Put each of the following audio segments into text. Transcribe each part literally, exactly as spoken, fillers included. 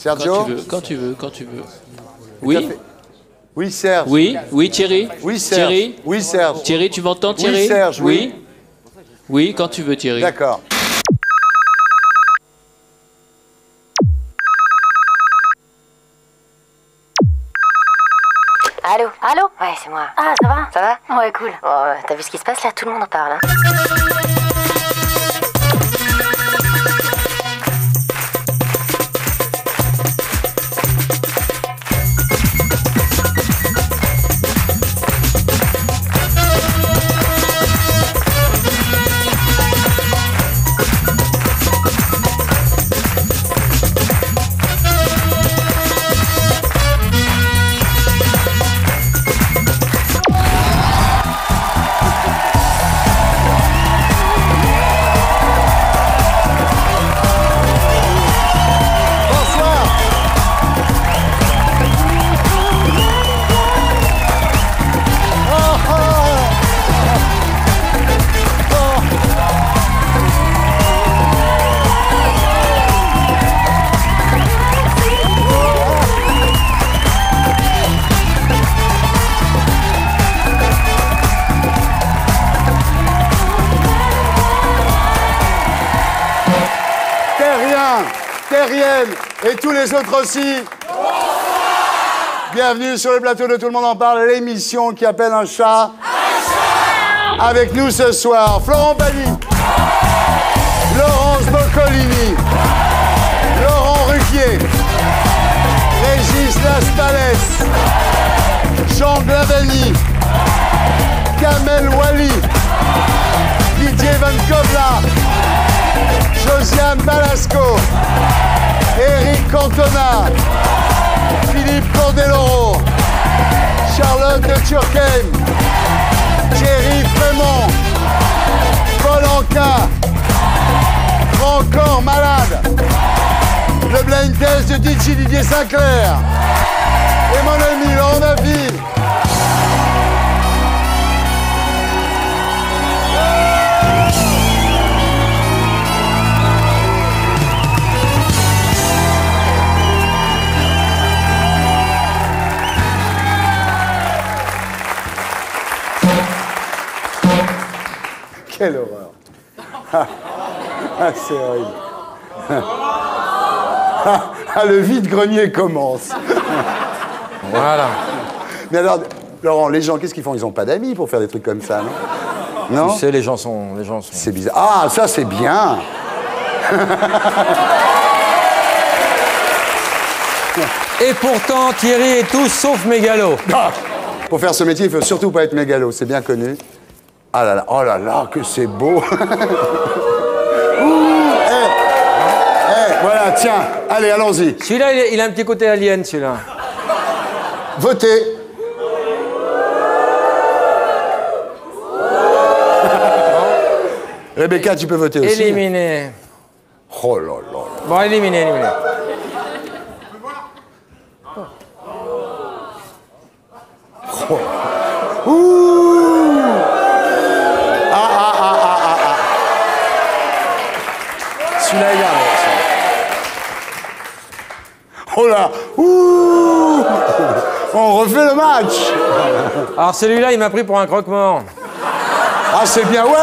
Sergio? Quand tu veux, quand tu veux, quand tu veux. Oui? Oui, Serge. Oui, oui, Thierry? Oui, Serge. Thierry? Oui, Serge. Thierry, tu m'entends, Thierry? Oui, Serge, oui. Oui, oui, quand tu veux, Thierry. D'accord. Allô? Allô? Ouais, c'est moi. Ah, ça va? Ça va? Ouais, cool. Bon, euh, t'as vu ce qui se passe là? Tout le monde en parle, hein. Terrienne et tous les autres aussi. Bienvenue sur le plateau de Tout le monde en parle, l'émission qui appelle un chat. Un chat. Avec nous ce soir, Florent Pagny, Laurence Boccolini, Laurent Ruquier, Régis Laspalès, Jean Glavani, Kamel Wally, Didier Van Kovla, Josiane Balasco, Eric Cantona, Philippe Cordeloro, Charlotte de Turckheim, Thierry Frémont, Paul Anka, Grand Corps Malade, le blind test de D J Didier Sinclair et mon ami Laurent Baffie. Quelle horreur. Ah, ah c'est horrible. Ah, le vide-grenier commence. Voilà. Mais alors, Laurent, les gens, qu'est-ce qu'ils font? Ils n'ont pas d'amis pour faire des trucs comme ça, non? Non? Tu sais, les gens sont... Les gens sont... C'est bizarre. Ah, ça, c'est bien. Et pourtant, Thierry est tout sauf mégalo. Ah, pour faire ce métier, il ne faut surtout pas être mégalo, c'est bien connu. Ah là là, oh là là, que c'est beau. Ouh, hey, hey, voilà, tiens, allez, allons-y. Celui-là, il, il a un petit côté alien, celui-là. Votez. Rebecca, tu peux voter aussi. Éliminé. Oh là là. Bon, éliminé, éliminé. Oh. Ouh. Ah, ah, ah, ah, ah, ah. Celui-là, il a. Oh là. Ouh. On refait le match. Alors, celui-là, il m'a pris pour un croque-mort. Ah, c'est bien, ouais.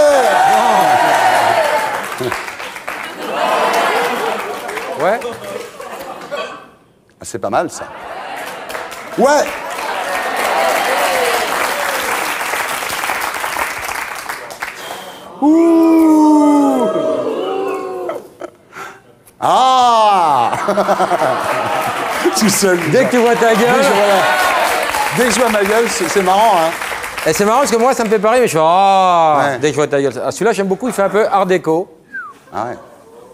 Ouais. Ah, c'est pas mal, ça. Ouais. Ouh. Ah. Tout seul. Dès que tu vois ta gueule... Dès que je vois, la... Dès que je vois ma gueule, c'est marrant, hein. Et c'est marrant parce que moi, ça me fait pareil, mais je fais... Oh, ouais. Dès que je vois ta gueule. Ah, celui-là, j'aime beaucoup, il fait un peu art déco. Ah ouais.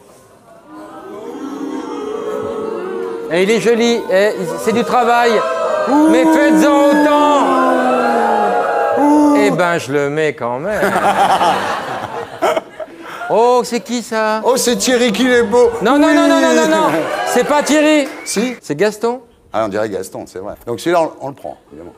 Et il est joli, c'est du travail. Ouh. Mais faites-en autant. Ouh. Eh ben, je le mets quand même. Oh, c'est qui ça? Oh, c'est Thierry qu'il est beau. Non, oui. non, non, non, non, non, non. C'est pas Thierry. Si. C'est Gaston. Ah, on dirait Gaston, c'est vrai. Donc celui-là, on, on le prend, évidemment.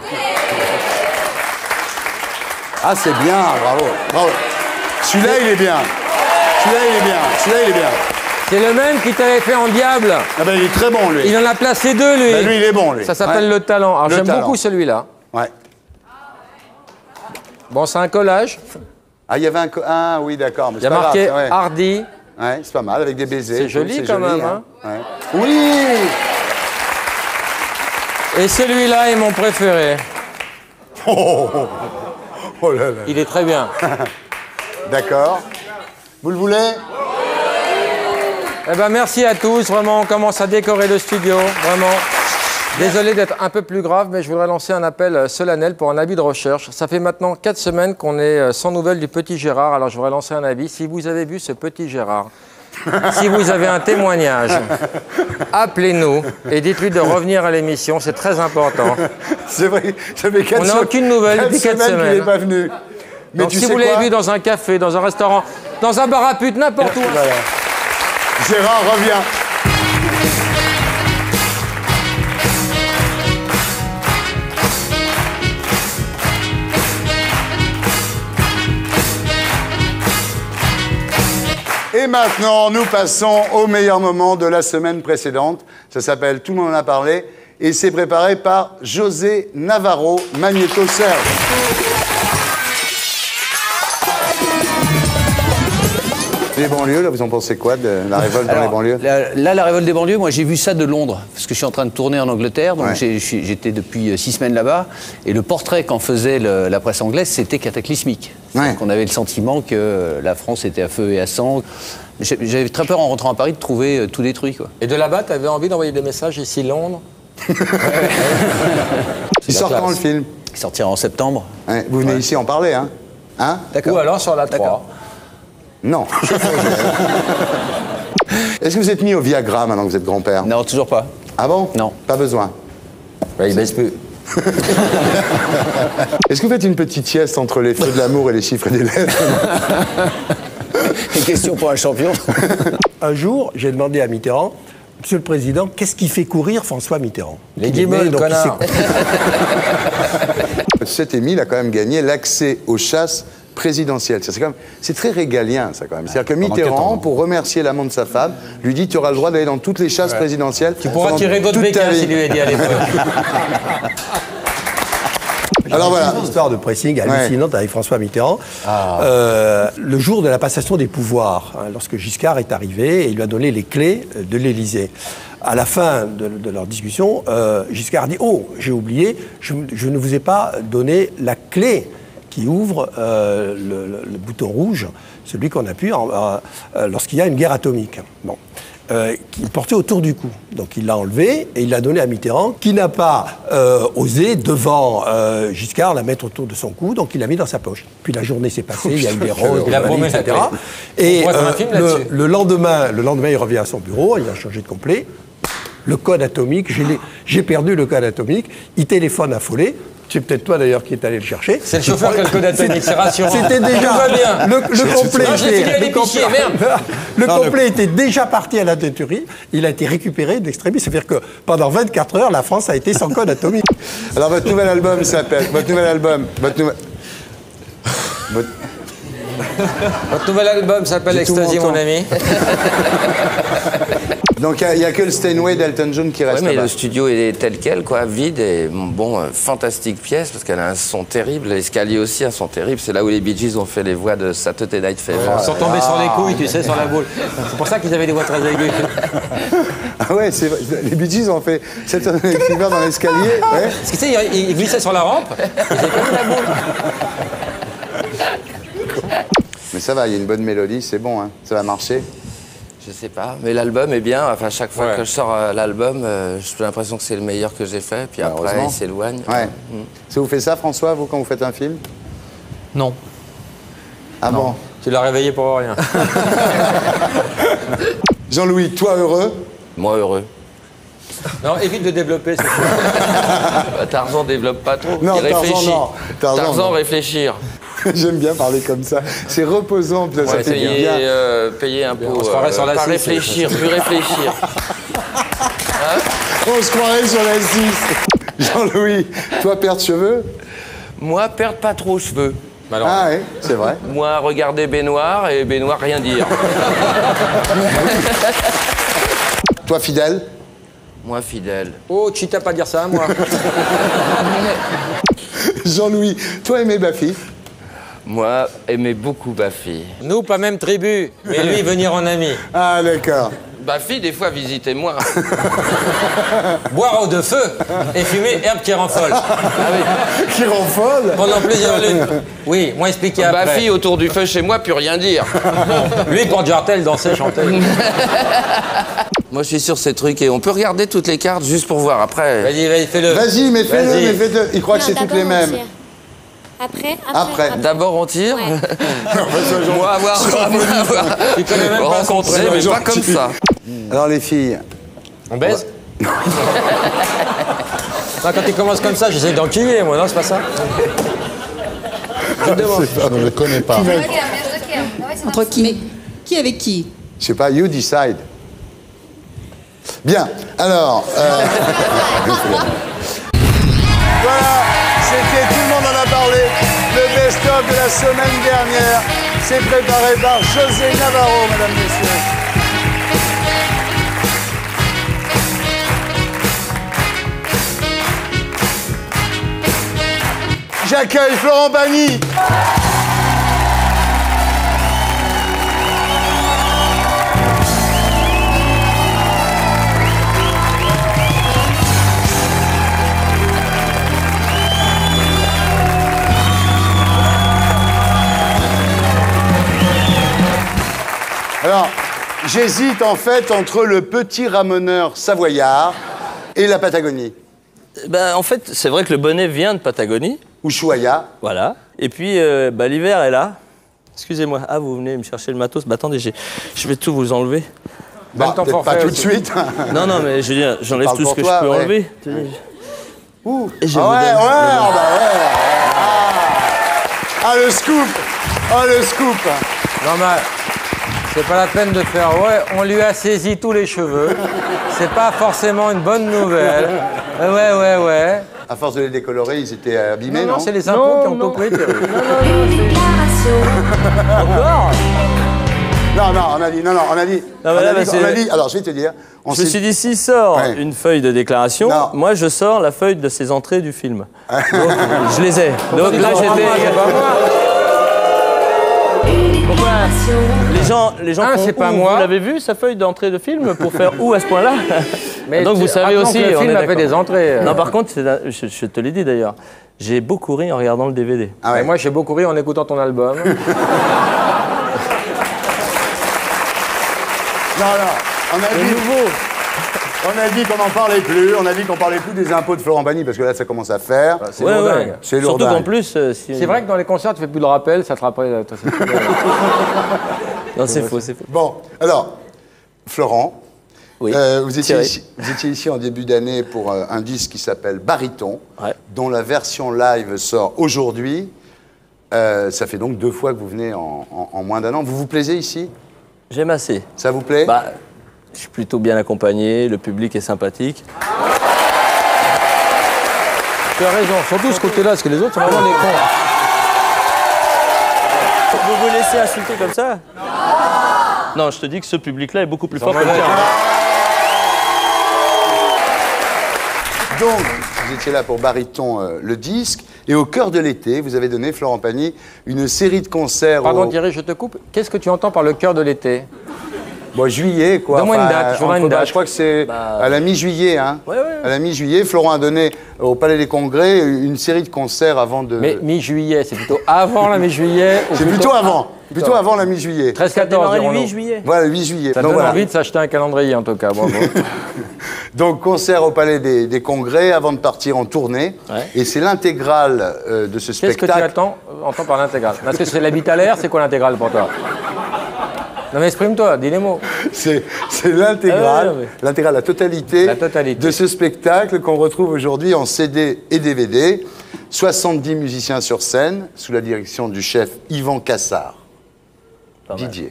Ah, c'est bien, bravo, bravo. Celui-là, il est bien. Celui-là, il est bien. Celui-là, il est bien. C'est le même qui t'avait fait en diable. Ah ben, il est très bon, lui. Il en a placé deux, lui. Ben, lui, il est bon, lui. Ça s'appelle Ouais. le talent. Alors, Le j'aime talent. beaucoup celui-là. Ouais. Bon, c'est un collage. Ah, il y avait un... co- Ah, oui, d'accord. mais Il y c'est a pas marqué grave, ouais. Hardy. Ouais, c'est pas mal, avec des baisers. C'est joli, quand même, hein. Ouais. Oui. Et celui-là est mon préféré. Oh, oh, oh. Oh là là. Il est très bien. D'accord. Vous le voulez? Eh ben, merci à tous. Vraiment, on commence à décorer le studio. Vraiment. Désolé d'être un peu plus grave, mais je voudrais lancer un appel solennel pour un avis de recherche. Ça fait maintenant quatre semaines qu'on est sans nouvelles du petit Gérard. Alors, je voudrais lancer un avis. Si vous avez vu ce petit Gérard, si vous avez un témoignage, appelez-nous et dites-lui de revenir à l'émission. C'est très important. C'est vrai, ça fait quatre On n'a se- aucune nouvelle depuis quatre qu'il semaines. n'est pas venu. Mais Donc, tu si sais vous quoi l'avez vu dans un café, dans un restaurant, dans un bar à pute, n'importe où. Voilà. Gérard, reviens. Et maintenant, nous passons au meilleur moment de la semaine précédente. Ça s'appelle Tout le monde en a parlé. Et c'est préparé par José Navarro, Magnéto Serge. Les banlieues, là, vous en pensez quoi de la révolte dans Alors, les banlieues? Là, là, la révolte des banlieues, moi j'ai vu ça de Londres, parce que je suis en train de tourner en Angleterre, donc Ouais. j'ai- j'ai- j'étais depuis euh, six semaines là-bas, et le portrait qu'en faisait le- la presse anglaise, c'était cataclysmique. Ouais. On avait le sentiment que la France était à feu et à sang. J'ai- J'avais très peur en rentrant à Paris de trouver euh, tout détruit, quoi. Et de là-bas, tu avais envie d'envoyer des messages ici, Londres? Il sort la quand le classe. film? Il sortira en septembre. Ouais, vous venez ici en parler, hein? Hein? Ou alors sur la trois. Non. Est-ce que vous êtes mis au Viagra maintenant que vous êtes grand-père? Non, toujours pas. Ah bon? Non. Pas besoin. il baisse plus. Est-ce que vous faites une petite sieste entre les feux de l'amour et les chiffres des lettres? Une question pour un champion. Un jour, j'ai demandé à Mitterrand, Monsieur le Président, qu'est-ce qui fait courir François Mitterrand? Les Il aimait, guimauves, donc il connard. s'est- Cet Émile a quand même gagné l'accès aux chasses présidentielles. Ça, C'est quand même, c'est très régalien, ça, quand même. C'est-à-dire que Mitterrand, pour remercier l'amant de sa femme, lui dit tu auras le droit d'aller dans toutes les chasses présidentielles. Tu pourras pendant tirer d'autres toute ta béquins vie. s'il lui a dit à l'époque. Alors voilà. Une histoire de pressing hallucinante avec François Mitterrand. Euh, le jour de la passation des pouvoirs, hein, lorsque Giscard est arrivé et il lui a donné les clés de l'Élysée. À la fin de, de leur discussion, euh, Giscard dit « Oh, j'ai oublié, je, je ne vous ai pas donné la clé qui ouvre euh, le, le- le bouton rouge, celui qu'on appuie en- euh, euh, lorsqu'il y a une guerre atomique. » Bon. Euh, qu'il portait autour du cou. Donc il l'a enlevé et il l'a donné à Mitterrand, qui n'a pas euh, osé, devant euh, Giscard, la mettre autour de son cou, donc il l'a mis dans sa poche. Puis la journée s'est passée, il y a eu des roses, Il a des promis valises, la et cetera. clé. Et On pourrait faire un film le, là-dessus. le lendemain, le lendemain, il revient à son bureau, il a changé de complet. Le code atomique, j'ai les- j'ai perdu le code atomique. Il téléphone affolé. C'est peut-être toi d'ailleurs qui est allé le chercher. C'est le chauffeur qui a le code atomique, c'est rassurant. C'était déjà. Tout va bien. Le, le complet, Non, je l'ai était- filé à le l'épicier, complet- merde. le complet était déjà parti à la détuerie. Il a été récupéré d'extrémis. C'est-à-dire que pendant vingt-quatre heures, la France a été sans code atomique. Alors votre nouvel album s'appelle... Votre nouvel album... Votre nouvel... Votre- Votre nouvel album s'appelle J'ai tout Ecstasy, mon mon temps. ami. Donc il n'y a, que le Steinway d'Elton John qui Ouais, reste mais là-bas. le studio est tel quel, quoi, vide et bon, euh, fantastique pièce parce qu'elle a un son terrible. L'escalier aussi a un son terrible. C'est là où les Bee Gees ont fait les voix de Saturday Night Fever. Ils sont tombés sur les couilles, tu sais, sur la boule. C'est pour ça qu'ils avaient des voix très aiguës. Ah ouais, c'est vrai. Les Bee Gees ont fait cette année dans l'escalier. Ouais. Parce que tu sais, ils, ils glissaient sur la rampe, ils avaient comme la boule. Mais ça va, il y a une bonne mélodie, c'est bon, hein. Ça va marcher. Je sais pas, mais l'album est bien. Enfin, chaque fois Ouais. que je sors euh, l'album, euh, j'ai l'impression que c'est le meilleur que j'ai fait. Puis Bah, après, heureusement. il s'éloigne. Ouais. Mm. Ça vous fait ça, François, vous, quand vous faites un film? Non. Ah bon? Tu l'as réveillé pour rien. Jean-Louis, toi heureux? Moi, heureux. Non, évite de développer. c'est tout. Bah, Tarzan développe pas trop. Non, il Tarzan, réfléchit. non. Tarzan, non. réfléchir. J'aime bien parler comme ça. C'est reposant, puis ça Ouais, fait du payer, bien. euh, payer un peu. On se croirait sur la pas six, réfléchir, plus réfléchir. On se croirait sur la six. Jean-Louis, toi, perdre cheveux? Moi, perdre pas trop cheveux. Ah oui, c'est vrai. Moi, regarder baignoire et baignoire, rien dire. Toi, fidèle? Moi, fidèle. Oh, tu t'as pas dire ça, moi. Jean-Louis, toi, aimé Baffy? Moi, aimais beaucoup Baffy. Nous, pas même tribu, mais lui, venir en ami. Ah, d'accord. Baffy, des fois, visitez-moi. Boire au de feu et fumer herbe qui rend folle. Ah oui. Qui rend folle? Pendant plusieurs lunes. Oui, moi expliquer après. Baffy, autour du feu chez moi, plus rien dire. Lui, pour Jartel, dansait, chantait. Moi, je suis sur ces trucs et on peut regarder toutes les cartes juste pour voir après. Vas-y, vas-y, fais-le. Vas-y, mais fais-le, Vas-y. mais fais-le. Il croit que c'est toutes les mêmes. Après, Après. D'abord, on tire. Ouais. Moi, avoir, moi, avoir. Tu connais même pas son rencontré, prénom. mais pas gentil. comme ça. Alors, les filles, On baise Non, quand il commence comme ça, j'essaie d'enquiller, moi, non, c'est pas ça. Je te demande. je ne le connais pas. Entre qui? Qui avec qui? Je sais pas, you decide. Bien, alors... euh, voilà, c'était Tout le monde en a parlé. Le best-of de la semaine dernière. C'est préparé par José Navarro, mesdames, messieurs. J'accueille Florent Pagny. Alors, j'hésite en fait entre le petit ramoneur savoyard et la Patagonie. Ben, en fait, c'est vrai que le bonnet vient de Patagonie. Ushuaïa. Voilà. Et puis, euh, bah, l'hiver est là. Excusez-moi. Ah, vous venez me chercher le matos. Bah, attendez, j'ai- je vais tout vous enlever. Bah, ton peut-être pas forfait tout de aussi. suite. Non, non, mais je veux dire, j'enlève Parle tout ce pour que toi, je peux ouais. enlever. Ouh. Et je Ah vous ouais, ouais, donne le ah bonnet. bah ouais. Ah. Ah, le scoop. Ah, le scoop. Non, mais c'est pas la peine de faire. Ouais, on lui a saisi tous les cheveux. C'est pas forcément une bonne nouvelle. Ouais, ouais, ouais. À force de les décolorer, ils étaient abîmés, Non, non, non, c'est les impôts qui ont non. tout pris. Thierry. Encore Non, non, on a dit, non, non, on a dit. Non, mais on, là, a bah, dit c'est- on a dit, alors je vais te dire. On Je me s'est- suis dit, s'il sort Ouais. une feuille de déclaration, Non. moi, je sors la feuille de ses entrées du film. Donc, je les ai. Donc là, C'est pas moi, c'est j'étais... pas moi. Pourquoi les gens, les gens Ah, font c'est pas où moi. Vous l'avez vu, sa feuille d'entrée de film, pour faire où à ce point-là? Mais Donc, tu- vous savez rappelons aussi... que le on film est a fait d'accord. des entrées. Non, par contre, c'est un- je, je te l'ai dit d'ailleurs, j'ai beaucoup ri en regardant le D V D. Ah ouais. Et moi, j'ai beaucoup ri en écoutant ton album. Non, non, on a dit. On a dit qu'on n'en parlait plus, on a dit qu'on parlait plus des impôts de Florent Pagny, parce que là, ça commence à faire. C'est Ouais, lourdingue. ouais. C'est Surtout lourdingue. qu'en plus... euh, si- C'est vrai que dans les concerts, tu fais plus le rappel, ça te rappelle. toi, c'est plus- Non, c'est faux, c'est faux. Bon, alors, Florent, Oui. euh, vous, étiez Thierry. ici, vous étiez ici en début d'année pour euh, un disque qui s'appelle Bariton, Ouais. dont la version live sort aujourd'hui. Euh, ça fait donc deux fois que vous venez en, en- en moins d'un an. Vous vous plaisez ici? J'aime assez. Ça vous plaît? Bah, je suis plutôt bien accompagné, le public est sympathique. Tu as raison, surtout ce côté-là, parce que les autres sont vraiment des cons. Vous vous laissez insulter comme ça? Non, je te dis que ce public-là est beaucoup plus fort que le mauvais. tien. Donc, vous étiez là pour Bariton, euh, le disque, et au cœur de l'été, vous avez donné, Florent Pagny, une série de concerts Pardon au Thierry, je te coupe. Qu'est-ce que tu entends par le cœur de l'été? bon, juillet, quoi. Donne-moi une date, je voudrais entre- une bah, date. je crois que c'est Bah, à la mi-juillet, hein. Ouais, ouais. À la mi-juillet, Florent a donné au Palais des Congrès une série de concerts avant de... Mais mi-juillet, c'est plutôt avant la mi-juillet ou c'est plutôt avant, plutôt avant la mi-juillet. treize Ça a quatorze, démarré le dirons-nous. huit juillet. Voilà, le huit juillet. Ça Donc, donne voilà. envie de s'acheter un calendrier, en tout cas. Bravo. Donc, concert au Palais des, des Congrès avant de partir en tournée. Ouais. Et c'est l'intégrale euh, de ce Qu'est-ce que tu spectacle. attends, entends par l'intégrale? Parce que c'est l'habit à l'air, c'est quoi l'intégrale pour toi? Non mais exprime-toi, dis les mots. C'est c'est l'intégrale, Ah ouais, ouais. l'intégrale, la totalité, La totalité. de ce spectacle qu'on retrouve aujourd'hui en C D et D V D. soixante-dix musiciens sur scène, sous la direction du chef Yvan Cassard. Didier.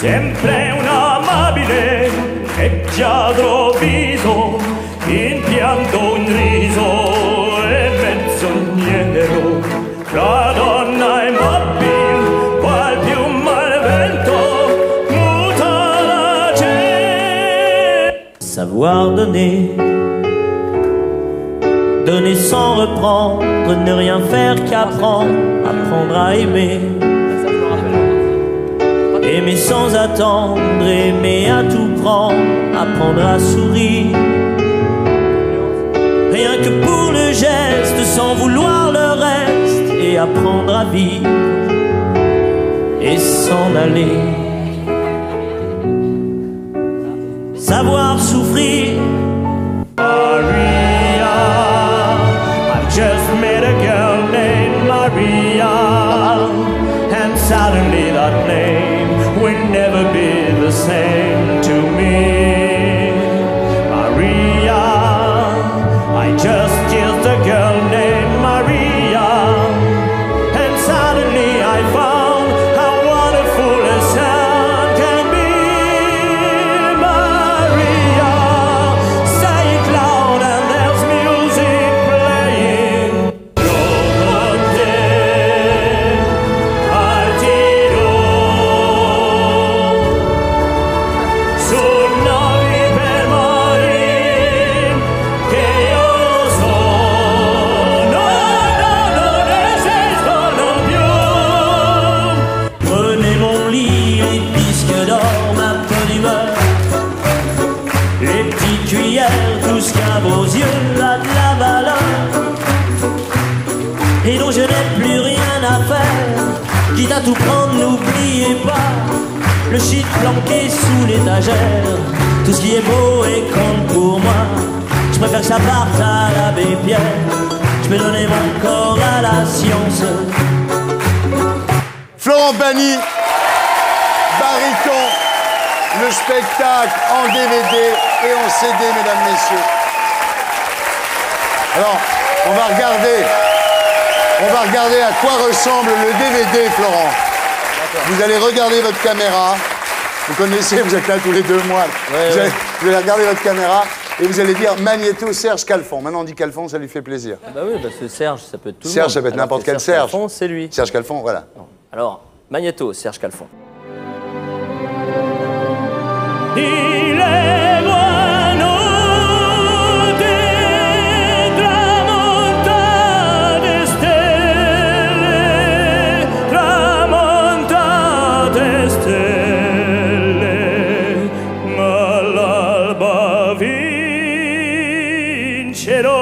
sempre un amabile leggiadro viso, in pianto un riso e menzognero, la donna immobile, qual più malvento, muta la gente. Savoir donner, donner sans reprendre, ne rien faire qu'apprendre, apprendre à aimer. Aimer sans attendre, aimer à tout prendre, apprendre à sourire. Rien que pour le geste, sans vouloir le reste, et apprendre à vivre et s'en aller. Savoir souffrir. Maria, I just met a girl named Maria, and suddenly that name will never be the same to me. Maria, I just kissed a girl named Maria, and suddenly I found how wonderful a sound can be. Maria, say it loud and there's music playing. Dopo te partirò su navi per morire, che io lo so, no, no, non esistono più. Prenez mon lit, les disques d'or, ma peu d'humeur, les petites cuillères, tout ce qu'à vos yeux a de la valeur, et dont je n'ai plus rien à faire. Quitte à tout prendre, n'oubliez pas le shit planqué sous l'étagère. Tout ce qui est beau et compte pour moi, je préfère que ça parte à l'abbé Pierre. Je peux donner mon corps à la science. Florent Pagny, Baryton, le spectacle en D V D et en C D, mesdames, messieurs. Alors, on va regarder, on va regarder à quoi ressemble le D V D, Florent. Vous allez regarder votre caméra. Vous connaissez, vous êtes là tous les deux mois. Ouais, vous, ouais. allez, vous allez regarder votre caméra et vous allez dire Magnéto Serge Calfon. Maintenant, on dit Calfon, ça lui fait plaisir. Bah oui, parce que Serge, ça peut être tout le Serge, monde. ça peut être Alors n'importe que quel Serge. Calfon, c'est lui. Serge Calfon, voilà. Alors, Magnéto, Serge Calfon. Il è buonanotte, tramontate stelle, tramontate stelle, ma l'alba vincerò,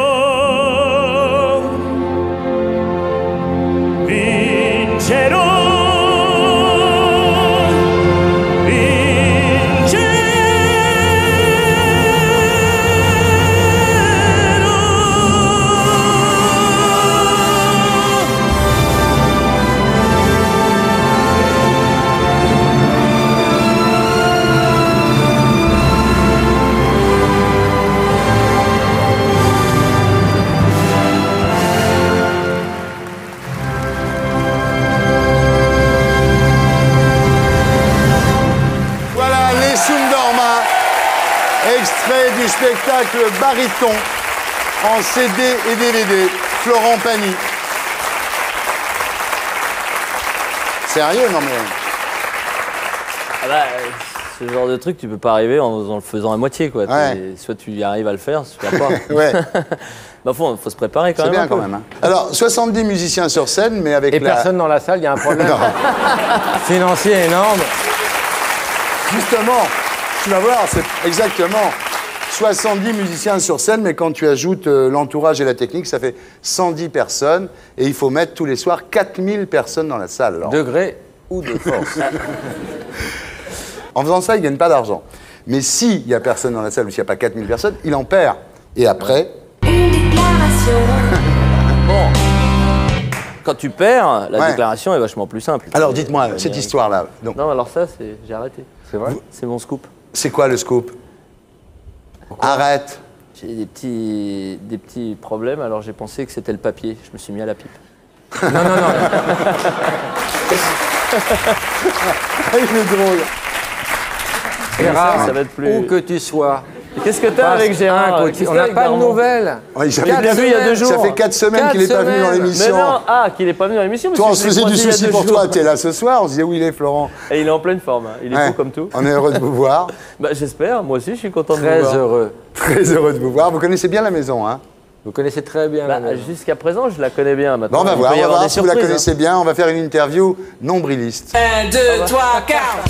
vincerò. Extrait du spectacle Baryton en C D et D V D. Florent Pagny. Sérieux, non mais... Ah bah, ce genre de truc, tu peux pas arriver en, en le faisant à moitié, quoi. Ouais. Soit tu y arrives à le faire, soit pas. Ouais. Bah faut, faut se préparer quand C'est même. bien un peu. quand même. Hein. Alors, soixante-dix musiciens sur scène, mais avec Et la... personne dans la salle, il y a un problème financier énorme. Justement, tu vas voir, c'est exactement soixante-dix musiciens sur scène, mais quand tu ajoutes euh, l'entourage et la technique, ça fait cent dix personnes, et il faut mettre tous les soirs quatre mille personnes dans la salle. Alors. Degré ou de force. En faisant ça, il ne gagne pas d'argent. Mais s'il n'y a personne dans la salle, ou s'il n'y a pas quatre mille personnes, il en perd. Et après... Une déclaration. Bon. Quand tu perds, la Ouais. déclaration est vachement plus simple. Alors dites-moi, cette histoire-là. donc, Non, alors ça, c'est... j'ai arrêté. C'est vrai? C'est mon scoop. C'est quoi le scoop? Arrête. J'ai des petits, des petits problèmes, alors j'ai pensé que c'était le papier. Je me suis mis à la pipe. Non, non, non. Il est drôle. Gérard, ça va être plus... où que tu sois. Qu'est-ce que t'as avec Gérard? On n'a pas de nouvelles. Ouais, Je l'ai bien vu il y a deux jours. Ça fait quatre semaines qu'il n'est pas venu dans l'émission. Mais non, ah, qu'il n'est pas venu dans l'émission. Toi, on se faisait du souci pour toi. Tu es là ce soir. On se disait où il est, Florent. Et il est en pleine forme. Hein. Il est ouais. beau comme tout. On est heureux de vous voir. Bah, j'espère. Moi aussi, je suis content de Très vous voir. Très heureux. Très heureux de vous voir. Vous connaissez bien la maison, hein? Vous connaissez très bien bah, la maison. Jusqu'à présent, je la connais bien. Maintenant, bon, on va voir, on va voir si vous la connaissez hein. bien. On va faire une interview nombriliste. un, deux, trois, quatre.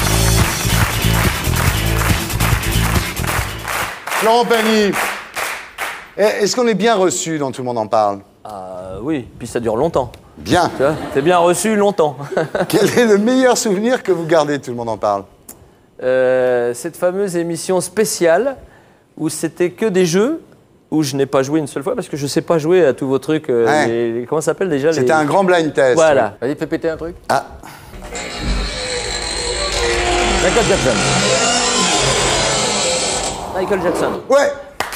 Florent Pagny, est-ce qu'on est bien reçu dans Tout le monde en parle? Ah oui, puis ça dure longtemps. Bien. Tu vois, t'es bien reçu longtemps. Quel est le meilleur souvenir que vous gardez de Tout le monde en parle? euh, Cette fameuse émission spéciale où c'était que des jeux, où je n'ai pas joué une seule fois parce que je ne sais pas jouer à tous vos trucs. Euh, ouais. les, les, comment ça s'appelle déjà? C'était les... un grand blind test. Voilà. Ouais. Vas-y, fais péter un truc. Ah. Michael Jackson. Michael Jackson. Ouais.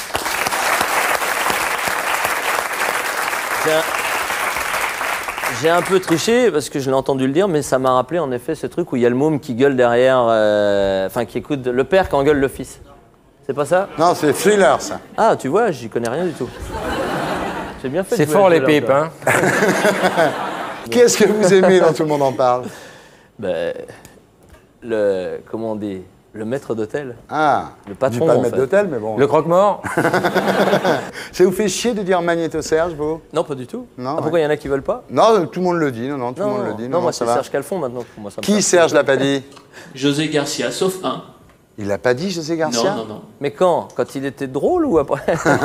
J'ai un... J'ai un peu triché parce que je l'ai entendu le dire, mais ça m'a rappelé en effet ce truc où il y a le môme qui gueule derrière, enfin euh... qui écoute le père qui engueule le fils. C'est pas ça? Non, c'est Thriller, ça. Ah, tu vois, j'y connais rien du tout. J'ai bien fait. C'est fort les pipes, hein. Qu'est-ce que vous aimez dans Tout le monde en parle? Ben, le, comment on dit, le maître d'hôtel. Ah, le patron. Pas le en maître fait. d'hôtel, mais bon. Le croque-mort. Ça vous fait chier de dire Magnéto Serge, vous? Non, pas du tout. Non, ah, ouais. pourquoi il y en a qui veulent pas? Non, tout le monde le dit. Non, non, tout non, le monde le dit. Non, non moi ça c'est va. Serge Calfon maintenant. Pour moi, ça me Qui Serge l'a pas dit? José Garcia, sauf un. Il l'a pas dit, José Garcia? Non, non, non. Mais quand? Quand il était drôle ou après?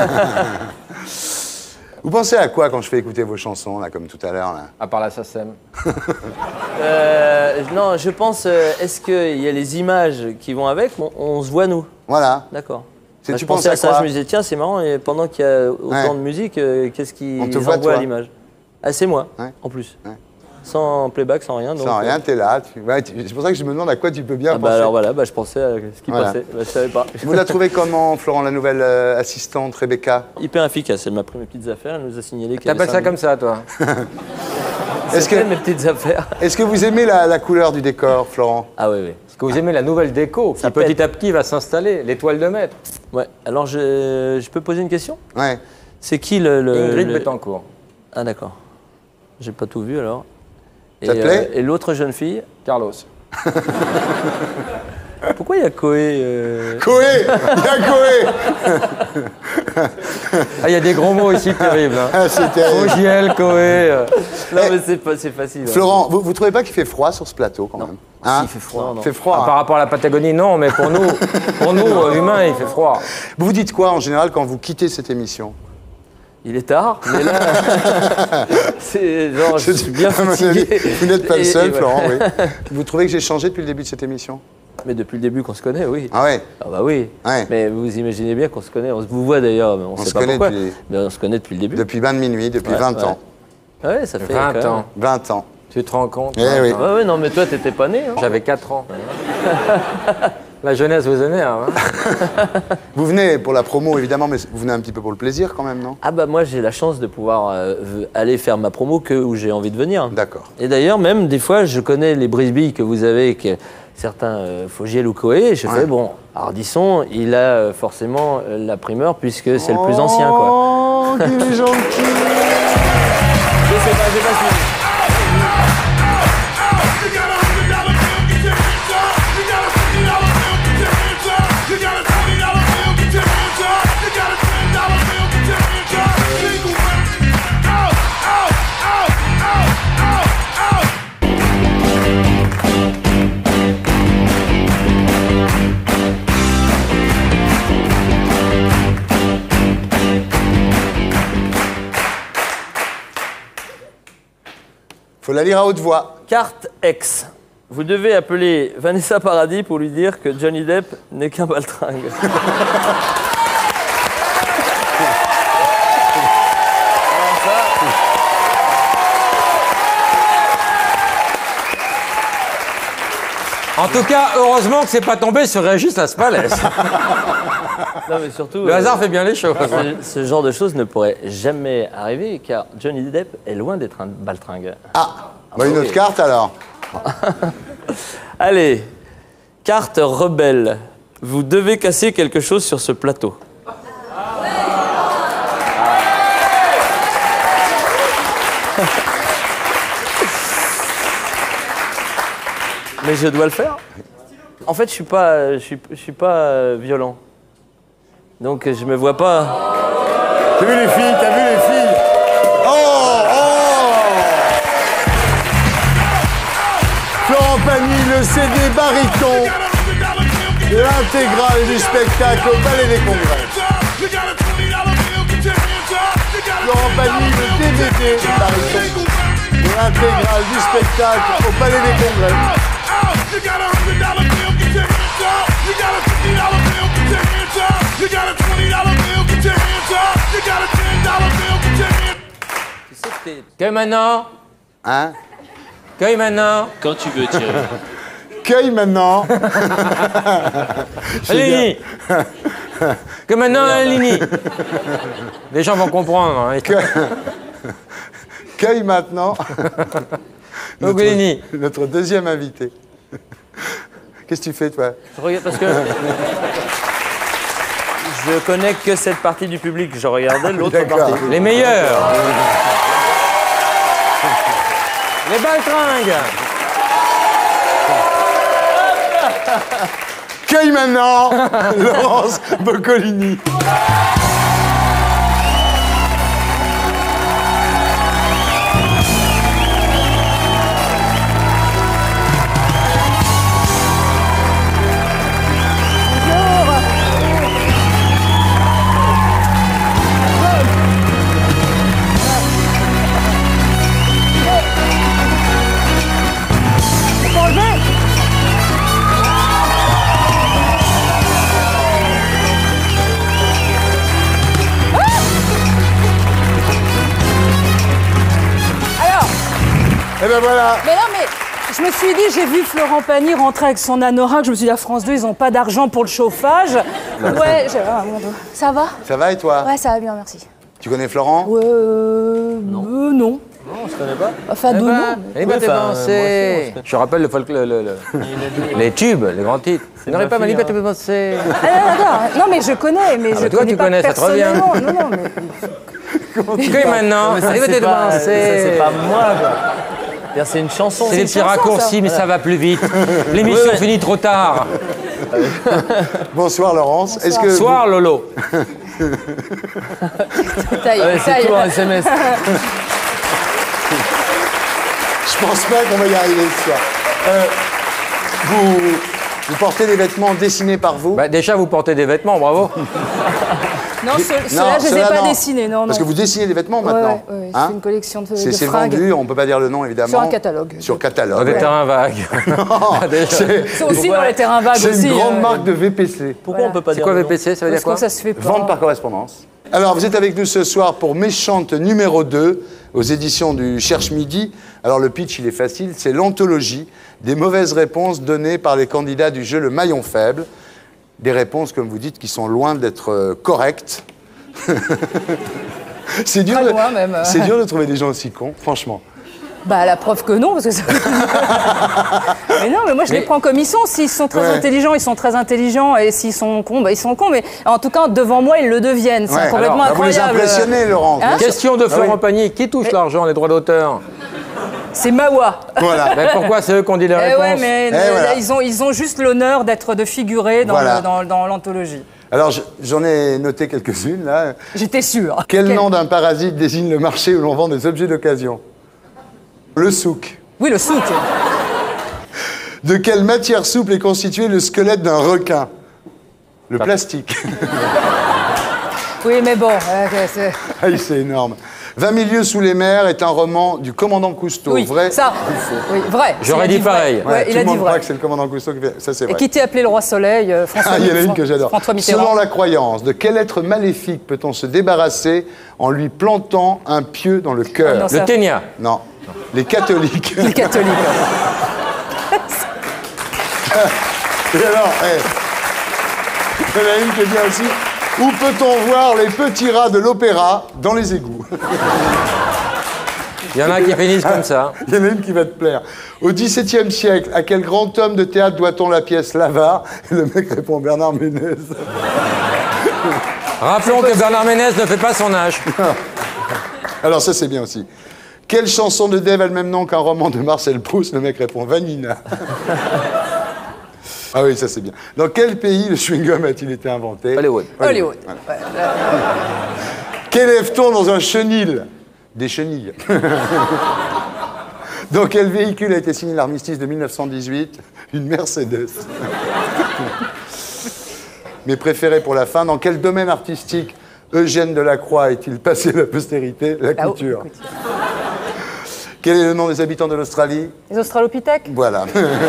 Vous pensez à quoi quand je fais écouter vos chansons, là, comme tout à l'heure, là? À part la SACEM. euh, Non, je pense, euh, est-ce qu'il y a les images qui vont avec? On, on se voit, nous. Voilà. D'accord. C'est Bah, tu je pensais penses à à ça, quoi? je me disais, tiens, c'est marrant, et pendant qu'il y a autant Ouais. de musique, euh, qu'est-ce qui On te voit, envoie toi. à l'image? Ah, c'est moi, Ouais. en plus. Ouais. Sans playback, sans rien. Donc, Sans rien, euh, t'es là. Tu... Ouais, tu- c'est pour ça que je me demande à quoi tu peux bien Ah bah penser. alors voilà, bah je pensais à ce qui Voilà. passait, bah, je savais pas. Vous la trouvez comment, Florent, la nouvelle euh, assistante, Rebecca? Hyper efficace, elle m'a pris mes petites affaires, elle nous a signalé qu'elle T'appelles ça comme ça, toi? Est-ce que, mes petites affaires. est-ce que vous aimez la, la couleur du décor, Florent? Ah oui, oui. Est-ce que vous aimez la nouvelle déco Ça qui petit pète. à petit va s'installer, l'étoile de maître? Ouais, alors je, je peux poser une question? Ouais. C'est qui le... le Ingrid le- Betancourt. Ah d'accord. J'ai pas tout vu alors. Ça te plaît Et l'autre jeune fille? Carlos. Pourquoi il y a Koé euh... Koé! Il y a Koé! Ah, il y a des gros mots ici terribles. Hein. Ah, c'est terrible. Fogiel, Koé. euh. Non Eh, mais c'est pas- c'est facile. hein. Florent, vous, vous trouvez pas qu'il fait froid sur ce plateau, quand même? Hein? Si, il fait froid. Il fait froid. Ah, hein. par rapport à la Patagonie, non, mais pour nous, pour nous euh, humains, il fait froid. Vous vous dites quoi, en général, quand vous quittez cette émission? Il est tard, mais là, c'est genre, je suis bien À mon fatigué. avis, vous n'êtes pas le Et- seul, et Florent, voilà. oui. Vous trouvez que j'ai changé depuis le début de cette émission? Mais depuis le début qu'on se connaît, oui. Ah ouais? Ah bah oui. Ouais. Mais vous imaginez bien qu'on se connaît. On se vous voit d'ailleurs, mais on, On sait se pas connaît pourquoi. depuis- Mais on se connaît depuis le début. Depuis vingt minuit, depuis Ouais, vingt ouais. ans. Ouais, ça fait vingt quand même- ans. vingt ans. Tu te rends compte? Eh oui. Ouais, ouais, non, mais toi, t'étais pas né. Hein. J'avais quatre ans. La jeunesse vous énerve. Hein. Vous venez pour la promo, évidemment, mais vous venez un petit peu pour le plaisir, quand même, non? Ah bah moi, j'ai la chance de pouvoir euh, v- aller faire ma promo que où j'ai envie de venir. D'accord. Et d'ailleurs, même des fois, je connais les brise-billes que vous avez avec euh, certains euh, Fogiel ou Koé. Et je Ouais. fais, bon, Ardisson, il a euh, forcément euh, la primeur puisque c'est le plus ancien, quoi. Oh, qu'il est gentil! Je sais pas, j'ai pas suivi. Faut la lire à haute voix. Carte X. Vous devez appeler Vanessa Paradis pour lui dire que Johnny Depp n'est qu'un baltringue. En tout cas, heureusement que c'est pas tombé sur Régis Laspalès. Non, mais surtout, Le euh, hasard fait bien les choses. ce, ce genre de choses ne pourrait jamais arriver car Johnny Depp est loin d'être un baltringue. Ah, bah, une autre carte, alors. Allez, carte rebelle. Vous devez casser quelque chose sur ce plateau. Mais je dois le faire. En fait, je suis pas, je suis, je suis pas euh, violent. Donc je me vois pas. T'as vu les filles, t'as vu les filles? Oh, oh! Florent Pagny, le C D baryton, l'intégrale du spectacle au Palais des Congrès. Florent Pagny, le D V D baryton, l'intégrale du spectacle au Palais des Congrès. Que maintenant? Hein? Que maintenant? Quand tu veux, Thierry. Cueille maintenant. Lini. Que maintenant, Lini. Les gens vont comprendre. Hein. Cueille maintenant. notre, Lini. notre deuxième invité. Qu'est-ce que tu fais, toi? Je regarde parce que je connais que cette partie du public. Je regardais l'autre partie. Les meilleurs. Les baltringues. Cueille maintenant Laurence Boccolini. Et ben voilà. Mais non, mais je me suis dit, j'ai vu Florent Pagny rentrer avec son anorak. Je me suis dit, à France deux, ils n'ont pas d'argent pour le chauffage. Ouais, j'ai... Ah, mon Dieu. Ça va? Ça va et toi? Ouais, ça va bien, merci. Tu connais Florent? Ouais, euh... non. Euh, non. Non, je connais pas. Enfin, Eh de ben, nom. eh ben, t'es pensé. Je rappelle le folk, le, le, le, les tubes, les grands titres. Vous n'aurez pas ma liberté de penser. Ah, d'accord. Non, mais je connais, mais Ah, je toi, connais tu pas connais, ça te revient. personnellement. Non, non, mais... Que maintenant, Ça, liberté c'est de pas, ça, penser. c'est pas moi, quoi. C'est une chanson. C'est des petits raccourcis, mais ça va plus vite. L'émission Oui, oui. finit trop tard. Bonsoir Laurence. Bonsoir. Est-ce que Soir, Lolo. Taille, Ouais, c'est taille. tout en S M S. Je pense pas qu'on va y arriver ce soir. Euh, vous, vous portez des vêtements dessinés par vous? Bah, déjà, vous portez des vêtements, bravo. Non, ce- ceux-là, je les ai ceux-là, pas non. dessinés, non, non. Parce que vous dessinez des vêtements Ouais, maintenant. ouais, ouais, hein c'est une collection de, C'est de c'est fringues. vendu, on peut pas dire le nom évidemment. Sur un catalogue. Sur catalogue. Des ouais. terrains vagues. C'est C'est aussi dans les terrains vagues c'est aussi. une grande euh, marque de V P C. Pourquoi on peut pas C'est dire quoi le V nom P C? Ça veut dire Parce quoi? que ça se fait pas. Vente par correspondance. Alors, vous êtes avec nous ce soir pour Méchante numéro deux, aux éditions du Cherche Midi. Alors, le pitch, il est facile, c'est l'anthologie des mauvaises réponses données par les candidats du jeu Le Maillon Faible. Des réponses, comme vous dites, qui sont loin d'être euh, correctes. C'est dur, Très de- loin, même. c'est dur de trouver des gens aussi cons, franchement. Bah, la preuve que non, parce que ça... Mais non, mais moi, je les Mais- prends comme ils sont. S'ils sont très Ouais. intelligents, ils sont très intelligents. Et s'ils sont cons, bah, ils sont cons. Mais en tout cas, devant moi, ils le deviennent. C'est Ouais. complètement Alors, bah, vous les incroyable. impressionnez, Laurence. Hein Question de Florent Ah oui. Pagny. Qui touche l'argent, les droits d'auteur? C'est Mawa. Voilà. Ben, pourquoi c'est eux qui ont dit les Eh réponses? ouais, mais Eh le- voilà. là, ils, ont, ils ont juste l'honneur d'être de figurer dans, Voilà. le- dans, dans l'anthologie. Alors, je- j'en ai noté quelques-unes, là. J'étais sûre. Quel, Quel- nom d'un parasite désigne le marché où l'on vend des objets d'occasion? Le souk. Oui, le souk. De quelle matière souple est constitué le squelette d'un requin? Le plastique. Oui, mais bon. euh, c'est- Ah, c'est énorme. vingt mille lieues sous les mers est un roman du commandant Cousteau. Oui, Vrai ça. ou faux? Oui, vrai. J'aurais Il a dit vrai. pareil. Ouais, Ouais, il tout a le dit monde croit vrai. que c'est le commandant Cousteau qui fait. Ça, c'est Et vrai. qui t'est appelé le roi Soleil, euh, François, Ah, il y en a une Fran- que j'adore. François Mitterrand. Selon la croyance, de quel être maléfique peut-on se débarrasser en lui plantant un pieu dans le Ah, cœur? non, ça- Le ténia. Non. Les catholiques. Les catholiques. Et alors, eh, il y en a une qui est bien aussi. Où peut-on voir les petits rats de l'opéra dans les égouts? Il y en a qui finissent comme ça. Il y en a une qui va te plaire. Au dix-septième siècle, à quel grand homme de théâtre doit-on la pièce l'Avare? Et le mec répond Bernard Ménez. Rappelons que Bernard Ménez ne fait pas son âge. Alors ça, c'est bien aussi. Quelle chanson de Dave a le même nom qu'un roman de Marcel Proust? Le mec répond Vanina. Ah oui, ça c'est bien. Dans quel pays le chewing-gum a-t-il été inventé? Hollywood. Hollywood. Voilà. Qu'élève-t-on dans un chenil? Des chenilles. Dans quel véhicule a été signé l'armistice de mille neuf cent dix-huit? Une Mercedes. Mes préférés pour la fin. Dans quel domaine artistique Eugène Delacroix est-il passé à la postérité? La couture. La couture. Quel est le nom des habitants de l'Australie? Les Australopithèques. Voilà.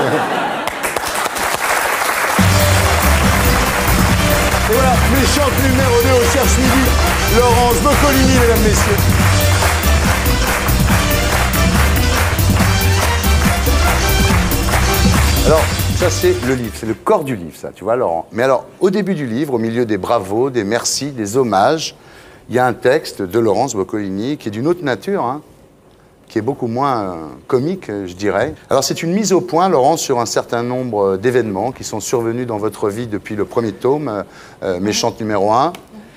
Et voilà, méchante numéro deux au Cherche Midi, Laurence Boccolini, mesdames, messieurs. Alors, ça c'est le livre, c'est le corps du livre, ça, tu vois, Laurent. Mais alors, au début du livre, au milieu des bravos, des merci, des hommages, il y a un texte de Laurence Boccolini qui est d'une autre nature, hein, qui est beaucoup moins euh, comique, je dirais. Alors, c'est une mise au point, Laurence, sur un certain nombre d'événements qui sont survenus dans votre vie depuis le premier tome, euh, Méchante numéro un.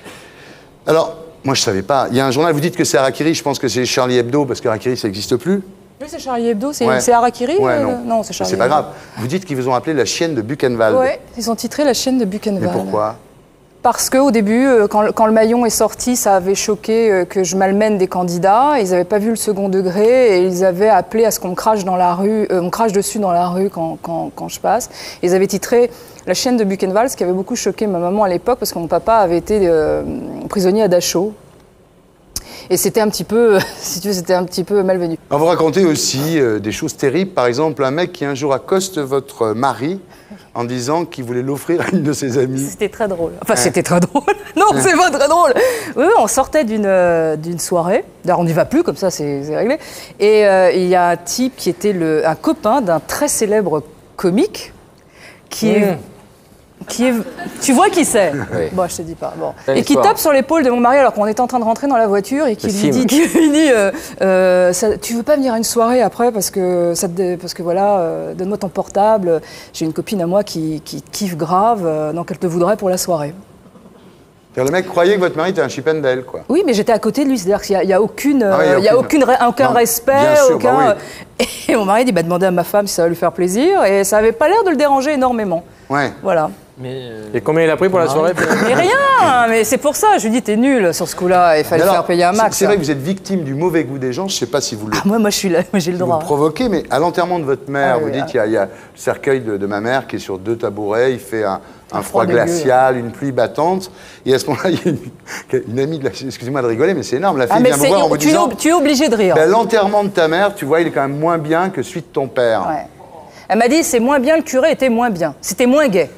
Alors, moi, je savais pas. Il y a un journal, vous dites que c'est Harakiri, je pense que c'est Charlie Hebdo, parce que Harakiri, ça n'existe plus. Oui, c'est Charlie Hebdo, c'est Ouais. Harakiri Ouais, euh, non, non c'est Charlie c'est pas Hebdo. grave. Vous dites qu'ils vous ont appelé la chienne de Buchenwald. Oui, ils ont titré La chienne de Mais Buchenwald. pourquoi? Parce qu'au début, euh, quand, quand le maillon est sorti, ça avait choqué euh, que je malmène des candidats. Ils n'avaient pas vu le second degré et ils avaient appelé à ce qu'on me crache dans la rue, euh, on me crache dessus dans la rue quand, quand, quand je passe. Ils avaient titré La chienne de Buchenwald, ce qui avait beaucoup choqué ma maman à l'époque parce que mon papa avait été euh, prisonnier à Dachau. Et c'était un petit peu, si tu veux, c'était un petit peu malvenu. On vous racontez aussi euh, des choses terribles. Par exemple, un mec qui un jour accoste votre mari en disant qu'il voulait l'offrir à une de ses amies. C'était très drôle. Enfin, ouais. C'était très drôle. Non, c'est pas très drôle. Oui, on sortait d'une euh, d'une soirée. D'ailleurs, on n'y va plus, comme ça, c'est réglé. Et euh, il y a un type qui était le, un copain d'un très célèbre comique qui mmh. est... Qui est... Tu vois qui c'est? Oui. Bon, je te dis pas. Bon. Et qui tape sur l'épaule de mon mari alors qu'on était en train de rentrer dans la voiture et qui lui dit, qui lui dit euh, euh, ça, tu veux pas venir à une soirée après parce que, ça te, parce que voilà, euh, donne-moi ton portable. J'ai une copine à moi qui, qui kiffe grave, euh, donc elle te voudrait pour la soirée. Le mec croyait que votre mari était un Chippendale, quoi. Oui, mais j'étais à côté de lui, c'est-à-dire qu'il n'y a, a, aucune, ah, euh, il y a aucune, aucune, aucun non, respect, sûr, aucun. Bah oui. Et mon mari dit bah, demandez à ma femme si ça va lui faire plaisir, et ça n'avait pas l'air de le déranger énormément. Ouais. Voilà. Mais euh... Et combien il a pris pour la soirée? Mais rien, mais c'est pour ça, je lui dis t'es nul sur ce coup-là, il fallait alors, faire payer un max. C'est vrai que vous êtes victime du mauvais goût des gens, je ne sais pas si vous le. Ah, moi, moi, je suis là, moi j'ai le droit. Vous le provoquez, mais à l'enterrement de votre mère, ah, vous oui, dites qu'il ah. y, y a le cercueil de, de ma mère qui est sur deux tabourets, il fait un, un, un froid, froid glacial, une pluie battante, et à ce moment-là, il y a une, une amie de la. Excusez-moi de rigoler, mais c'est énorme. La fille ah, vient vous voir en vous tu disant. Tu es obligé de rire. Ben, l'enterrement de ta mère, tu vois, il est quand même moins bien que celui de ton père. Ouais. Elle m'a dit c'est moins bien, le curé était moins bien, c'était moins gai.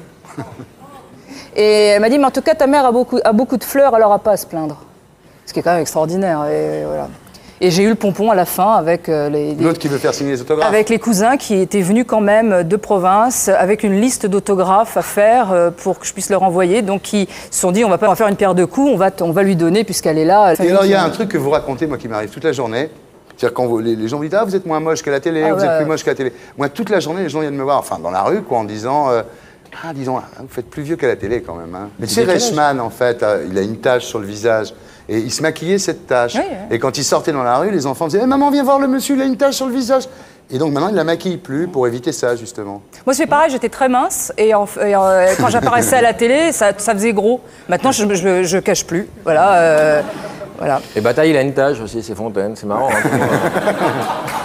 Et elle m'a dit, mais en tout cas, ta mère a beaucoup, a beaucoup de fleurs, elle n'aura pas à se plaindre. Ce qui est quand même extraordinaire. Et, et, voilà. Et j'ai eu le pompon à la fin avec euh, les... L'autre qui veut faire signer les autographes. Avec les cousins qui étaient venus quand même de province, avec une liste d'autographes à faire euh, pour que je puisse leur envoyer. Donc, qui se sont dit, on va pas en faire une paire de coups, on va, on va lui donner puisqu'elle est là. Et alors, il y a un truc que vous racontez, moi, qui m'arrive toute la journée. C'est-à-dire quand vous, les, les gens vous disent, ah, vous êtes moins moche qu'à la télé, ah, vous ouais, êtes plus ouais. moche qu'à la télé. Moi, toute la journée, les gens viennent me voir, enfin, dans la rue, quoi, en disant... Euh, Ah, disons, vous faites plus vieux qu'à la télé quand même. Hein. Mais tu sais, Reichmann, en fait, il a une tache sur le visage. Et il se maquillait cette tache. Oui, oui. Et quand il sortait dans la rue, les enfants disaient hey, maman, viens voir le monsieur, il a une tache sur le visage. Et donc maintenant, il ne la maquille plus pour éviter ça, justement. Moi, c'est pareil, j'étais très mince. Et, en, et en, quand j'apparaissais à la télé, ça, ça faisait gros. Maintenant, je ne cache plus. Voilà. Euh, voilà. Et Bataille, il a une tache aussi, c'est Fontaine. C'est marrant. Hein,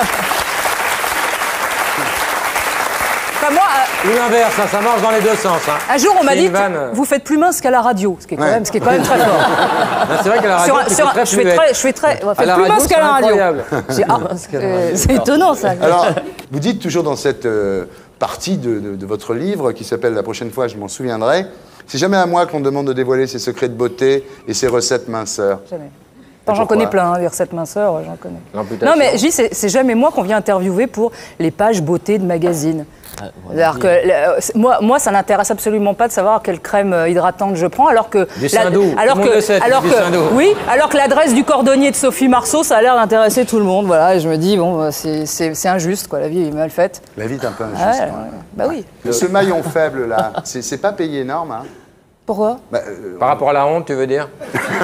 Enfin, moi, euh... Ou l'inverse, hein, ça marche dans les deux sens. Hein. Un jour, on m'a dit, vanne... vous faites plus mince qu'à la radio, ce qui est quand, ouais. même, ce qui est quand même très fort. C'est vrai qu'à la radio, sur, sur, très je, fais très, je fais très... On fait plus mince qu'à la radio. Ah, euh, c'est étonnant, ça. Alors, vous dites toujours dans cette euh, partie de, de, de votre livre, qui s'appelle « La prochaine fois, je m'en souviendrai », c'est jamais à moi qu'on demande de dévoiler ses secrets de beauté et ses recettes minceurs. Jamais. Enfin, j'en connais plein, hein, des recettes minceurs, j'en connais. L'amputation. Non, mais je dis, c'est c'est jamais moi qu'on vient interviewer pour les pages beauté de magazines. Ah, Alors que euh, moi, moi, ça n'intéresse absolument pas de savoir quelle crème euh, hydratante je prends, alors que Du Sindou, alors tout le monde que, le sait, alors du que, Sindou. oui, alors que l'adresse du cordonnier de Sophie Marceau, ça a l'air d'intéresser tout le monde, voilà. Et je me dis bon, bah, c'est c'est- c'est injuste, quoi. La vie est mal faite. La vie est un peu injuste. Ah ouais, quoi. ouais. Bah oui. Ce maillon faible, là, c'est c'est pas payé énorme, hein? Pourquoi? Bah, euh, Par rapport à la honte, tu veux dire?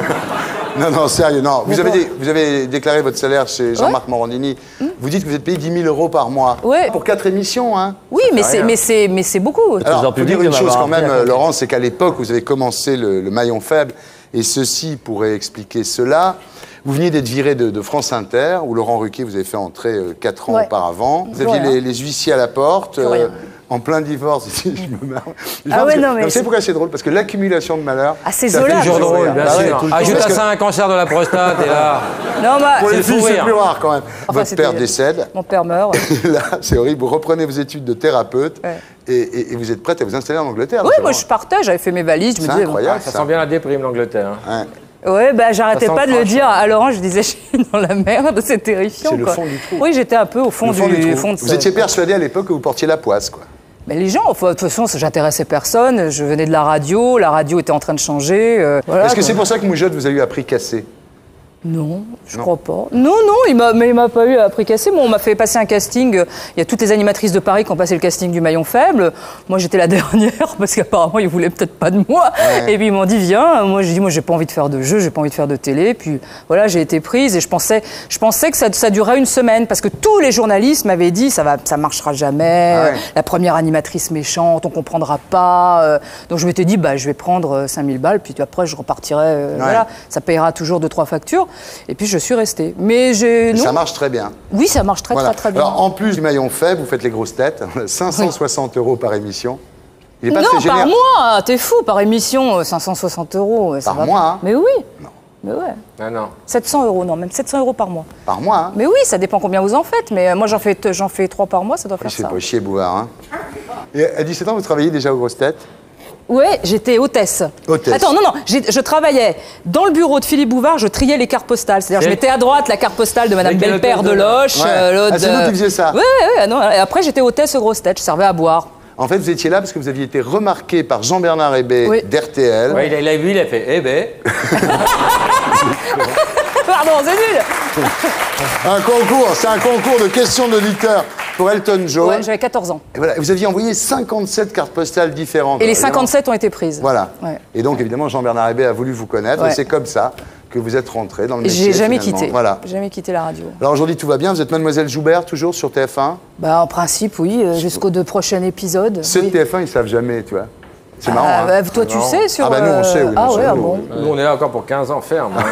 Non, non, sérieux, non. Vous avez, D'accord. dé- vous avez déclaré votre salaire chez Jean-Marc Morandini. Vous dites que vous êtes payé dix mille euros par mois. Ouais. Pour quatre émissions, hein. Oui, mais c'est mais c'est mais c'est beaucoup. Alors, en faut public, dire une on va chose avoir quand un même, prix à euh, Laurent, c'est qu'à l'époque, vous avez commencé le, le maillon faible, et ceci pourrait expliquer cela. Vous veniez d'être viré de, de France Inter, où Laurent Ruquier vous avez fait entrer euh, quatre ans Ouais. auparavant. Vous Plus aviez rien. les, les huissiers à la porte, Plus rien. en plein divorce. Je me marre. Je Ah pense ouais, que- non, mais vous savez c'est- pourquoi c'est drôle? Parce que l'accumulation de malheurs. Ah, c'est ça fait Zola. Toujours toujours drôle, rire. bien Bah ouais, sûr. tout le temps. Ajoute Parce à que ça un cancer de la prostate et là. Non, bah, Pour les C'est fou filles, c'est rire. plus rare quand même. Enfin, Votre c'était- père décède. mon père meurt. Et là, c'est horrible. Vous reprenez vos études de thérapeute Ouais. et, et- et vous êtes prête à vous installer en Angleterre. Oui, c'est moi vrai. je partais, j'avais fait mes valises, je me C'est disais. bon. incroyable. Ça sent bien la déprime, l'Angleterre. hein. Ouais. Ouais, bah j'arrêtais Ça sent pas de le trash, dire à Laurent, je disais je suis dans la merde, c'est terrifiant. C'est le quoi. fond du trou. Oui, j'étais un peu au fond, Le fond du, du trou. fond de Vous ça. étiez persuadé à l'époque que vous portiez la poisse, quoi. Mais les gens, enfin, de toute façon, ça j'intéressais personne, je venais de la radio, la radio était en train de changer. euh, voilà, Est-ce que quoi. c'est pour ça que Moujotte vous a eu à prix cassé? Non, je crois pas. Non, non, il m'a, mais il m'a pas eu à prix cassé. Bon, on m'a fait passer un casting. euh, Il y a toutes les animatrices de Paris qui ont passé le casting du maillon faible. Moi, j'étais la dernière parce qu'apparemment, ils voulaient peut-être pas de moi. Ouais. Et puis ils m'ont dit viens. Moi, j'ai dit moi, j'ai pas envie de faire de jeu, j'ai pas envie de faire de télé. Puis voilà, j'ai été prise et je pensais, je pensais que ça, ça durerait une semaine parce que tous les journalistes m'avaient dit ça va, ça marchera jamais. Ah ouais. euh, La première animatrice méchante, on comprendra pas. euh. Donc je m'étais dit bah je vais prendre euh, cinq mille balles puis après je repartirai. euh, Ouais. Voilà, ça payera toujours deux trois factures. Et puis je suis restée. Mais j'ai non. Ça marche très bien. Oui, ça marche très Voilà. très très bien. Alors, en plus du maillon faible, vous faites les grosses têtes. cinq cent soixante euros par émission. Il est pas non, très par généreux. mois, t'es fou, par émission, euh, cinq cent soixante euros. euh, ça Par va mois, pas. hein. Mais oui. Non. Mais ouais. Ah non. sept cents euros, non, même sept cents euros par mois. Par mois, hein. Mais oui, ça dépend combien vous en faites. Mais euh, moi, j'en fais, j'en fais trois par mois, ça doit Il faire se fait ça. pas chier, Bouvard. Hein. Et à dix-sept ans, vous travailliez déjà aux grosses têtes? Ouais, j'étais hôtesse. Hôtesse. Attends, non, non, j'ai- je travaillais dans le bureau de Philippe Bouvard, je triais les cartes postales. C'est-à-dire, je Et- mettais à droite la carte postale de Madame Et quel Belle-Père hôtesse de de- Loche, Ouais. euh, l'autre Ah, c'est vous de- qui faisiez ça? Ouais, ouais, ouais, non. Et après, j'étais hôtesse aux grosses têtes, je servais à boire. En fait, vous étiez là parce que vous aviez été remarqué par Jean-Bernard Hébé Oui. d'R T L. Ouais, il, a, il a vu, il a fait eh ben. Pardon, c'est nul. Un concours, c'est un concours de questions d'auditeurs pour Elton John. Ouais, j'avais quatorze ans. Et voilà, vous aviez envoyé cinquante-sept cartes postales différentes. Et les Alors, évidemment- cinquante-sept ont été prises. Voilà. Ouais. Et donc, évidemment, Jean-Bernard Hébé a voulu vous connaître. Ouais. Et c'est comme ça que vous êtes rentré dans le Et métier. j'ai jamais finalement. quitté. Voilà. Jamais quitté la radio. Alors aujourd'hui, tout va bien. Vous êtes Mademoiselle Joubert, toujours sur T F un. Bah, en principe, oui, euh, jusqu'aux deux prochains épisodes. Ceux oui. de T F un, ils savent jamais, tu vois. C'est marrant. Ah, hein. bah, toi, tu C'est marrant. sais sur. Ah, bah nous, on sait. Oui, Ah, nous, ouais, c'est ah nous. bon. Nous, on est là encore pour quinze ans ferme. hein.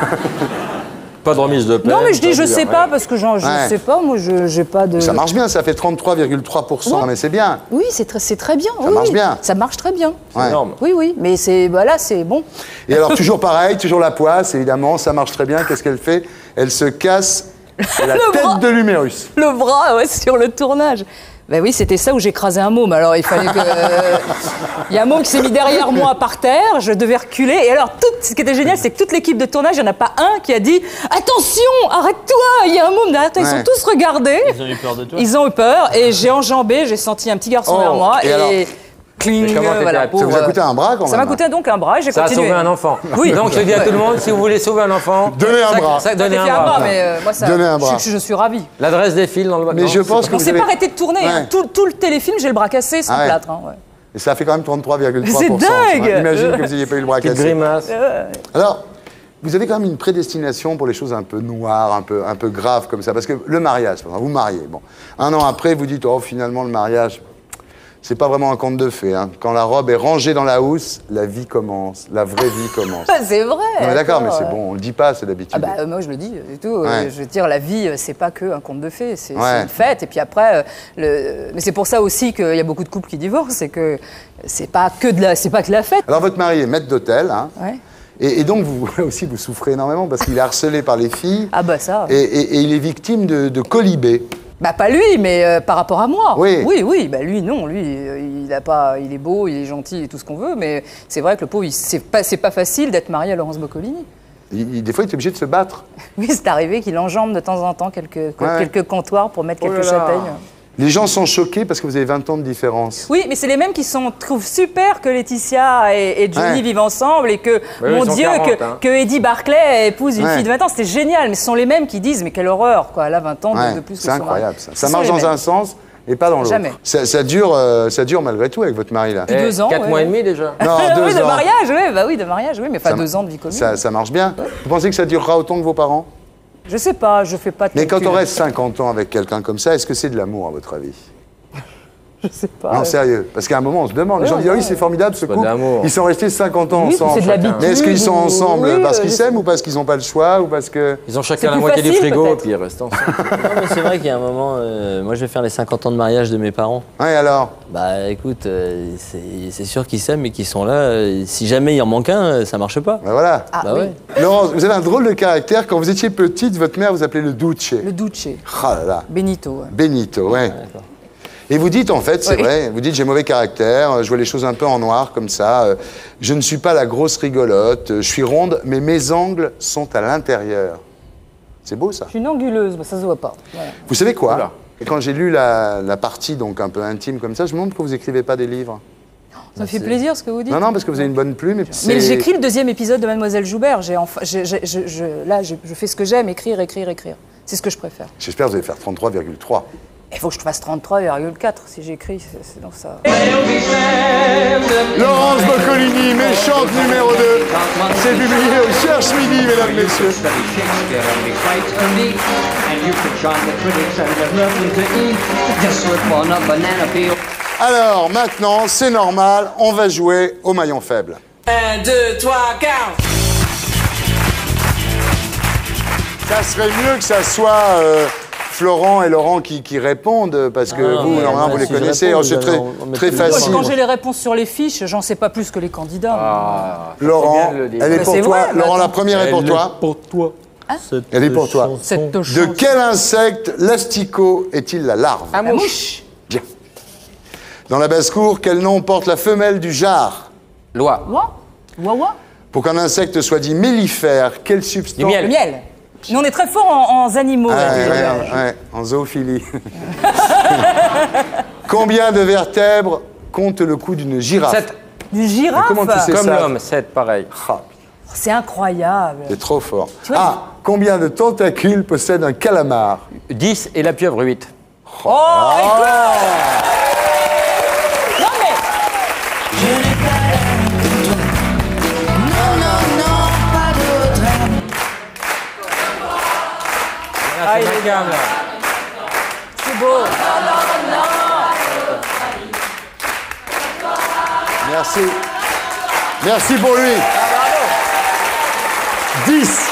Pas de remise de peine. Non, mais je dis, pas je de- sais ouais. pas, parce que genre, je Ouais. sais pas, moi, je j'ai pas de. Ça marche bien, ça fait trente-trois virgule trois pour cent, Ouais. mais c'est bien. Oui, c'est très, c'est très bien. Ça oui, marche oui. bien. Ça marche très bien. Ouais. énorme. Oui, oui, mais c'est, bah là, c'est bon. Et alors, toujours pareil, toujours la poisse, évidemment, ça marche très bien. Qu'est-ce qu'elle fait? Elle se casse la Le tête bras. de l'humérus. Le bras, ouais, sur le tournage. Ben oui, c'était ça où j'ai écrasé un môme. Alors il fallait que. euh, Il y a un môme qui s'est mis derrière moi par terre, je devais reculer. Et alors, tout, ce qui était génial, c'est que toute l'équipe de tournage, il n'y en a pas un qui a dit attention, arrête-toi, il y a un môme derrière toi. Ils Ouais. sont tous regardés. Ils ont eu peur de toi. Ils ont eu peur et j'ai enjambé, j'ai senti un petit garçon Oh, derrière moi. et Et, alors cling, Et comment t'étais voilà, habillée Ça vous a pauvre. coûté un bras, quand Ça même. m'a coûté donc un bras et j'ai Ça a continué. sauvé un enfant. Oui. Donc je dis à tout le monde, si vous voulez sauver un enfant, Donnez un ça- bras. ça- J'ai donnez fait un un bras, bras. mais euh, moi, ça, Donnez un bras. Je, je suis ravie. L'adresse des fils dans le Mais non, je c'est pense pas- que On vous s'est avez... pas arrêté de tourner. hein. Ouais. Tout, tout le téléfilm, j'ai le bras cassé sans Ah ouais. plâtre. hein, ouais. Et ça fait quand même trente-trois virgule trois pour cent. C'est dingue. Imagine que vous n'ayez pas eu le bras Petite cassé. grimace. Alors, vous avez quand même une prédestination pour les choses un peu noires, un peu, un peu graves comme ça. Parce que le mariage, par exemple, vous mariez. Bon. Un an après, vous dites, oh, finalement, le mariage, c'est pas vraiment un conte de fées. Hein. Quand la robe est rangée dans la housse, la vie commence. La vraie vie commence. C'est vrai. Non, mais d'accord, mais attends, c'est ouais. bon, on le dit pas, c'est d'habitude. Ah bah, euh, moi je le dis et tout. Ouais. Euh, je veux dire, la vie, euh, c'est pas que un conte de fées, c'est c'est Ouais. une fête. Et puis après, euh, le... mais c'est pour ça aussi qu'il y a beaucoup de couples qui divorcent, c'est que c'est pas que de la, c'est pas que la fête. Alors, votre mari est maître d'hôtel, hein, Ouais. et, et donc vous là aussi, vous souffrez énormément parce qu'il est harcelé par les filles Ah bah ça. et, et- et il est victime de, de colibés. Bah pas lui, mais euh, par rapport à moi. Oui. oui, oui, bah lui non, lui euh, il a pas, il est beau, il est gentil et tout ce qu'on veut, mais c'est vrai que le pauvre, il- c'est pas, c'est pas facile d'être marié à Laurence Boccolini. il, il, des fois, il est obligé de se battre. Oui, c'est arrivé qu'il enjambe de temps en temps quelques, ouais. quelques comptoirs pour mettre oh quelques là là. châtaignes. Les gens sont choqués parce que vous avez vingt ans de différence. Oui, mais c'est les mêmes qui sont, trouvent super que Laetitia et, et Johnny ouais. vivent ensemble et que, oui, mon Dieu, quarante, que, hein. que Eddie Barclay épouse une ouais. fille de vingt ans. C'était génial, mais ce sont les mêmes qui disent, mais quelle horreur, quoi, elle a vingt ans de, ouais. de plus que c'est son incroyable, mari. ça. Ça marche dans un sens et pas dans l'autre. Jamais. Ça, ça, dure, euh, ça dure malgré tout avec votre mari, là. Et deux ans, Quatre ouais. mois et demi, déjà. Non, deux oui, de ans. mariage, oui, bah oui, de mariage, oui, mais pas ça, deux ans de vie commune. Ça, ça marche bien. Vous pensez que ça durera autant que vos parents? Je sais pas, je fais pas de Mais quand calcul. on reste cinquante ans avec quelqu'un comme ça, est-ce que c'est de l'amour, à votre avis? Je sais pas. Non, sérieux. Parce qu'à un moment, on se demande. Les ouais, gens disent, ouais. oui, c'est formidable ce couple. Ils sont restés cinquante ans oui, ensemble. c'est de l'habitude. Mais est-ce qu'ils sont ensemble oui, parce qu'ils euh, s'aiment ou parce qu'ils n'ont pas le choix ou parce que... Ils ont chacun la moitié du frigo et puis ils restent ensemble. Non, mais c'est vrai qu'il y a un moment, euh, moi je vais faire les cinquante ans de mariage de mes parents. Ouais, alors? Bah écoute, euh, c'est sûr qu'ils s'aiment et qu'ils sont là. Euh, si jamais il en manque un, euh, ça marche pas. Bah voilà. Ah, bah oui. ouais. Laurence, vous avez un drôle de caractère. Quand vous étiez petite, votre mère vous appelait le Duce. Le Duce. Ah là là. Benito. Ouais. Benito, ouais. D'accord. Et vous dites, en fait, c'est oui. vrai, vous dites, j'ai mauvais caractère, je vois les choses un peu en noir, comme ça, euh, je ne suis pas la grosse rigolote, euh, je suis ronde, mais mes angles sont à l'intérieur. C'est beau, ça. Je suis une anguleuse, mais ça se voit pas. Voilà. Vous savez quoi? Oula. Quand j'ai lu la, la partie, donc, un peu intime comme ça, je me demande pourquoi vous n'écrivez pas des livres. Ça me fait plaisir ce que vous dites. Non, non, parce que vous avez une bonne plume. Et Mais j'écris le deuxième épisode de Mademoiselle Joubert. J'ai enfin, j'ai- j'ai- je, je- là, je, je fais ce que j'aime, écrire, écrire, écrire. C'est ce que je préfère. J'espère que vous allez faire trente-trois virgule trois. Il faut que je fasse trente-trois virgule quatre si j'écris, sinon ça... Laurence Boccolini, méchante numéro deux. C'est publié au Cherche Midi, mesdames, messieurs. Alors, maintenant, c'est normal, on va jouer au maillon faible. un, deux, trois, quatre. Ça serait mieux que ça soit euh, Florent et Laurent qui, qui répondent, parce que Ah, vous, mais normalement, bah, vous les si je connaissez. réponds, Oh, c'est vous très, allez en- en mettre très une facile. Quand j'ai les réponses sur les fiches, j'en sais pas plus que les candidats. Ah, Laurent, bien de le dire. elle est Mais pour c'est toi. vrai, mais Laurent, la attends. première est pour Elle toi. est pour toi. Elle est pour toi. Cette De chance. quel insecte l'asticot est-il la larve? La mouche. Bien. Dans la basse-cour, quel nom porte la femelle du jar? Loi. Ouah. Ouah, ouah. Pour qu'un insecte soit dit mellifère, quelle substance? Du miel. Le miel. Nous, on est très fort en, en animaux. Ah, hein, ouais, Joubert. ouais, ouais, en zoophilie. Combien de vertèbres compte le cou d'une girafe? Sept. Une girafe. Mais comment tu sais Comme ça? l'homme, sept, pareil. Ah, C'est incroyable. c'est trop fort. vois, Ah, combien de tentacules possède un calamar? dix et la pieuvre, huit. Oh, écoute. Non, mais... Ah, il est gamme, là. C'est beau. Merci. Merci pour lui. dix.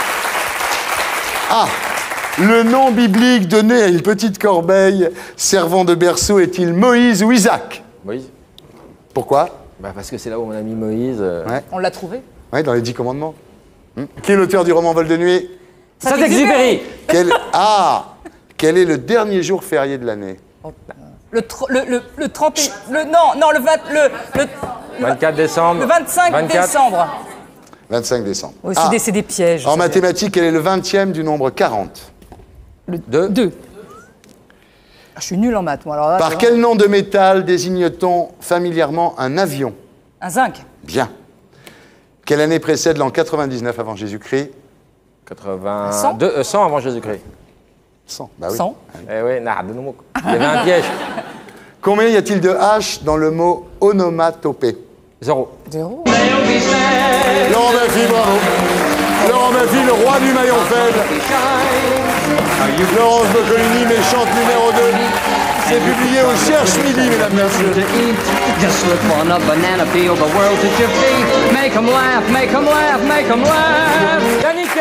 Ah, le nom biblique donné à une petite corbeille servant de berceau est-il Moïse ou Isaac? Moïse. Pourquoi? Bah parce que c'est là où on a mis Moïse. euh. Ouais. On l'a trouvé. Ouais, dans les dix commandements. Hmm. Qui est l'auteur du roman Vol de nuit? Saint-Exupéry. Quel... Ah, quel est le dernier jour férié de l'année? Le, tr- le, le, le trente et- le Non, non, le, vingt, le, le, vingt-quatre décembre. le vingt-cinq vingt-quatre. décembre. vingt-cinq décembre. Oui, c'est Ah, des, c'est des pièges. en ça. mathématiques, quel est le vingtième du nombre quarante? Le Deux. deux. Ah, je suis nul en maths, moi. Alors là, tu Par vois. quel nom de métal désigne-t-on familièrement un avion? Un zinc. Bien. Quelle année précède l'an quatre-vingt-dix-neuf avant Jésus-Christ? quatre-vingt-deux, euh, cent avant Jésus-Christ. cent. Bah oui. cent. Eh oui, nah, de nouveau. Il y avait un piège. Combien y a-t-il de H dans le mot onomatopée? Zéro. Zéro. Laurent Baffy, bravo. Laurent Baffy, le roi du maillon faible. Laurence Boccolini, méchante numéro deux. C'est publié au Cherche Midi, mesdames, messieurs. Just slip on a banana peel, the world at your feet. Make 'em laugh, make 'em laugh, make 'em laugh. Yannick.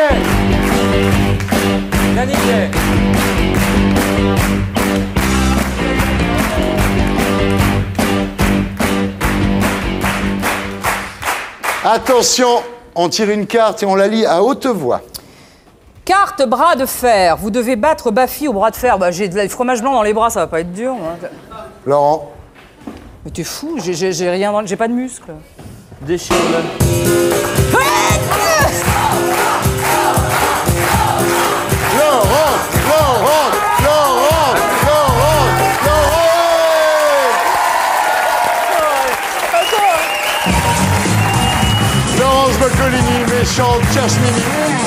Yannick. Attention, on tire une carte et on la lit à haute voix. Carte bras de fer. Vous devez battre Baffy au bras de fer. Bah, j'ai du fromage blanc dans les bras, ça va pas être dur. moi. Laurent. Mais t'es fou, j'ai- j'ai j'ai rien dans le- j'ai pas de muscles. Déchire-le. Ah Mini, méchante, cherche Mini.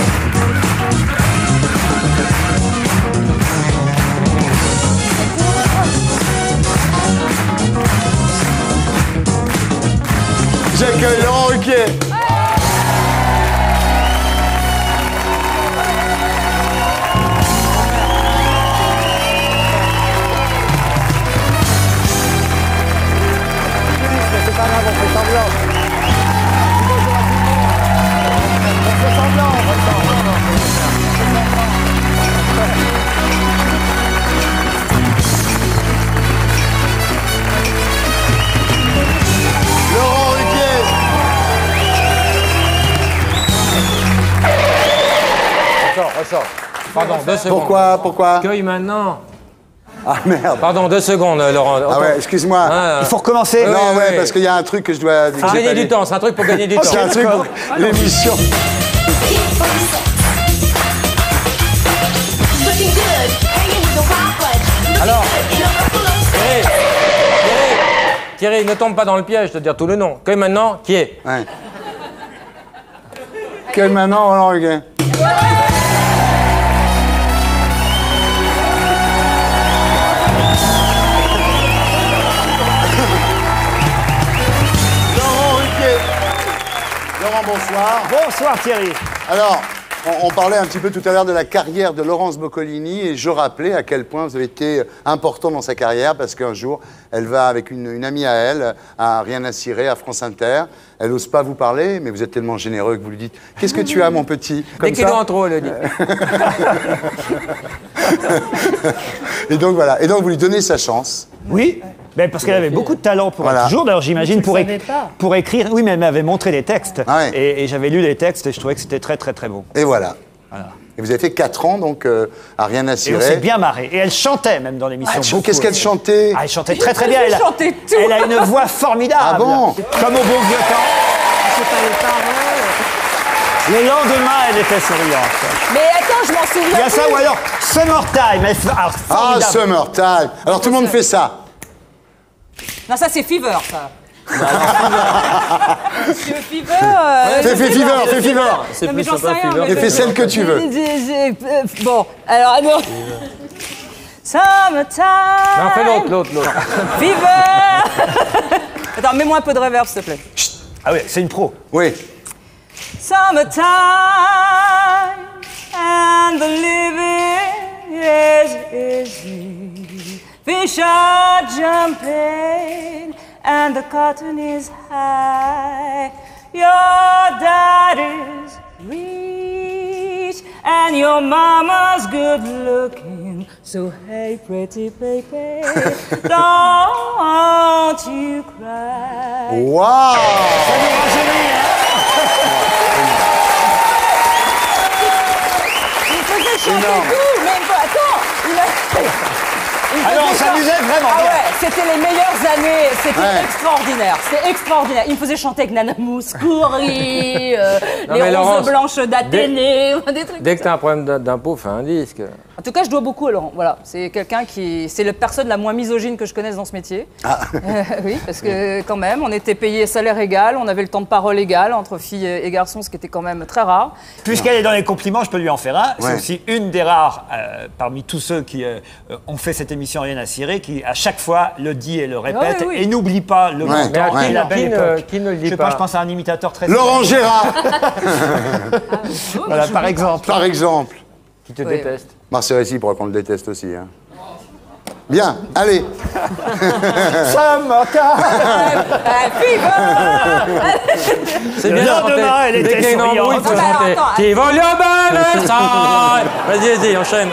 J'accueille Laurent Ruquier. C'est pas grave, on fait semblant. Bonjour à tout le monde. On fait semblant, on fait semblant. Laurent Ruquier. Ressort, ressort. Pardon, deux secondes. Pourquoi, pourquoi? Cueille maintenant. Ah merde. Pardon, deux secondes, Laurent. Ah ouais, excuse-moi. Ah, Il faut recommencer. Non, oui, ouais, oui. parce qu'il y a un truc que je dois... Pour gagner du temps, c'est un truc pour gagner du temps. C'est un truc pour l'émission. Alors, Thierry, Thierry, Thierry, ne tombe pas dans le piège de dire tout le nom. Cueille maintenant, qui est? Ouais. Quel maintenant, Laurent Ruquier? Laurent Ruquier. Laurent, bonsoir. Bonsoir Thierry. Alors, on, on parlait un petit peu tout à l'heure de la carrière de Laurence Boccolini et je rappelais à quel point vous avez été important dans sa carrière parce qu'un jour, elle va avec une, une amie à elle, à Rien à cirer, à France Inter. Elle n'ose pas vous parler, mais vous êtes tellement généreux que vous lui dites « Qu'est-ce que tu as, mon petit ?» Dès qu'il est en trop, elle le dit. Et donc voilà, et donc vous lui donnez sa chance. Oui, ben parce qu'elle avait beaucoup de talent pour Voilà. un jour. D'ailleurs, j'imagine pour, savais éc- pas. pour écrire. Oui, mais elle m'avait montré des textes. Ah ouais. Et, et j'avais lu les textes et je trouvais que c'était très, très, très bon. Et voilà. Voilà. Et vous avez fait quatre ans, donc, euh, à Rien à Et on s'est cirer. bien marré. Et elle chantait même dans l'émission. Ah, beaucoup qu'est-ce qu'elle aussi. chantait? Ah, elle chantait très, très bien. Elle a, chantait tout. elle a une voix formidable. Ah bon? Comme au bon vieux temps. C'est pas les paroles. Le lendemain, elle était souriante. Mais attends, je m'en souviens. Il y a ça, plus. ou alors Summertime. Elle, alors, Ah, formidable. Summertime. Alors tout le monde fait ça. Non, ça c'est Fever, ça. Monsieur Fever. euh, Fais, fais Fever, fais Fever. C'est Non, mais plus j'en sais sympa, rien, Fever. mais Et fais celle que tu veux. J'ai- j'ai- euh, Bon, alors, alors. Summertime. Non, fais l'autre, l'autre, l'autre. Fever. Attends, mets-moi un peu de reverb, s'il te plaît. Ah oui, c'est une pro. Oui. Summertime and the living is easy. Fish are jumping and the cotton is high. Your daddy's rich and your mama's good looking. So hey, pretty baby, don't you cry. Waouh. Il faisait chanter Énorme. tout, même pas. Attends, il a... il Alors, on faisait s'amusait chanter- vraiment Ah bien. ouais, c'était les meilleures années, c'était Ouais. extraordinaire, c'était extraordinaire. Il me faisait chanter avec Nana Mouskouri, euh, Non, les mais roses Laurence, blanches d'Athénée, des trucs. Dès que t'as un problème d'impôt, d'impôt, fais un disque. En tout cas, je dois beaucoup à Laurent. Voilà, c'est quelqu'un qui, c'est la personne la moins misogyne que je connaisse dans ce métier. Ah. Euh, oui, parce que quand même, on était payé salaire égal, on avait le temps de parole égal entre filles et garçons, ce qui était quand même très rare. Puisqu'elle est dans les compliments, je peux lui en faire un. C'est Ouais. aussi une des rares, euh, parmi tous ceux qui euh, euh, ont fait cette émission Rien à cirer, qui à chaque fois le dit et le répète. oui, oui. Et n'oublie pas le Ouais. bon Mais à temps qui- et la qui belle ne- époque. qui ne le dit Je sais pas pas, je pense à un imitateur très Laurent Gérard, Voilà, par exemple. par exemple. Qui te Oui. déteste. Marcel réciproque, on le déteste aussi. Hein. Bien, allez. Summertime. Ah, Fever. C'est Le bien lendemain, chanté. elle Dès était qu'il y a une embrouille, souriante. il faut Ah bah, chanter. attends, Qui vole le bel side. Vas-y, vas-y, enchaîne.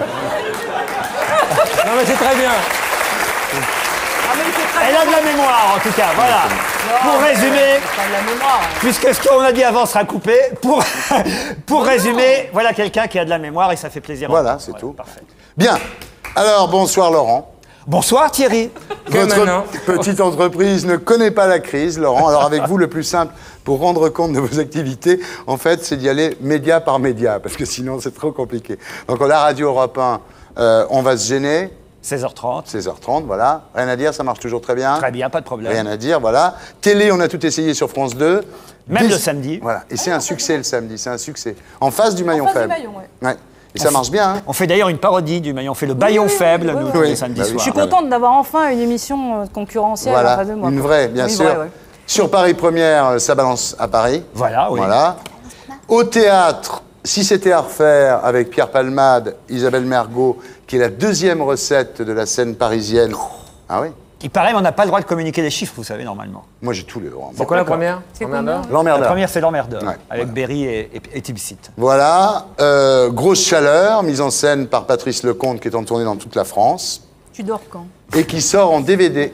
Non mais c'est très bien. Ah, mais il fait très Elle a de la mémoire, en tout cas. Voilà. Pour résumer, Pas de la mémoire. puisque ce qu'on a dit avant sera coupé, pour, pour résumer, voilà quelqu'un qui a de la mémoire et ça fait plaisir. Voilà, c'est tout. Parfait. Bien. Alors, bonsoir Laurent. Bonsoir Thierry. Que maintenant Votre petite entreprise ne connaît pas la crise, Laurent. Alors avec vous, le plus simple pour rendre compte de vos activités, en fait, c'est d'y aller média par média, parce que sinon c'est trop compliqué. Donc la radio Europe un, euh, on va se gêner. seize heures trente. seize heures trente, voilà. Rien à dire, ça marche toujours très bien. Très bien, pas de problème. Rien à dire, voilà. Télé, on a tout essayé sur France deux. Même Des... le samedi. Voilà. Et c'est un succès le samedi, c'est un succès. En face du maillon En face faible. du maillon, ouais. Ouais. Et ça marche bien. Hein. On fait d'ailleurs une parodie du maillon. On fait le maillon oui, faible, oui, nous, oui, tous oui. les samedis Bah oui. soirs. Je suis contente d'avoir enfin une émission concurrentielle Voilà, en face de moi. une quoi. vraie, bien Oui, sûr. vraie, ouais. Sur Paris Première, ça balance à Paris. Voilà, oui. Voilà. Au théâtre, si c'était à refaire, avec Pierre Palmade, Isabelle Mergo, qui est la deuxième recette de la scène parisienne. Ah oui? Il paraît, mais on n'a pas le droit de communiquer les chiffres, vous savez, normalement. Moi, j'ai tous les droits. C'est quoi la première? L'emmerdeur. La première, c'est l'emmerdeur, Ouais, avec voilà. Berry et, et, et Tilsit. Voilà. Euh, Grosse chaleur, mise en scène par Patrice Lecomte, qui est en tournée dans toute la France. Tu dors quand? Et qui sort en D V D.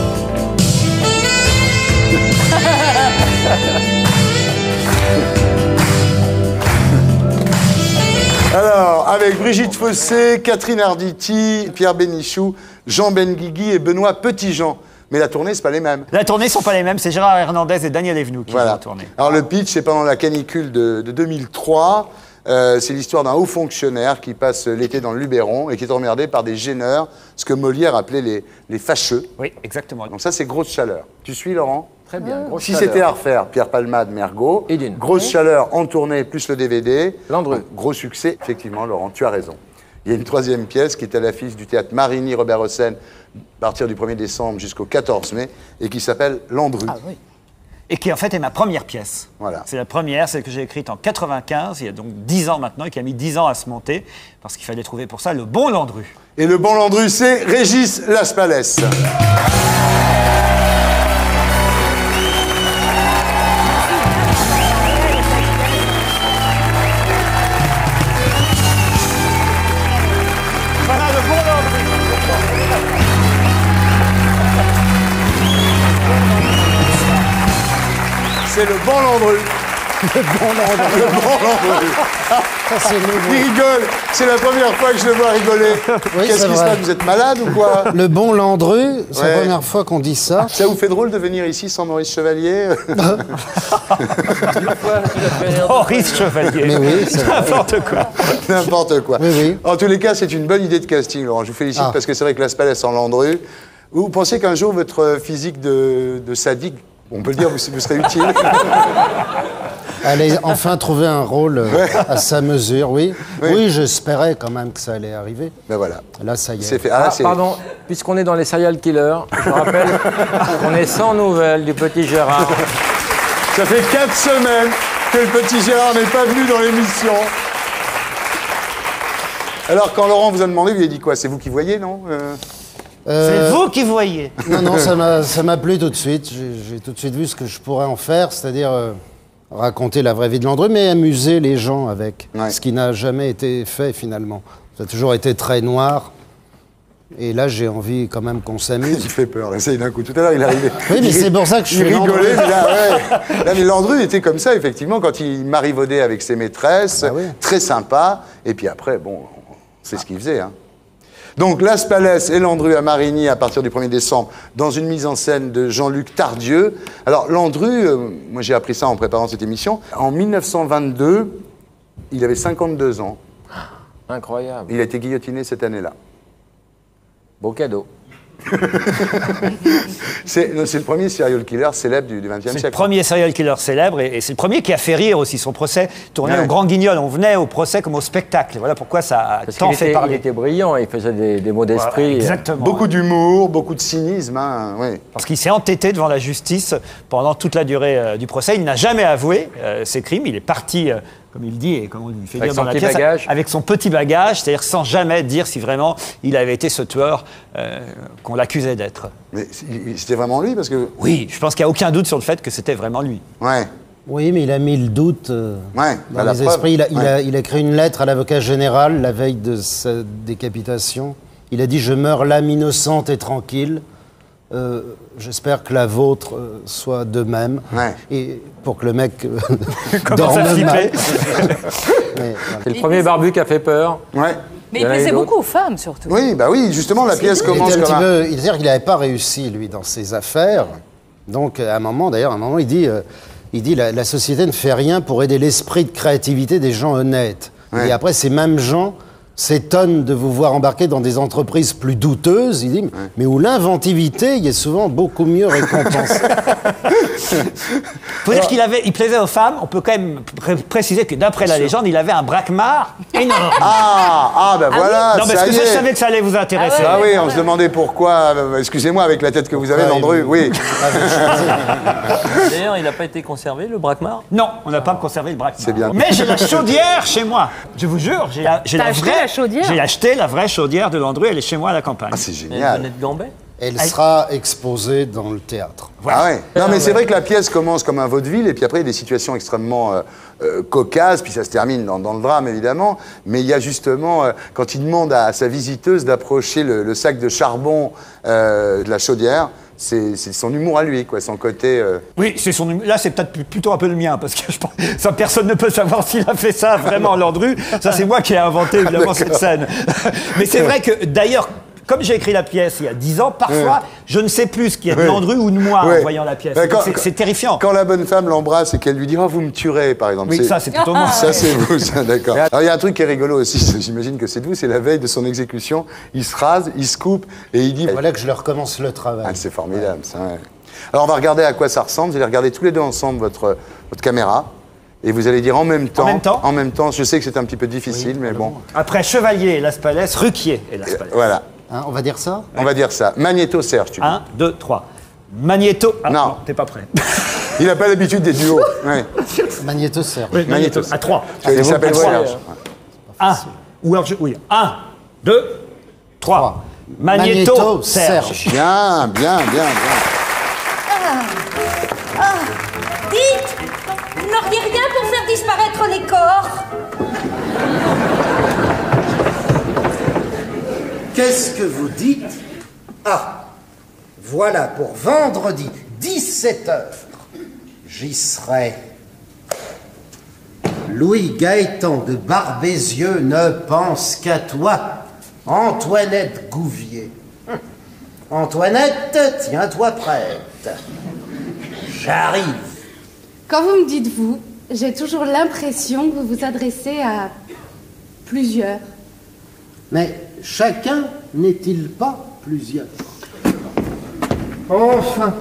Alors, avec Brigitte Fossé, Catherine Arditi, Pierre Bénichou, Jean Benguigui et Benoît Petitjean. Mais la tournée, c'est pas les mêmes. La tournée ne sont pas les mêmes, c'est Gérard Hernandez et Daniel Evenou qui Voilà. vont tourner. Alors le pitch, c'est pendant la canicule de, de deux mille trois. Euh, c'est l'histoire d'un haut fonctionnaire qui passe l'été dans le Luberon et qui est emmerdé par des gêneurs, ce que Molière appelait les, les fâcheux. Oui, exactement. Donc ça, c'est Grosse chaleur. Tu suis, Laurent? Très bien. Grosse Si chaleur. c'était à refaire, Pierre Palmade, Mergo. Edine. Grosse chaleur en tournée, plus le D V D. Landru. Donc, gros succès, effectivement, Laurent, tu as raison. Il y a une troisième pièce qui est à l'affiche du théâtre Marigny Robert Hossein, à partir du premier décembre jusqu'au quatorze mai, et qui s'appelle Landru. Ah oui. Et qui en fait est ma première pièce. Voilà. C'est la première, celle que j'ai écrite en quatre-vingt-quinze, il y a donc dix ans maintenant, et qui a mis dix ans à se monter, parce qu'il fallait trouver pour ça le bon Landru. Et le bon Landru, c'est Régis Laspalès. Voilà le bon Landru. C'est le bon Landru. Le bon Landru. Le bon Landru. Ça, c'est nouveau. Il rigole. C'est la première fois que je le vois rigoler. Oui, Qu'est-ce c'est qui se vrai. passe? Vous êtes malade ou quoi? Le bon Landru, c'est Ouais. la première fois qu'on dit ça. Ça vous fait drôle de venir ici sans Maurice Chevalier? Maurice Chevalier. Mais oui, c'est vrai. N'importe quoi. N'importe quoi. Oui, oui. En tous les cas, c'est une bonne idée de casting, Laurent. Je vous félicite Ah. parce que c'est vrai que Laspalès en Landru. Vous pensiez qu'un jour, votre physique de, de sadique, on peut le dire, vous, vous serez utile? Allez enfin trouver un rôle euh, à sa mesure, oui. Oui. Oui, j'espérais quand même que ça allait arriver. Ben voilà. Là, ça y est. C'est fait. Ah, Ah, c'est- pardon, puisqu'on est dans les serial killers, je rappelle qu'on est sans nouvelles du petit Gérard. Ça fait quatre semaines que le petit Gérard n'est pas venu dans l'émission. Alors, quand Laurent vous a demandé, vous lui avez dit quoi? C'est vous qui voyez, non? Euh, Euh, C'est vous qui voyez. Non, non, ça m'a ça m'a plu tout de suite. J'ai j'ai tout de suite vu ce que je pourrais en faire, c'est-à-dire euh, raconter la vraie vie de Landru, mais amuser les gens avec, Ouais. ce qui n'a jamais été fait finalement. Ça a toujours été très noir. Et là, j'ai envie quand même qu'on s'amuse. Il fait peur, essaye d'un coup. Tout à l'heure, il est arrivé. Oui, mais Il- c'est pour ça que je il fais Landru. rigolait, mais là, ouais. Là, mais Landru était comme ça, effectivement, quand il marivaudait avec ses maîtresses, Ah oui. très sympa. Et puis après, bon, c'est ce qu'il faisait. Hein. Donc, Laspalès et Landru à Marigny à partir du premier décembre, dans une mise en scène de Jean-Luc Tardieu. Alors, Landru, euh, moi j'ai appris ça en préparant cette émission, en mille neuf cent vingt-deux, il avait cinquante-deux ans. Incroyable. Il a été guillotiné cette année-là. Beau cadeau. C'est non, c'est le premier serial killer célèbre du XXe C'est le siècle. premier serial killer célèbre et, et c'est le premier qui a fait rire aussi. Son procès tournait Ouais. au Grand Guignol. On venait au procès comme au spectacle. Et voilà pourquoi ça a Parce tant qu'il fait était, il parler. était brillant, il faisait des, des mots Voilà, d'esprit. exactement. Beaucoup d'humour, beaucoup de cynisme. Hein, oui. Parce qu'il s'est entêté devant la justice pendant toute la durée euh, du procès. Il n'a jamais avoué euh, ses crimes. Il est parti, euh, comme il dit, et comme on lui fait Avec dire son dans la petit pièce, bagage. avec son petit bagage, c'est-à-dire sans jamais dire si vraiment il avait été ce tueur euh, qu'on l'accusait d'être. Mais c'était vraiment lui parce que. Oui, je pense qu'il n'y a aucun doute sur le fait que c'était vraiment lui. Ouais. Oui, mais il a mis le doute euh, Ouais, dans bah, la les preuve. esprits. Il a, il, Ouais. a, il a écrit une lettre à l'avocat général la veille de sa décapitation. Il a dit « Je meurs l'âme innocente et tranquille. Euh, J'espère que la vôtre euh, soit de même. Ouais. Et pour que le mec euh, Commence à dorme flipper. mal. Mais, voilà. C'est le premier barbu qui a fait peur. Ouais. Mais Il y il en a eu plaisait d'autres. beaucoup aux femmes, surtout. Oui, bah oui, justement, la pièce Il commence était un comme petit un... peu- C'est-à-dire qu'il n'avait pas réussi, lui, dans ses affaires. Donc, à un moment, d'ailleurs, à un moment, il dit, euh, il dit la, la société ne fait rien pour aider l'esprit de créativité des gens honnêtes. Ouais. Et après, ces mêmes gens s'étonne de vous voir embarquer dans des entreprises plus douteuses. Il dit, ouais. mais où l'inventivité y est souvent beaucoup mieux récompensée. Faut dire qu'il avait, il plaisait aux femmes. On peut quand même pré préciser que d'après la légende, il avait un braquemar énorme. Ah, ah ben voilà, non, parce ça que y ça, est. je savais que ça allait vous intéresser. Ah, ouais, ah oui, on se demandait pourquoi. Excusez-moi, avec la tête que vous avez, Landru, oui. D'ailleurs, il n'a pas été conservé, le braquemar? Non, on n'a pas conservé le braquemar. C'est bien. Mais j'ai la chaudière chez moi. Je vous jure, j'ai la, T'as la acheté vraie. la chaudière? J'ai acheté la vraie chaudière de Landru. Elle est chez moi à la campagne. Ah, c'est Elle génial. venait de Gambais? Elle sera exposée dans le théâtre. Ah ouais. Non, mais c'est vrai que la pièce commence comme un vaudeville, et puis après, il y a des situations extrêmement euh, euh, cocasses, puis ça se termine dans, dans le drame, évidemment. Mais il y a justement, euh, quand il demande à, à sa visiteuse d'approcher le, le sac de charbon euh, de la chaudière, c'est son humour à lui, quoi, son côté... Euh... Oui, c'est son humour. Là, c'est peut-être plutôt un peu le mien, parce que je pense, ça, personne ne peut savoir s'il a fait ça vraiment, Landru. Ça, c'est moi qui ai inventé, évidemment, cette scène. Mais c'est vrai que, d'ailleurs... Comme j'ai écrit la pièce il y a dix ans, parfois, ouais. je ne sais plus ce qu'il y a de Landru ou de moi ouais. en voyant la pièce. C'est terrifiant. Quand la bonne femme l'embrasse et qu'elle lui dit « Oh, vous me tuerez », par exemple. Oui, ça, c'est plutôt moi. Ça, c'est vous, ça, d'accord. Alors, il y a un truc qui est rigolo aussi, j'imagine que c'est de vous, c'est la veille de son exécution. Il se rase, il se coupe et il dit... Voilà que je leur recommence le travail. Ah, c'est formidable, ouais. ça. Ouais. Alors, on va regarder à quoi ça ressemble. Vous allez regarder tous les deux ensemble votre, votre caméra. Et vous allez dire en même temps. En même temps. En même temps. Je sais que c'est un petit peu difficile, oui, mais bon. Après Chevalier et Las Palais, Ruquier et Las Palais. Voilà. Hein, on va dire ça? On va dire ça. Magnéto Serge, tu dis. Un, deux, trois. Magnéto. Ah, non, non t'es pas prêt. Il n'a pas l'habitude des duos. Ouais. Magnéto Serge. Oui, Magnéto. À trois. Ah, il s'appelle Serge. Un. Ou alors, je... oui. Un, deux, trois. Magnéto, Magnéto Serge. Serge. Bien, bien, bien, bien. Ah. Ah. Dites, vous n'auriez rien pour faire disparaître les corps? Qu'est-ce que vous dites? Ah, voilà pour vendredi, dix-sept heures. J'y serai. Louis Gaëtan de Barbézieux ne pense qu'à toi, Antoinette Gouvier. Hum. Antoinette, tiens-toi prête. J'arrive. Quand vous me dites vous, j'ai toujours l'impression que vous vous adressez à plusieurs. Mais chacun n'est-il pas plusieurs? Enfin,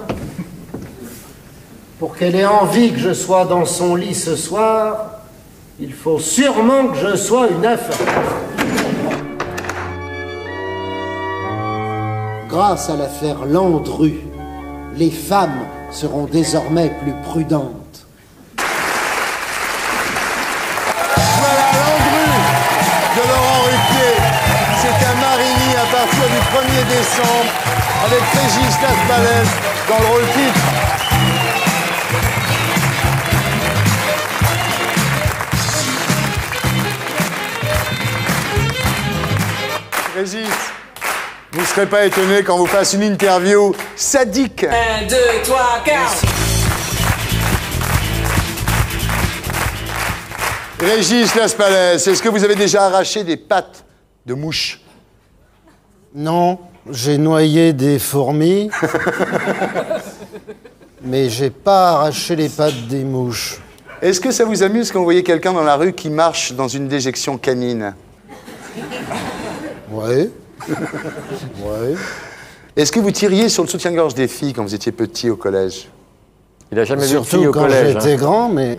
pour qu'elle ait envie que je sois dans son lit ce soir, il faut sûrement que je sois une affaire. Grâce à l'affaire Landru, les femmes seront désormais plus prudentes. Voilà Landru de Laurent Ruquier. C'est à Marigny à partir du premier décembre avec Régis Las Palais dans le rôle titre. Régis, vous ne serez pas étonné quand vous fasse une interview sadique. Un, deux, trois, quatre. Régis Las Palais, est-ce que vous avez déjà arraché des pattes de mouches? Non, j'ai noyé des fourmis, mais j'ai pas arraché les pattes des mouches. Est-ce que ça vous amuse quand vous voyez quelqu'un dans la rue qui marche dans une déjection canine? Ouais. Ouais. Est-ce que vous tiriez sur le soutien-gorge des filles quand vous étiez petit au collège? Il a jamais vu de Surtout fille au quand collège. j'étais hein. grand, mais...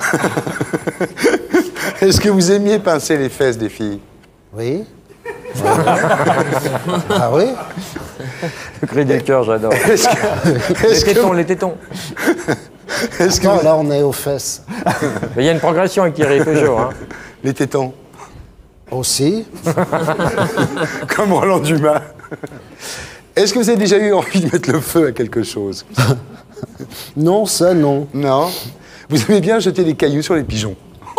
Est-ce que vous aimiez pincer les fesses des filles? Oui. Ouais. Ah oui? Le cri du cœur, j'adore. Est-ce que... Les Est-ce tétons, que... les tétons. Est-ce que non, vous... là, on est aux fesses. Mais il y a une progression avec Thierry, toujours. Hein. Les tétons. Aussi. Comme Roland Dumas. Est-ce que vous avez déjà eu envie de mettre le feu à quelque chose? Non, ça, non. Non. Vous aimez bien jeter des cailloux sur les pigeons?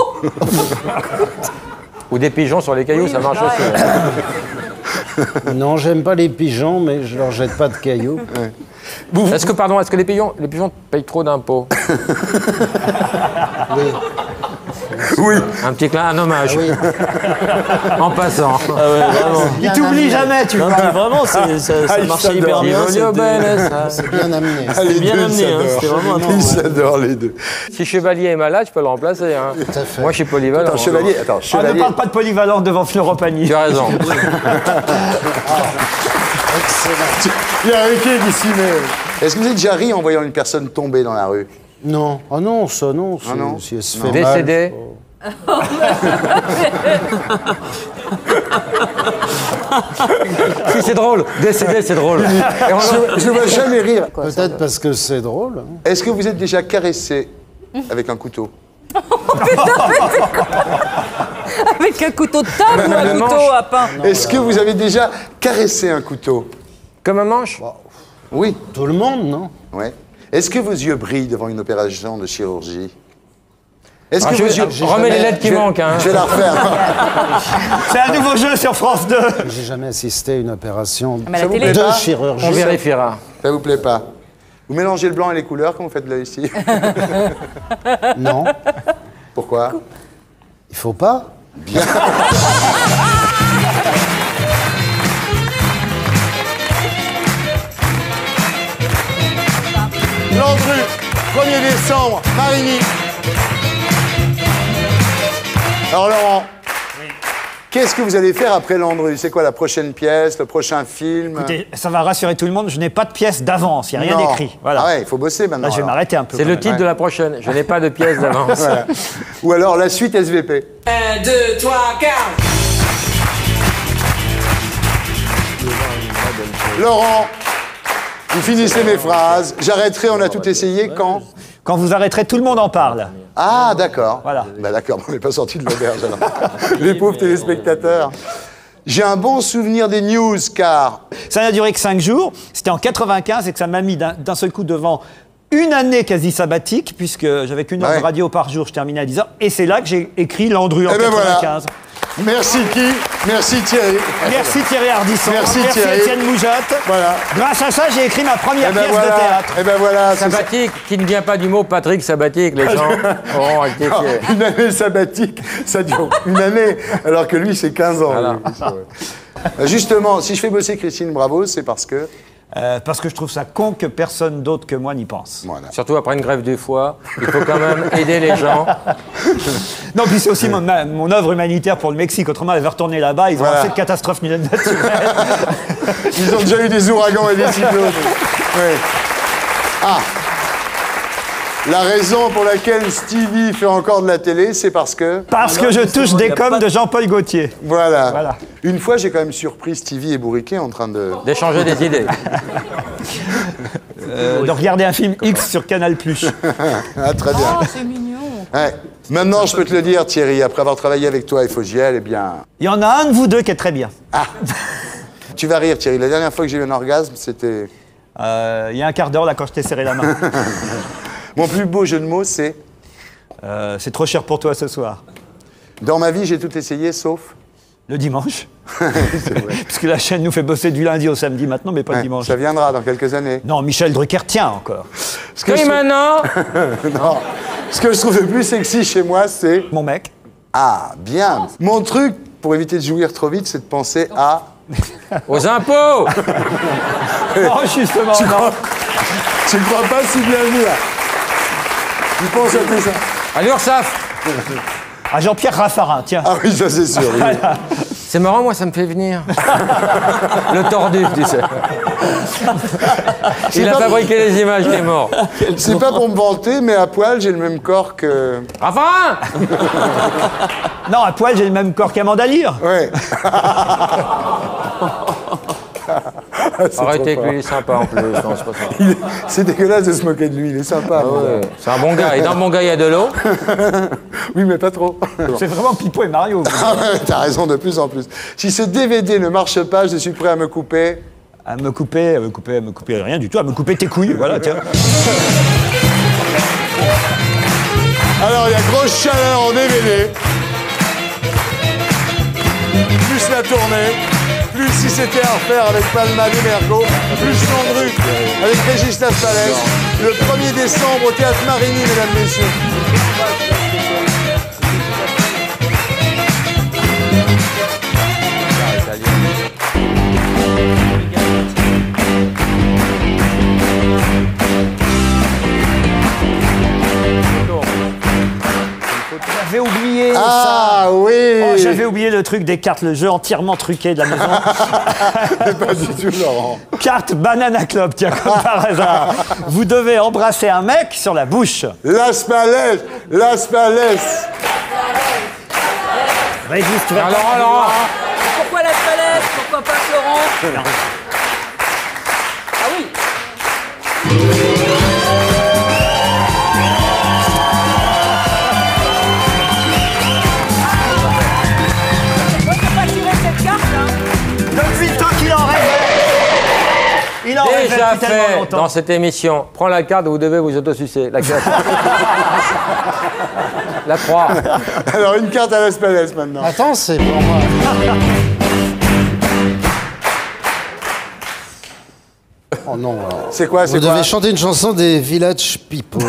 Ou des pigeons sur les cailloux, oui, ça marche aussi. Hein. Non, j'aime pas les pigeons, mais je leur jette pas de cailloux. Ouais. Est-ce que, pardon, est-ce que les pigeons, les pigeons payent trop d'impôts? Oui. Oui. Un petit clin, un hommage. En passant. Ah ouais, vraiment. Il t'oublie jamais, tu Non, vois. mais vraiment, c'est- ça, ça Ah, il marchait s'adore. hyper bien. Il c'était- C'est bien amené. Ah, les bien deux amené, hein, s'adorent. c'était vraiment un Ils truc. s'adorent, les deux. Si Chevalier est malade, je peux le remplacer. Hein. Tout à fait. Moi, je suis polyvalent. Attends, Chevalier, attends, Ah, ne Chevalier. parle pas de polyvalent devant Florent Pagny. Tu as raison. Il y a Riquet d'ici, mais... Est-ce que vous avez déjà ri en voyant une personne tomber dans la rue? Non. Ah non, ça non. Ah non. Si elle se Non. fait mal, Décédé. Si, c'est drôle. Décédé, c'est drôle. Et on- Je ne vois jamais rire. peut-être parce que c'est drôle. hein. Est-ce que vous êtes déjà caressé avec un couteau? Avec un couteau de table ou un Le couteau manche. à pain? Est-ce que vous avez déjà caressé un couteau? Comme un manche. Oui. Tout le monde, non? Ouais. Est-ce que vos yeux brillent devant une opération de chirurgie? Est-ce Ah, que je vos vais- yeux... j'ai remets jamais- les lettres qui je vais- manquent, hein. Je vais la refaire. C'est un nouveau jeu sur France deux. J'ai jamais assisté à une opération Mais à la Ça vous télé, plaît de pas chirurgie. On vérifiera. Ça vous plaît pas? Vous mélangez le blanc et les couleurs quand vous faites là ici? Non, Pourquoi? il faut pas. Landru, premier décembre, Marigny. Alors Laurent, qu'est-ce que vous allez faire après Landru? C'est quoi la prochaine pièce, le prochain film? Écoutez, ça va rassurer tout le monde, je n'ai pas de pièce d'avance, il n'y a rien Non. d'écrit. Voilà. Ah ouais, il faut bosser maintenant. Là, je vais alors. m'arrêter un peu. C'est quand le même. titre de la prochaine. Je n'ai pas de pièce d'avance. Voilà. Ou alors la suite S V P. un, deux, trois, quatre. Laurent, vous finissez mes phrases. J'arrêterai, on a tout essayé quand? Quand vous arrêterez, tout le monde en parle. Ah, d'accord. Voilà. Bah d'accord, on n'est pas sorti de l'auberge alors. Les pauvres téléspectateurs. J'ai un bon souvenir des news car... Ça n'a duré que cinq jours. C'était en quatre-vingt-quinze et que ça m'a mis d'un d'un seul coup devant une année quasi sabbatique, puisque j'avais qu'une heure Ouais. de radio par jour, je terminais à dix heures. Et c'est là que j'ai écrit Landru en Eh ben voilà. quatre-vingt-quinze. Merci qui? Merci Thierry. Merci Thierry Ardisson. Merci Thierry. Étienne Moujotte. Voilà. Grâce à ça, j'ai écrit ma première Eh ben pièce voilà. de théâtre. Eh ben voilà. c'est ça. Sabbatique, qui ne vient pas du mot Patrick Sabbatique, les gens auront rectifié. Ah, une année sabbatique, ça dure une année, alors que lui, c'est quinze ans. Voilà. lui. C'est vrai. Euh, Justement, si je fais bosser Christine Bravo, c'est parce que... Euh, parce que je trouve ça con que personne d'autre que moi n'y pense. Voilà. Surtout après une grève du foie, il faut quand même aider les gens. Non, puis c'est aussi mon, ma- mon œuvre humanitaire pour le Mexique. Autrement, elle va retourner là-bas. Ils ont Voilà. assez de catastrophes naturelles. Ils ont déjà eu des ouragans et des cyclones. Ouais. Ah. La raison pour laquelle Stevie fait encore de la télé, c'est parce que... Parce que je touche des coms de Jean-Paul Gaultier. Voilà. Voilà. Une fois, j'ai quand même surpris Stevie et Bourriquet en train de... D'échanger des idées. Euh, de regarder un film X sur Canal plus. Ah, très bien. Oh, c'est mignon. Ouais. Maintenant, je peux te le dire, Thierry, après avoir travaillé avec toi et Fogiel, eh bien... Il y en a un de vous deux qui est très bien. Ah. Tu vas rire, Thierry. La dernière fois que j'ai eu un orgasme, c'était... Euh, Il y a un quart d'heure, là, quand je t'ai serré la main. Mon plus beau jeu de mots, c'est... Euh, c'est trop cher pour toi ce soir. Dans ma vie, j'ai tout essayé, sauf... Le dimanche. C'est vrai. Puisque la chaîne nous fait bosser du lundi au samedi maintenant, mais pas le Ouais, dimanche. ça viendra dans quelques années. Non, Michel Drucker tient encore. Ce que Oui, je trouve- maintenant Non. Ce que je trouve le plus sexy chez moi, c'est... Mon mec. Ah, bien. Mon truc, pour éviter de jouir trop vite, c'est de penser à... Aux impôts. Oh, justement, tu non. crois... tu crois pas si bien vu, là. Tu penses à tout ça. À l'URSSAF. À Jean-Pierre Raffarin, tiens. Ah oui, ça c'est sûr. oui. Voilà. C'est marrant, moi, ça me fait venir. Le tordu, tu sais. Il a pas- fabriqué les images, il est mort. C'est pas pour me vanter, mais à poil, j'ai le même corps que... Enfin Non, à poil, j'ai le même corps qu'Amanda Lear. Ouais. Arrêtez avec lui, il est sympa en plus. Non, c'est pas ça. Il est- C'est dégueulasse de se moquer de lui, il est sympa. Ah ouais, c'est un bon gars. Et dans le bon gars, il y a de l'eau. Oui, mais pas trop. C'est vraiment Pipo et Mario. Ah ouais, t'as raison, de plus en plus. Si ce D V D ne marche pas, je suis prêt à me couper. À me couper, à me couper, à me couper, rien du tout, à me couper tes couilles, voilà, tiens. Alors, il y a grosse chaleur en D V D. Plus la tournée, plus si c'était à refaire avec Palma de Mergo, plus Landru avec Régis Laspalès, le premier décembre au Théâtre Marigny, mesdames, messieurs. oui. Oh, j'avais oublié le truc des cartes, le jeu entièrement truqué de la maison. Pas du tout, Laurent. Carte Banana Club, tiens, comme par hasard. Vous devez embrasser un mec sur la bouche. Las Palais, Las Palais. Régis, tu vas Alors, Laurent, Laurent. Pourquoi la palette? Pourquoi pas Florent? Ah oui. Moi, j'ai pas tiré cette carte, hein. Depuis le temps qu'il en rêvait. Il en rêvait Déjà depuis tellement fait longtemps. dans cette émission. Prends la carte, vous devez vous autosucer. La carte. La trois. Alors, une carte à Las Palais maintenant. Attends, c'est pour moi. Oh non. C'est quoi, c'est Vous quoi devez chanter une chanson des Village People.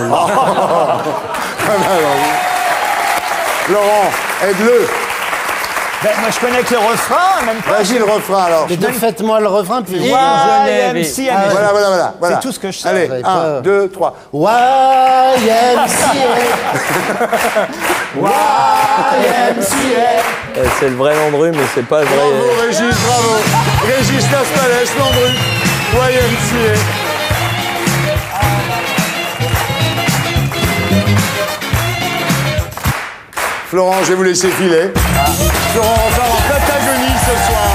Laurent, aide-le. Ben, moi, je connais que le refrain, même pas. Vas-y, le refrain, alors. Mais donc, faites-moi le refrain, puis... Y M C A. Voilà, voilà, voilà. voilà. C'est tout ce que je sais. Allez, J'avais un, pas- deux, trois. Y M C A. Y M C A. Eh, c'est le vrai Landru, mais c'est pas le vrai. Bravo, Régis, bravo. Régis Las Palais, Landru, Y M C A. Florent, je vais vous laisser filer. Florent, on part en Patagonie ce soir.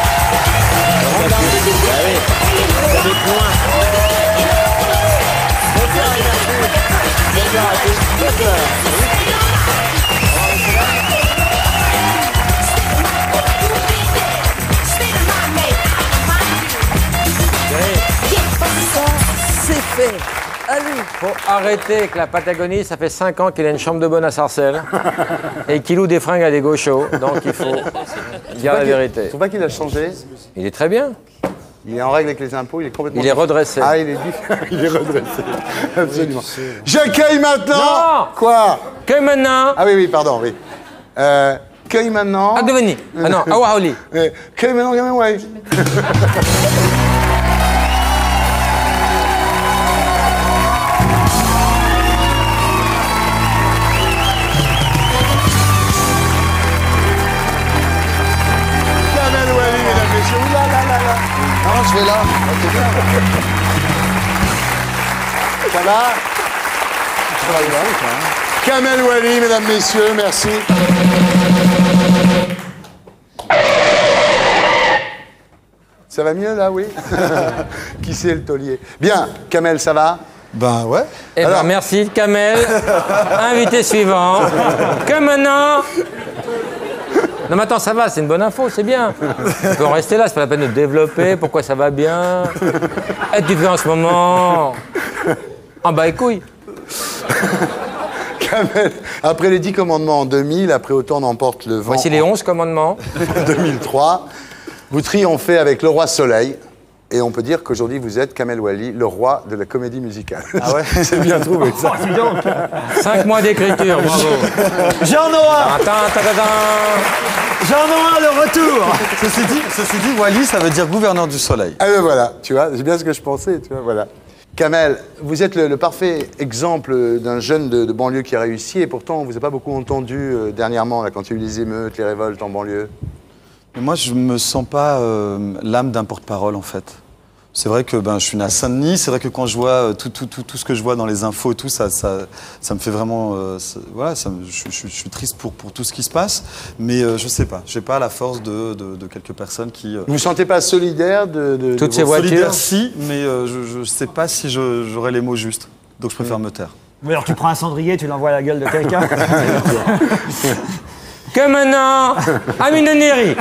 C'est fait. Allez. Faut arrêter avec la Patagonie. Ça fait cinq ans qu'il a une chambre de bonne à Sarcelles et qu'il loue des fringues à des gauchos. Donc il faut dire la vérité. Tu trouves pas qu'il a changé? Il est très bien. Il est en règle avec les impôts, il est complètement... Il est redressé. Ah, il est différent. Il est redressé. Absolument. J'accueille maintenant... Non. Quoi? Que maintenant. Ah oui, oui, pardon, oui. Euh, cueille maintenant... Ah, devenez. Ah non, Awaoli. Euh, Cueille maintenant, gamin, ouais. Kamel Ouali, mesdames, messieurs. Ouh là là là là. Non, je vais là. Ça va? Kamel Ouali, mesdames, messieurs, merci. Ça va mieux là, oui? Qui c'est le taulier? Bien, Kamel, ça va? Ben ouais. Eh ben, merci, Kamel. Invité suivant. Que maintenant. Non mais attends, ça va, c'est une bonne info, c'est bien. On peut en rester là, c'est pas la peine de développer, pourquoi ça va bien. Et tu fais en ce moment. En bas les couilles. Kamel, après les dix commandements en deux mille, après autant n'emporte le vent. Voici les onze commandements. En deux mille trois, vous triomphez avec Le Roi Soleil. Et on peut dire qu'aujourd'hui, vous êtes Kamel Ouali, le roi de la comédie musicale. Ah ouais? C'est bien trouvé, ça. Oh, dis donc. Cinq mois d'écriture, bravo. Jean-Noël. Attends, attends, attends. Jean-Noël, le retour. Ceci dit, ceci dit, Wally, ça veut dire gouverneur du soleil. Ah ben voilà, tu vois, c'est bien ce que je pensais, tu vois, voilà. Kamel, vous êtes le, le parfait exemple d'un jeune de, de banlieue qui a réussi, et pourtant, on ne vous a pas beaucoup entendu euh, dernièrement, là, quand il y a eu les émeutes, les révoltes en banlieue. Mais moi, je me sens pas euh, l'âme d'un porte-parole, en fait. C'est vrai que ben, je suis né à Saint-Denis, c'est vrai que quand je vois euh, tout, tout, tout, tout ce que je vois dans les infos et tout, ça, ça, ça me fait vraiment... Euh, ça, voilà, ça me, je, je, je suis triste pour, pour tout ce qui se passe, mais euh, je sais pas, j'ai pas la force de, de, de quelques personnes qui... Euh, Vous ne vous sentez pas solidaire de... de Toutes de ces vos- voitures. solidaire, si, mais euh, je, je sais pas si je- j'aurai les mots justes, donc je préfère me taire. Mais alors, tu prends un cendrier, tu l'envoies à la gueule de quelqu'un. Que maintenant. Amine Neri.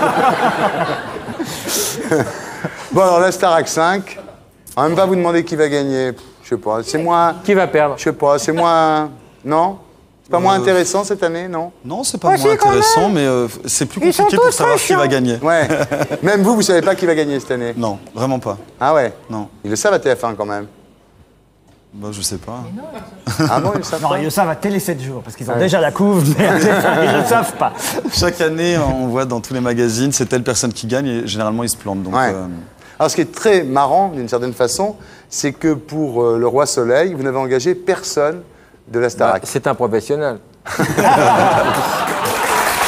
Bon, alors, la Starac cinq, on va même pas vous demander qui va gagner. Je sais pas, c'est moins... Qui va perdre? Je sais pas, c'est moins... Non? C'est pas moins Euh, intéressant cette année, non? Non, c'est pas moins intéressant, mais euh, c'est plus compliqué pour savoir qui va gagner. Ouais. Même vous, vous savez pas qui va gagner cette année? Non, vraiment pas. Ah ouais? Non. Ils le savent à T F un quand même. Bah, je sais pas. Ah bon, ils le savent Non, pas? ils le savent à Télé sept jours, parce qu'ils ont déjà la couve, mais ils ne le savent pas. Chaque année, on voit dans tous les magazines, c'est telle personne qui gagne et généralement ils se plantent. Donc, Ouais. euh, Alors, ce qui est très marrant, d'une certaine façon, c'est que pour euh, le Roi Soleil, vous n'avez engagé personne de la Starac. Bah, c'est un professionnel.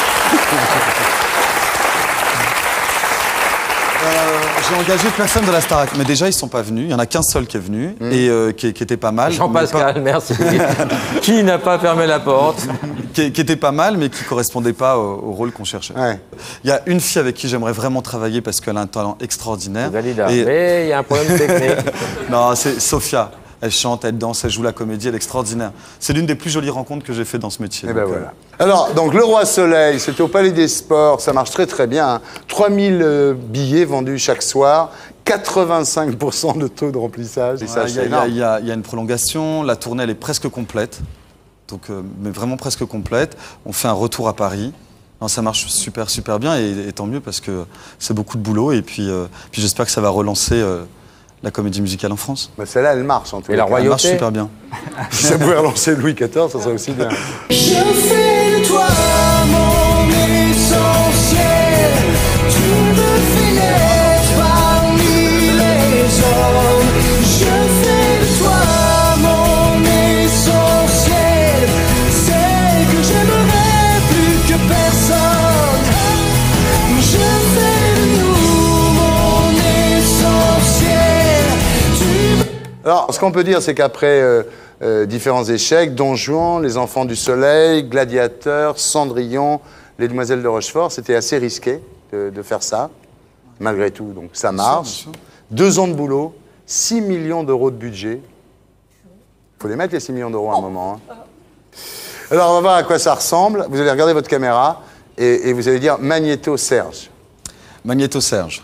J'ai engagé personne de la Starac, mais déjà ils sont pas venus. Il y en a qu'un seul qui est venu mmh. et euh, qui, qui était pas mal. Jean-Pascal, pas... merci. Qui n'a pas fermé la porte. qui, qui était pas mal, mais qui correspondait pas au, au rôle qu'on cherchait. Ouais. Il y a une fille avec qui j'aimerais vraiment travailler parce qu'elle a un talent extraordinaire. Valide. Et... Mais il y a un problème technique. Non, c'est Sophia. Elle chante, elle danse, elle joue la comédie, elle est extraordinaire. C'est l'une des plus jolies rencontres que j'ai fait dans ce métier. Et ben voilà. Alors, donc le Roi Soleil, c'était au Palais des Sports, ça marche très très bien. Hein. trois mille euh, billets vendus chaque soir, quatre-vingt-cinq pour cent de taux de remplissage. Il ouais, y, y, y, y a une prolongation, la tournée elle est presque complète, donc, euh, mais vraiment presque complète. On fait un retour à Paris. Non, ça marche super super bien et, et tant mieux parce que c'est beaucoup de boulot et puis, euh, puis j'espère que ça va relancer euh, la comédie musicale en France. Bah celle-là, elle marche en tout cas. Et la royauté. Elle marche super bien. Si ça pouvait relancer Louis quatorze, ça serait aussi bien. Je fais de toi mon essentiel. Tu me fais naître parmi les hommes. Je fais de toi mon essentiel. C'est que j'aimerais plus que personne. Je fais de nous mon essentiel. Alors, ce qu'on peut dire, c'est qu'après euh, euh, différents échecs, Don Juan, Les Enfants du Soleil, Gladiateur, Cendrillon, Les Demoiselles de Rochefort, c'était assez risqué de, de faire ça, malgré tout. Donc ça marche. Deux ans de boulot, six millions d'euros de budget. Il faut les mettre, les six millions d'euros à un moment. Hein. Alors, on va voir à quoi ça ressemble. Vous allez regarder votre caméra et, et vous allez dire Magnéto Serge. Magnéto Serge.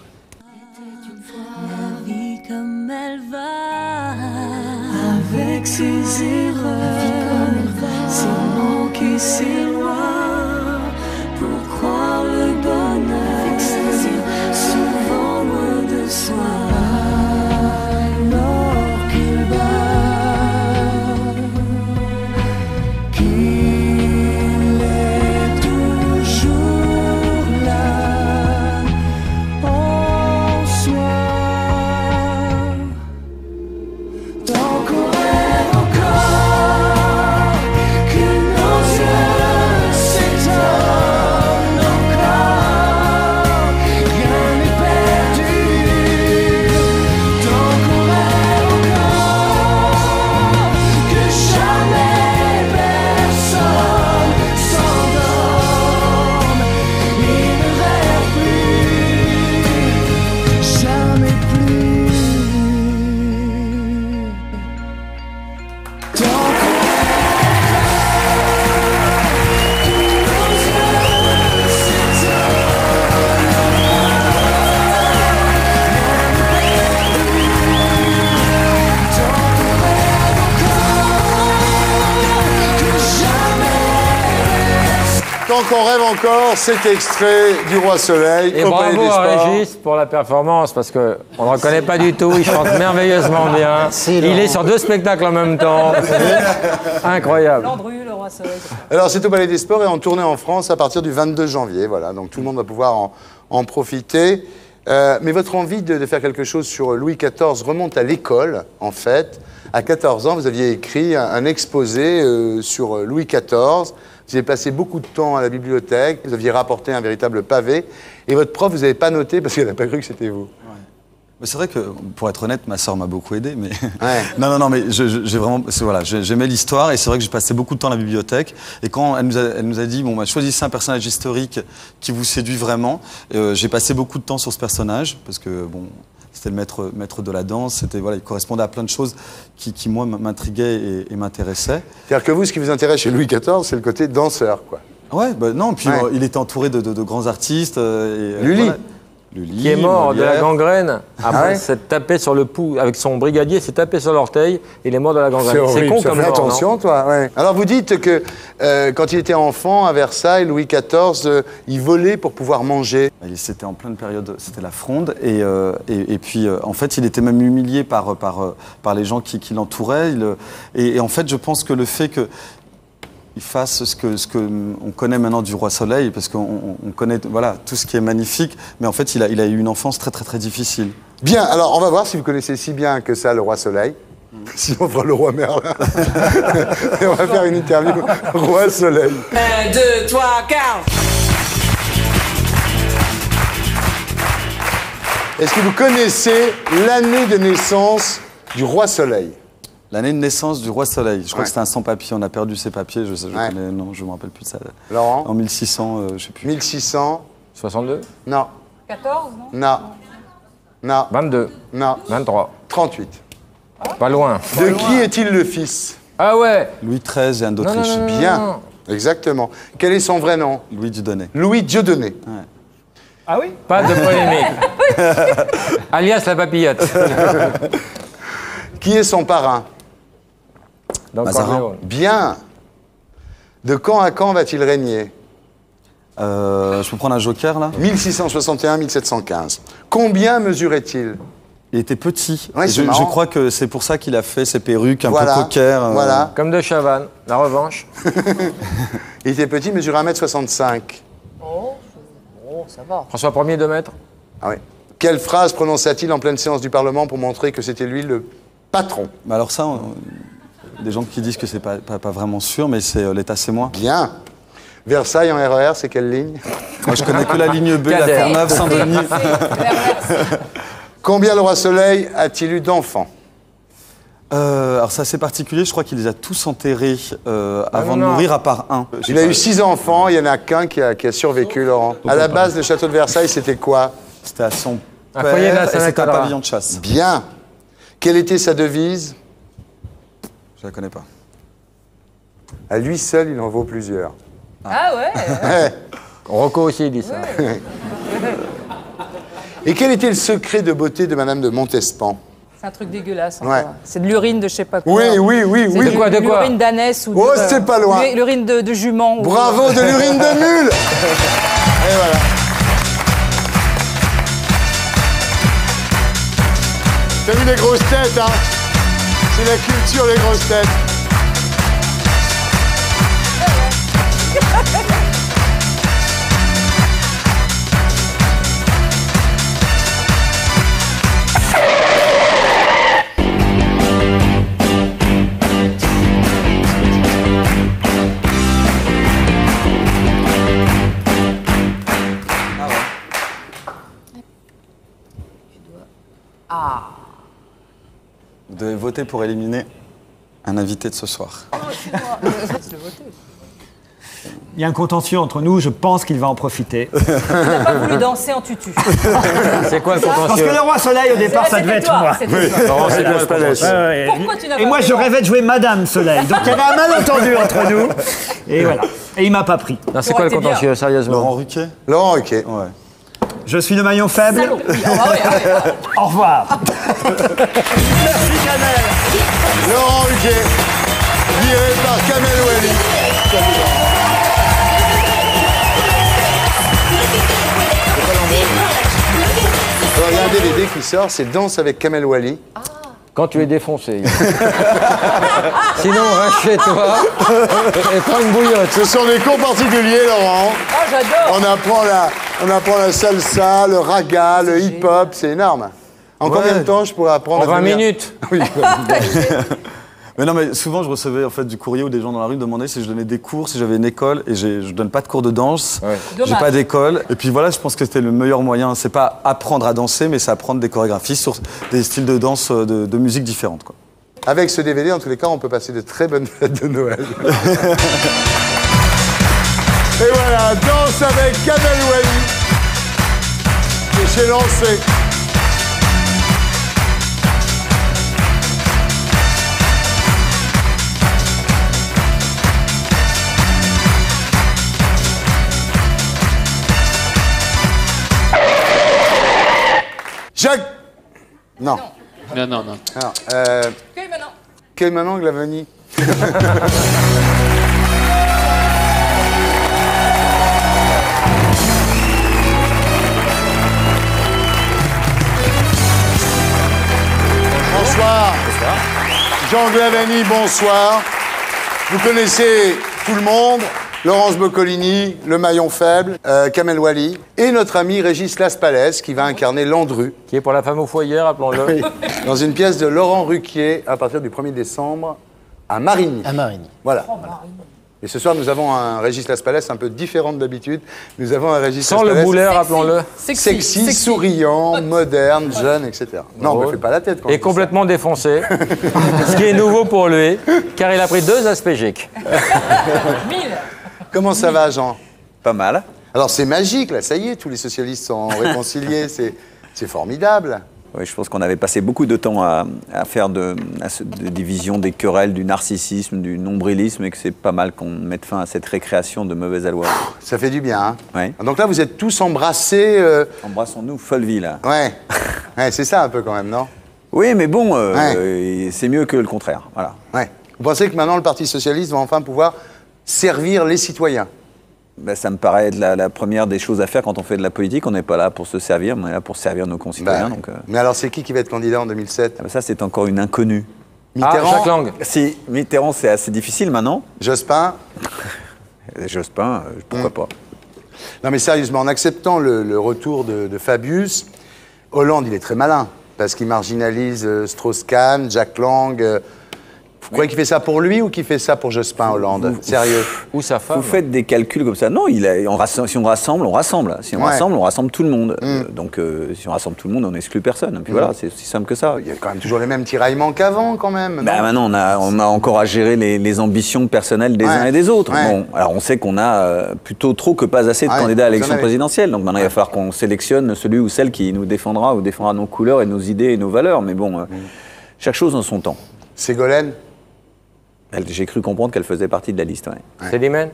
Avec ses erreurs, ses manques et ses lois, pour croire le bonheur, souvent loin de soi. Alors qu'il bat, qu'il est toujours là, en soi. Tant qu'on rêve encore, que nos yeux s'étonnent encore, rien n'est perdu. Tant qu'on rêve encore, que jamais personne s'endorme et ne rêve plus, jamais plus. Tant qu'on rêve encore, cet extrait du Roi Soleil Et au Palais bravo des à Sports. Régis pour la performance, parce qu'on ne le reconnaît pas du tout, il chante merveilleusement bien. Il est sur deux spectacles en même temps. Incroyable. Landru, le Roi Soleil. Alors, c'est au Palais des Sports et en tournée en France à partir du vingt-deux janvier. Voilà, donc tout le monde va pouvoir en, en profiter. Euh, mais votre envie de, de faire quelque chose sur Louis quatorze remonte à l'école, en fait. À quatorze ans, vous aviez écrit un, un exposé euh, sur Louis quatorze. Vous avez passé beaucoup de temps à la bibliothèque, vous aviez rapporté un véritable pavé, et votre prof, vous n'avez pas noté parce qu'elle n'a pas cru que c'était vous. Ouais. C'est vrai que, pour être honnête, ma sœur m'a beaucoup aidé, mais... Ouais. non, non, non, mais j'ai vraiment... Voilà, j'aimais l'histoire, et c'est vrai que j'ai passé beaucoup de temps à la bibliothèque, et quand elle nous a, elle nous a dit, bon, bah, choisissez un personnage historique qui vous séduit vraiment, euh, j'ai passé beaucoup de temps sur ce personnage, parce que, bon... C'était le maître, maître de la danse, c'était, voilà, il correspondait à plein de choses qui, qui moi, m'intriguaient et, et m'intéressaient. C'est-à-dire que vous, ce qui vous intéresse chez Louis quatorze, c'est le côté danseur, quoi. Ouais, bah non, puis ouais. euh, il était entouré de, de, de grands artistes. Euh, et, Lully. Voilà. Lully, Qui est mort Molière. de la gangrène. Après, Ah ouais s'est tapé sur le pouls avec son brigadier, s'est tapé sur l'orteil, il est mort de la gangrène. C'est con ça comme fait mort, attention, non toi. Ouais. Alors, vous dites que euh, quand il était enfant à Versailles, Louis quatorze, euh, il volait pour pouvoir manger. C'était en pleine période, c'était la Fronde, et, euh, et, et puis euh, en fait, il était même humilié par, par, par les gens qui, qui l'entouraient. Et, et en fait, je pense que le fait que il fasse ce que, ce que on connaît maintenant du Roi Soleil, parce qu'on on connaît voilà, tout ce qui est magnifique, mais en fait, il a, il a eu une enfance très, très, très difficile. Bien, alors on va voir si vous connaissez si bien que ça le Roi Soleil. Sinon, on fera le Roi Merlin. Et on va faire une interview Roi Soleil. Un, deux, trois, quatre. Est-ce que vous connaissez l'année de naissance du roi Soleil? L'année de naissance du roi Soleil. Je crois Ouais. que c'était un sans-papier. On a perdu ses papiers. Je sais, je Ouais. connais, non, je me rappelle plus de ça. Laurent? En mille six cents, euh, je sais plus. mille six cents. soixante-deux. Non. quatorze, non Non. Non. vingt-deux. Non. vingt-trois. trente-huit. Pas loin. De qui est-il le fils? Ah ouais. Louis treize et Anne d'Autriche. Non, non, non, Bien. non. Exactement. Quel est son vrai nom? Louis Dieudonné. Louis Dieudonné. Ah oui? Pas de polémique. Alias la papillote. Qui est son parrain? Donc, Mazarin. Corleone. Bien. De quand à quand va-t-il régner? Euh, je peux prendre un joker, là? mille six cent soixante et un à mille sept cent quinze. Combien mesurait-il? Il était petit. Ouais, Et c'est je, marrant. je crois que c'est pour ça qu'il a fait ses perruques un Voilà. peu cocker. euh, Voilà. Comme de Chavannes. La revanche. Il était petit, il mesurait un mètre soixante-cinq. Oh, oh, ça va. François Ier, deux mètres. Ah oui. Quelle phrase prononça-t-il en pleine séance du Parlement pour montrer que c'était lui le patron? Mais alors ça, on- des gens qui disent que c'est pas, pas, pas vraiment sûr, mais c'est euh, l'État, c'est moi. Bien. Versailles en R E R, c'est quelle ligne? Moi, je connais que la ligne B, la Cadet. Terre-Neuve, Saint-Denis. Combien le roi Soleil a-t-il eu d'enfants? Euh, alors c'est assez particulier, je crois qu'il les a tous enterrés euh, avant non, de non. mourir, à part un. Il a eu six enfants, il n'y en a qu'un qui a, qui a survécu, Laurent. À la base, le château de Versailles, c'était quoi? C'était à son Un père foyer de la et c'était un Saint-Nicolas. pavillon de chasse. Bien. Quelle était sa devise? Je la connais pas. À lui seul, il en vaut plusieurs. Ah ouais. Rocco aussi dit ça. Et quel était le secret de beauté de Madame de Montespan? C'est un truc dégueulasse. Ouais. encore. C'est de l'urine de je sais pas quoi. Oui, oui, oui, C'est oui. de De quoi, de quoi l'urine d'ânesse ou de- Oh, c'est pas loin. l'u- L'urine de, de jument. ou- Bravo, de l'urine de mule. Et voilà. T'as vu les grosses têtes, hein? C'est la culture, les grosses têtes. Ah. Vous devez voter pour éliminer un invité de ce soir. Il y a un contentieux entre nous, je pense qu'il va en profiter. Tu n'as pas voulu danser en tutu. C'est quoi le Parce contentieux? que le roi Soleil, au départ, ça C'était devait être toi, moi. c'était toi. Laurent, c'est quoi le contentieux? Ouais, ouais. Pourquoi tu n'as Et pas moi, fait je ça rêvais de jouer Madame Soleil. Donc il y avait un malentendu entre nous. Et voilà. Et il m'a pas pris. Non, c'est quoi le été bien. contentieux, sérieusement? Laurent Ruquier? Laurent Ruquier. Ouais. Je suis le maillon faible. Salaud. Oui, ah bah ouais, ah ouais. Au revoir. Merci, Kamel. Laurent Ruquier, viré par Kamel Ouali. Alors, il y a un D V D qui sort, c'est Danse avec Kamel Ouali. Quand tu es défoncé. Sinon, reste chez toi et prends une bouillotte. Ce sont des cours particuliers, Laurent. Ah, j'adore. On apprend la, on apprend la salsa, le raga, le hip-hop, c'est énorme. En Ouais. combien de temps je pourrais apprendre En à vingt devenir- minutes. Oui. Mais non, mais souvent je recevais en fait du courrier où des gens dans la rue demandaient si je donnais des cours, si j'avais une école, et j'ai- je donne pas de cours de danse, j'ai Dommage. pas d'école. Et puis voilà, je pense que c'était le meilleur moyen. C'est pas apprendre à danser, mais c'est apprendre des chorégraphies sur des styles de danse, euh, de, de musique différentes, quoi. Avec ce D V D, en tous les cas, on peut passer de très bonnes fêtes de Noël. Et voilà, Danse avec Kamel Ouali. Et j'ai lancé. Jacques. Non. Non, non, non. Alors, euh, Ok, maintenant. quel maintenant Glavani? Bonsoir. Jean Glavani, bonsoir. Vous connaissez tout le monde. Laurence Boccolini, le maillon faible, euh, Kamel Ouali, et notre ami Régis Laspalès, qui va incarner Landru. Qui est pour la femme au foyer, rappelons-le. Oui. Dans une pièce de Laurent Ruquier, à partir du premier décembre, à Marigny. À Marigny. Voilà. Et ce soir, nous avons un Régis Laspalès un peu différent d'habitude. Nous avons un Régis Sans Laspalès... le boulet, rappelons-le. Sexy, sexy, sexy, souriant, moderne, jeune, et cetera. Non, on ne me fait pas la tête quand Et complètement défoncé. Ce qui est nouveau pour lui, car il a pris deux aspégiques. Comment ça va, Jean? Pas mal. Alors c'est magique, là, ça y est, tous les socialistes sont réconciliés, c'est formidable. Oui, je pense qu'on avait passé beaucoup de temps à, à faire de, à ce, de division des querelles, du narcissisme, du nombrilisme, et que c'est pas mal qu'on mette fin à cette récréation de mauvais aloi. Ça fait du bien, hein? Oui. Donc là, vous êtes tous embrassés... Euh... Embrassons-nous, folle vie, là. Ouais, ouais c'est ça un peu quand même, non? Oui, mais bon, euh, ouais. euh, c'est mieux que le contraire, voilà. Ouais. Vous pensez que maintenant, le Parti Socialiste va enfin pouvoir servir les citoyens? Ben, ça me paraît être la, la première des choses à faire quand on fait de la politique. On n'est pas là pour se servir, on est là pour servir nos concitoyens. Ben, donc, euh... Mais alors, c'est qui qui va être candidat en deux mille sept? ah ben Ça, c'est encore une inconnue. Mitterrand? Ah, Jacques Lang. Si, Mitterrand, c'est assez difficile maintenant. Jospin? Jospin, euh, pourquoi mmh. pas. Non, mais sérieusement, en acceptant le, le retour de, de Fabius, Hollande, il est très malin, parce qu'il marginalise euh, Strauss-Kahn, Jacques Lang... Euh, Vous croyez qu'il fait ça pour lui ou qu'il fait ça pour Jospin, Hollande? vous, Sérieux? Ou sa femme? Vous faites des calculs comme ça. Non, il a, on rassemble, si on rassemble, on rassemble. Si on ouais. rassemble, on rassemble tout le monde. Mm. Euh, donc, euh, si on rassemble tout le monde, on n'exclut personne. Et puis mm. voilà, c'est aussi simple que ça. Il y a quand même toujours les mêmes tiraillements qu'avant, quand même. Bah, maintenant, on a, on a encore à gérer les, les ambitions personnelles des ouais. uns et des autres. Ouais. Bon, alors, on sait qu'on a euh, plutôt trop que pas assez de ouais, candidats à l'élection avez... présidentielle. Donc maintenant, ouais. il va falloir qu'on sélectionne celui ou celle qui nous défendra ou défendra nos couleurs et nos idées et nos valeurs. Mais bon, euh, mm. chaque chose en son temps. Ségolène? J'ai cru comprendre qu'elle faisait partie de la liste. Ouais. Ouais. Célimène?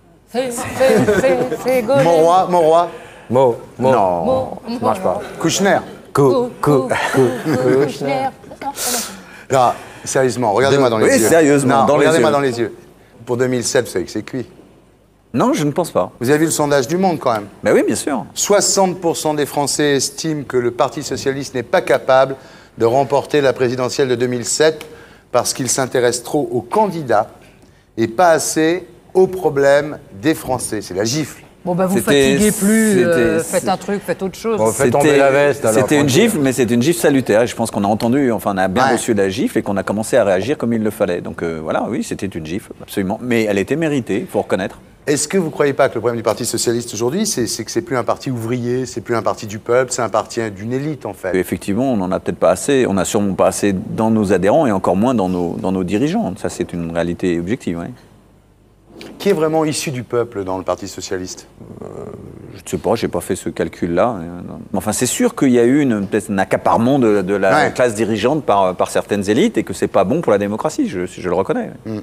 Mon roi, mon roi. Mo, Mo. Non, Mo, ça marche pas. Kouchner. Cou, cou, Kouchner. Non, sérieusement, regardez-moi dans les oui, yeux. sérieusement, dans regardez-moi les dans les yeux. Pour deux mille sept, vous savez que c'est cuit. Non, je ne pense pas. Vous avez vu le sondage du Monde, quand même? Ben oui, bien sûr. soixante pour cent des Français estiment que le Parti Socialiste n'est pas capable de remporter la présidentielle de deux mille sept parce qu'il s'intéresse trop aux candidats et pas assez aux problèmes des Français. C'est la gifle. Bon, bah vous fatiguez plus, euh, faites un truc, faites autre chose. Bon, faites tomber la veste. C'était une gifle, mais c'était une gifle salutaire. Je pense qu'on a entendu, enfin on a bien ouais. reçu la gifle et qu'on a commencé à réagir comme il le fallait. Donc euh, voilà, oui, c'était une gifle, absolument. Mais elle était méritée, il faut reconnaître. Est-ce que vous ne croyez pas que le problème du Parti Socialiste aujourd'hui, c'est que c'est plus un parti ouvrier, c'est plus un parti du peuple, c'est un parti d'une élite, en fait? Effectivement, on n'en a peut-être pas assez, on n'a sûrement pas assez dans nos adhérents et encore moins dans nos, dans nos dirigeants. Ça, c'est une réalité objective, oui. Qui est vraiment issu du peuple dans le Parti Socialiste? euh, Je ne sais pas, je n'ai pas fait ce calcul-là. Enfin, c'est sûr qu'il y a eu une, un accaparement de, de la ouais. classe dirigeante par, par certaines élites et que ce n'est pas bon pour la démocratie, je, je le reconnais. Mm.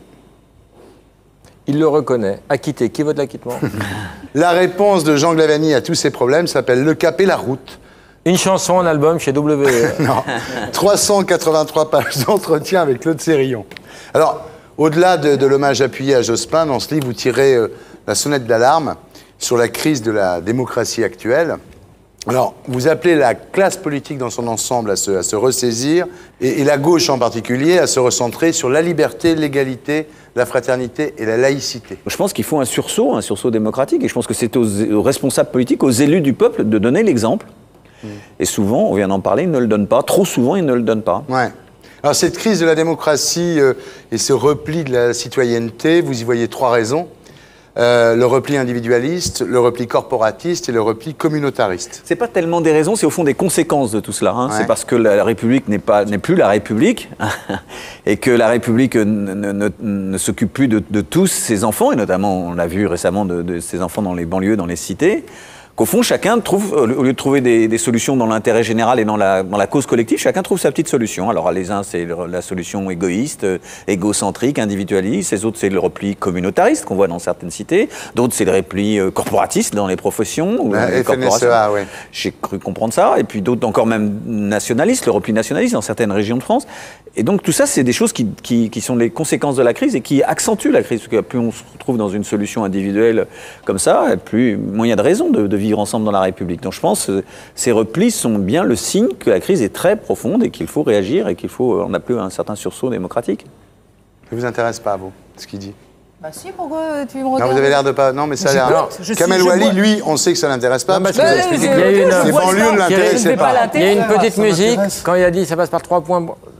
Il le reconnaît. Acquitté. Qui vote l'acquittement? La réponse de Jean Glavany à tous ces problèmes s'appelle Le Cap et la route. Une chanson, un album chez W. Non. trois cent quatre-vingt-trois pages d'entretien avec Claude Sérillon. Alors, au-delà de, de l'hommage appuyé à Jospin, dans ce livre, vous tirez euh, la sonnette d'alarme sur la crise de la démocratie actuelle. Alors, vous appelez la classe politique dans son ensemble à se, à se ressaisir, et, et la gauche en particulier à se recentrer sur la liberté, l'égalité, la fraternité et la laïcité. Je pense qu'il faut un sursaut, un sursaut démocratique, et je pense que c'est aux, aux responsables politiques, aux élus du peuple, de donner l'exemple. Mmh. Et souvent, on vient d'en parler, ils ne le donnent pas. Trop souvent, ils ne le donnent pas. Ouais. Alors, cette crise de la démocratie euh, et ce repli de la citoyenneté, vous y voyez trois raisons. Euh, le repli individualiste, le repli corporatiste et le repli communautariste. C'est pas tellement des raisons, c'est au fond des conséquences de tout cela. Hein. Ouais. C'est parce que la République n'est pas, n'est plus la République et que la République ne, ne, ne, ne s'occupe plus de, de tous ses enfants, et notamment, on l'a vu récemment, de, de ses enfants dans les banlieues, dans les cités. Qu'au fond, chacun trouve, au lieu de trouver des, des solutions dans l'intérêt général et dans la, dans la cause collective, chacun trouve sa petite solution. Alors, les uns, c'est la solution égoïste, égocentrique, individualiste. Les autres, c'est le repli communautariste qu'on voit dans certaines cités. D'autres, c'est le repli corporatiste dans les professions. Ou dans les corporations. Oui. J'ai cru comprendre ça. Et puis d'autres, encore même nationalistes, le repli nationaliste dans certaines régions de France. Et donc, tout ça, c'est des choses qui, qui, qui sont les conséquences de la crise et qui accentuent la crise. Parce que plus on se retrouve dans une solution individuelle comme ça, plus moins il y a de raison de, de vivre ensemble dans la République. Donc je pense que ces replis sont bien le signe que la crise est très profonde et qu'il faut réagir et qu'il faut, on n'a plus un certain sursaut démocratique. Ça ne vous intéresse pas, vous, ce qu'il dit? Bah si, pourquoi tu me regardes? Non, vous avez l'air de pas... Non, mais ça a l'air... Kamel Ouali, lui, on sait que ça ne l'intéresse pas, non, parce que vous avez expliqué que les banlieues ne l'intéressaient pas. Il y a une petite musique, quand il a dit ça passe par trois points...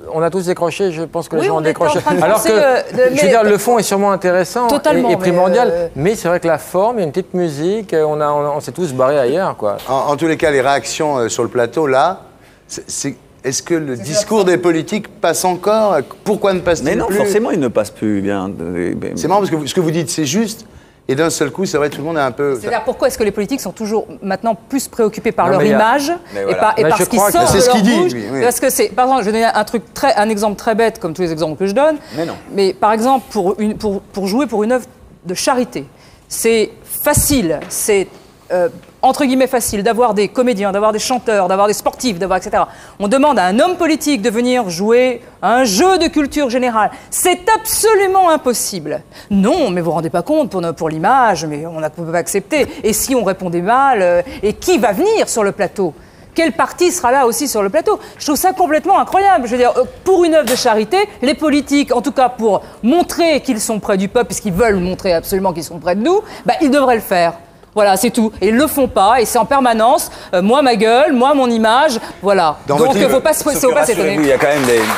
on a tous décroché, je pense que les Oui, gens on ont était décroché. en train de Alors penser, que, euh, de- je veux mais- dire, le fond est sûrement intéressant Totalement, et, et primordial, mais, euh, mais c'est vrai que la forme, il y a une petite musique, on, a, on, a- on s'est tous barrés ailleurs, quoi. En, en tous les cas, les réactions euh, sur le plateau, là, c'est- c'est- est-ce que le discours des politiques passe encore? Pourquoi ne passe-t-il Mais non, plus? forcément, il ne passe plus bien. C'est marrant parce que vous- ce que vous dites, c'est juste. Et d'un seul coup, c'est vrai, tout le monde est un peu. C'est-à-dire pourquoi est-ce que les politiques sont toujours maintenant plus préoccupés par Non, leur mais il y a- image Mais et voilà. par, et Mais par je ce qui crois sort que- de C'est ce leur qu'il dit, bouche lui, oui. Parce que c'est, par exemple, je vais donner un truc très, un exemple très bête comme tous les exemples que je donne. Mais non. Mais par exemple, pour, une, pour, pour jouer pour une œuvre de charité, c'est facile, c'est euh, entre guillemets facile d'avoir des comédiens, d'avoir des chanteurs, d'avoir des sportifs, d'avoir et cetera. On demande à un homme politique de venir jouer à un jeu de culture générale. C'est absolument impossible. Non, mais vous vous rendez pas compte pour, no- pour l'image, mais on ne peut pas accepter. Et si on répondait mal, euh, et qui va venir sur le plateau ? Quel parti sera là aussi sur le plateau? Je trouve ça complètement incroyable. Je veux dire, euh, pour une œuvre de charité, les politiques, en tout cas pour montrer qu'ils sont près du peuple, puisqu'ils veulent montrer absolument qu'ils sont près de nous, bah, ils devraient le faire. Voilà, c'est tout. Et ils le font pas, et c'est en permanence, euh, moi ma gueule, moi mon image, voilà. Dans Donc votre il ne livre- faut pas se Sauf faut que pas rassurez-vous, s'étonner. il y a quand même des...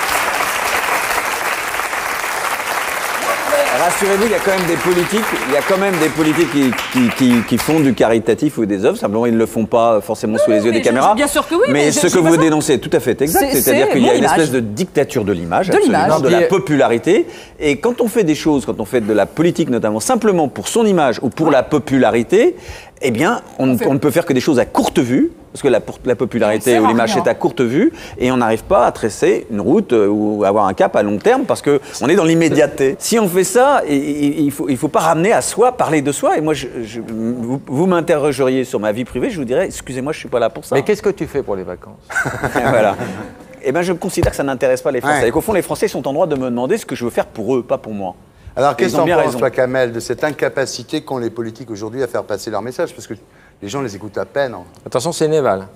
Rassurez-vous, il y a quand même des politiques, il y a quand même des politiques qui, qui, qui, qui font du caritatif ou des œuvres. Simplement, ils ne le font pas forcément sous les yeux mais des je- caméras. bien sûr que oui, mais je- ce je que dis pas vous ça. dénoncez est tout à fait exact. C'est- C'est-à-dire c'est qu'il y a mon une image. espèce de dictature de l'image, De absolument, l'image. de la Puis- popularité. Et quand on fait des choses, quand on fait de la politique notamment, simplement pour son image ou pour la popularité, eh bien, on, ne- on ne peut faire que des choses à courte vue. Parce que la, pour- la popularité sert ou à l'image rien. est à courte vue et on n'arrive pas à tracer une route euh, ou avoir un cap à long terme parce qu'on est dans l'immédiateté. Si on fait ça, i- i- il ne faut, il faut pas ramener à soi, parler de soi. Et moi, je, je- vous, vous m'interrogeriez sur ma vie privée, je vous dirais, excusez-moi, je ne suis pas là pour ça. Mais qu'est-ce que tu fais pour les vacances? Voilà. Eh bien, je considère que ça n'intéresse pas les Français. Ouais. Et qu'au fond, les Français sont en droit de me demander ce que je veux faire pour eux, pas pour moi. Alors, Et qu'est-ce ils que ont t'en bien penses, raison. toi, Kamel, de cette incapacité qu'ont les politiques aujourd'hui à faire passer leur message? Parce que les gens les écoutent à peine. hein. Attention, c'est Néval.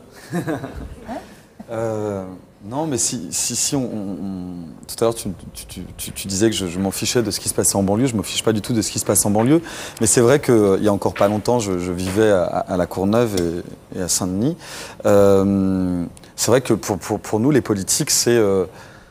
Euh, non, mais si, si, si on, on- on- Tout à l'heure, tu, tu- tu- tu- tu disais que je, je m'en fichais de ce qui se passait en banlieue. Je ne me fiche pas du tout de ce qui se passe en banlieue. Mais c'est vrai qu'il y a encore pas longtemps, je, je vivais à, à La Courneuve et, et à Saint-Denis. Euh, c'est vrai que pour, pour, pour nous, les politiques, c'est euh,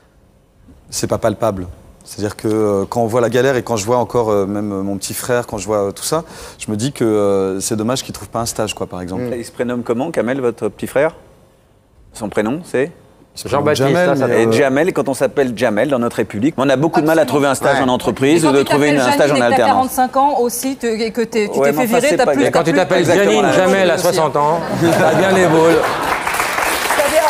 c'est pas palpable. C'est-à-dire que euh, quand on voit la galère et quand je vois encore euh, même euh, mon petit frère, quand je vois euh, tout ça, je me dis que euh, c'est dommage qu'il ne trouve pas un stage, quoi, par exemple. Il se prénomme comment, Kamel, votre petit frère? Son prénom, c'est Jean-Baptiste, Jamel, là, ça mais, Et euh, Jamel, quand on s'appelle Jamel dans notre République, on a beaucoup de mal à trouver un stage Ouais. en entreprise Et ou quand de tu trouver une- t'appelles un stage en Janine et que t'as alternance. quarante-cinq ans aussi, te- et que t'es- tu Ouais, t'es mais fait enfin, virer, c'est t'as pas plus... bien. Et quand tu t'as t'appelles plus- Janine Exactement. Jamel à soixante ans, t'as bien les boules. C'est-à-dire,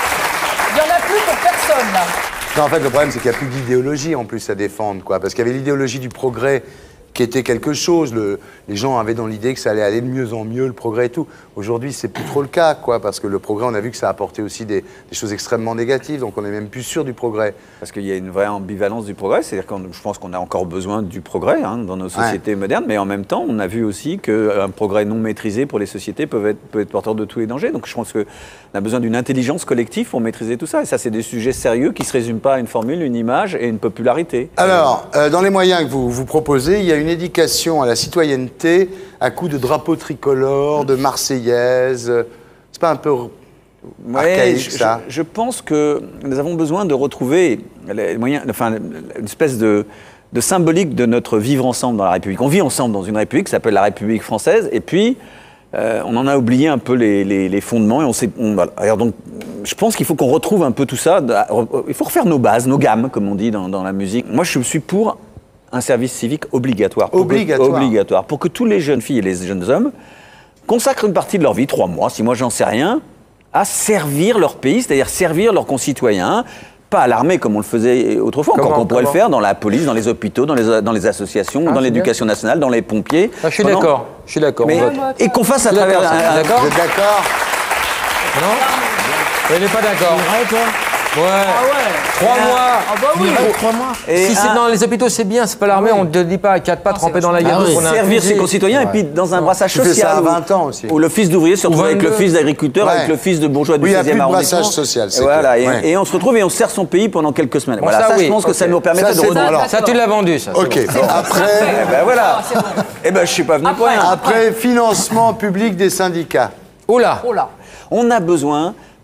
il n'y en a plus pour personne, là. Non, en fait, le problème, c'est qu'il n'y a plus d'idéologie en plus à défendre, quoi. Parce qu'il y avait l'idéologie du progrès qui était quelque chose. Le- les gens avaient dans l'idée que ça allait aller de mieux en mieux, le progrès et tout. Aujourd'hui, c'est plus trop le cas, quoi. Parce que le progrès, on a vu que ça a apporté aussi des, des choses extrêmement négatives. Donc, on n'est même plus sûr du progrès. Parce qu'il y a une vraie ambivalence du progrès, c'est-à-dire que je pense qu'on a encore besoin du progrès hein, dans nos sociétés modernes, mais en même temps, on a vu aussi qu'un progrès non maîtrisé pour les sociétés peut être, peut être porteur de tous les dangers. Donc je pense qu'on a besoin d'une intelligence collective pour maîtriser tout ça. Et ça, c'est des sujets sérieux qui ne se résument pas à une formule, une image et une popularité. Alors, euh, dans les moyens que vous, vous proposez, il y a une éducation à la citoyenneté à coups de drapeaux tricolores, de marseillaise. C'est pas un peu Ouais, archaïque, je, ça? je- je pense que nous avons besoin de retrouver les moyens, enfin, une espèce de, de symbolique de notre vivre ensemble dans la République. On vit ensemble dans une République qui s'appelle la République française, et puis euh, on en a oublié un peu les, les- les fondements. Et on s'est, on- voilà. Alors donc, je pense qu'il faut qu'on retrouve un peu tout ça. Il faut refaire nos bases, nos gammes, comme on dit dans, dans la musique. Moi, je suis pour un service civique obligatoire. Pour que- Obligatoire. obligatoire. Pour que tous les jeunes filles et les jeunes hommes consacrent une partie de leur vie, trois mois, six mois, j'en sais rien, à servir leur pays, c'est-à-dire servir leurs concitoyens, pas à l'armée comme on le faisait autrefois, Comment, encore qu'on pourrait comment le faire dans la police, dans les hôpitaux, dans les, dans les associations, Ah, dans c'est l'éducation nationale, dans les pompiers. Ah, je suis Pendant- d'accord, je suis d'accord. Mais- on vote. et qu'on fasse à Je suis travers d'accord, un- ça. un- D'accord Vous êtes d'accord? Non Elle n'est pas d'accord. Ouais. Ah ouais. Trois mois. Ah bah oui. Trois mois. Et Si c'est un- dans les hôpitaux, c'est bien, c'est pas l'armée, on ne te dit pas à quatre pattes trempé dans la gueule. Ah oui. qu'on a un servir fusil. ses concitoyens et puis dans un brassage Tu fais social. ça à où- vingt ans aussi. Où le fils d'ouvrier se retrouve avec le vingt-deux. fils d'agriculteur, Ouais. avec le fils de bourgeois du Oui, il y a seizième plus de arrondissement. brassage social, c'est Et voilà, clair. et, Ouais. et on se retrouve et on sert son pays pendant quelques semaines. Bon, voilà, ça, ça, oui, je pense que ok. ça nous permettrait Ça, de c'est redonner. bon, alors. Ça, tu l'as vendu, ça. c'est Ok. bon. Après, Eh ben voilà. Eh ben je suis pas venu pour rien. après, financement public des syndicats. Oula. Oh là. On a besoin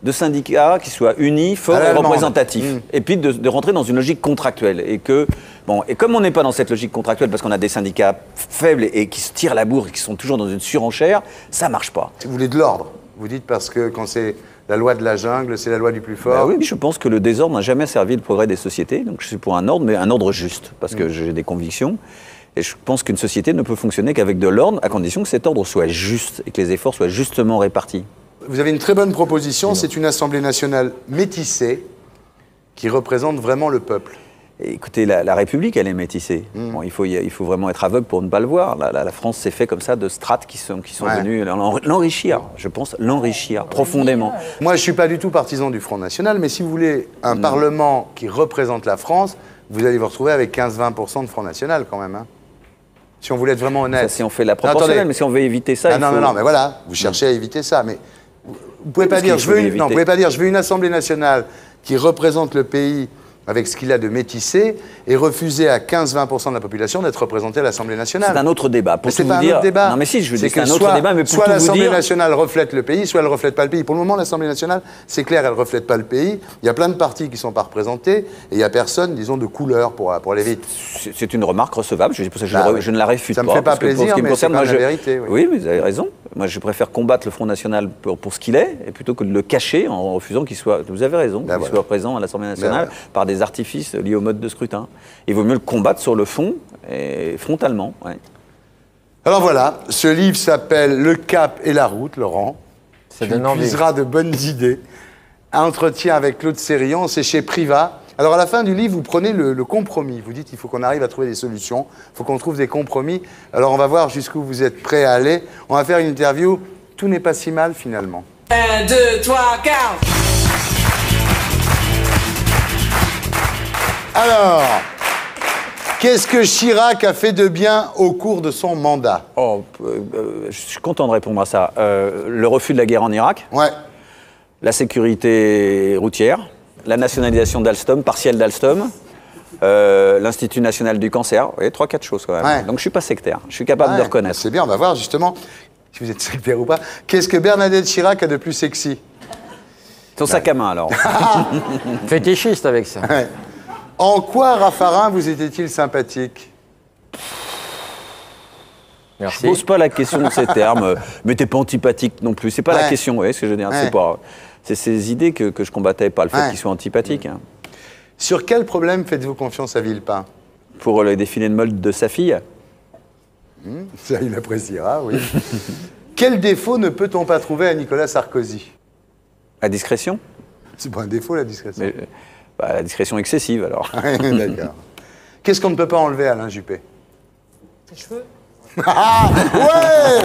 de syndicats qui soient unis, forts et représentatifs. Mmh. Et puis de, de rentrer dans une logique contractuelle. Et, que, bon, et comme on n'est pas dans cette logique contractuelle, parce qu'on a des syndicats faibles et, et qui se tirent la bourre et qui sont toujours dans une surenchère, ça ne marche pas. Vous voulez de l'ordre. Vous dites parce que quand c'est la loi de la jungle, c'est la loi du plus fort. Ben oui, je pense que le désordre n'a jamais servi le progrès des sociétés. Donc je suis pour un ordre, mais un ordre juste, parce que mmh. j'ai des convictions. Et je pense qu'une société ne peut fonctionner qu'avec de l'ordre, à condition que cet ordre soit juste et que les efforts soient justement répartis. Vous avez une très bonne proposition, c'est une Assemblée nationale métissée qui représente vraiment le peuple. Et écoutez, la, la République, elle est métissée. Mmh. Bon, il, faut, il faut vraiment être aveugle pour ne pas le voir. La, la, la France s'est fait comme ça de strates qui sont, qui sont ouais. venues l'enrichir, je pense, l'enrichir profondément. Moi, je ne suis pas du tout partisan du Front National, mais si vous voulez un mmh. Parlement qui représente la France, vous allez vous retrouver avec quinze à vingt pour cent de Front National quand même. Hein. Si on voulait être vraiment honnête. Ça, si on fait la proportionnelle, mais si on veut éviter ça, ah, il non, faut... non, non, mais voilà, vous cherchez à éviter ça, mais vous pouvez pas dire, je veux une, non, vous pouvez pas dire, je veux une Assemblée nationale qui représente le pays avec ce qu'il a de métissé et refuser à quinze à vingt pour cent de la population d'être représenté à l'Assemblée nationale. C'est un autre débat. Pour mais c'est tout pas vous un dire... autre débat. Non, mais si, je veux dire, c'est c'est un autre soit, débat, mais pour soit tout vous l'Assemblée dire... nationale reflète le pays, soit elle ne reflète pas le pays. Pour le moment, l'Assemblée nationale, c'est clair, elle ne reflète pas le pays. Il y a plein de partis qui ne sont pas représentés et il n'y a personne, disons, de couleur pour, pour aller vite. C'est une remarque recevable, je, je, bah, je, je ne la réfute pas. Ça pas. me fait pas plaisir, mais c'est la je... vérité. Oui. oui, mais vous avez raison. Moi, je préfère combattre le Front National pour, pour ce qu'il est, et plutôt que de le cacher en refusant qu'il soit... Vous avez raison, bah, qu'il voilà. soit présent à l'Assemblée nationale bah, voilà. par des artifices liés au mode de scrutin. Il vaut mieux le combattre sur le fond et frontalement. Ouais. Alors voilà, ce livre s'appelle Le Cap et la route, Laurent. Ça donne envie. Tu puiseras de bonnes idées. Un entretien avec Claude Sérillon, c'est chez Priva. Alors à la fin du livre, vous prenez le, le compromis. Vous dites il faut qu'on arrive à trouver des solutions, il faut qu'on trouve des compromis. Alors on va voir jusqu'où vous êtes prêts à aller. On va faire une interview. Tout n'est pas si mal finalement. Un, deux, trois, quatre. Alors, qu'est-ce que Chirac a fait de bien au cours de son mandat? Oh, euh, euh, je suis content de répondre à ça. Euh, le refus de la guerre en Irak. Ouais. La sécurité routière. La nationalisation d'Alstom, partielle d'Alstom. Euh, L'Institut national du cancer. Vous voyez, trois, quatre choses quand même. Ouais. Donc je ne suis pas sectaire. Je suis capable ouais. de reconnaître. C'est bien, on va voir justement si vous êtes sectaire ou pas. Qu'est-ce que Bernadette Chirac a de plus sexy? Son sac à main alors. Fétichiste avec ça. Ouais. En quoi Raffarin vous était-il sympathique? Merci. Je ne pose pas la question de ces termes, mais t'es pas antipathique non plus. C'est pas ouais. la question, vous voyez ce que je veux dire. Ouais. C'est pas. C'est ces idées que, que je combattais, pas le fait ouais. qu'il soit antipathique. Hein. Sur quel problème faites-vous confiance à Villepin? Pour le défilé de mode de sa fille. Mmh, ça, il appréciera, oui. Quel défaut ne peut-on pas trouver à Nicolas Sarkozy? La discrétion. C'est pas un défaut, la discrétion. Mais, bah, la discrétion excessive, alors. D'accord. Qu'est-ce qu'on ne peut pas enlever à Alain Juppé? Ses cheveux. Ah ouais.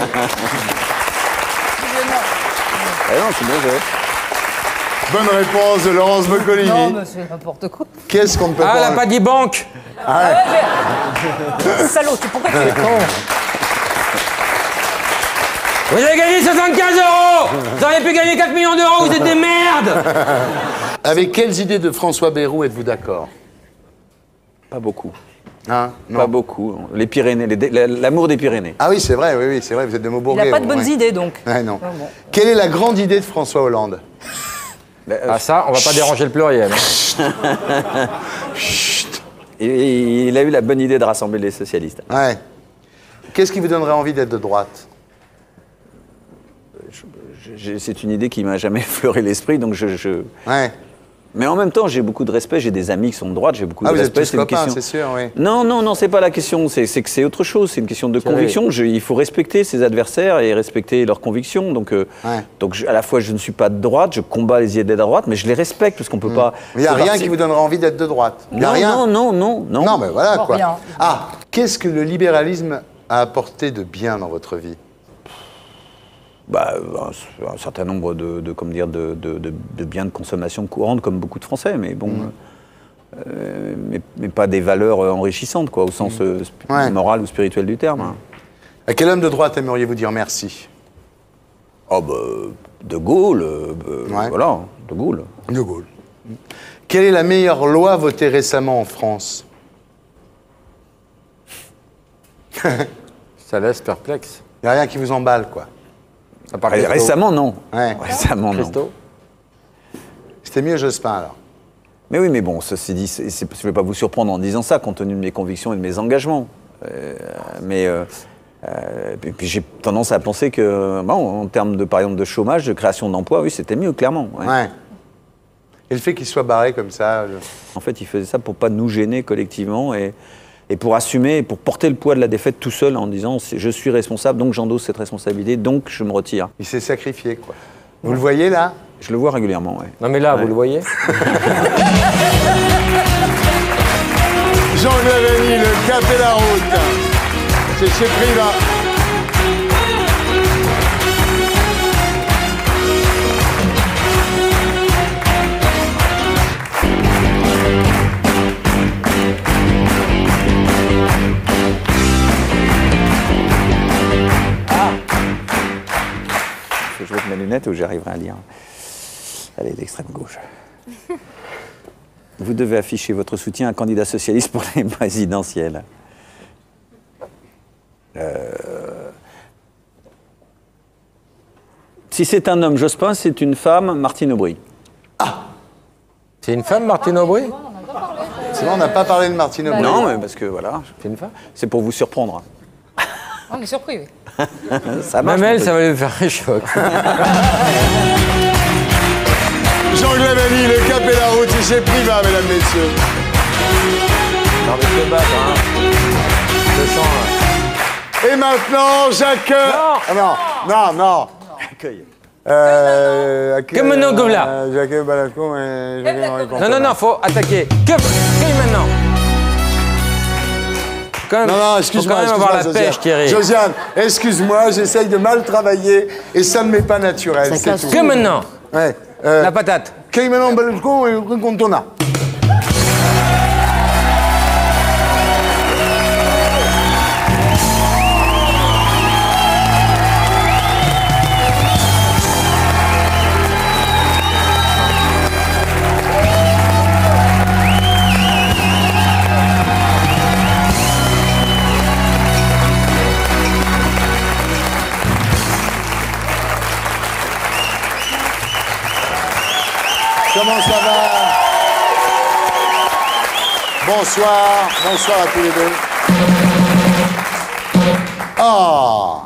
Ah non, c'est bien joué. Bonne réponse de Laurence Boccolini. Non, mais c'est n'importe quoi. Qu'est-ce qu'on ne peut ah, pas... Ah, elle n'a pas dit banque. Ah ouais. Ah, salaud, tu pourquoi tu es con? Vous avez gagné soixante-quinze euros. Vous auriez pu gagner quatre millions d'euros, vous êtes des merdes. Avec quelles idées de François Bayrou êtes-vous d'accord? Pas beaucoup. Hein? Pas beaucoup. Les Pyrénées, l'amour des Pyrénées. Ah oui, c'est vrai, oui, oui, c'est vrai, vous êtes de Maubourguet. Il n'a pas de bonnes ouais. idées, donc. Ouais, non. Ah, bon. Quelle est la grande idée de François Hollande? Ah ça, on va pas déranger le pluriel. Chut. Et, il a eu la bonne idée de rassembler les socialistes. Ouais. Qu'est-ce qui vous donnerait envie d'être de droite? C'est une idée qui m'a jamais effleuré l'esprit, donc je... je... Ouais. Mais en même temps, j'ai beaucoup de respect, j'ai des amis qui sont de droite, j'ai beaucoup ah, de vous respect. Êtes tous copains, question... c'est sûr, oui. Non, non, non, c'est pas la question, c'est que c'est autre chose, c'est une question de conviction. Je, il faut respecter ses adversaires et respecter leurs convictions. Donc, euh, ouais. donc je, à la fois, je ne suis pas de droite, je combats les idées de droite, mais je les respecte parce qu'on peut mmh. pas... Il n'y a rien partir... qui vous donnerait envie d'être de droite? Il y a non, rien. non, non, non, non. Non, mais voilà, oh, quoi. Rien. Ah, qu'est-ce que le libéralisme a apporté de bien dans votre vie? Bah, un, un certain nombre de, de, comme dire, de, de, de, de biens de consommation courante, comme beaucoup de Français, mais bon, mmh. euh, mais, mais pas des valeurs enrichissantes, quoi, au sens mmh. euh, ouais. moral ou spirituel du terme. Hein. À quel homme de droite aimeriez-vous dire merci? Oh, bah, De Gaulle, euh, ouais. voilà, De Gaulle. De Gaulle. Quelle est la meilleure loi votée récemment en France? Ça laisse perplexe. Il n'y a rien qui vous emballe, quoi. Récemment, non. Ouais. Récemment, Christo. non. C'était mieux Jospin, alors. Mais oui, mais bon, ceci dit, c'est- c'est- je ne vais pas vous surprendre en disant ça, compte tenu de mes convictions et de mes engagements. Euh, mais euh, euh, puis, puis j'ai tendance à penser que, bon, en termes de, par exemple, de chômage, de création d'emplois, oui, c'était mieux, clairement. Ouais. Ouais. Et le fait qu'il soit barré comme ça... Je... En fait, il faisait ça pour pas nous gêner collectivement et, et pour assumer, pour porter le poids de la défaite tout seul en disant « je suis responsable, donc j'endosse cette responsabilité, donc je me retire ». Il s'est sacrifié, quoi. Vous le voyez, là? Je le vois régulièrement, oui. Non mais là, Ouais. vous le voyez Jean Glavany, le cap et la route. C'est chez Priva. Faut que je mette mes lunettes où j'arriverai à lire. Allez, l'extrême gauche. Vous devez afficher votre soutien à un candidat socialiste pour les présidentielles. Euh, Si c'est un homme, Jospin, c'est une femme, Martine Aubry. C'est une femme, Martine Aubry Sinon, on n'a pas parlé de Martine Aubry. Non, mais parce que voilà. C'est une femme. C'est pour vous surprendre. On est surpris, oui. Ça marche. Même elle, mon ça va lui faire un choc. Jean Glavany, le cap et la route, c'est chez Priva, mesdames, messieurs. Non mais je te bats, hein. Je sens... Et maintenant, j'accueille... Ah non, non, non. Accueil. Euh, accueille, Que maintenant, comme là. euh, J'accueille Balasco, mais... j'accueille Henri Non, non, Cantona. non, faut attaquer. Que, que maintenant Quand même, Non, non, faut excuse-moi, quand même excuse-moi, avoir la Josiane. pêche, Thierry. Josiane, excuse-moi, j'essaye de mal travailler et ça ne m'est pas naturel. Ça c'est casse tout. Que maintenant Ouais. euh, La patate. Que maintenant, Balasco et Henri Cantona. Comment ça va? Bonsoir, bonsoir à tous les deux. Ah,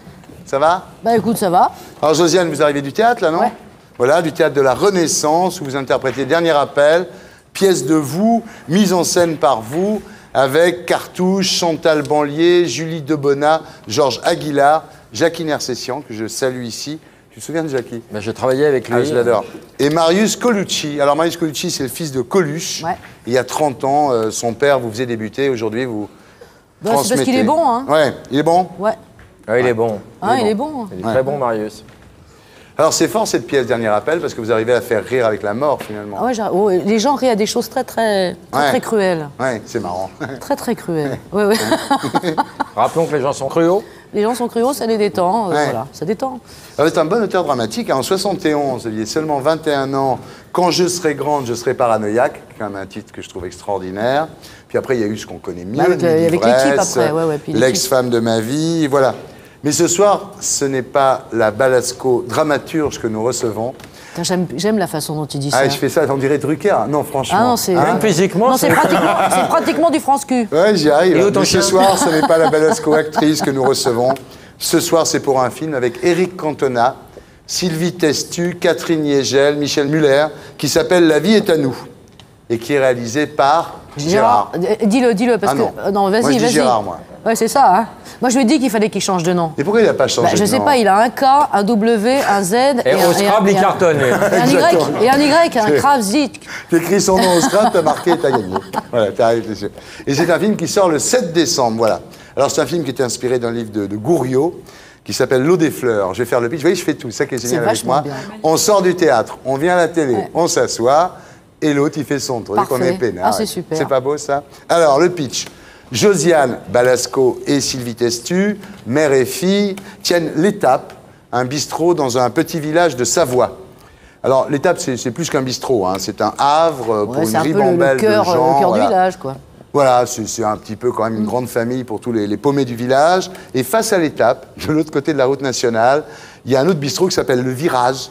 ça va? Bah écoute, ça va. Alors Josiane, vous arrivez du théâtre là, non? Ouais. Voilà, du théâtre de la Renaissance, où vous interprétez Dernier Appel, pièce de vous, mise en scène par vous, avec Cartouche, Chantal Banlier, Julie Debona, Georges Aguilar, Jackie Nersessian, que je salue ici. Tu te souviens de Jackie? Ben, je travaillais avec lui. Ah, je l'adore. Et Marius Colucci. Alors Marius Colucci, c'est le fils de Coluche. Ouais. Il y a trente ans, euh, son père vous faisait débuter. Aujourd'hui, vous Bah, c'est parce transmettez. qu'il est bon, hein. Ouais, il est bon? Ouais. Ah, il est bon. Ah, il est bon. Il est Ouais. très bon, Marius. Alors c'est fort cette pièce Dernier Appel parce que vous arrivez à faire rire avec la mort finalement. Ah ouais, j'ar- oh, les gens rient à des choses très, très, très, Ouais. très cruelles. Ouais, c'est marrant. Très, très cruelles. Ouais, ouais. Rappelons que les gens sont cruaux. Les gens sont cruaux, ça les détend. euh, Ouais. Voilà, ça détend. Alors, c'est un bon auteur dramatique. En soixante et onze, il y a seulement vingt et un ans. Quand je serai grande, je serai paranoïaque. Quand même un titre que je trouve extraordinaire. Puis après, il y a eu ce qu'on connaît mieux. Bah, avec, Nuit euh, avec d'ivresse, l'équipe après, ouais, ouais, puis l'équipe. L'ex-femme de ma vie, voilà. Mais ce soir, ce n'est pas la Balasco dramaturge que nous recevons. Putain, J'aime j'aime la façon dont tu dis ça. Ah, je fais ça, on dirait Drucker. Non, franchement. Ah non, c'est Hein Non, c'est pratiquement, c'est pratiquement du France-Cul. Ouais, j'y arrive. Et Mais autant ce chien. soir, ce n'est pas la Balasco actrice que nous recevons. Ce soir, c'est pour un film avec Éric Cantona, Sylvie Testu, Catherine Yegel, Michel Muller, qui s'appelle La vie est à nous, et qui est réalisé par Gérard. Euh, Dis-le, dis-le, parce Ah non. que. euh, Non, vas-y, Moi, je dis vas-y. Gérard, moi. Ouais, c'est ça, hein. Moi, je lui ai dit qu'il fallait qu'il change de nom. Et pourquoi il n'a pas changé Bah, je de sais nom pas, il a un K, un W, un Z. Et un- au Scrabble, un- il un- cartonne, lui. Et un Y, Exactement. et un Y, un C'est- Kravzik. T'écris son nom au Scrabble, t'as marqué, t'as gagné. Voilà, t'as réfléchi. Et c'est un film qui sort le sept décembre, voilà. Alors c'est un film qui est inspiré d'un livre de, de Gouriot, qui s'appelle L'eau des fleurs. Je vais faire le pitch. Vous voyez, je fais tout. C'est ça qui est génial C'est avec moi. vachement bien. On sort du théâtre, on vient à la télé, Ouais. on s'assoit, et l'autre, il fait son truc, on Parfait. est peinard. Ah, c'est super. C'est pas beau, ça? Alors, le pitch. Josiane Balasco et Sylvie Testu, mère et fille, tiennent l'étape, un bistrot dans un petit village de Savoie. Alors, l'étape, c'est c'est plus qu'un bistrot, hein. C'est un havre euh, pour Ouais, une c'est un peu le- ribambelle le cœur de euh, gens. le cœur du voilà. village, quoi. Voilà, c'est c'est un petit peu quand même une grande famille pour tous les, les paumés du village. Et face à l'étape, de l'autre côté de la route nationale, il y a un autre bistrot qui s'appelle Le Virage,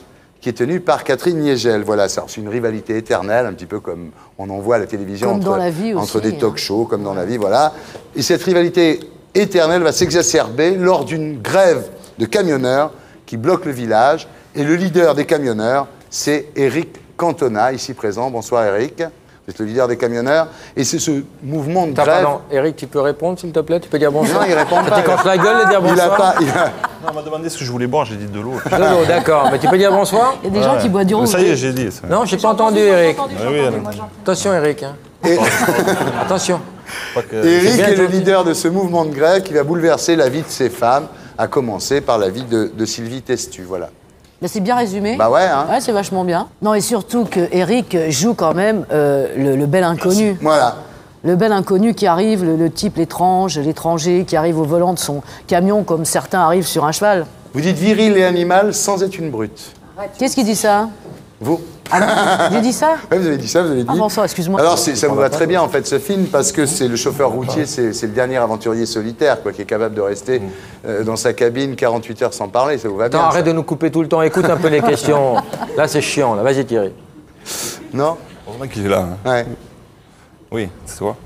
qui est tenu par Catherine Niégel. Voilà, c'est une rivalité éternelle, un petit peu comme on en voit à la télévision Comme entre, dans la vie aussi, entre des hein. talk shows, comme dans la vie, voilà. Et cette rivalité éternelle va s'exacerber lors d'une grève de camionneurs qui bloque le village. Et le leader des camionneurs, c'est Éric Cantona, ici présent. Bonsoir Éric. Vous êtes le leader des camionneurs. Et c'est ce mouvement de T'as grève... Pardon, Éric, tu peux répondre s'il te plaît? Tu peux dire bonsoir? Non, il répond pas. Tu casses la gueule et dire bonsoir? Il a pas... Il a... Non, on m'a demandé ce que je voulais boire, j'ai dit de l'eau. De l'eau, d'accord. Mais tu peux dire bonsoir? Il y a des gens qui boivent du rouge. Ça y est, j'ai dit. Ça. Non, j'ai pas entendu, Éric. Ah oui, elle- Attention, Éric. hein. Et- Attention. Éric C'est bien est le gentil. leader de ce mouvement de grève qui va bouleverser la vie de ces femmes, à commencer par la vie de, de Sylvie Testu. Voilà. Mais c'est bien résumé. Bah ouais, hein. Ouais, c'est vachement bien. Non, et surtout que Eric joue quand même euh, le, le bel inconnu. Voilà. Le bel inconnu qui arrive, le, le type l'étrange, l'étranger qui arrive au volant de son camion comme certains arrivent sur un cheval. Vous dites viril et animal sans être une brute. Qu'est-ce qui dit ça? Vous. Ah, j'ai dit ça? Ouais, vous avez dit ça, vous avez dit. Ah bon, ça, excuse-moi. Alors c'est- ça vous va très bien en fait ce film parce que c'est le chauffeur routier, c'est c'est le dernier aventurier solitaire quoi, qui est capable de rester euh, dans sa cabine quarante-huit heures sans parler. Ça vous va bien? Attends, ça arrête de nous couper tout le temps. Écoute un peu les questions. Là, c'est chiant. Là, vas-y, Thierry. Non? Heureusement qu'il est là. hein. Ouais. Oui, c'est toi.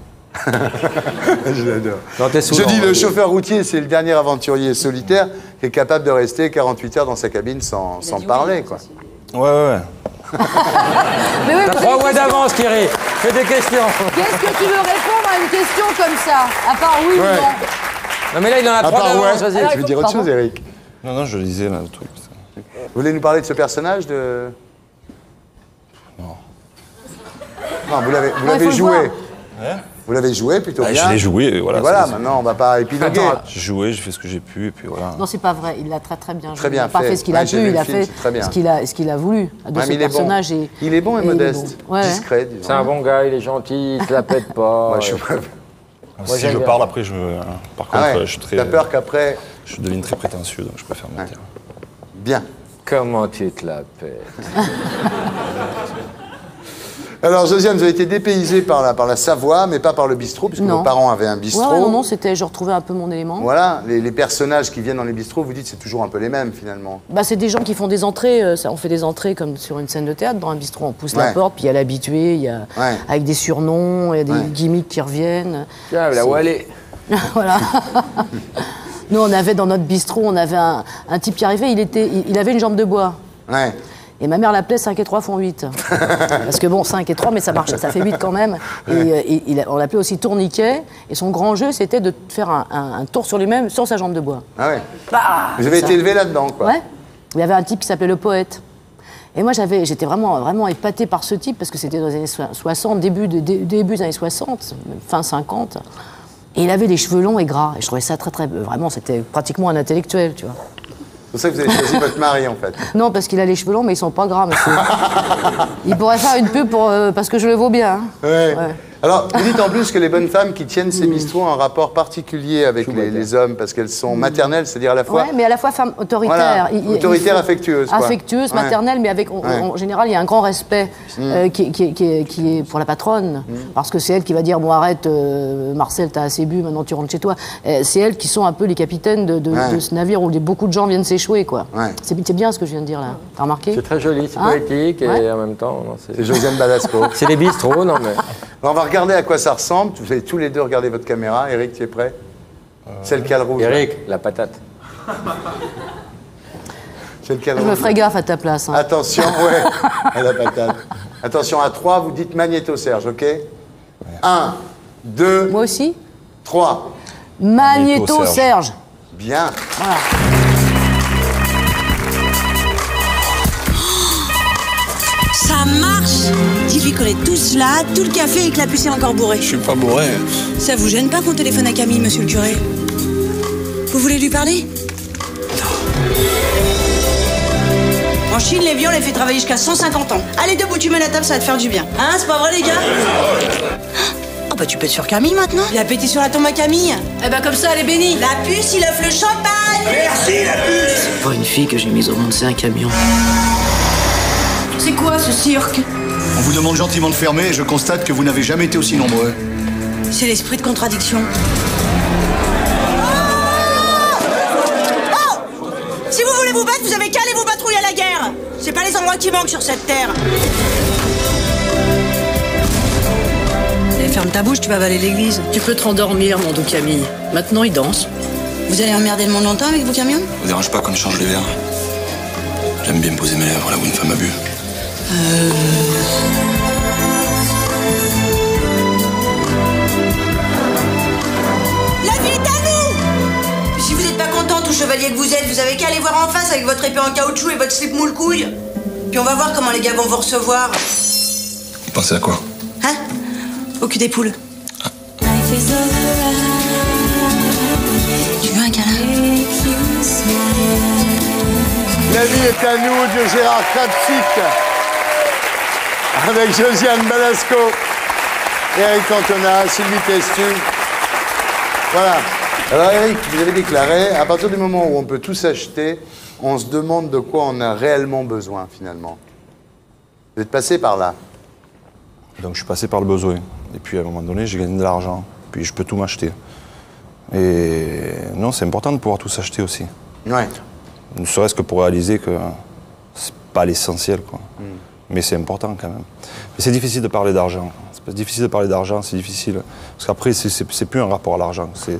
Je l'adore. Non, t'es Je saoulant, dis le vas-y. chauffeur routier, c'est le dernier aventurier solitaire qui est capable de rester quarante-huit heures dans sa cabine sans, sans parler quoi. Ouais, ouais, ouais. Mais oui, T'as vous trois avez- mois d'avance, Thierry. Fais des questions. Qu'est-ce que tu veux répondre à une question comme ça? À part oui Ouais. ou non? Non, mais là, il en a À trois part d'avance. ouais, Vas-y. tu veux dire autre chose Eric? Non, non, je lisais là, le truc. Vous voulez nous parler de ce personnage de... Non. Non, vous l'avez vous Non, il l'avez faut le joué. voir. Hein Vous l'avez joué plutôt Ah, bien. je l'ai joué, et voilà, Et voilà, c'est- maintenant on va pas épiloguer. Attends, J'ai joué, j'ai fait ce que j'ai pu, et puis voilà. Non, c'est pas vrai. Il l'a très très bien joué. Très bien il n'a pas fait. fait ce qu'il Ouais, a j'ai pu, vu il le a film, fait c'est très bien. ce qu'il a, ce qu'il a voulu. De Ouais, ce mais il est bon. personnage. Et, Il est bon et il est modeste. bon. Ouais. Discret, disons. C'est un bon gars, il est gentil, il se la pète pas. Moi, je suis pas... Moi, Si j'aime je bien. parle après, je. euh, Par contre, Ah ouais, euh, je suis très. t'as peur qu'après... Je deviens très prétentieux, donc je préfère me taire. Bien. Comment tu te la pètes? Alors, Josiane, vous avez été dépaysée par la, par la Savoie, mais pas par le bistrot, puisque Non. vos parents avaient un bistrot. Ouais, ouais, non, non, c'était, je retrouvais un peu mon élément. Voilà, les, les personnages qui viennent dans les bistrots, vous dites c'est toujours un peu les mêmes finalement. Bah, c'est des gens qui font des entrées, euh, ça, on fait des entrées comme sur une scène de théâtre, dans un bistrot, on pousse Ouais. la porte, puis il y a l'habitué, il y a Ouais. avec des surnoms, il y a des Ouais. gimmicks qui reviennent. Tiens, là où elle est. Voilà. Nous, on avait dans notre bistrot, on avait un, un type qui arrivait, il, était, il, il avait une jambe de bois. Ouais. Et ma mère l'appelait cinq et trois font huit. Parce que bon, cinq et trois, mais ça marche, ça fait huit quand même. Et, euh, et il a- on l'appelait aussi tourniquet. Et son grand jeu, c'était de faire un, un- un tour sur lui-même sans sa jambe de bois. Ah ouais. Bah, Vous avez ça. été élevé là-dedans quoi. Ouais. Il y avait un type qui s'appelait le poète. Et moi, j'avais, j'étais vraiment, vraiment épatée par ce type parce que c'était dans les années so- soixante, début, de, dé- début des années soixante, fin cinquante. Et il avait les cheveux longs et gras. Et je trouvais ça très, très. Vraiment, c'était pratiquement un intellectuel, tu vois. C'est pour ça que vous avez choisi votre mari en fait. Non, parce qu'il a les cheveux longs, mais ils sont pas gras, monsieur. Il pourrait faire une pub pour, euh, parce que je le vaux bien. hein. Ouais. Ouais. Alors, vous dites en plus que les bonnes femmes qui tiennent ces bistrots ont un rapport particulier avec les, les hommes parce qu'elles sont maternelles, c'est-à-dire à la fois. Ouais, mais à la fois femme autoritaire. Voilà, Il- il- autoritaire, il faut- affectueuse, quoi. Affectueuse, Ouais. maternelle, mais avec, en, Ouais. en général, il y a un grand respect euh, qui, qui- qui est, qui est pour la patronne. Parce que c'est elle qui va dire, bon, arrête, euh, Marcel, t'as assez bu, maintenant tu rentres chez toi. Euh, c'est elles qui sont un peu les capitaines de, de- Ouais. de ce navire où des- beaucoup de gens viennent s'échouer, quoi. Ouais. C'est c'est bien ce que je viens de dire, là. T'as remarqué? C'est très joli, c'est Hein poétique et Ouais. en même temps. non, C'est Josiane Balasco. C'est les bistrots, non mais. Alors, on va regarder à quoi ça ressemble. Vous allez tous les deux regarder votre caméra. Eric, tu es prêt? Celle qui a le rouge. là. Eric, la patate. Celle qui a le Je me rouge. ferai gaffe à ta place. hein. Attention, ouais, à la patate. Attention, à trois, vous dites Magnéto Serge, ok? Un, deux, Moi aussi? trois. Magnéto Serge. Serge. Bien. Voilà. Ça marche! Dis-lui qu'on est tous là, tout le café et que la puce est encore bourrée. Je suis pas bourré. Ça vous gêne pas qu'on téléphone à Camille, monsieur le curé? Vous voulez lui parler? En Chine, les vieux, on les fait travailler jusqu'à cent cinquante ans. Allez, debout, tu mets la table, ça va te faire du bien. Hein, c'est pas vrai, les gars? Oh, bah tu peux être sur Camille maintenant. Il a pété sur la tombe à Camille. Eh ben comme ça, elle est bénie. La puce, il offre le champagne. Merci, la puce. C'est pas une fille que j'ai mise au monde, c'est un camion. C'est quoi ce cirque? On vous demande gentiment de fermer et je constate que vous n'avez jamais été aussi nombreux. C'est l'esprit de contradiction. Oh! Si vous voulez vous battre, vous avez qu'à aller vous patrouiller à la guerre. C'est pas les endroits moi qui manque sur cette terre. Allez, ferme ta bouche, tu vas avaler l'église. Tu peux te rendormir, mon doux Camille. Maintenant, il danse. Vous allez emmerder le monde longtemps avec vos camions? Vous dérange pas qu'on change les verres? J'aime bien me poser mes lèvres là où une femme a bu. Euh... La vie est à nous! Si vous n'êtes pas content, tout chevalier que vous êtes, vous avez qu'à aller voir en face avec votre épée en caoutchouc et votre slip moule couille. Puis on va voir comment les gars vont vous recevoir. Vous pensez à quoi? Hein? Au cul des poules. Ah. Tu veux un câlin? La vie est à nous de Gérard Krapsik, avec Josiane Balasco, Eric Cantona, Sylvie Testu. Voilà. Alors Eric, vous avez déclaré, à partir du moment où on peut tout s'acheter, on se demande de quoi on a réellement besoin finalement. Vous êtes passé par là. Donc je suis passé par le besoin. Et puis à un moment donné, j'ai gagné de l'argent. Puis je peux tout m'acheter. Et non, c'est important de pouvoir tout s'acheter aussi. Ouais. Ne serait-ce que pour réaliser que c'est pas l'essentiel, quoi. Mm. Mais c'est important quand même. Mais c'est difficile de parler d'argent. C'est difficile de parler d'argent, c'est difficile. Parce qu'après, c'est plus un rapport à l'argent. C'est.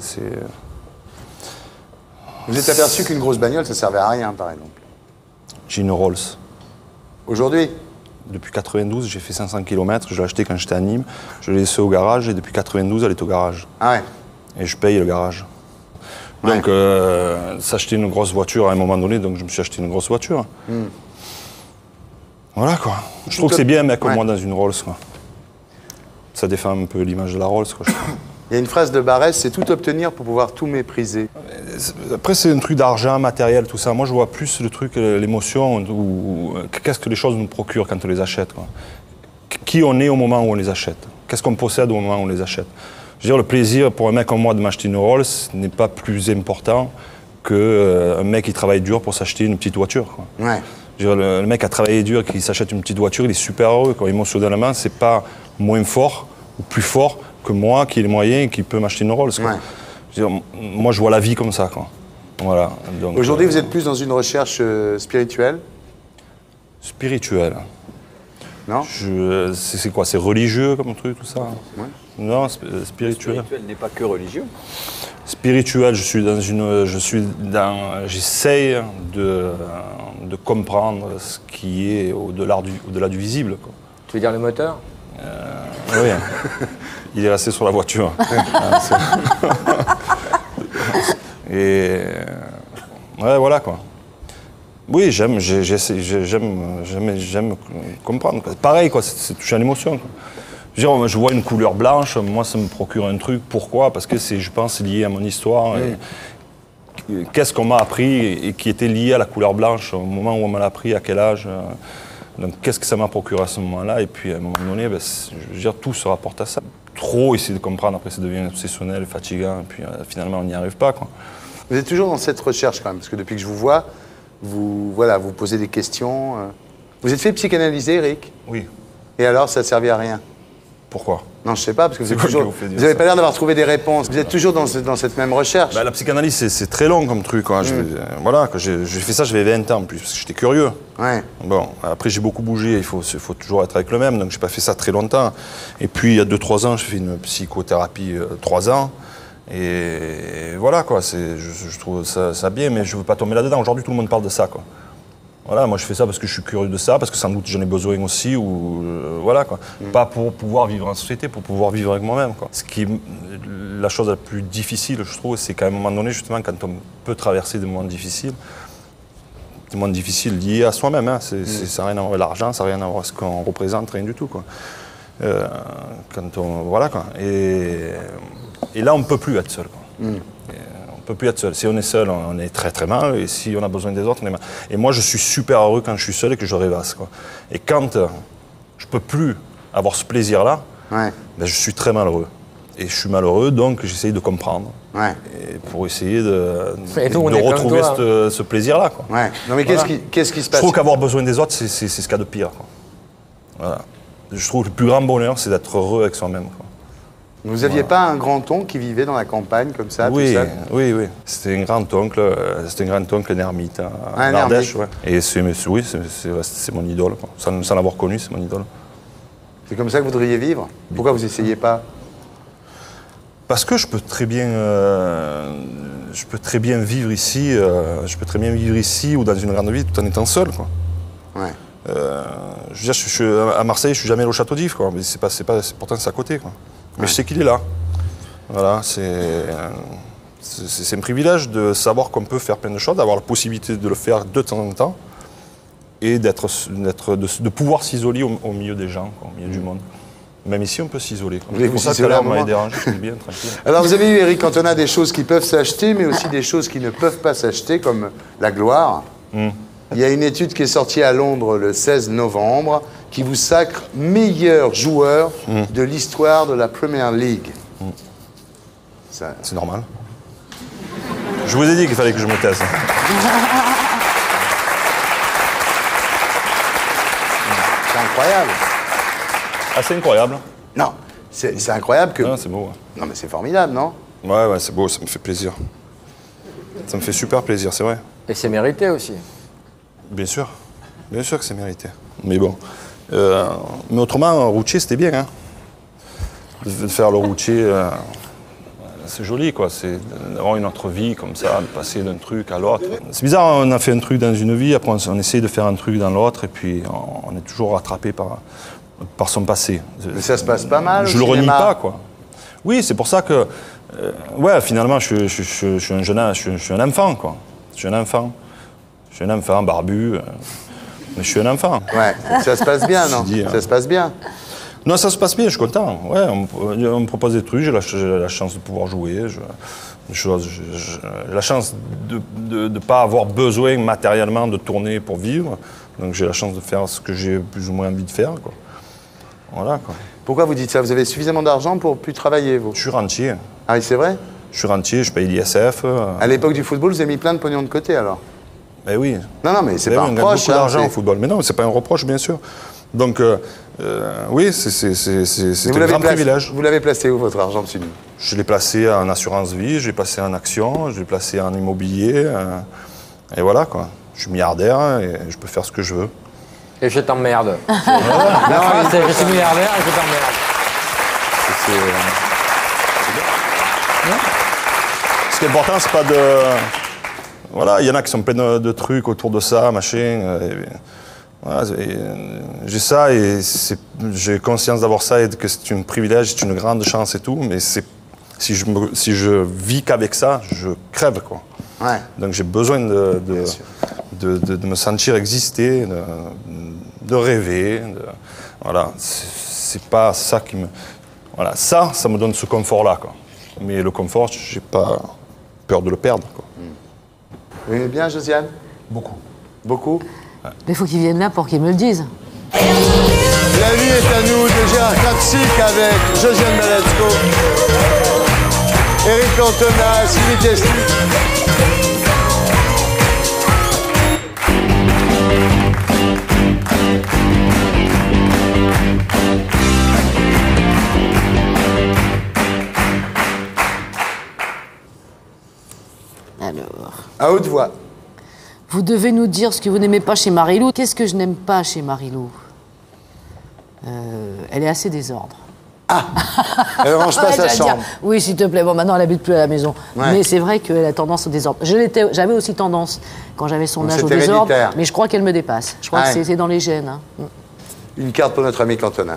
Vous êtes aperçu qu'une grosse bagnole, ça servait à rien, par exemple? J'ai une Rolls. Aujourd'hui? Depuis quatre-vingt-douze, j'ai fait cinq cents kilomètres. Je l'ai acheté quand j'étais à Nîmes. Je l'ai laissé au garage et depuis quatre-vingt-douze, elle est au garage. Ah ouais? Et je paye le garage. Donc, ouais. euh, s'acheter une grosse voiture à un moment donné, donc je me suis acheté une grosse voiture. Mm. Voilà, quoi. Je trouve que c'est bien un mec comme moi dans une Rolls, quoi. Ça défend un peu l'image de la Rolls, quoi. Il y a une phrase de Barès, c'est tout obtenir pour pouvoir tout mépriser. Après, c'est un truc d'argent, matériel, tout ça. Moi, je vois plus le truc, l'émotion, ou qu'est-ce que les choses nous procurent quand on les achète, quoi. Qui on est au moment où on les achète. Qu'est-ce qu'on possède au moment où on les achète. Je veux dire, le plaisir pour un mec comme moi de m'acheter une Rolls n'est pas plus important qu'un euh, mec qui travaille dur pour s'acheter une petite voiture, quoi. Ouais. Je veux dire, le, le mec a travaillé dur, qui s'achète une petite voiture, il est super heureux, quoi. Émotionnellement, c'est pas moins fort ou plus fort que moi qui ai les moyens et qui peut m'acheter une Rolls, quoi. Ouais. Je veux dire, moi, je vois la vie comme ça, quoi. Voilà. Aujourd'hui, euh, vous êtes plus dans une recherche euh, spirituelle? Spirituelle. Non? C'est quoi? C'est religieux comme truc, tout ça? Ouais. Non, spirituel. Spirituel n'est pas que religieux. Spirituel, je suis dans une, je suis dans, j'essaye de, de comprendre ce qui est au-delà du, au-delà du visible, quoi. Tu veux dire le moteur? euh, Oui. Il est resté sur la voiture. Et ouais, voilà, quoi. Oui, j'aime, j'aime, j'aime, j'aime comprendre, quoi. Pareil, quoi. C'est toucher à l'émotion, quoi. Je veux dire, je vois une couleur blanche, moi ça me procure un truc. Pourquoi? Parce que c'est, je pense, lié à mon histoire. Oui. Qu'est-ce qu'on m'a appris et qui était lié à la couleur blanche au moment où on m'a appris, à quel âge? Donc qu'est-ce que ça m'a procuré à ce moment-là? Et puis à un moment donné, ben, je veux dire, tout se rapporte à ça. Trop essayer de comprendre, après ça devient obsessionnel, fatigant, et puis euh, finalement on n'y arrive pas, quoi. Vous êtes toujours dans cette recherche quand même, parce que depuis que je vous vois, vous, voilà, vous posez des questions. Euh... Vous êtes fait psychanalyser, Eric? Oui. Et alors, ça ne servait à rien? Pourquoi? Non, je sais pas, parce que vous n'avez toujours... vous pas l'air d'avoir trouvé des réponses. Vous êtes toujours dans, ce, dans cette même recherche. Bah, la psychanalyse, c'est très long comme truc, quoi. Mm. Je, euh, voilà, quand j'ai fait ça, j'avais vingt ans en plus, parce que j'étais curieux. Ouais. Bon, après j'ai beaucoup bougé, il faut, il faut toujours être avec le même, donc j'ai pas fait ça très longtemps. Et puis il y a deux trois ans, j'ai fait une psychothérapie, euh, trois ans. Et voilà, quoi, je, je trouve ça, ça bien, mais je veux pas tomber là-dedans. Aujourd'hui, tout le monde parle de ça, quoi. Voilà, moi je fais ça parce que je suis curieux de ça, parce que sans doute j'en ai besoin aussi, ou euh, voilà, quoi. Mm. Pas pour pouvoir vivre en société, pour pouvoir vivre avec moi-même, quoi. Ce qui est la chose la plus difficile, je trouve, c'est qu'à un moment donné, justement, quand on peut traverser des moments difficiles, des moments difficiles liés à soi-même, hein, mm. ça n'a rien à voir avec l'argent, ça n'a rien à voir avec ce qu'on représente, rien du tout, quoi. Euh, quand on, voilà, quoi. Et, et là, on ne peut plus être seul, quoi. Mm. On ne peut plus être seul. Si on est seul, on est très très mal, et si on a besoin des autres, on est mal. Et moi, je suis super heureux quand je suis seul et que je rêvasse, quoi. Et quand euh, je ne peux plus avoir ce plaisir-là, ouais. ben, je suis très malheureux. Et je suis malheureux, donc j'essaye de comprendre. Ouais. Et pour essayer de, de, de retrouver toi, ce, hein. ce plaisir-là, quoi. Ouais. Non, mais qu'est-ce voilà. qui, qu'est-ce qui se passe? Je trouve qu'avoir besoin des autres, c'est ce qu'il y a de pire, quoi. Voilà. Je trouve que le plus grand bonheur, c'est d'être heureux avec soi-même, quoi. Vous n'aviez pas un grand-oncle qui vivait dans la campagne comme ça, Oui, tout seul? oui, oui. C'était un grand-oncle, euh, c'était un grand-oncle, un ermite, hein, Un en Ardèche, ermite. ouais. Et c'est, oui, c'est, c'est, c'est mon idole, quoi. Sans, sans l'avoir connu, c'est mon idole. C'est comme ça que vous voudriez vivre? Pourquoi vous n'essayez pas? Parce que je peux très bien, euh, je peux très bien vivre ici, euh, je peux très bien vivre ici ou dans une grande ville tout en étant seul, quoi. Ouais. Euh, je veux dire, je, je, à Marseille, je suis jamais allé au Château d'If, quoi. Mais c'est pas, c'est pas, c'est, pourtant c'est à côté, quoi. Mais Ouais. je sais qu'il est là. Voilà, c'est, euh, c'est, c'est un privilège de savoir qu'on peut faire plein de choses, d'avoir la possibilité de le faire de temps en temps, et d'être, d'être, de, de pouvoir s'isoler au, au milieu des gens, quoi, au milieu du monde. Même ici, on peut s'isoler. Quoi. Vous voulez C'est pour vous ça que isoler là, un on m'avait moment dérangé, je suis bien, tranquille. Alors vous avez eu, Eric Cantona, des choses qui peuvent s'acheter, mais aussi des choses qui ne peuvent pas s'acheter, comme la gloire. Mm. Il y a une étude qui est sortie à Londres le seize novembre qui vous sacre meilleur joueur mm. de l'histoire de la Premier League. Mm. Ça... C'est normal. Je vous ai dit qu'il fallait que je me taise. C'est incroyable. Ah, c'est incroyable. Non, c'est, c'est incroyable que... Non, c'est beau. Ouais. Non, mais c'est formidable, non? Ouais, ouais, c'est beau, ça me fait plaisir. Ça me fait super plaisir, c'est vrai. Et c'est mérité aussi. Bien sûr. Bien sûr que c'est mérité. Mais bon. Euh, mais autrement, routier, c'était bien, hein. De faire le routier, euh, c'est joli, quoi. C'est d'avoir une autre vie comme ça, de passer d'un truc à l'autre. C'est bizarre, on a fait un truc dans une vie, après on, on essaye de faire un truc dans l'autre, et puis on, on est toujours rattrapé par, par son passé. Mais ça se passe pas mal Je au le renie cinéma. pas, quoi. Oui, c'est pour ça que, euh, ouais, finalement, je, je, je, je suis un jeune, je, je suis un enfant, quoi. Je suis un enfant. Je suis un enfant barbu, euh, mais je suis un enfant. Ouais, ça se passe bien, non? Dis, Ça hein. se passe bien. Non, ça se passe bien, je suis content. Ouais, on, me- on me propose des trucs, j'ai la, j'ai la chance de pouvoir jouer. Je, je- je- j'ai la chance de ne pas avoir besoin matériellement de tourner pour vivre. Donc j'ai la chance de faire ce que j'ai plus ou moins envie de faire, quoi. Voilà, quoi. Pourquoi vous dites ça? Vous avez suffisamment d'argent pour plus travailler, vous? Je suis rentier. Ah oui, c'est vrai? Je suis rentier, je paye l'I S F. euh. À l'époque du football, vous avez mis plein de pognon de côté, alors? Ben oui. Non, non, mais c'est Ben pas oui, un on gagne reproche. beaucoup d'argent hein, au c'est- football. Mais non, c'est pas un reproche, bien sûr. Donc, euh, euh, oui, c'est, c'est, c'est, c'est, c'est Mais vous un l'avez grand placé- privilège. Vous l'avez placé où, votre argent, monsieur Nuit? Je l'ai placé en assurance vie, je l'ai placé en action, je l'ai placé en immobilier. euh, et voilà, quoi. Je suis milliardaire et je peux faire ce que je veux. Et je t'emmerde. Non, La phrase, c'est je suis milliardaire et je t'emmerde. C'est, euh, c'est bien. Ce qui est important, c'est pas de... Voilà, il y en a qui sont pleins de, de trucs autour de ça, machin. euh, et- voilà, et, euh, j'ai ça et c'est- j'ai conscience d'avoir ça et que c'est un privilège, c'est une grande chance et tout, mais c'est, si, je me- si je vis qu'avec ça, je crève, quoi. Ouais. Donc j'ai besoin de, de, de, de- de me sentir exister, de, de rêver. De, voilà, c'est, c'est pas ça qui me... Voilà, ça, ça me donne ce confort-là, quoi. Mais le confort, j'ai pas peur de le perdre, quoi. Vous aimez bien, Josiane? Beaucoup. Beaucoup? Mais il faut qu'ils viennent là pour qu'ils me le disent. La vie est à nous de Gérard Klatsik avec Josiane Balasco, Eric Cantona, Sylvie Testy. Alors, À haute voix. vous devez nous dire ce que vous n'aimez pas chez Marilou. Qu'est-ce que je n'aime pas chez Marilou Euh, Elle est assez désordre. Elle range pas Ouais, sa j'allais dire, chambre. oui, s'il te plaît. Bon, maintenant, elle habite plus à la maison. Ouais. Mais c'est vrai qu'elle a tendance au désordre. Je l'étais- j'avais aussi tendance, quand j'avais son Donc âge, au c'est désordre. héréditaire. Mais je crois qu'elle me dépasse. Je crois Ouais. que c'est- c'est dans les gènes. hein. Mm. Une carte pour notre ami Cantona.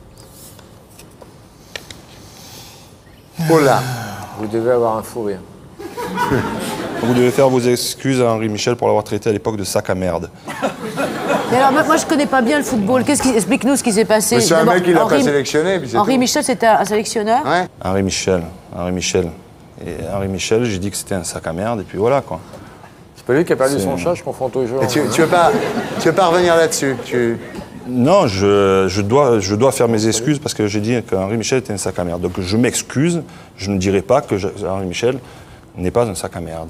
Oh là. Vous devez avoir un fou rire. Vous devez faire vos excuses à Henri Michel pour l'avoir traité à l'époque de sac à merde. Mais alors, moi, moi, je connais pas bien le football. Qu'est-ce qui... Explique-nous ce qui s'est passé. Mais c'est un D'abord, mec qui l'a pas Henri- sélectionné, puis c'est Henri tout. Michel, c'était un sélectionneur. Ouais. Henri Michel, Henri Michel. Et Henri Michel, j'ai dit que c'était un sac à merde, et puis voilà, quoi. C'est pas lui qui a perdu C'est- son chat, je confonds toujours. Et tu, tu veux pas, tu veux pas revenir là-dessus? Tu... Non, je, je, dois, je dois faire mes excuses parce que j'ai dit qu'Henri Michel était un sac à merde. Donc je m'excuse, je ne dirai pas que je- Henri Michel n'est pas un sac à merde.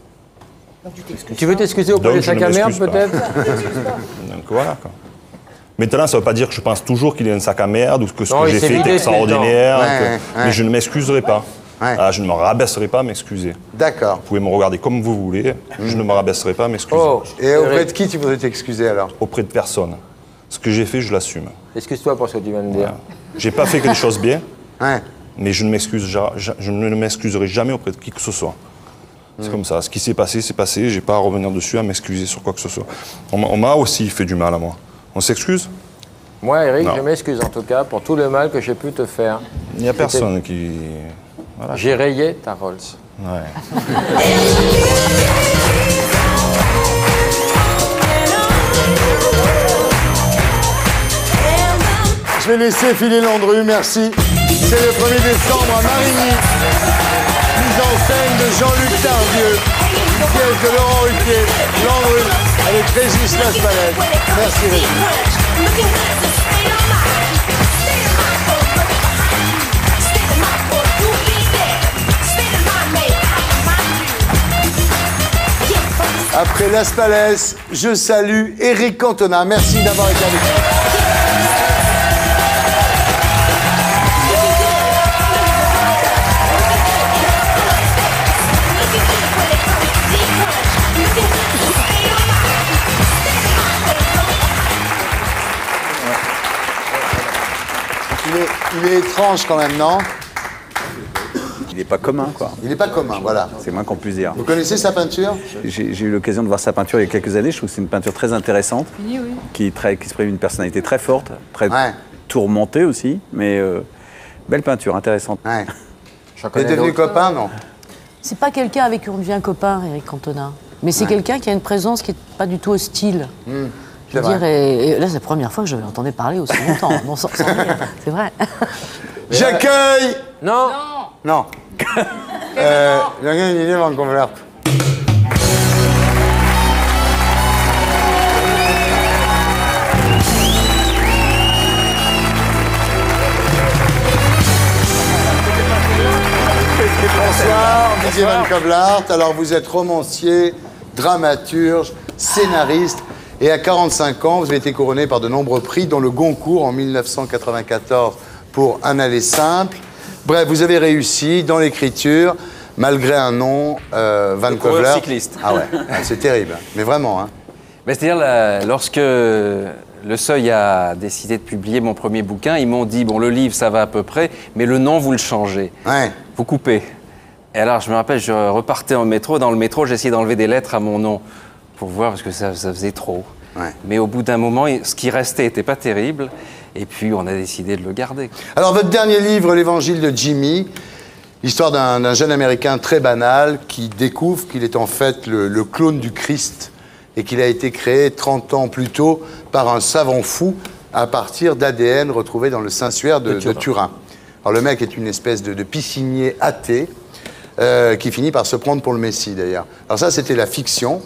Tu veux t'excuser auprès Donc, des je sacs ne à merde, m'excuse pas. peut-être? Donc voilà, quoi. Maintenant, ça ne veut pas dire que je pense toujours qu'il est un sac à merde ou que ce Non, que il j'ai s'est fait est vidé, extraordinaire. Ouais, que- ouais, Mais ouais. je ne m'excuserai pas. Ouais. Ah, je ne me rabaisserai pas à m'excuser. D'accord. Vous pouvez me regarder comme vous voulez. Je ne me rabaisserai pas à m'excuser. Oh, Et auprès de qui tu voudrais t'excuser alors? Auprès de personne. Ce que j'ai fait, je l'assume. Excuse-toi pour ce que tu viens de dire. J'ai pas fait quelque chose bien, Ouais. mais je ne m'excuse ja- ja- je ne m'excuserai jamais auprès de qui que ce soit. C'est Mm. comme ça. Ce qui s'est passé, c'est passé. J'ai pas à revenir dessus, à m'excuser sur quoi que ce soit. On m'a- on m'a aussi fait du mal à moi. On s'excuse? Moi, Eric, Non. je m'excuse en tout cas pour tout le mal que j'ai pu te faire. Il n'y a C'était- personne qui... Voilà. J'ai rayé ta Rolls. Ouais. Je vais laisser filer Landru, merci. C'est le premier décembre à Marigny. Mise en scène de Jean-Luc Tardieu. Une pièce de Laurent Ruquier. Landru avec Régis Laspalais. Merci Régis. Après Laspalais, je salue Éric Cantona. Merci d'avoir été avec nous. Il est, il est étrange quand même, non? Il n'est pas commun, quoi. Il n'est pas commun, voilà. C'est moins qu'on puisse dire. Vous connaissez sa peinture? J'ai j'ai eu l'occasion de voir sa peinture il y a quelques années. Je trouve que c'est une peinture très intéressante, Oui, oui. qui, très- qui exprime une personnalité très forte, très Ouais. tourmentée aussi, mais euh, belle peinture, intéressante. Ouais. T'es devenu copain, non? C'est pas quelqu'un avec qui on devient copain, Eric Cantona. Mais c'est Ouais. quelqu'un qui a une présence qui n'est pas du tout hostile. Mmh, Je veux c'est vrai. dire, et, et là, c'est la première fois que je l'entendais parler aussi longtemps. Non, sans- sans rire. C'est vrai. J'accueille. Non. Non. euh, J'accueille une idée avant qu'on verre. Bonsoir, Didier Van Coblart. Alors, vous êtes romancier, dramaturge, scénariste. Et à quarante-cinq ans, vous avez été couronné par de nombreux prix, dont le Goncourt en mille neuf cent quatre-vingt-quatorze pour Un aller simple. Bref, vous avez réussi dans l'écriture, malgré un nom, euh, Van Le coureur Coblart. cycliste. Ah ouais, ah, c'est terrible. Mais vraiment, hein. Ben, c'est-à-dire, la- lorsque Le Seuil a décidé de publier mon premier bouquin, ils m'ont dit, bon, le livre, ça va à peu près, mais le nom, vous le changez. Ouais. Vous coupez. Et alors, je me rappelle, je repartais en métro. Dans le métro, j'essayais d'enlever des lettres à mon nom pour voir, parce que ça, ça faisait trop. Ouais. Mais au bout d'un moment, il- ce qui restait n'était pas terrible. Et puis, on a décidé de le garder. Alors, votre dernier livre, L'Évangile de Jimmy, l'histoire d'un d'un jeune Américain très banal qui découvre qu'il est en fait le, le clone du Christ et qu'il a été créé trente ans plus tôt par un savant fou à partir d'A D N retrouvé dans le Saint-Suaire de, De Turin. de Turin. Alors, le mec est une espèce de, de piscinier athée euh, qui finit par se prendre pour le Messie, d'ailleurs. Alors ça, c'était la fiction.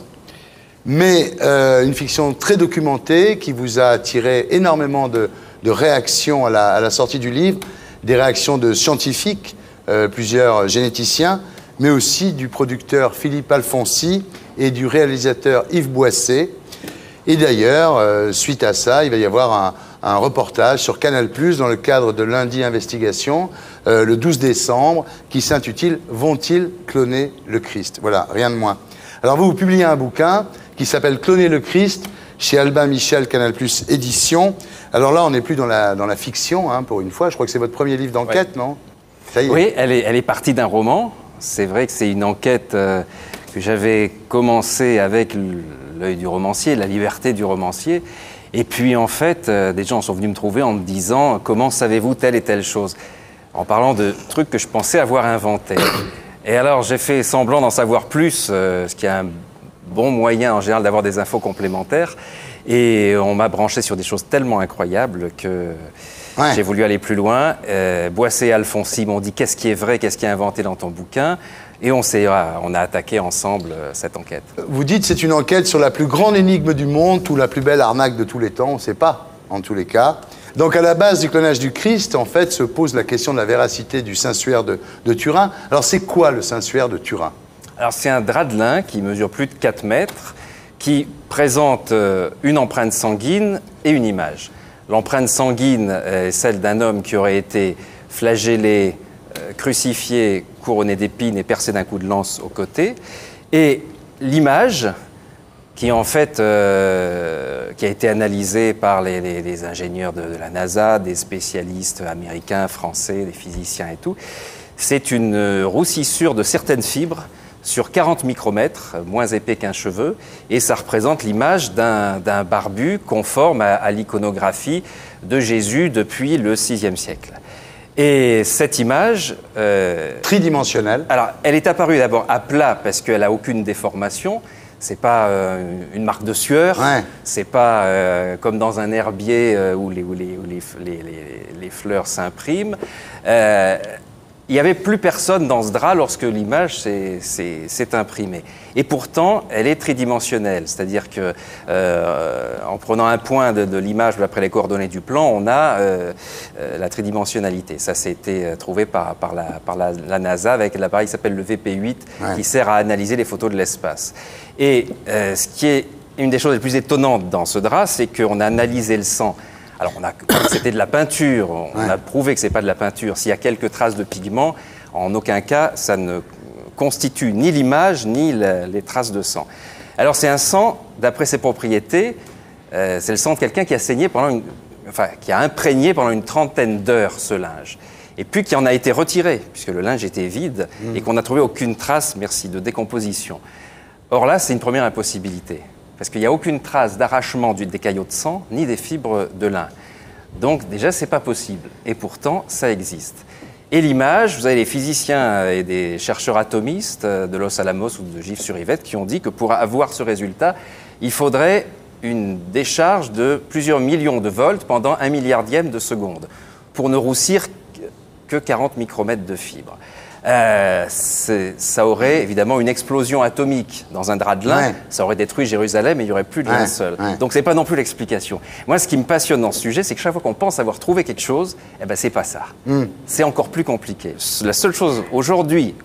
Mais euh, une fiction très documentée qui vous a attiré énormément de, de réactions à la, à la sortie du livre, des réactions de scientifiques, euh, plusieurs généticiens, mais aussi du producteur Philippe Alfonsi et du réalisateur Yves Boisset. Et d'ailleurs, euh, suite à ça, il va y avoir un, un reportage sur Canal plus, dans le cadre de Lundi Investigation, euh, le douze décembre, qui s'intitule « Vont-ils cloner le Christ ?» Voilà, rien de moins. Alors vous, vous publiez un bouquin qui s'appelle « Cloner le Christ » chez Albin Michel, Canal plus Édition. Alors là, on n'est plus dans la, dans la fiction, hein, pour une fois. Je crois que c'est votre premier livre d'enquête, Ouais. non? Ça y est. Oui, elle est, elle est partie d'un roman. C'est vrai que c'est une enquête euh, que j'avais commencé avec l- l'œil du romancier, la liberté du romancier. Et puis en fait, euh, des gens sont venus me trouver en me disant « Comment savez-vous telle et telle chose ?» en parlant de trucs que je pensais avoir inventés. Et alors j'ai fait semblant d'en savoir plus, euh, ce qui est un bon moyen en général d'avoir des infos complémentaires. Et on m'a branché sur des choses tellement incroyables que Ouais. j'ai voulu aller plus loin. Euh, Boisset et Alfonsi m'ont dit qu'est-ce qui est vrai, qu'est-ce qui est inventé dans ton bouquin. Et on, s'est, ah, on a attaqué ensemble euh, cette enquête. Vous dites c'est une enquête sur la plus grande énigme du monde ou la plus belle arnaque de tous les temps, on ne sait pas, en tous les cas. Donc à la base du clonage du Christ, en fait, se pose la question de la véracité du Saint-Suaire de, de Turin. Alors c'est quoi le Saint-Suaire de Turin? Alors c'est un drap de lin qui mesure plus de quatre mètres, qui présente euh, une empreinte sanguine et une image. L'empreinte sanguine est celle d'un homme qui aurait été flagellé, euh, crucifié, couronné d'épines et percé d'un coup de lance au côté. Et l'image, qui en fait euh, qui a été analysée par les, les, les ingénieurs de, de la NASA, des spécialistes américains, français, des physiciens et tout, c'est une roussissure de certaines fibres sur quarante micromètres, moins épais qu'un cheveu, et ça représente l'image d'un d'un barbu conforme à, à l'iconographie de Jésus depuis le sixième siècle. Et cette image... Euh, tridimensionnelle. Alors, elle est apparue d'abord à plat parce qu'elle n'a aucune déformation. C'est pas euh, une marque de sueur. Ouais. C'est pas euh, comme dans un herbier euh, où, les, où, les, où les, les, les, les fleurs s'impriment. Euh, Il n'y avait plus personne dans ce drap lorsque l'image s'est imprimée. Et pourtant, elle est tridimensionnelle. C'est-à-dire que, euh, en prenant un point de, de l'image après les coordonnées du plan, on a euh, euh, la tridimensionnalité. Ça, ça a été trouvé par, par, la, par la, la NASA avec l'appareil qui s'appelle le V P huit, ouais. qui sert à analyser les photos de l'espace. Et euh, ce qui est une des choses les plus étonnantes dans ce drap, c'est qu'on a analysé le sang. Alors, c'était de la peinture, on ouais. a prouvé que ce n'est pas de la peinture. S'il y a quelques traces de pigments, en aucun cas, ça ne constitue ni l'image, ni la, les traces de sang. Alors, c'est un sang, d'après ses propriétés, euh, c'est le sang de quelqu'un qui a saigné pendant une, enfin, qui a imprégné pendant une trentaine d'heures ce linge. Et puis qui en a été retiré, puisque le linge était vide, mmh. et qu'on n'a trouvé aucune trace, merci, de décomposition. Or là, c'est une première impossibilité. Parce qu'il n'y a aucune trace d'arrachement des caillots de sang, ni des fibres de lin. Donc déjà, ce n'est pas possible. Et pourtant, ça existe. Et l'image, vous avez les physiciens et des chercheurs atomistes de Los Alamos ou de Gif-sur-Yvette qui ont dit que pour avoir ce résultat, il faudrait une décharge de plusieurs millions de volts pendant un milliardième de seconde pour ne roussir que quarante micromètres de fibres. Euh, ça aurait évidemment une explosion atomique dans un drap de lin, ouais. ça aurait détruit Jérusalem et il n'y aurait plus de linceul. Ouais, ouais. Donc c'est pas non plus l'explication. Moi, ce qui me passionne dans ce sujet, c'est que chaque fois qu'on pense avoir trouvé quelque chose, eh ben c'est pas ça. Mm. C'est encore plus compliqué. La seule chose aujourd'hui,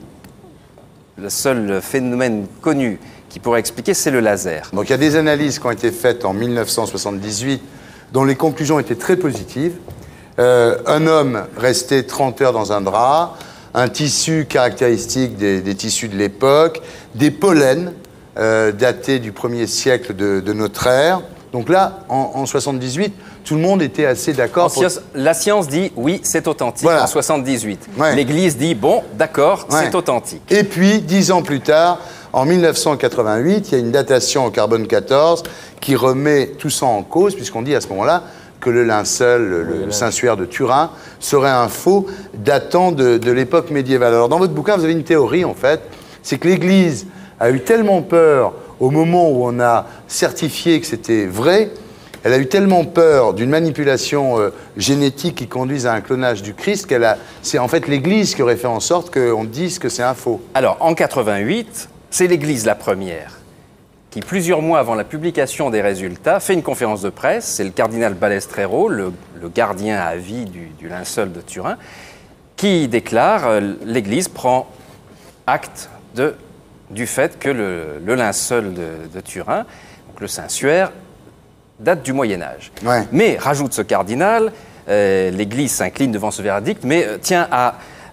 le seul phénomène connu qui pourrait expliquer, c'est le laser. Donc il y a des analyses qui ont été faites en mille neuf cent soixante-dix-huit, dont les conclusions étaient très positives. Euh, un homme restait trente heures dans un drap, un tissu caractéristique des, des tissus de l'époque, des pollens euh, datés du premier siècle de, de notre ère. Donc là, en, en soixante-dix-huit, tout le monde était assez d'accord. Pour... La science dit oui, c'est authentique, voilà. En soixante-dix-huit. Ouais. L'Église dit bon, d'accord, ouais. c'est authentique. Et puis, dix ans plus tard, en mille neuf cent quatre-vingt-huit, il y a une datation au carbone quatorze qui remet tout ça en cause, puisqu'on dit à ce moment-là que le linceul, le, oui, le Saint-Suaire de Turin, serait un faux datant de, de l'époque médiévale. Alors, dans votre bouquin, vous avez une théorie, en fait, c'est que l'Église a eu tellement peur au moment où on a certifié que c'était vrai, elle a eu tellement peur d'une manipulation euh, génétique qui conduise à un clonage du Christ qu'elle a... C'est en fait l'Église qui aurait fait en sorte qu'on dise que c'est un faux. Alors, en quatre-vingt-huit, c'est l'Église la première qui, plusieurs mois avant la publication des résultats, fait une conférence de presse. C'est le cardinal Balestrero, le, le gardien à vie du, du linceul de Turin, qui déclare euh, « l'Église prend acte de, du fait que le, le linceul de, de Turin, donc le Saint-Suaire, date du Moyen-Âge. Ouais. » Mais, rajoute ce cardinal, euh, l'Église s'incline devant ce verdict, mais euh, tient à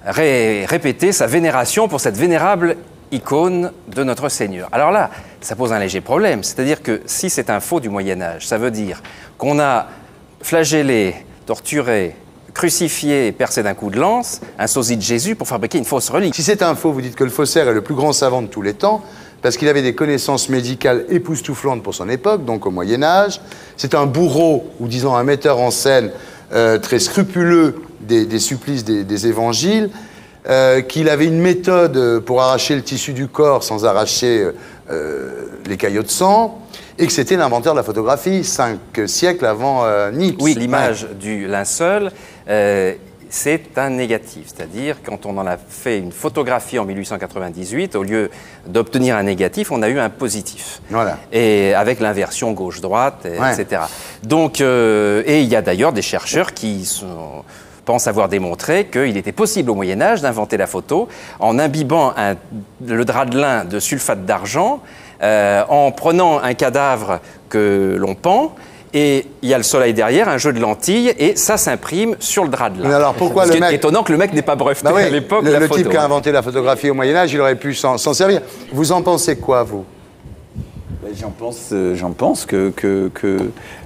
ré répéter sa vénération pour cette vénérable icône de notre Seigneur. Alors là, ça pose un léger problème, c'est-à-dire que si c'est un faux du Moyen-Âge, ça veut dire qu'on a flagellé, torturé, crucifié et percé d'un coup de lance un sosie de Jésus pour fabriquer une fausse relique. Si c'est un faux, vous dites que le faussaire est le plus grand savant de tous les temps, parce qu'il avait des connaissances médicales époustouflantes pour son époque, donc au Moyen-Âge. C'est un bourreau, ou disons un metteur en scène euh, très scrupuleux des, des supplices des, des évangiles, Euh, qu'il avait une méthode pour arracher le tissu du corps sans arracher euh, les caillots de sang, et que c'était l'inventeur de la photographie, cinq siècles avant euh, Niepce. Oui, l'image ouais. du linceul, euh, c'est un négatif. C'est-à-dire, quand on en a fait une photographie en mille huit cent quatre-vingt-dix-huit, au lieu d'obtenir un négatif, on a eu un positif. Voilà. Et avec l'inversion gauche-droite, et, ouais. et cetera. Donc, euh, et il y a d'ailleurs des chercheurs qui sont... pense avoir démontré qu'il était possible au Moyen-Âge d'inventer la photo en imbibant un, le drap de lin de sulfate d'argent, euh, en prenant un cadavre que l'on pend Et il y a le soleil derrière, un jeu de lentilles, et ça s'imprime sur le drap de lin. Mais alors pourquoi Ce le qui est mec... étonnant que le mec n'ait pas breveté Bah oui, à l'époque le, la le photo. type qui a inventé la photographie au Moyen-Âge, il aurait pu s'en s'en servir. Vous en pensez quoi, vous? Ben, J'en pense, euh, j'en pense que, que, que,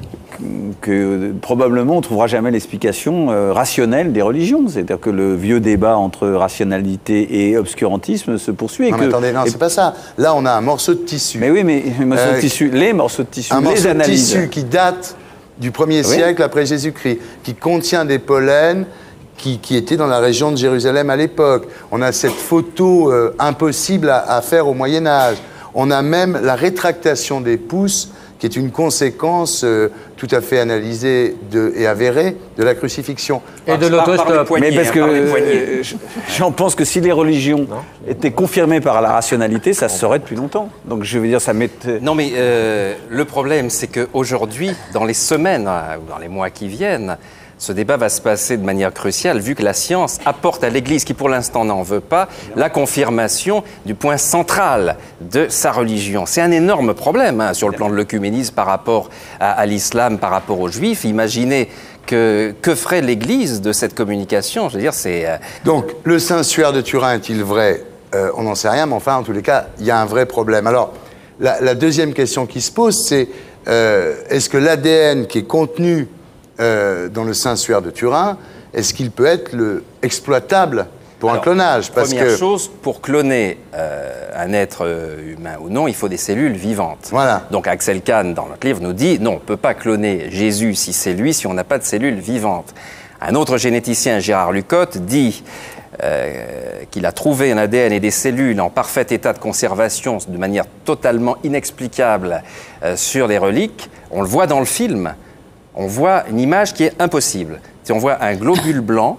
que probablement on ne trouvera jamais l'explication euh, rationnelle des religions. C'est-à-dire que le vieux débat entre rationalité et obscurantisme se poursuit. Et Non, que, mais attendez, non, et- c'est pas ça. Là, on a un morceau de tissu. Mais oui, mais les morceaux Euh, de tissu, les morceaux de tissu, Un les morceau de analyses. tissu qui date du premier Oui. siècle après Jésus-Christ, qui contient des pollens qui, qui étaient dans la région de Jérusalem à l'époque. On a cette photo euh, impossible à, à faire au Moyen-Âge. On a même la rétractation des pouces, qui est une conséquence euh, tout à fait analysée de, et avérée de la crucifixion. Et de l'autostop. Mais parce que euh, je- j'en pense que si les religions étaient confirmées par la rationalité, ça se saurait depuis longtemps. Donc je veux dire, ça m'est... Non, mais euh, le problème, c'est qu'aujourd'hui, dans les semaines euh, ou dans les mois qui viennent, ce débat va se passer de manière cruciale, vu que la science apporte à l'Église, qui pour l'instant n'en veut pas, la confirmation du point central de sa religion. C'est un énorme problème hein, sur le plan de l'œcuménisme par rapport à, à l'islam, par rapport aux juifs. Imaginez que, que ferait l'Église de cette communication. Je veux dire, c'est... euh, Donc, le Saint-Suaire de Turin est-il vrai? Euh, On n'en sait rien, mais enfin, en tous les cas, il y a un vrai problème. Alors, la, la deuxième question qui se pose, c'est euh, est-ce que l'A D N qui est contenu euh, dans le Saint-Suaire de Turin, est-ce qu'il peut être le, exploitable pour Alors, un clonage? Parce Première que chose, pour cloner euh, un être euh, humain ou non, il faut des cellules vivantes. Voilà. Donc Axel Kahn, dans notre livre, nous dit non, on ne peut pas cloner Jésus si c'est lui, si on n'a pas de cellules vivantes. Un autre généticien, Gérard Lucotte, dit euh, qu'il a trouvé un A D N et des cellules en parfait état de conservation de manière totalement inexplicable euh, sur les reliques. On le voit dans le film. On voit une image qui est impossible. Si on voit un globule blanc,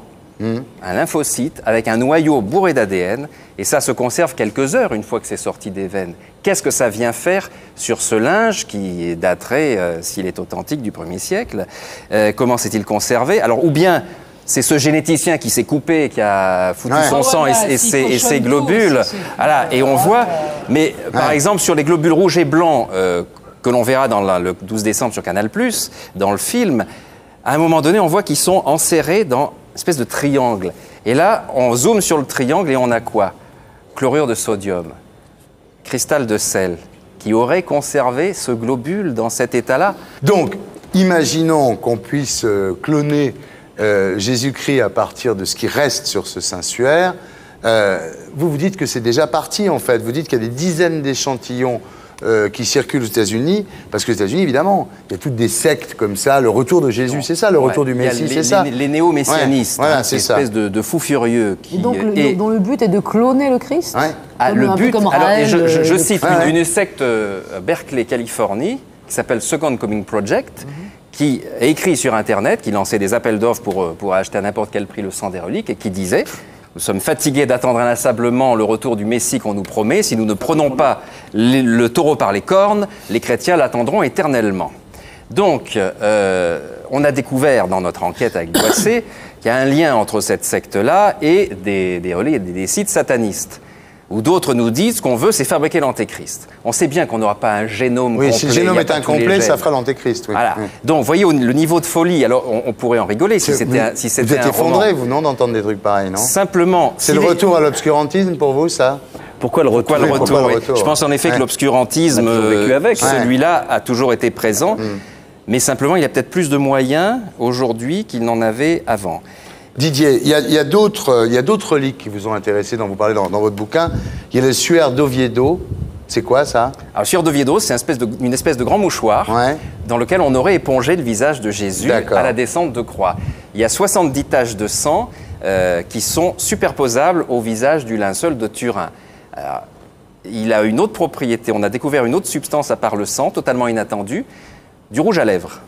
un lymphocyte avec un noyau bourré d'A D N, et ça se conserve quelques heures une fois que c'est sorti des veines. Qu'est-ce que ça vient faire sur ce linge qui daterait, euh, s'il est authentique, du premier siècle? Euh, Comment s'est-il conservé? Alors, ou bien c'est ce généticien qui s'est coupé, qui a foutu Ouais. son sang et, Voilà, et s'il ses, et cochonne ses tout, globules. c'est- c'est- Voilà, et on voit. Mais par Ouais. exemple, sur les globules rouges et blancs euh, que l'on verra dans la- le douze décembre sur Canal plus, dans le film, à un moment donné, on voit qu'ils sont enserrés dans une espèce de triangle. Et là, on zoome sur le triangle et on a quoi? Chlorure de sodium, cristal de sel, qui aurait conservé ce globule dans cet état-là. Donc, imaginons qu'on puisse euh, cloner euh, Jésus-Christ à partir de ce qui reste sur ce Saint-Suaire. Euh, vous vous dites que c'est déjà parti, en fait. Vous dites qu'il y a des dizaines d'échantillons euh, qui circulent aux États-Unis, parce que aux États-Unis, évidemment, il y a toutes des sectes comme ça. Le retour de Jésus, c'est ça, le retour Ouais, du il y a Messie, les- c'est ça. Les, les néo-messianistes, Ouais, voilà, hein, c'est ces ça. espèces de, de fous furieux qui... Et donc, le- et- dont le but est de cloner le Christ. Ah, Comme- le un peu but, comme alors, et je, Raël, je- je euh, cite le- une, Ouais. une secte euh, Berkeley, Californie, qui s'appelle Second Coming Project, qui a écrit sur Internet, qui lançait des appels d'offres pour, euh, pour acheter à n'importe quel prix le sang des reliques, et qui disait « Nous sommes fatigués d'attendre inlassablement le retour du Messie qu'on nous promet. Si nous ne prenons pas les- le taureau par les cornes, les chrétiens l'attendront éternellement. » Donc, euh, on a découvert dans notre enquête avec Boissé qu'il y a un lien entre cette secte-là et des, des, relais- des, des sites satanistes. Où d'autres nous disent ce qu'on veut, c'est fabriquer l'antéchrist. On sait bien qu'on n'aura pas un génome Oui, complet. si le génome il y a est pas tous les incomplet, ça gènes. fera l'antéchrist. Oui. Voilà. Oui. Donc, vous voyez au- le niveau de folie. Alors, on, on pourrait en rigoler si Vous- c'était un, si vous c'était êtes un effondré, roman. vous, non, d'entendre des trucs pareils, non? Simplement. C'est s'il le est- retour à l'obscurantisme pour vous, ça? Pourquoi le retour? Pourquoi le Oui, retour, pourquoi le oui. retour Je pense en effet Ouais. que l'obscurantisme, On a toujours vécu euh, avec. celui-là, a toujours été présent. Mais simplement, il y a peut-être plus de moyens aujourd'hui qu'il n'en avait avant. Didier, il y a, il y a d'autres euh, il y a d'autres reliques qui vous ont intéressé, dont vous parlez dans, dans votre bouquin. Il y a le suaire d'Oviedo. C'est quoi, ça? Alors, Suaire d'Oviedo, c'est une espèce de, une espèce de grand mouchoir dans lequel on aurait épongé le visage de Jésus D'accord. à la descente de croix. Il y a soixante-dix taches de sang euh, qui sont superposables au visage du linceul de Turin. Alors, il a une autre propriété. On a découvert une autre substance à part le sang, totalement inattendue, du rouge à lèvres.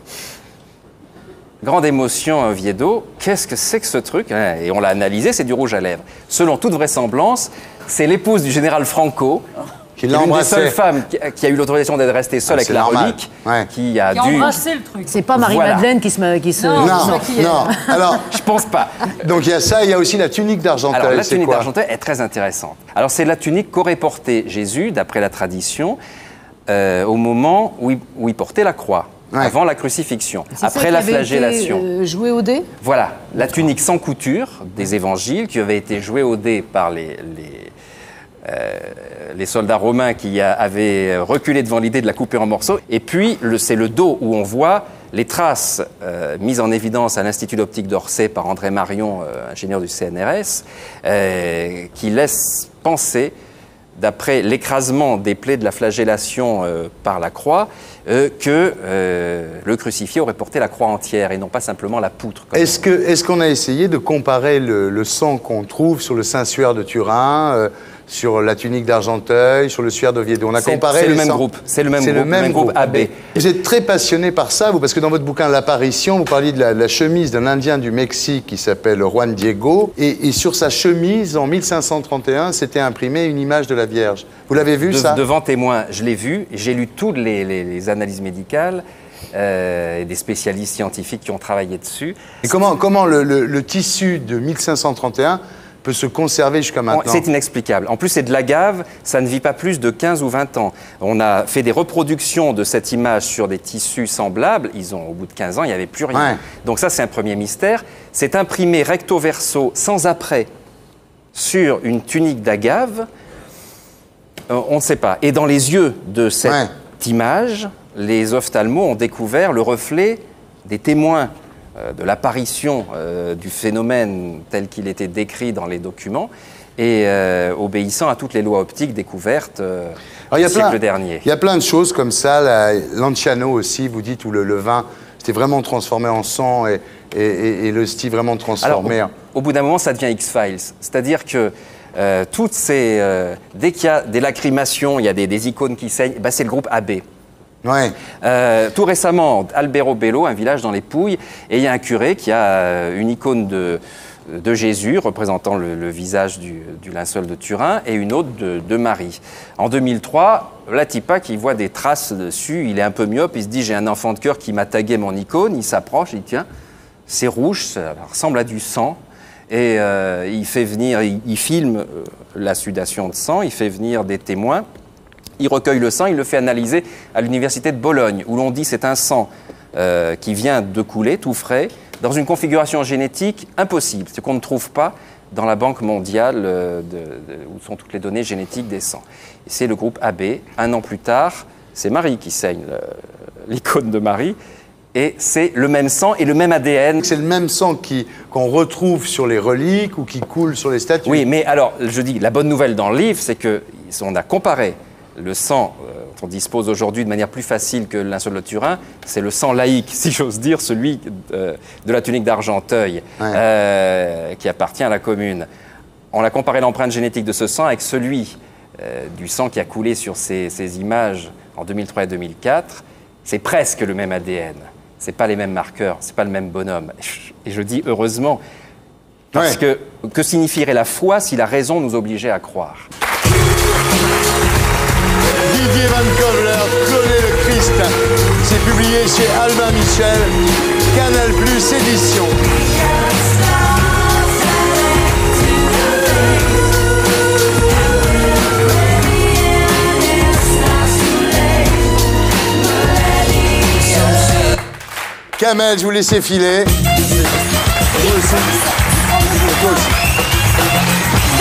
Grande émotion, Oviedo. Qu'est-ce que c'est que ce truc? Et on l'a analysé, c'est du rouge à lèvres. Selon toute vraisemblance, c'est l'épouse du général Franco, qui est l'a l'une des embrassé. seules femmes qui, qui a eu l'autorisation d'être restée seule Ah, avec c'est la normal. relique, Ouais. qui a Qui a dû... embrassé le truc. C'est pas Marie-Madeleine qui se, qui se. Non, non. Alors, je pense pas. Donc il y a ça, il y a aussi la tunique d'Argenteuil. Alors, la c'est tunique quoi? d'Argenteuil est très intéressante. Alors, c'est la tunique qu'aurait portée Jésus, d'après la tradition, euh, au moment où il, où il portait la croix. ouais. avant la crucifixion, C'est après ça la qui avait flagellation. Été, euh, joué au dé. Voilà, la tunique sans couture des évangiles qui avait été jouée au dé par les, les, euh, les soldats romains qui a, avaient reculé devant l'idée de la couper en morceaux. Et puis, le, c'est le dos où on voit les traces euh, mises en évidence à l'Institut d'optique d'Orsay par André Marion, euh, ingénieur du C N R S, euh, qui laissent penser, d'après l'écrasement des plaies de la flagellation euh, par la croix, euh, que euh, le crucifié aurait porté la croix entière et non pas simplement la poutre. Est-ce que, est-ce qu'on a essayé de comparer le, le sang qu'on trouve sur le Saint-Suaire de Turin, euh, sur la tunique d'Argenteuil, sur le suaire d'Oviedo? On a C'est- comparé c'est le les même sangs. groupe. C'est le même C'est groupe, même groupe A B. Vous êtes très passionné par ça, vous, parce que dans votre bouquin L'Apparition, vous parliez de la, de la chemise d'un Indien du Mexique qui s'appelle Juan Diego, et, et sur sa chemise, en mille cinq cent trente et un, s'était imprimée une image de la Vierge. Vous l'avez vu, De- ça? Devant témoin, je l'ai vu. J'ai lu toutes les, les- les analyses médicales euh, et des spécialistes scientifiques qui ont travaillé dessus. Et comment, comment le, le- le tissu de mille cinq cent trente et un peut se conserver jusqu'à maintenant? C'est inexplicable. En plus, c'est de l'agave, ça ne vit pas plus de quinze ou vingt ans. On a fait des reproductions de cette image sur des tissus semblables. Ils ont, au bout de quinze ans, il n'y avait plus rien. Ouais. Donc ça, c'est un premier mystère. C'est imprimé recto-verso, sans après, sur une tunique d'agave. Euh, on ne sait pas. Et dans les yeux de cette Ouais. image, les ophtalmos ont découvert le reflet des témoins euh, de l'apparition euh, du phénomène tel qu'il était décrit dans les documents et euh, obéissant à toutes les lois optiques découvertes euh, Alors, il y au a siècle plein- dernier. Il y a plein de choses comme ça. la- L'Anciano aussi, vous dites, où le, le vin c'était vraiment transformé en sang et, et, et- et le style vraiment transformé. Alors, au, au bout d'un moment, ça devient X-Files. C'est-à-dire que euh, toutes ces... euh, dès qu'il y a des lacrymations, il y a des, des icônes qui saignent, bah, c'est le groupe A B. Ouais. Euh, tout récemment, Albero Bello, un village dans les Pouilles, et il y a un curé qui a euh, une icône de, de Jésus représentant le, le visage du, du linceul de Turin et une autre de, de Marie. En deux mille trois, Latipa qui voit des traces dessus, il est un peu myope, il se dit j'ai un enfant de cœur qui m'a tagué mon icône, il s'approche, il dit tiens, c'est rouge, ça ressemble à du sang. Et euh, il fait venir, il, il filme euh, la sudation de sang, il fait venir des témoins. Il recueille le sang, il le fait analyser à l'université de Bologne, où l'on dit c'est un sang euh, qui vient de couler, tout frais, dans une configuration génétique impossible, ce qu'on ne trouve pas dans la Banque mondiale euh, de, de- où sont toutes les données génétiques des sangs. Et c'est le groupe A B. Un an plus tard, c'est Marie qui saigne le- l'icône de Marie, et c'est le même sang et le même A D N. C'est le même sang qui- qu'on retrouve sur les reliques ou qui coule sur les statues. Oui, mais alors, je dis, la bonne nouvelle dans le livre, c'est qu'on a comparé le sang euh, dont on dispose aujourd'hui de manière plus facile que le linceul de Turin, c'est le sang laïque, si j'ose dire, celui euh, de la tunique d'Argenteuil, euh, qui appartient à la commune. On a comparé l'empreinte génétique de ce sang avec celui euh, du sang qui a coulé sur ces, ces images en deux mille trois et deux mille quatre. C'est presque le même A D N. C'est pas les mêmes marqueurs, c'est pas le même bonhomme. Et je dis heureusement, parce que que signifierait la foi si la raison nous obligeait à croire? Didier Van Kovler, Cloné le Christ. C'est publié chez Albin Michel, Canal Plus édition. Kamel, je vous laisse filer. Vous aussi. Toi aussi.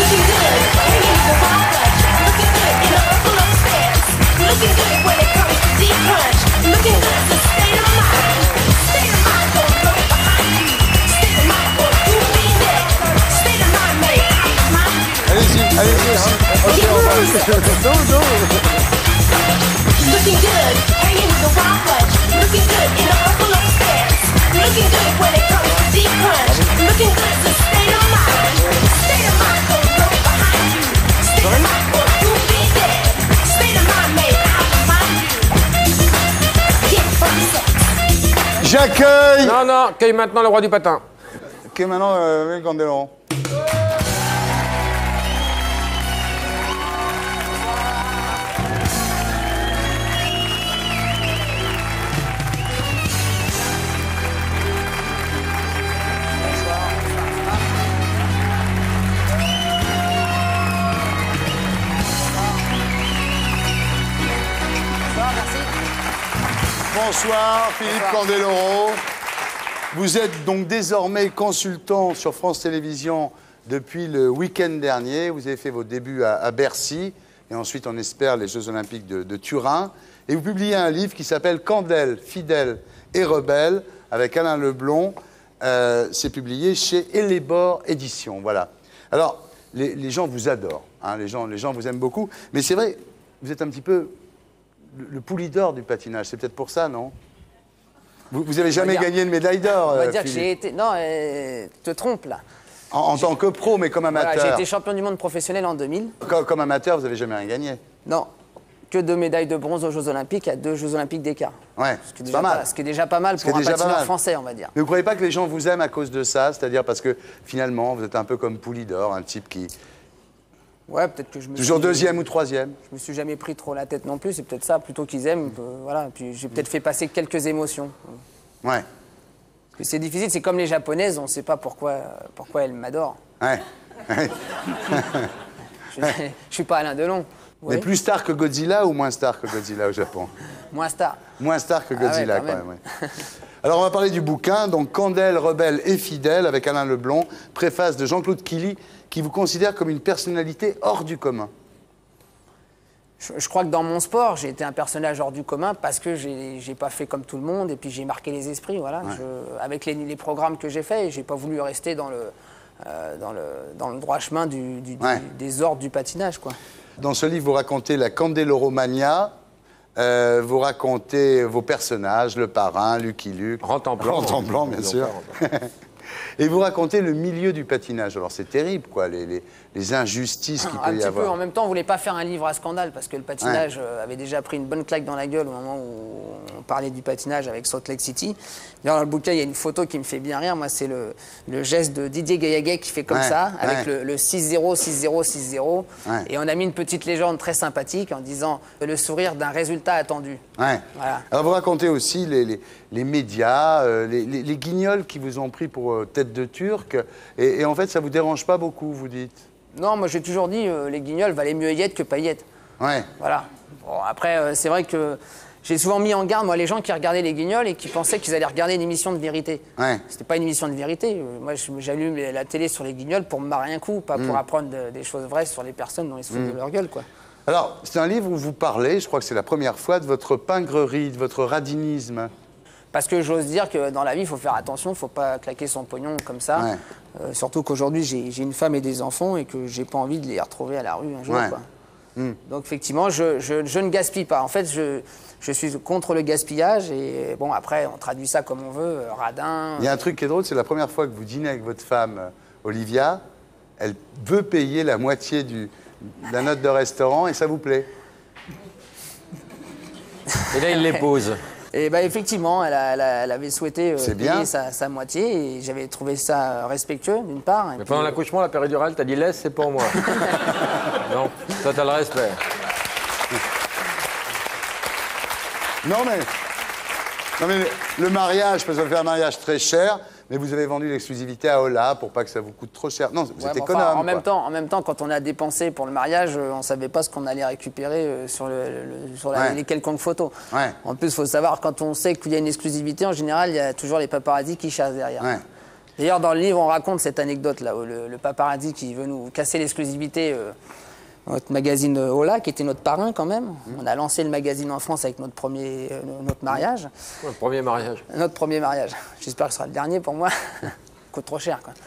Allez-y, allez-y aussi. Ok, on va. Non, non. Looking good, hanging with the wild bunch. Looking good in the purple upstairs. Looking good when it comes to deep punch. Looking good is a state of mind. State of mind goes right behind you. State of mind or you be dead. State of mind made out of mind you. Get from sex. J'accueille. Non, non, accueille maintenant le roi du patin. Ok, maintenant, euh, Candelon. Bonsoir, Philippe Candeloro. Vous êtes donc désormais consultant sur France Télévisions depuis le week-end dernier. Vous avez fait vos débuts à, à Bercy et ensuite, on espère, les Jeux Olympiques de, de Turin. Et vous publiez un livre qui s'appelle Candel, fidèle et rebelle avec Alain Leblond. Euh, C'est publié chez Hellebore Éditions. Voilà. Alors, les, les gens vous adorent, hein, les, gens, les gens vous aiment beaucoup. Mais c'est vrai, vous êtes un petit peu le, le Poulidor du patinage. C'est peut-être pour ça, non? Vous, vous avez jamais dire, gagné une médaille d'or. On va euh, dire que Philippe. j'ai été. Non, euh, tu te trompes là. En, en tant que pro, mais comme amateur. Voilà, j'ai été champion du monde professionnel en deux mille. Comme, comme amateur, vous n'avez jamais rien gagné. Non, que deux médailles de bronze aux Jeux Olympiques à deux Jeux Olympiques d'écart. Ouais, Ce qui est c'est déjà pas mal. pas- ce qui est déjà pas mal Ce qui est pour un déjà pas patineur mal. français, on va dire. Mais vous ne croyez pas que les gens vous aiment à cause de ça? C'est-à-dire parce que finalement, vous êtes un peu comme Poulidor, un type qui. Ouais, peut-être que je me Toujours suis- deuxième ou troisième? Je me suis jamais pris trop la tête non plus, c'est peut-être ça, plutôt qu'ils aiment. euh, voilà, puis j'ai peut-être fait passer quelques émotions. Ouais. Parce que c'est difficile, c'est comme les japonaises, on ne sait pas pourquoi, pourquoi elles m'adorent. Ouais. Je ne suis pas Alain Delon. Mais Oui. plus star que Godzilla ou moins star que Godzilla au Japon? Moins star. Moins star que Ah ouais, Godzilla, quand quand même. même. ouais. Alors, on va parler du bouquin, donc Candel, rebelle et fidèle, avec Alain Leblond, préface de Jean-Claude Killy, qui vous considère comme une personnalité hors du commun. Je, je crois que dans mon sport, j'ai été un personnage hors du commun parce que j'ai j'ai pas fait comme tout le monde et puis j'ai marqué les esprits. Voilà. Ouais. Je- avec les, les programmes que j'ai faits, j'ai pas voulu rester dans le, euh, dans le, dans le droit chemin du, du- du- Ouais. des ordres du patinage. Quoi. Dans ce livre, vous racontez la Candeloromania, euh, vous racontez vos personnages, le parrain, Lucky Luke. Rentemblant. Rentemblant, bien sûr. Et vous racontez le milieu du patinage. Alors c'est terrible, quoi, les, les, les injustices qu'il Un peut y petit peu. avoir. En même temps, on voulait pas faire un livre à scandale parce que le patinage euh, avait déjà pris une bonne claque dans la gueule au moment où on parlait du patinage avec Salt Lake City. D'ailleurs, dans le bouquin, il y a une photo qui me fait bien rire. Moi, c'est le, le geste de Didier Gaillaguet qui fait comme Ouais, ça, avec ouais. le, le six zéro, six zéro, six zéro. Ouais. Et on a mis une petite légende très sympathique en disant le sourire d'un résultat attendu. Ouais. Voilà. Alors vous racontez aussi les, les, les médias, euh, les, les, les guignols qui vous ont pris pour euh, tête de turc. Et, et en fait, ça vous dérange pas beaucoup, vous dites? Non, moi, j'ai toujours dit euh, les guignols valaient mieux y être que pas y être. Ouais. Voilà. Bon, après, euh, c'est vrai que j'ai souvent mis en garde, moi, les gens qui regardaient les Guignols et qui pensaient qu'ils allaient regarder une émission de vérité. Ouais. C'était pas une émission de vérité. Euh, Moi, je- j'allume la télé sur les Guignols pour me marrer un coup, pas Mm. pour apprendre de- des choses vraies sur les personnes dont ils se foutent Mm. de leur gueule, quoi. Alors, c'est un livre où vous parlez, je crois que c'est la première fois, de votre pingrerie, de votre radinisme. Parce que j'ose dire que dans la vie, il faut faire attention, il faut pas claquer son pognon comme ça. Ouais. Euh, surtout qu'aujourd'hui, j'ai j'ai une femme et des enfants et que j'ai pas envie de les retrouver à la rue un jour, Ouais. quoi. Mm. Donc effectivement, je, je- je ne gaspille pas. En fait, je, je suis contre le gaspillage et bon, après, on traduit ça comme on veut, euh, radin. Il y a un truc qui est drôle, c'est la première fois que vous dînez avec votre femme, euh, Olivia, elle veut payer la moitié du, de la note de restaurant et ça vous plaît? Et là, il les pose. Et bah effectivement, elle, a- elle a- elle avait souhaité euh, C'est payer bien. sa, sa moitié et j'avais trouvé ça euh, respectueux d'une part. et Mais puis, pendant euh, l'accouchement, la péridurale, t'as dit laisse, c'est pour moi. Non, toi, t'as le respect. Non mais, non mais le mariage, parce qu'on fait un mariage très cher, mais vous avez vendu l'exclusivité à Ola pour pas que ça vous coûte trop cher. Non, vous ouais, êtes mais enfin, économe. en, même quoi. temps, en même temps, quand on a dépensé pour le mariage, euh, on savait pas ce qu'on allait récupérer euh, sur, le, le- sur la- Ouais. les quelconques photos. Ouais. En plus, il faut savoir, quand on sait qu'il y a une exclusivité, en général, il y a toujours les paparazzis qui chassent derrière. Ouais. D'ailleurs, dans le livre, on raconte cette anecdote-là, où le, le paparazzi qui veut nous casser l'exclusivité, euh, notre magazine euh, Ola, qui était notre parrain quand même. On a lancé le magazine en France avec notre premier euh, notre mariage. Ouais, premier mariage. Notre premier mariage. J'espère que ce sera le dernier pour moi. Coûte trop cher, quoi.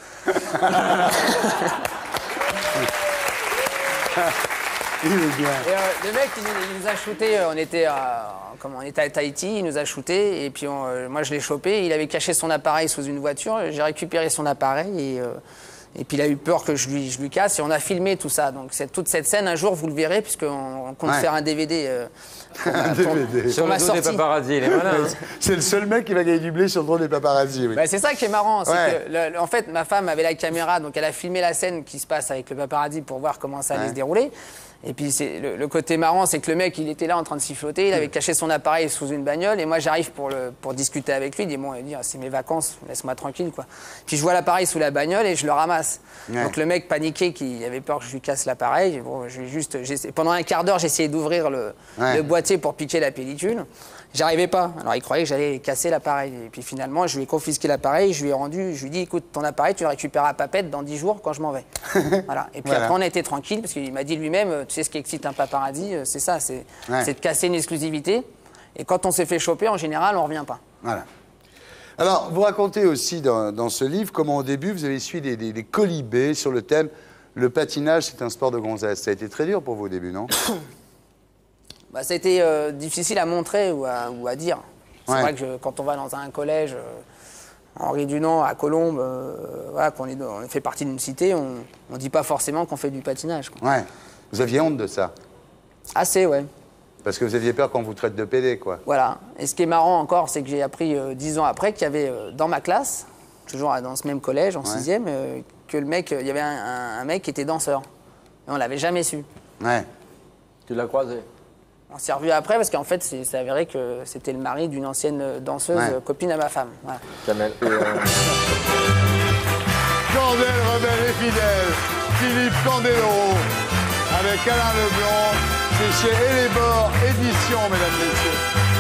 Il est bien. Et, euh, le mec, il, nous- il nous a shooté, euh, on était, à, comment, on était à Tahiti, il nous a shooté, et puis on, euh, moi je l'ai chopé, il avait caché son appareil sous une voiture, j'ai récupéré son appareil, et, euh, et puis il a eu peur que je lui, je lui casse, et on a filmé tout ça. Donc c'est, toute cette scène, un jour, vous le verrez, puisqu'on on compte Ouais. faire un D V D. euh, Un pour- D V D. Sur ma sortie. paparazzi, il est malin. hein. C'est le seul mec qui va gagner du blé sur le dos des paparazzis. Oui. Bah, c'est ça qui est marrant, c'est Ouais. que le- le- en fait ma femme avait la caméra, donc elle a filmé la scène qui se passe avec le paparazzi pour voir comment ça allait Ouais. se dérouler. Et puis c'est, le, le côté marrant, c'est que le mec il était là en train de siffloter, il avait caché son appareil sous une bagnole, et moi j'arrive pour, le, pour discuter avec lui, il dit bon, il dit, c'est mes vacances, laisse-moi tranquille quoi. Puis je vois l'appareil sous la bagnole et je le ramasse. Ouais. Donc le mec paniqué qui avait peur que je lui casse l'appareil, bon, je lui juste, j'ai- pendant un quart d'heure j'ai essayé d'ouvrir le, Ouais. le boîtier pour piquer la pellicule. J'arrivais pas. Alors il croyait que j'allais casser l'appareil. Et puis finalement, je lui ai confisqué l'appareil, je lui ai rendu, je lui ai dit, écoute, ton appareil, tu le récupéreras à Papette dans dix jours quand je m'en vais. Voilà. Et puis Voilà. après, on a été tranquille parce qu'il m'a dit lui-même, tu sais ce qui excite un paparazzi, c'est ça, c'est Ouais. c'est de casser une exclusivité. Et quand on s'est fait choper, en général, on revient pas. Voilà. Alors, vous racontez aussi dans, dans ce livre comment au début, vous avez suivi des, des, des colibés sur le thème « Le patinage, c'est un sport de gonzesse ». Ça a été très dur pour vous au début, non? Bah, ça a été euh, difficile à montrer ou à, ou à dire. C'est Ouais. vrai que je- quand on va dans un collège, euh, Henri Dunant, à Colombes, euh, voilà, qu'on est, on fait partie d'une cité, on ne dit pas forcément qu'on fait du patinage, quoi. Ouais. Vous aviez honte de ça? Assez, ouais. Parce que vous aviez peur qu'on vous traite de pédé, quoi. Voilà. Et ce qui est marrant encore, c'est que j'ai appris euh, dix ans après qu'il y avait euh, dans ma classe, toujours à- dans ce même collège, en Ouais. sixième, euh, que le mec, euh, il y avait un, un- un mec qui était danseur. Et on l'avait jamais su. Ouais. Tu l'as croisé? On s'est revu après parce qu'en fait, c'est c'est avéré que c'était le mari d'une ancienne euh, danseuse, Ouais. euh, copine à ma femme. Voilà. Kamel. Et, euh, Candel, rebelle et fidèle, Philippe Candeloro, avec Alain Leblanc, c'est chez Elébor Édition, mesdames, messieurs.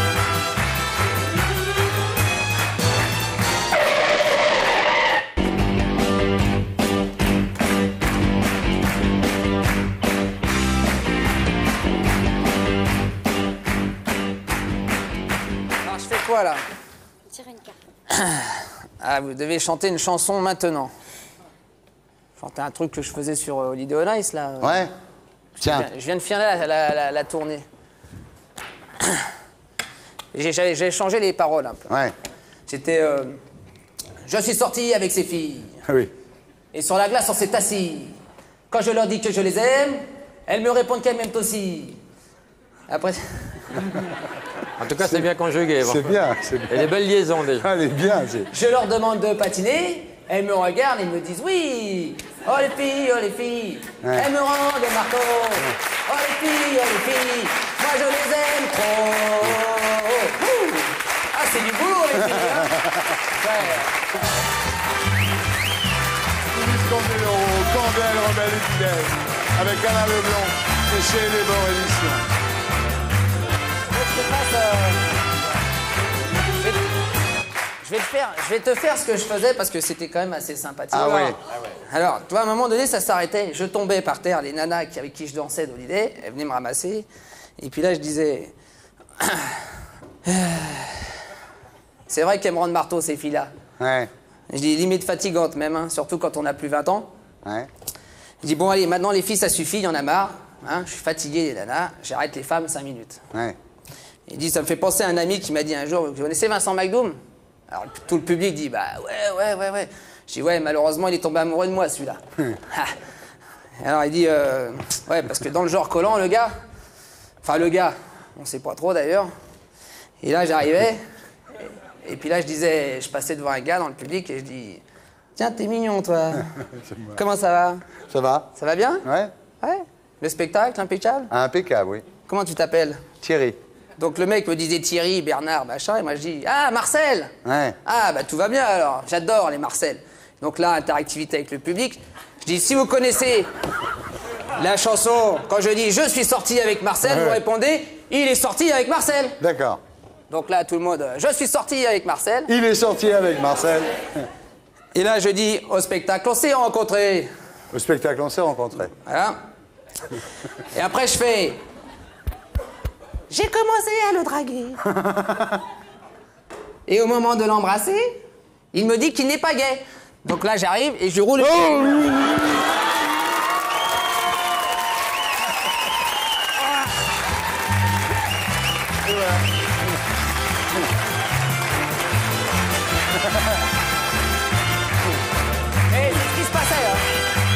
Alors, je fais quoi là? Ah, vous devez chanter une chanson maintenant. Chanter un truc que je faisais sur euh, Holiday on Ice là. Ouais. Tiens. Je viens, je viens de finir la, la, la, la tournée. J'ai- J'ai j'ai changé les paroles un peu. Ouais. C'était euh, je suis sorti avec ces filles. Oui. Et sur la glace, on s'est assis. Quand je leur dis que je les aime, elles me répondent qu'elles m'aiment aussi. Après. En tout cas, c'est bien conjugué. bon. C'est bien, c'est bien. Et des belles liaisons déjà. Elle est bien. c'est- Je leur demande de patiner, elles me regardent et me disent oui. Oh les filles, oh les filles, Ouais. elles me rendent des marteaux. Oh les filles, oh les filles, moi je les aime trop. Ouh. Ah c'est du boulot les filles. Hein. Ouais. Philippe Candeloro, Candel, rebelle et fidèle, avec Alain Leblanc, c'est chez Elébor Édition. Je te fasse, euh, je vais- Je vais, te faire, je vais te faire ce que je faisais parce que c'était quand même assez sympathique. Ah Alors, ouais. Alors, tu vois, à un moment donné, ça s'arrêtait. Je tombais par terre, les nanas qui- avec qui je dansais d'Holiday, elles venaient me ramasser. Et puis là, je disais... C'est vrai qu'elles me rendent marteau, ces filles-là. Ouais. Je dis limite fatigante même, hein, surtout quand on a plus vingt ans. Ouais. Je dis, bon, allez, maintenant, les filles, ça suffit, il y en a marre. Hein, je suis fatigué, les nanas. J'arrête les femmes cinq minutes. Ouais. Il dit, ça me fait penser à un ami qui m'a dit un jour, vous connaissez Vincent McDoom? Alors tout le public dit, bah ouais, ouais, ouais, ouais. Je dis, ouais, malheureusement, il est tombé amoureux de moi, celui-là. Ah. Alors il dit, euh, ouais, parce que dans le genre collant, le gars, enfin le gars, on sait pas trop d'ailleurs. Et là, j'arrivais, et, et puis là, je disais, je passais devant un gars dans le public et je dis, tiens, t'es mignon, toi. Comment ça va? Ça va? Ça va bien? Ouais. Ouais. Le spectacle, impeccable? Impeccable, oui. Comment tu t'appelles? Thierry. Donc le mec me disait Thierry, Bernard, machin, et moi je dis ah Marcel. Ouais. Ah bah tout va bien alors, j'adore les Marcel. Donc là, interactivité avec le public. Je dis si vous connaissez la chanson, quand je dis je suis sorti avec Marcel, Ouais. vous répondez il est sorti avec Marcel. D'accord. Donc là tout le monde je suis sorti avec Marcel. Il est sorti avec Marcel. Et là je dis au spectacle on s'est rencontrés. Au spectacle, on s'est rencontrés. Voilà. Et après je fais j'ai commencé à le draguer. Et au moment de l'embrasser, il me dit qu'il n'est pas gay. Donc là, j'arrive et je roule. Oh Et c'est ce qui se passait. Hein.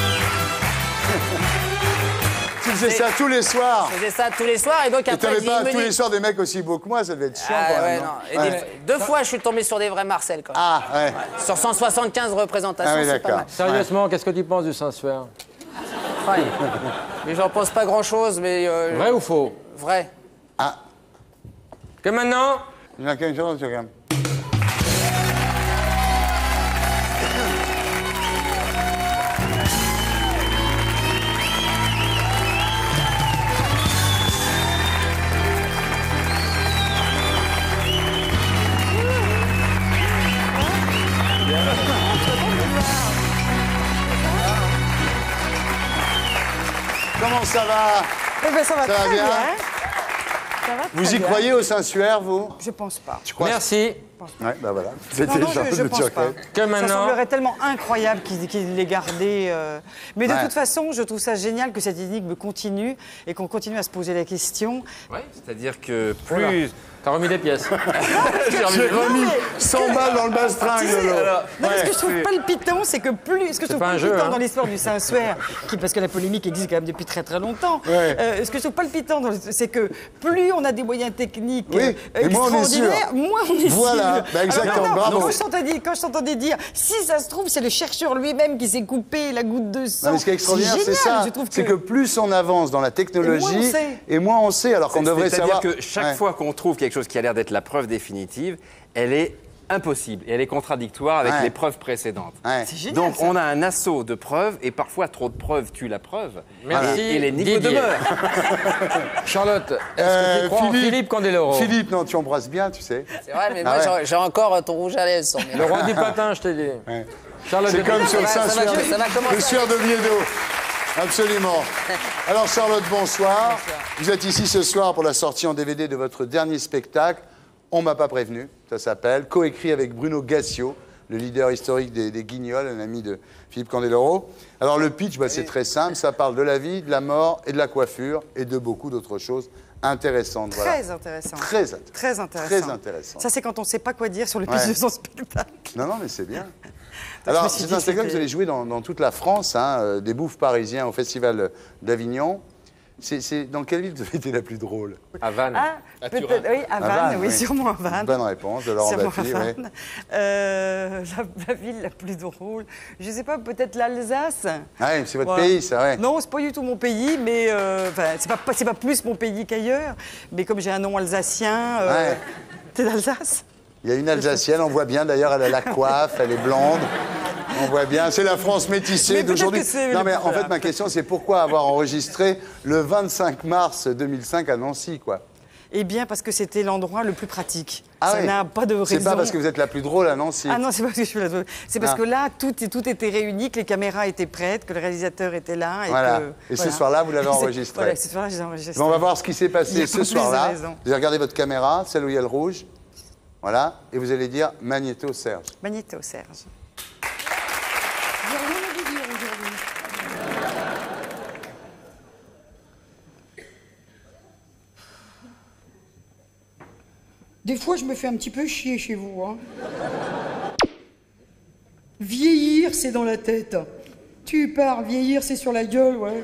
Tu faisais ça tous les soirs. Je faisais ça tous les soirs et donc Et après, t'avais il pas me tous dit- les soirs des mecs aussi beaux que moi, ça devait être chiant Ah quand ouais, même. non. Et Ouais. des- deux fois, je suis tombé sur des vrais Marcel. Quand même. Ah, ouais. Sur cent soixante-quinze représentations, Ah oui, c'est pas d'accord. mal. Sérieusement, qu'est-ce que tu penses du Saint-Suaire? Ouais. Mais j'en pense pas grand-chose, mais... euh, Vrai ou faux? Vrai. Ah. Que maintenant? Il y en a qu'une chose, quand même. Comment ça va? Eh ben, ça va Ça va très bien bien. Ça va Vous très y bien. croyez au Saint-Suaire, vous? Je pense pas. Tu crois? Merci. Ouais, bah voilà. Non, non, je, je pense pas. Que maintenant- Ça semblerait tellement incroyable qu'il qu'il l'ait gardé. euh. Mais de Ouais. toute façon, je trouve ça génial que cette énigme continue et qu'on continue à se poser la question. Ouais, c'est-à-dire que Oula. plus. T'as remis des pièces. J'ai remis cent balles dans le bastringue. Tu sais, Lolo. non, mais ce Ouais. que je trouve palpitant, c'est que plus, ce que je C'est trouve pas un jeu, palpitant hein. dans l'histoire du Saint-Suaire, qui- parce que la polémique existe quand même depuis très très longtemps, Ouais. euh, ce que je trouve palpitant, dans le- c'est que plus on a des moyens techniques Oui, euh, et moins on est sûr. extraordinaires, moins on est Voilà, sûr. bah exactement, Alors, non, bravo. Quand je t'entendais- quand je t'entendais dire, si ça se trouve, c'est le chercheur lui-même qui s'est coupé la goutte de sang. Non, mais ce qui est extraordinaire, c'est génial, ça. je trouve C'est que plus on avance dans la technologie, et moins on sait, alors qu'on devrait savoir. C'est-à-dire que chaque Ouais. fois qu'on trouve quelque chose qui a l'air d'être la preuve définitive, elle est impossible et elle est contradictoire avec Ouais. les preuves précédentes. Ouais. C'est génial, Donc ça. on a un assaut de preuves et parfois trop de preuves tue la preuve. Merci, Et, et l'énigme Didier. demeure. Charlotte, est-ce Euh, que tu crois en Philippe Candeloro? Philippe, non, tu embrasses bien, tu sais. C'est vrai, mais Ah moi, ouais. j'ai- j'ai encore ton rouge à lèvres. sur mes Le roi lèvres. du patin, je t'ai dit. Ouais. Charlotte, C'est comme de- sur le Ça va, ça va, Saint-Suaire. ça va commencer Le suaire de Viedo. Absolument. Alors Charlotte, bonsoir. Vous êtes ici ce soir pour la sortie en D V D de votre dernier spectacle. On m'a pas prévenu. Ça s'appelle coécrit avec Bruno Gassio, le leader historique des, des Guignols, un ami de Philippe Candeloro. Alors le pitch, bah, c'est très simple. Ça parle de la vie, de la mort et de la coiffure et de beaucoup d'autres choses intéressantes. Très voilà. intéressant. Très intéressant. Très intéressant. Très intéressant. Ça, c'est quand on ne sait pas quoi dire sur le pitch Ouais. de son spectacle. Non, non, mais c'est bien. je Alors, me suis c'est dit un que spectacle que vous c'était- allez jouer dans, dans toute la France, hein, euh, des bouffes parisiens au Festival d'Avignon. C'est, c'est- dans quelle ville vous avez été la plus drôle? À Vannes. Ah, peut-être, oui, à Vannes, oui, sûrement à Vannes. Bonne réponse de Laurent Sûrement Baffy, à ouais. Vannes. Euh, la, la ville la plus drôle, je sais pas, peut-être l'Alsace. Ah oui, c'est votre Voilà. pays, ça, ouais. Non, c'est pas du tout mon pays, mais euh, enfin, c'est pas, pas- c'est pas plus mon pays qu'ailleurs. Mais comme j'ai un nom alsacien, euh, Ouais. t'es d'Alsace? Il y a une Alsacienne, on voit bien d'ailleurs, elle a la coiffe, elle est blonde. On voit bien, c'est la France métissée Mais peut-être d'aujourd'hui. que c'est- Non mais en voilà. fait ma question c'est pourquoi avoir enregistré le vingt-cinq mars deux mille cinq à Nancy, quoi? Eh bien, parce que c'était l'endroit le plus pratique. Ah Ça oui. n'a pas de raison. C'est pas parce que vous êtes la plus drôle à Nancy. Ah non, c'est pas parce que je suis la C'est parce Ah. que là, tout, est- tout était réuni, que les caméras étaient prêtes, que le réalisateur était là. Et Voilà. que- Et ce voilà. soir-là, vous l'avez C'est- enregistré. Voilà, ce soir-là, j'ai enregistré. Bon, on va voir ce qui s'est Il y passé a ce pas plus de soir-là. raison. Vous allez regarder votre caméra, celle où il y a le rouge. Voilà. Et vous allez dire Magnéto Serge. Magnéto, Serge. Des fois, je me fais un petit peu chier chez vous. Hein. Vieillir, c'est dans la tête. Tu parles, vieillir, c'est sur la gueule, ouais.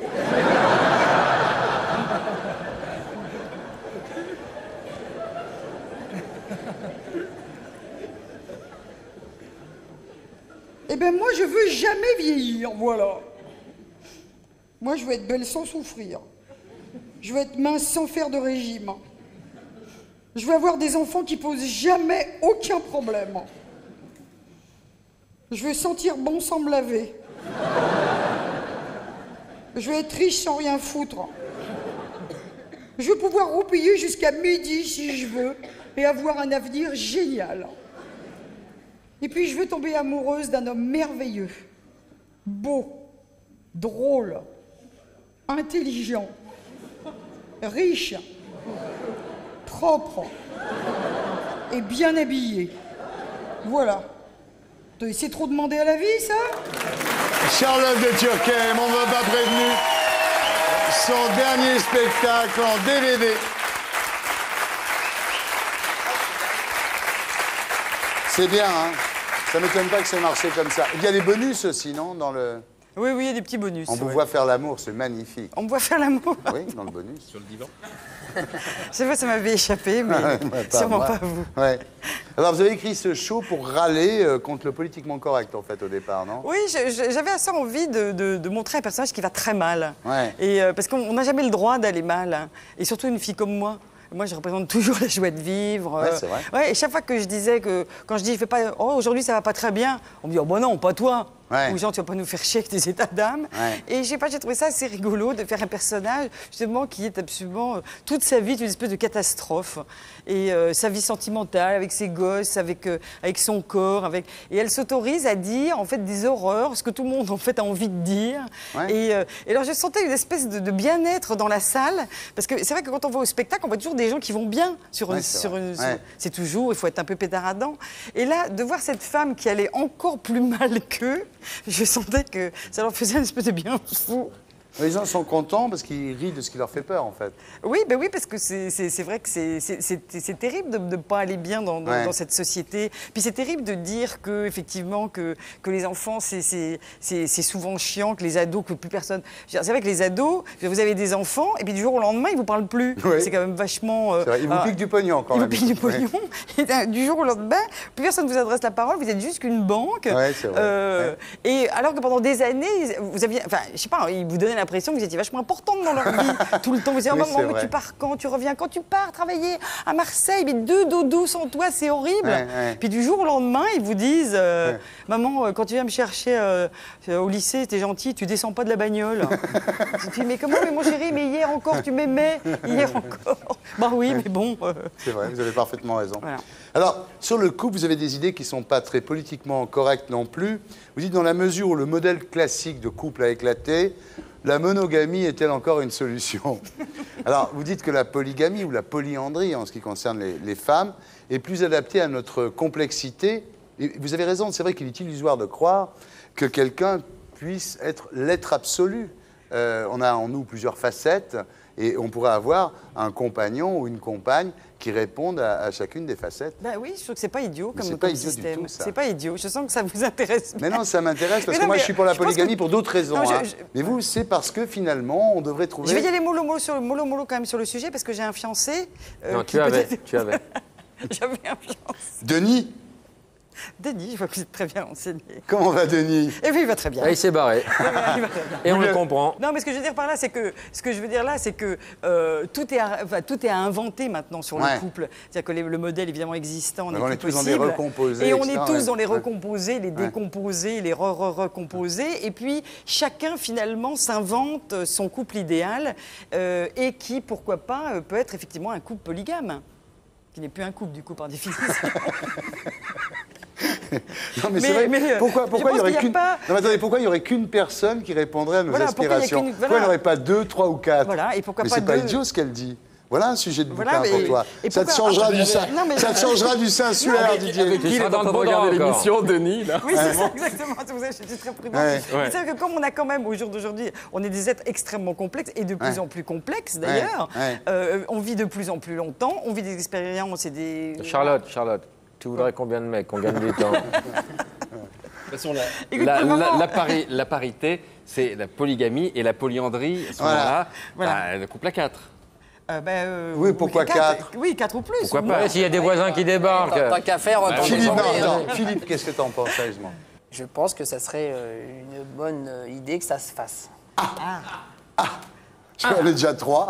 Eh ben moi, je veux jamais vieillir, voilà. Moi, je veux être belle sans souffrir. Je veux être mince sans faire de régime. Je veux avoir des enfants qui posent jamais aucun problème. Je veux sentir bon sans me laver. Je veux être riche sans rien foutre. Je veux pouvoir roupiller jusqu'à midi si je veux et avoir un avenir génial. Et puis je veux tomber amoureuse d'un homme merveilleux, beau, drôle, intelligent, riche, propre et bien habillé. Voilà. C'est trop demandé à la vie, ça? Charlotte de Turckheim, on ne m'a pas prévenu. Son dernier spectacle en D V D. C'est bien, hein? Ça m'étonne pas que ça marche comme ça. Il y a des bonus aussi, non? Dans le... Oui, oui, il y a des petits bonus. On vous ouais. voit faire l'amour, c'est magnifique. On me voit faire l'amour. Oui, dans le bonus. Sur le divan. Je sais pas, ça m'avait échappé, mais Ouais, pas sûrement moi. pas vous. Ouais. Alors, vous avez écrit ce show pour râler euh, contre le politiquement correct, en fait, au départ, non? Oui, je- je- j'avais assez envie de, de- de montrer un personnage qui va très mal. Ouais. Et, euh, parce qu'on n'a jamais le droit d'aller mal. hein. Et surtout une fille comme moi. Moi, je représente toujours la joie de vivre. Ouais, euh, c'est vrai. ouais, et chaque fois que je disais que, quand je dis, fais pas, oh, aujourd'hui ça va pas très bien, on me dit, oh, bon non, pas toi. Ouais. Ou genre, tu vas pas nous faire chier avec tes états d'âme. Ouais. Et je sais pas, j'ai trouvé ça assez rigolo de faire un personnage, justement, qui est absolument, euh, toute sa vie, une espèce de catastrophe. Et euh, sa vie sentimentale, avec ses gosses, avec, euh, avec son corps. Avec... Et elle s'autorise à dire, en fait, des horreurs, ce que tout le monde, en fait, a envie de dire. Ouais. Et, euh, et alors, je sentais une espèce de, de bien-être dans la salle. Parce que c'est vrai que quand on va au spectacle, on voit toujours des gens qui vont bien sur ouais, une... Sur une ouais. C'est toujours, il faut être un peu pétaradant. Et là, de voir cette femme qui allait encore plus mal qu'eux, je sentais que ça leur faisait une espèce de bien fou. Les gens sont contents parce qu'ils rient de ce qui leur fait peur, en fait. Oui, ben oui, parce que c'est vrai que c'est terrible de ne pas aller bien dans, dans, ouais. dans cette société. Puis c'est terrible de dire que, effectivement, que, que les enfants, c'est souvent chiant, que les ados, que plus personne... C'est vrai que les ados, vous avez des enfants, et puis du jour au lendemain, ils ne vous parlent plus. Oui. C'est quand même vachement... Euh, vrai, ils vous piquent du pognon, quand ils même. Ils vous piquent du pognon. Ouais. Et du jour au lendemain, plus personne ne vous adresse la parole, vous êtes juste qu'une banque. Ouais, c'est vrai. Euh, ouais. Et alors que pendant des années, vous aviez... Enfin, je sais pas, ils vous donnaient l'impression que vous étiez vachement importante dans leur vie. Tout le temps, vous dites, oh, maman, mais tu pars quand? Tu reviens quand? Tu pars travailler à Marseille, mais deux dodos sans toi, c'est horrible. Ouais, ouais. Puis du jour au lendemain, ils vous disent, euh, ouais. maman, quand tu viens me chercher euh, au lycée, t'es gentil, tu descends pas de la bagnole. Tu dis, mais comment, mais mon chéri, mais hier encore, tu m'aimais, hier encore. Bah oui, ouais. mais bon. Euh... C'est vrai, vous avez parfaitement raison. Voilà. Alors, sur le couple, vous avez des idées qui ne sont pas très politiquement correctes non plus. Vous dites, dans la mesure où le modèle classique de couple a éclaté, la monogamie est-elle encore une solution? Alors, vous dites que la polygamie ou la polyandrie, en ce qui concerne les, les femmes, est plus adaptée à notre complexité. Et vous avez raison, c'est vrai qu'il est illusoire de croire que quelqu'un puisse être l'être absolu. Euh, on a en nous plusieurs facettes et on pourrait avoir un compagnon ou une compagne qui répondent à, à chacune des facettes. Ben oui, je trouve que c'est pas idiot comme, comme pas comme idiot système. du tout, ça. C'est pas idiot. Je sens que ça vous intéresse. Mais non, ça m'intéresse parce mais que non, moi je suis pour la polygamie que... pour d'autres raisons. Non, hein. je, je... Mais vous, c'est parce que finalement, on devrait trouver. Je vais y aller mollo mollo sur le mollo mollo quand même sur le sujet parce que j'ai un fiancé. Euh, non, tu avais. Tu avais. J'avais un fiancé. Denis. Denis, je vois que vous êtes très bien renseigné. Comment va Denis? Eh bien, il va très bien. Ah, il s'est barré. Il va très bien. Et on le comprend. Non, mais ce que je veux dire par là, c'est que ce que je veux dire là, c'est que euh, tout est, à, enfin, tout est à inventer maintenant sur ouais. le couple. C'est-à-dire que les, le modèle évidemment existant n'est plus on est tous possible. dans les recomposés. Et on est tous ouais. dans les recomposés, les décomposés, ouais. les re-re-recomposés. Et puis chacun finalement s'invente son couple idéal euh, et qui, pourquoi pas, peut être effectivement un couple polygame, qui n'est plus un couple du coup par définition. Non, mais, mais c'est vrai. Mais, pourquoi, pourquoi il y aurait qu'une pas... non, mais attendez, pourquoi il y aurait qu'une personne qui répondrait à nos voilà, aspirations? Pourquoi il voilà. n'y aurait pas deux, trois ou quatre? Voilà, et pourquoi mais pas c'est pas idiot ce qu'elle dit. Voilà un sujet de voilà, bouquin mais, pour toi. Ça te changera du sein, non, mais... ça te changera du Saint-Suaire, Didier. Tu seras dans le bon regarder l'émission, Denis, là. Oui, c'est ça, exactement. Vous savez, je suis très prudent. Ouais. Ouais. C'est vrai que comme on a quand même, au jour d'aujourd'hui, on est des êtres extrêmement complexes et de plus ouais. en plus complexes, d'ailleurs. Ouais. Ouais. Euh, on vit de plus en plus longtemps, on vit des expériences et des... Charlotte, Charlotte, tu voudrais combien de mecs? On gagne du temps. De toute façon, la, Écoute, la, la, la, pari, la parité, c'est la polygamie et la polyandrie. À ce voilà. moment-là, voilà. bah, le couple à quatre. Euh, ben, euh, oui, pourquoi quatre? Oui, quatre ou plus. Pourquoi pas? S'il y a des voisins qui débarquent. Tant qu'à faire, on bah, Philippe, non, non. Philippe, qu'est-ce que tu en penses, sérieusement? Je pense que ça serait une bonne idée que ça se fasse. Ah Ah, ah. Je ah. On est déjà trois.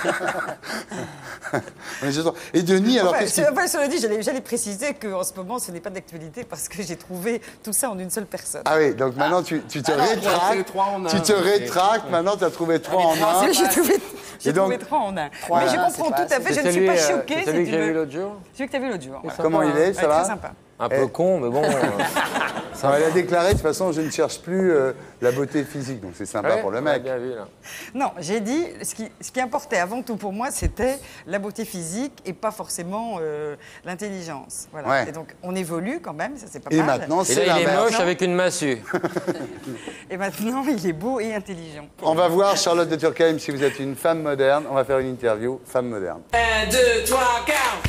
On est déjà trois. Et Denis, alors enfin, qu'est-ce que... Enfin, cela dit, j'allais préciser qu'en ce moment, ce n'est pas d'actualité parce que j'ai trouvé tout ça en une seule personne. Ah oui, donc maintenant, ah. tu, tu te ah, rétractes. Tu te rétractes, maintenant, tu as trouvé trois en un. J'ai trouvé, donc... trouvé trois en un. Trois, mais je comprends tout à fait, je ne suis pas choquée. C'est celui que tu as vu l'autre jour? Celui que tu as vu l'autre jour. Comment il est, ça va? Très sympa. Un peu con, mais bon... Ça va la déclarer, de toute façon, je ne cherche plus euh, la beauté physique, donc c'est sympa ouais, pour le mec. Bien vu, là. Non, j'ai dit, ce qui, ce qui importait avant tout pour moi, c'était la beauté physique et pas forcément euh, l'intelligence. Voilà. Ouais. Et donc, on évolue quand même, ça c'est pas et mal. Maintenant, et là, il est moche avec une massue. Et maintenant, il est beau et intelligent. On va voir, Charlotte de Turckheim, si vous êtes une femme moderne. On va faire une interview femme moderne. Un, deux, trois, quatre.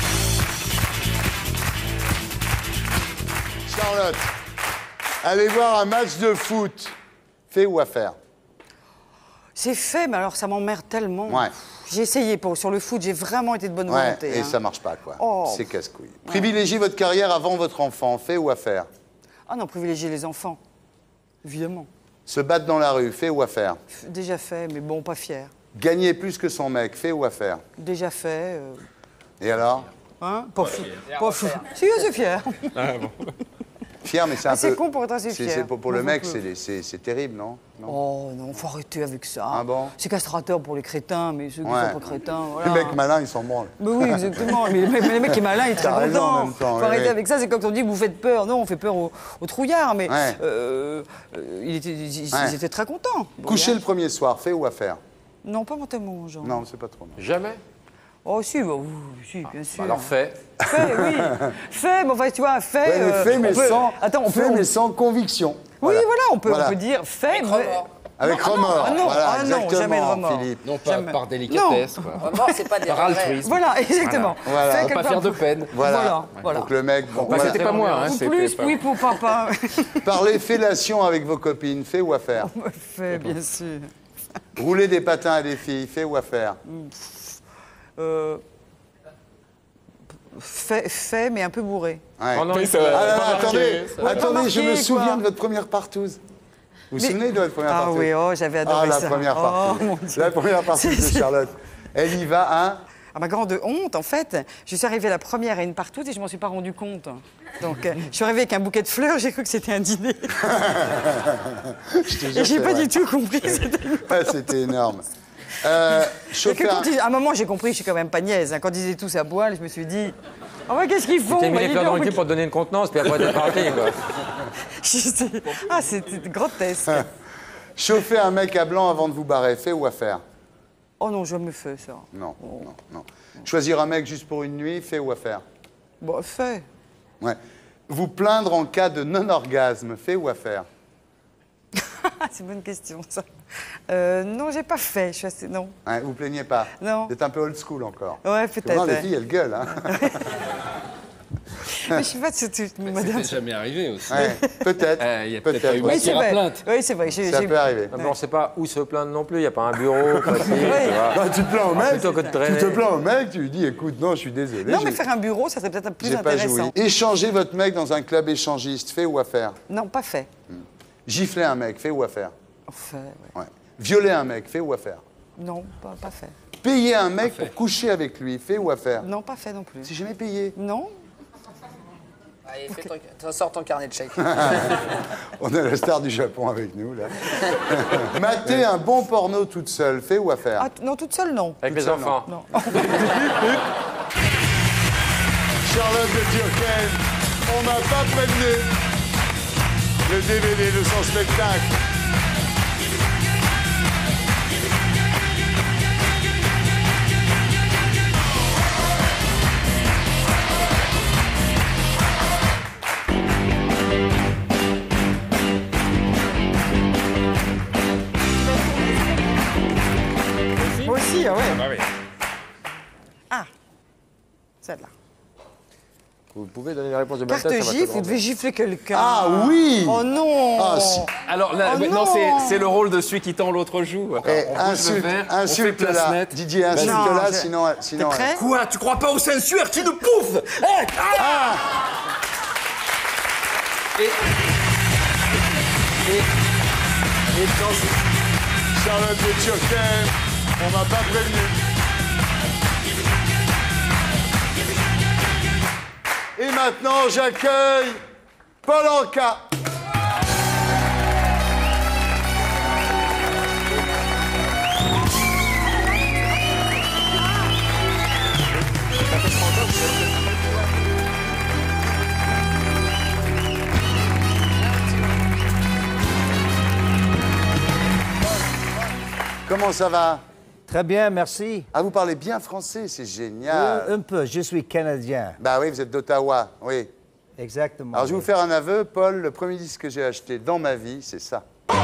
Charlotte, aller voir un match de foot, fait ou à faire? C'est fait, mais alors ça m'emmerde tellement. Ouais. J'ai essayé pour, sur le foot, j'ai vraiment été de bonne ouais, volonté. Et hein. ça marche pas, quoi. Oh. C'est casse-couille. Ouais. Privilégiez votre carrière avant votre enfant, fait ou à faire? Ah non, privilégier les enfants, évidemment. Se battre dans la rue, fait ou à faire? Déjà fait, mais bon, pas fier. Gagner plus que son mec, fait ou à faire? Déjà fait. Euh... Et alors? Hein? Pas fou. Pas fou. Si, c'est fier. Ah, bon. Fier, mais c'est Ah, un c'est peu... con pour être assez c'est- fier. c'est Pour, pour Moi, le mec, je peux. c'est c'est- c'est terrible, non, non Oh non, faut arrêter avec ça. Ah bon C'est castrateur pour les crétins, mais ceux qui Ouais. sont pas crétins, voilà. Les mecs malins, ils s'en branlent. Mais oui, exactement. Mais le mec, mais le mec qui est malin, il est très T'as raison, en content. même temps, Faut oui, arrêter oui. avec ça. C'est quand on dit que vous faites peur. Non, on fait peur aux, aux trouillards, mais Ouais. euh, euh, il était, ils, ils Ouais. étaient très contents. Coucher le premier soir, fait ou à faire? Non, pas tellement, genre. Non, c'est pas trop. Jamais. Oh si, bah, oui, si, bien sûr. Alors fais. Fait, oui. Fait, mais enfin, tu vois, fait. Ouais, mais euh, fait, mais on peut- sans, Attends, on fait, peut. on- mais sans conviction. Oui, voilà, on, peut, Voilà. on peut dire fait, mais. Avec Non, ah non, remords. ah non, Voilà, ah non, exactement, jamais de remords. Philippe. Non, pas Jamais. par délicatesse. Non. quoi. Remords, c'est pas des Par regrets. altruisme. Voilà, exactement. Voilà. Fait Faut Pas quelque faire de part- peine. Voilà. Voilà, voilà. Donc le mec, bon, Bah, voilà. c'était pas moi, hein, Ou c'était plus, pas- oui, pour papa. Parler fellation avec vos copines, fait ou à faire? Fait, bien sûr. Rouler des patins à des filles, fait ou à faire? Euh, fait, fait, mais un peu bourré. Ouais. Oh non, il Ah là là, pas attendez, marqué, ça. attendez, je me marqué, souviens quoi. de votre première partouze. Vous vous Mais- souvenez de votre première Ah partouze? oui, oh, j'avais adoré Ah, la ça. première Oh, partouze. mon Dieu. La première partouze de C'est- Charlotte. Elle y va, hein? À ma grande honte, en fait, je suis arrivée la première à une partouze et je m'en suis pas rendu compte. Donc, euh, je suis arrivée avec un bouquet de fleurs, j'ai cru que c'était un dîner. Je te jure, Et j'ai c'est pas vrai. du tout compris. C'était Ouais, c'était énorme. Euh, Et que chauffer quand un- ils- à un moment, j'ai compris, je suis quand même pas niaise. hein. Quand ils étaient tous à poil, je me suis dit, oh, ouais, qu'est-ce qu'ils font T'as mis Bah, les dis fleurs dans donc, le cul pour te donner une contenance, puis après t'es parti, quoi. J'étais- Ah, c'était grotesque. Chauffer un mec à blanc avant de vous barrer, fait ou à faire? Oh non, je me fais ça. Non, non, non. Choisir un mec juste pour une nuit, fait ou à faire? Bon, fait. Ouais. Vous plaindre en cas de non-orgasme, fait ou à faire? Ah, c'est une bonne question, ça. Euh, non, j'ai pas fait. Je suis assez... Non. Hein, vous plaignez pas? Non. Vous êtes un peu old school encore. Ouais, Parce que peut-être. maintenant, les ouais. filles, elles gueulent. Hein. Mais je sais pas si tu... madame. C'est jamais arrivé aussi. Ouais, peut-être. Il y a peut-être Peut-être, pas eu oui. Oui, c'est matière à vrai. plainte. Oui, c'est vrai. j'ai- Ça j'ai- peut arriver. Ah, mais on sait pas où se plaindre non plus, il n'y a pas un bureau facile. tu vois. Bah, tu te plains au Ah, mec, plutôt que de tu traîner. te plains au mec, tu lui dis écoute, non, je suis désolé. Non, j'ai- mais faire un bureau, ça serait peut-être plus j'ai pas joui. intéressant. Échanger votre mec dans un club échangiste, fait ou à faire? Non, pas fait. Gifler un mec, fait ou à faire? Fait, ouais. Ouais. Violer un mec, fait ou à faire? Non, pas, pas fait. Payer un mec pour coucher avec lui, fait ou à faire? Non, pas fait non plus. C'est jamais payé. Non. Allez, fais ton- sors ton carnet de chèques. On a la star du Japon avec nous, là. Mater un bon porno toute seule, fait ou à faire? Ah, t- non, toute seule, non. Avec Toute les seule, enfants. Non. Charlotte de Turckheim, on m'a pas prévenu. Le D V D de son spectacle. Moi aussi, ah ouais. Bah oui. Ah, celle-là. Vous pouvez donner la réponse de bonne Carte tête, ça va te gifle, vous demander. devez gifler quelqu'un. Ah oui! Oh non. Ah, si. Alors là, Oh maintenant, non. c'est- c'est le rôle de celui qui tend l'autre joue. Eh, On bouge le insulte, verre, on fait insulte place là. nette. Didier, insulte Non, là, je- sinon. sinon T'es prêt? Quoi? Tu crois pas au Saint-Suaire? Tu nous poufes! Eh, ah Et, et quand Charlotte de Turckheim, on m'a pas prévenu. Et maintenant, j'accueille Paul Anka. Comment ça va? Très bien, merci. Ah, vous parlez bien français, c'est génial. Euh, un peu, je suis canadien. Bah oui, vous êtes d'Ottawa, oui. Exactement. Alors je vais vous faire un aveu, Paul, le premier disque que j'ai acheté dans ma vie, c'est ça.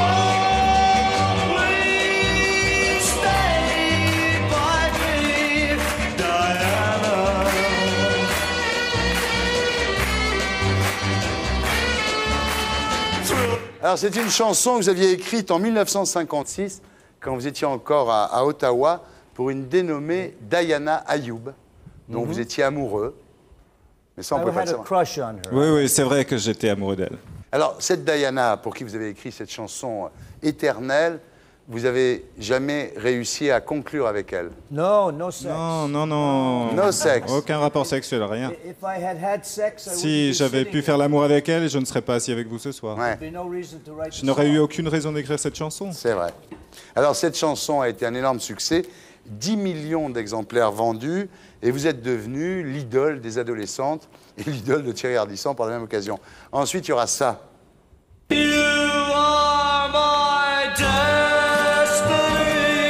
Alors c'est une chanson que vous aviez écrite en mille neuf cent cinquante-six, quand vous étiez encore à, à Ottawa, pour une dénommée Diana Ayoub, dont Mhm. vous étiez amoureux. Mais ça, on I peut pas had le a savoir. crush on her. Oui, oui, c'est vrai que j'étais amoureux d'elle. Alors, cette Diana, pour qui vous avez écrit cette chanson euh, éternelle, vous avez jamais réussi à conclure avec elle? No, no sex. Non, non, non. No sex. Aucun rapport sexuel, rien. If I had had sex, I Si wouldn't be j'avais sitting pu faire l'amour avec elle, je ne serais pas assis avec vous ce soir. Ouais. There'd be no reason to write Je the n'aurais song. eu aucune raison d'écrire cette chanson. C'est vrai. Alors, cette chanson a été un énorme succès. dix millions d'exemplaires vendus. Et vous êtes devenu l'idole des adolescentes et l'idole de Thierry Ardisson par la même occasion. Ensuite, il y aura ça. You are my destiny.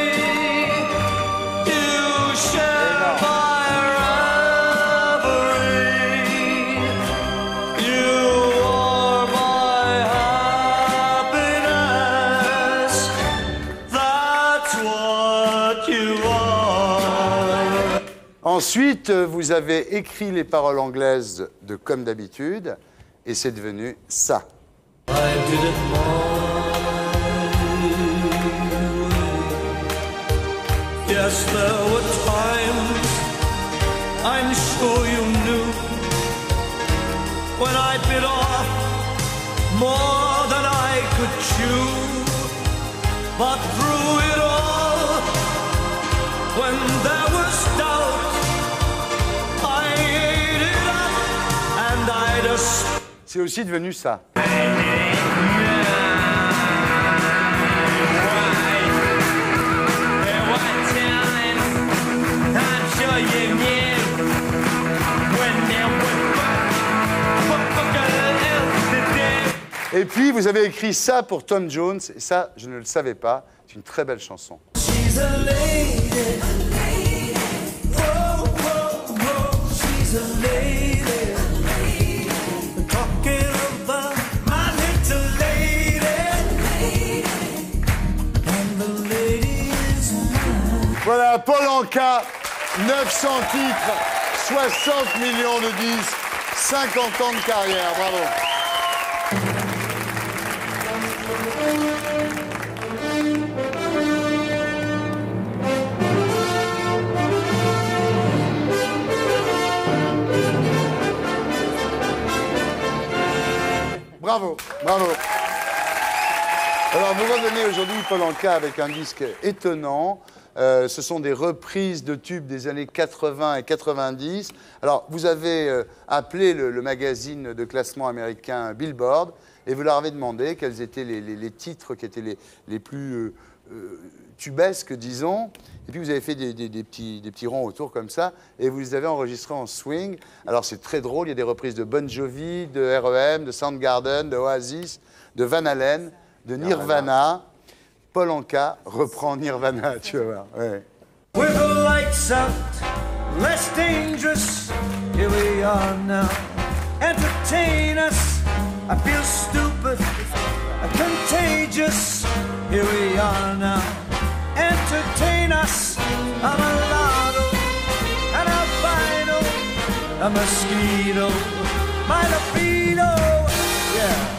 You share my reverie. You are my happiness. That's what you are. Ensuite, vous avez écrit les paroles anglaises de Comme d'habitude et c'est devenu ça. I did it my way. Yes, there were times I'm sure you knew when I bit off more than I could chew. But through it all, when there was doubt, I ate it up and I just. C'est aussi devenu ça. Et puis, vous avez écrit ça pour Tom Jones, et ça, je ne le savais pas. C'est une très belle chanson. She's a lady. Whoa, whoa, whoa. She's a lady. Talking about my little lady. And the lady is mine. Voilà, Paul Anka, neuf cents titres, soixante millions de disques, cinquante ans de carrière, bravo. Bravo, bravo. Alors, vous revenez aujourd'hui, Paul Anka, avec un disque étonnant. Euh, ce sont des reprises de tubes des années quatre-vingts et quatre-vingt-dix. Alors, vous avez euh, appelé le, le magazine de classement américain Billboard et vous leur avez demandé quels étaient les, les, les titres qui étaient les, les plus euh, euh, tubesques, disons. Et puis, vous avez fait des, des, des, petits, des petits ronds autour comme ça et vous les avez enregistrés en swing. Alors, c'est très drôle. Il y a des reprises de Bon Jovi, de R E M, de Soundgarden, de Oasis, de Van Halen, de Nirvana. Paul Anka reprend Nirvana, tu vas voir. Ouais. With the lights out, less dangerous. Here we are now. Entertain us. I feel stupid, contagious. Here we are now. Entertain us. I'm a lotto, an albino, a mosquito, my libido. Yeah.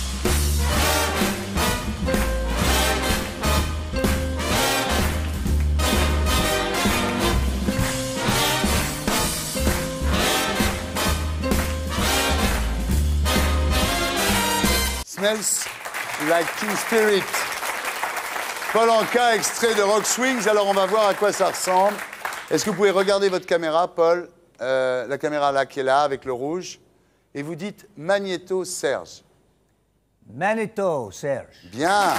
Smells Like Teen Spirit. Paul Anka, extrait de Rock Swings. Alors, on va voir à quoi ça ressemble. Est-ce que vous pouvez regarder votre caméra, Paul? Euh, la caméra là, qui est là, avec le rouge. Et vous dites Magnéto Serge. Magnéto Serge. Bien.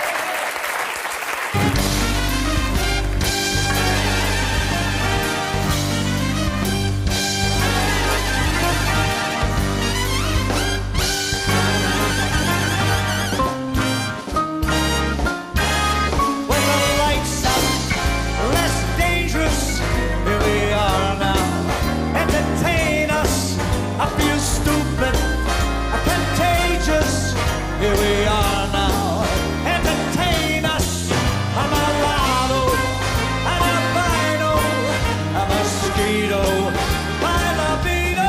Here we are now, entertain us. I'm a lotto, an albino, a mosquito, my libido.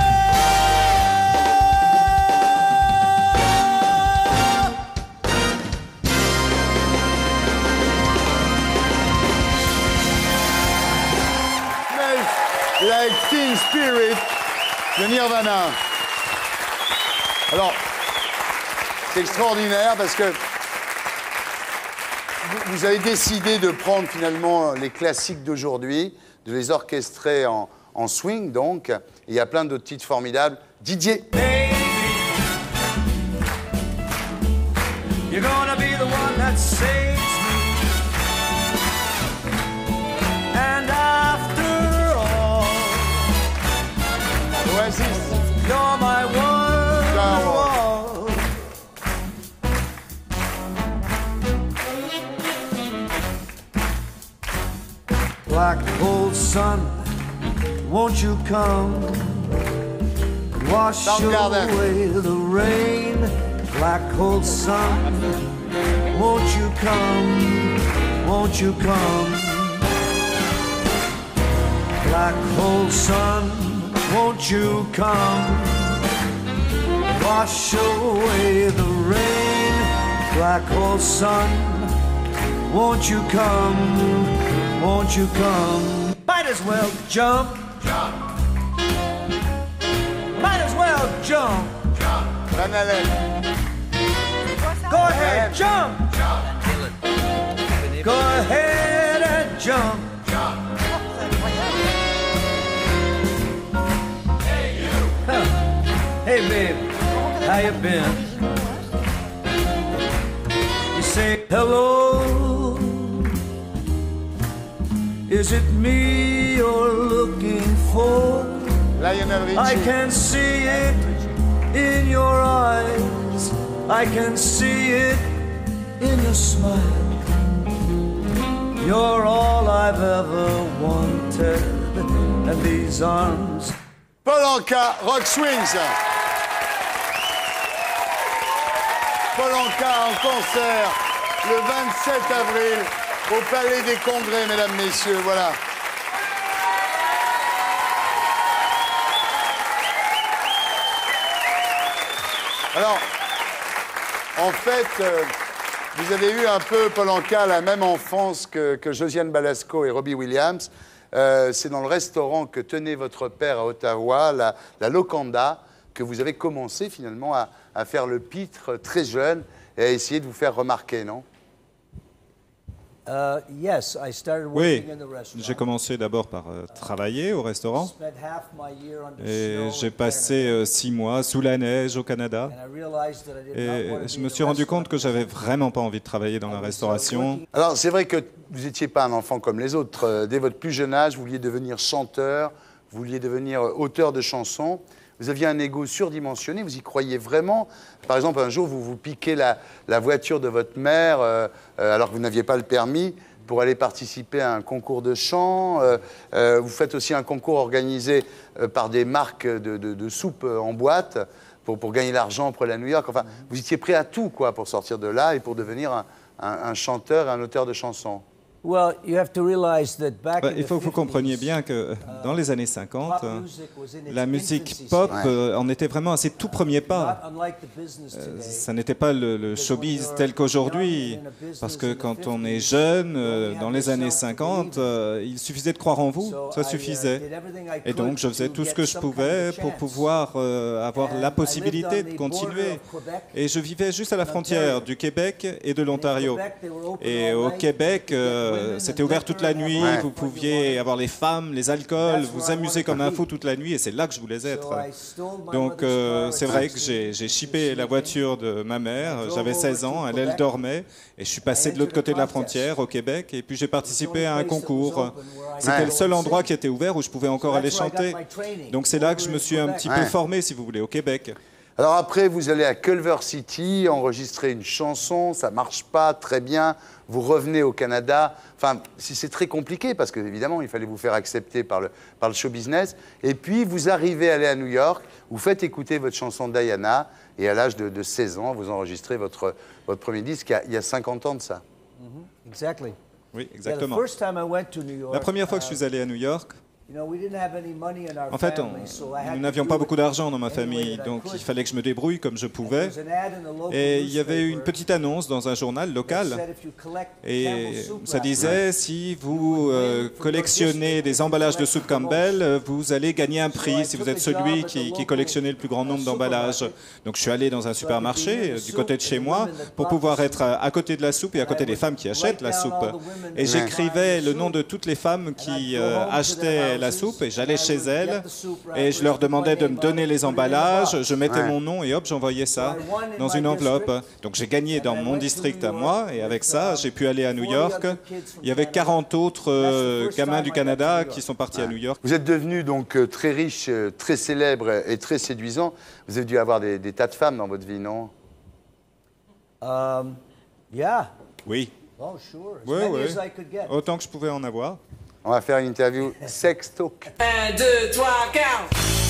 Smells Like Teen Spirit de Nirvana. Alors, c'est extraordinaire parce que vous, vous avez décidé de prendre finalement les classiques d'aujourd'hui, de les orchestrer en, en swing, donc. Et il y a plein d'autres titres formidables. Didier. You're gonna be the one that saves me. And after all, Oasis. You're my wonderwall. Black hole sun, won't you come wash away the rain? Black hole sun, won't you come, won't you come? Black hole sun, won't you come, wash away the rain? Black hole sun, won't you come, won't you come? Might as well jump, jump. Might as well jump, jump. Go ahead, jump, jump. Go ahead and jump, jump. Hey you. Huh. Hey babe, how you been? You say hello. Is it me you're looking for? Lionel Richie. I can see it in your eyes. I can see it in your smile. You're all I've ever wanted. And these arms. Paul Anka, Rock Swings. Paul Anka en concert le vingt-sept avril au Palais des Congrès, mesdames, messieurs, voilà. Alors, en fait, euh, vous avez eu un peu, Paul Anka, la même enfance que, que Josiane Balasco et Robbie Williams. Euh, c'est dans le restaurant que tenait votre père à Ottawa, la, la Locanda, que vous avez commencé finalement à, à faire le pitre très jeune et à essayer de vous faire remarquer, non? Uh, yes, I started Oui, working in the restaurant. j'ai commencé d'abord par euh, travailler au restaurant. Spent half my year under Et snow j'ai in passé euh, six mois sous la neige au Canada. Canada, and I realized that I did not Et want to je be me in suis the rendu restaurant. compte que j'avais vraiment pas envie de travailler dans la restauration. Alors, c'est vrai que vous n'étiez pas un enfant comme les autres. Euh, Dès votre plus jeune âge, vous vouliez devenir chanteur, vous vouliez devenir euh, auteur de chansons. Vous aviez un ego surdimensionné, vous y croyez vraiment. Par exemple, un jour, vous vous piquez la, la voiture de votre mère euh, euh, alors que vous n'aviez pas le permis pour aller participer à un concours de chant. Euh, euh, vous faites aussi un concours organisé euh, par des marques de, de, de soupe euh, en boîte pour, pour gagner l'argent pour aller à New York. Enfin, vous étiez prêt à tout quoi, pour sortir de là et pour devenir un, un, un chanteur et un auteur de chansons. Well, you have to realize that back Bah, in il the faut que vous compreniez bien que dans les années cinquante, la musique pop euh, en était vraiment à ses tout premiers pas. Euh, ça n'était pas le, le showbiz tel qu'aujourd'hui, parce que quand on est jeune, euh, dans les années cinquante, euh, il suffisait de croire en vous, ça suffisait. Et donc je faisais tout ce que je pouvais pour pouvoir euh, avoir la possibilité de continuer. Et je vivais juste à la frontière du Québec et de l'Ontario. Et au Québec, euh, c'était ouvert toute la nuit, Ouais. vous pouviez avoir les femmes, les alcools, vous amuser comme un fou toute la nuit, et c'est là que je voulais être. Donc euh, c'est vrai que j'ai j'ai chippé la voiture de ma mère, j'avais seize ans, elle, elle dormait, et je suis passé de l'autre côté de la frontière, au Québec, et puis j'ai participé à un concours. C'était Ouais. le seul endroit qui était ouvert où je pouvais encore aller chanter. Donc c'est là que je me suis un petit peu Ouais. formé, si vous voulez, au Québec. Alors après, vous allez à Culver City, enregistrer une chanson, ça marche pas très bien, vous revenez au Canada. Enfin, c'est c'est très compliqué parce que évidemment, il fallait vous faire accepter par le, par le show business. Et puis, vous arrivez à aller à New York, vous faites écouter votre chanson Diana, et à l'âge de, de seize ans, vous enregistrez votre, votre premier disque, il y, a, il y a cinquante ans de ça. Exactly. Oui, Yeah, the exactement. first time I went to New York, La première fois que je uh, suis allé à New York, En fait, on- nous n'avions pas beaucoup d'argent dans ma famille, donc il fallait que je me débrouille comme je pouvais. Et il y avait une petite annonce dans un journal local, et ça disait, si vous euh, collectionnez des emballages de soupe Campbell, vous allez gagner un prix si vous êtes celui qui, qui collectionnait le plus grand nombre d'emballages. Donc je suis allé dans un supermarché euh, du côté de chez moi pour pouvoir être à, à côté de la soupe et à côté des femmes qui achètent la soupe. Et j'écrivais le nom de toutes les femmes qui euh, achetaient la soupe, et j'allais chez elles et je leur demandais de me donner les emballages, je mettais Ouais. mon nom et hop, j'envoyais ça dans une enveloppe. Donc j'ai gagné dans mon district à moi, et avec ça, j'ai pu aller à New York. Il y avait quarante autres euh, gamins du Canada qui sont partis à New York. Vous êtes devenu donc euh, très riche, euh, très célèbre et très séduisant. Vous avez dû avoir des, des tas de femmes dans votre vie, non? Um, yeah. Oui. Oh, sure. As Oui, many oui. as I could get. Autant que je pouvais en avoir. On va faire une interview sex talk. un, deux, trois, quatre.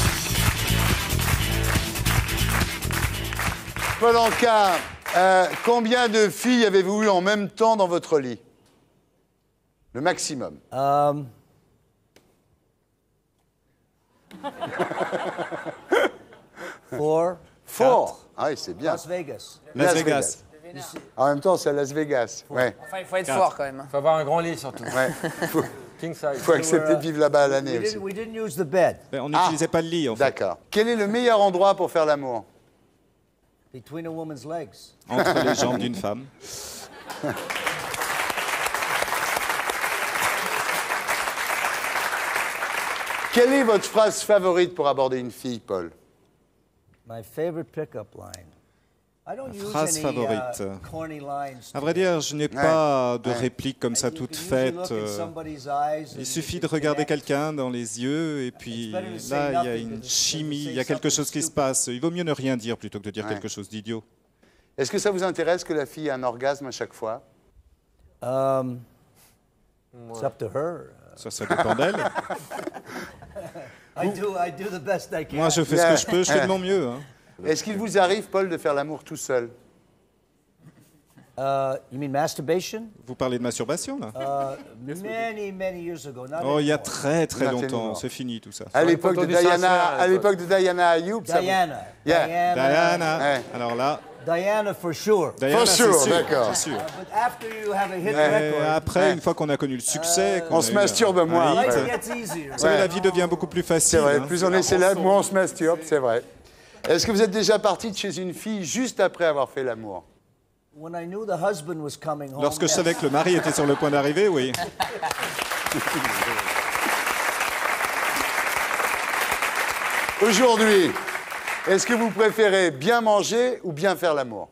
Paul Anka, euh, combien de filles avez-vous eu en même temps dans votre lit? Le maximum. Um, four. Fort. Ah oui, c'est bien. Las Vegas. Las Vegas. En même temps, c'est à Las Vegas. Ouais. Enfin, il faut être Quatre. fort quand même. hein. Il faut avoir un grand lit surtout. Ouais. Faut, King size. faut accepter de vivre là-bas à l'année We aussi. didn't, we didn't use the bed. Ben, on Ah. n'utilisait pas le lit, en fait. D'accord. Quel est le meilleur endroit pour faire l'amour? Between a woman's legs. Entre les jambes d'une femme. Quelle est votre phrase favorite pour aborder une fille, Paul? My favorite pickup line. I don't use Phrase any, favorite. uh, corny lines. À vrai dire, je n'ai pas de Ouais. réplique comme ça toute faite. euh, Il suffit de regarder quelqu'un dans les yeux et puis là, il y a une chimie, il y a quelque chose qui se passe. Il vaut mieux ne rien dire plutôt que de dire Ouais. quelque chose d'idiot. Est-ce que ça vous intéresse que la fille ait un orgasme à chaque fois? Um, it's up to her. Ça, ça dépend d'elle. I do, I do the best I can. Moi, je fais ce que je peux, je fais de mon mieux. hein. Est-ce qu'il vous arrive, Paul, de faire l'amour tout seul? Uh, you mean masturbation? Vous parlez de masturbation, là Uh, many, many years ago. Not Oh, il y a anymore. très très Not longtemps, anymore. c'est fini tout ça. À l'époque de photo du Diana, sincère, à l'époque de Diana Ayoub, ça vous- Diana. Yeah. Diana. Diana, Ouais. alors là, Diana for sure. Diana, For c'est sure, sûr, d'accord. c'est sûr. But after you have a hit Et record, après, Ouais. une fois qu'on a connu le succès, qu'on On a se eu masturbe un- moins un hit, après. life gets easier. Vous savez, Ouais. la vie devient beaucoup plus facile. C'est vrai, hein. plus on est célèbre, moins on se masturbe, c'est vrai. Est-ce que vous êtes déjà parti de chez une fille juste après avoir fait l'amour? When I knew the husband was coming home, Lorsque je savais que le mari était sur le point d'arriver, oui. Aujourd'hui, est-ce que vous préférez bien manger ou bien faire l'amour?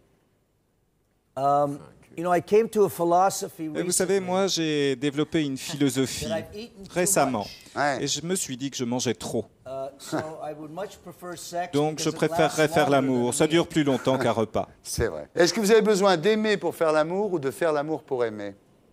Um, you know, I came to a philosophy Et vous savez, moi, j'ai développé une philosophie that I've eaten too récemment. much. Ouais. Et je me suis dit que je mangeais trop. Uh, so I would much prefer sex Donc, je because it préférerais lasts faire longer l'amour. than Ça a dure meal. plus longtemps qu'un repas. C'est vrai. Est-ce que vous avez besoin d'aimer pour faire l'amour ou de faire l'amour pour aimer?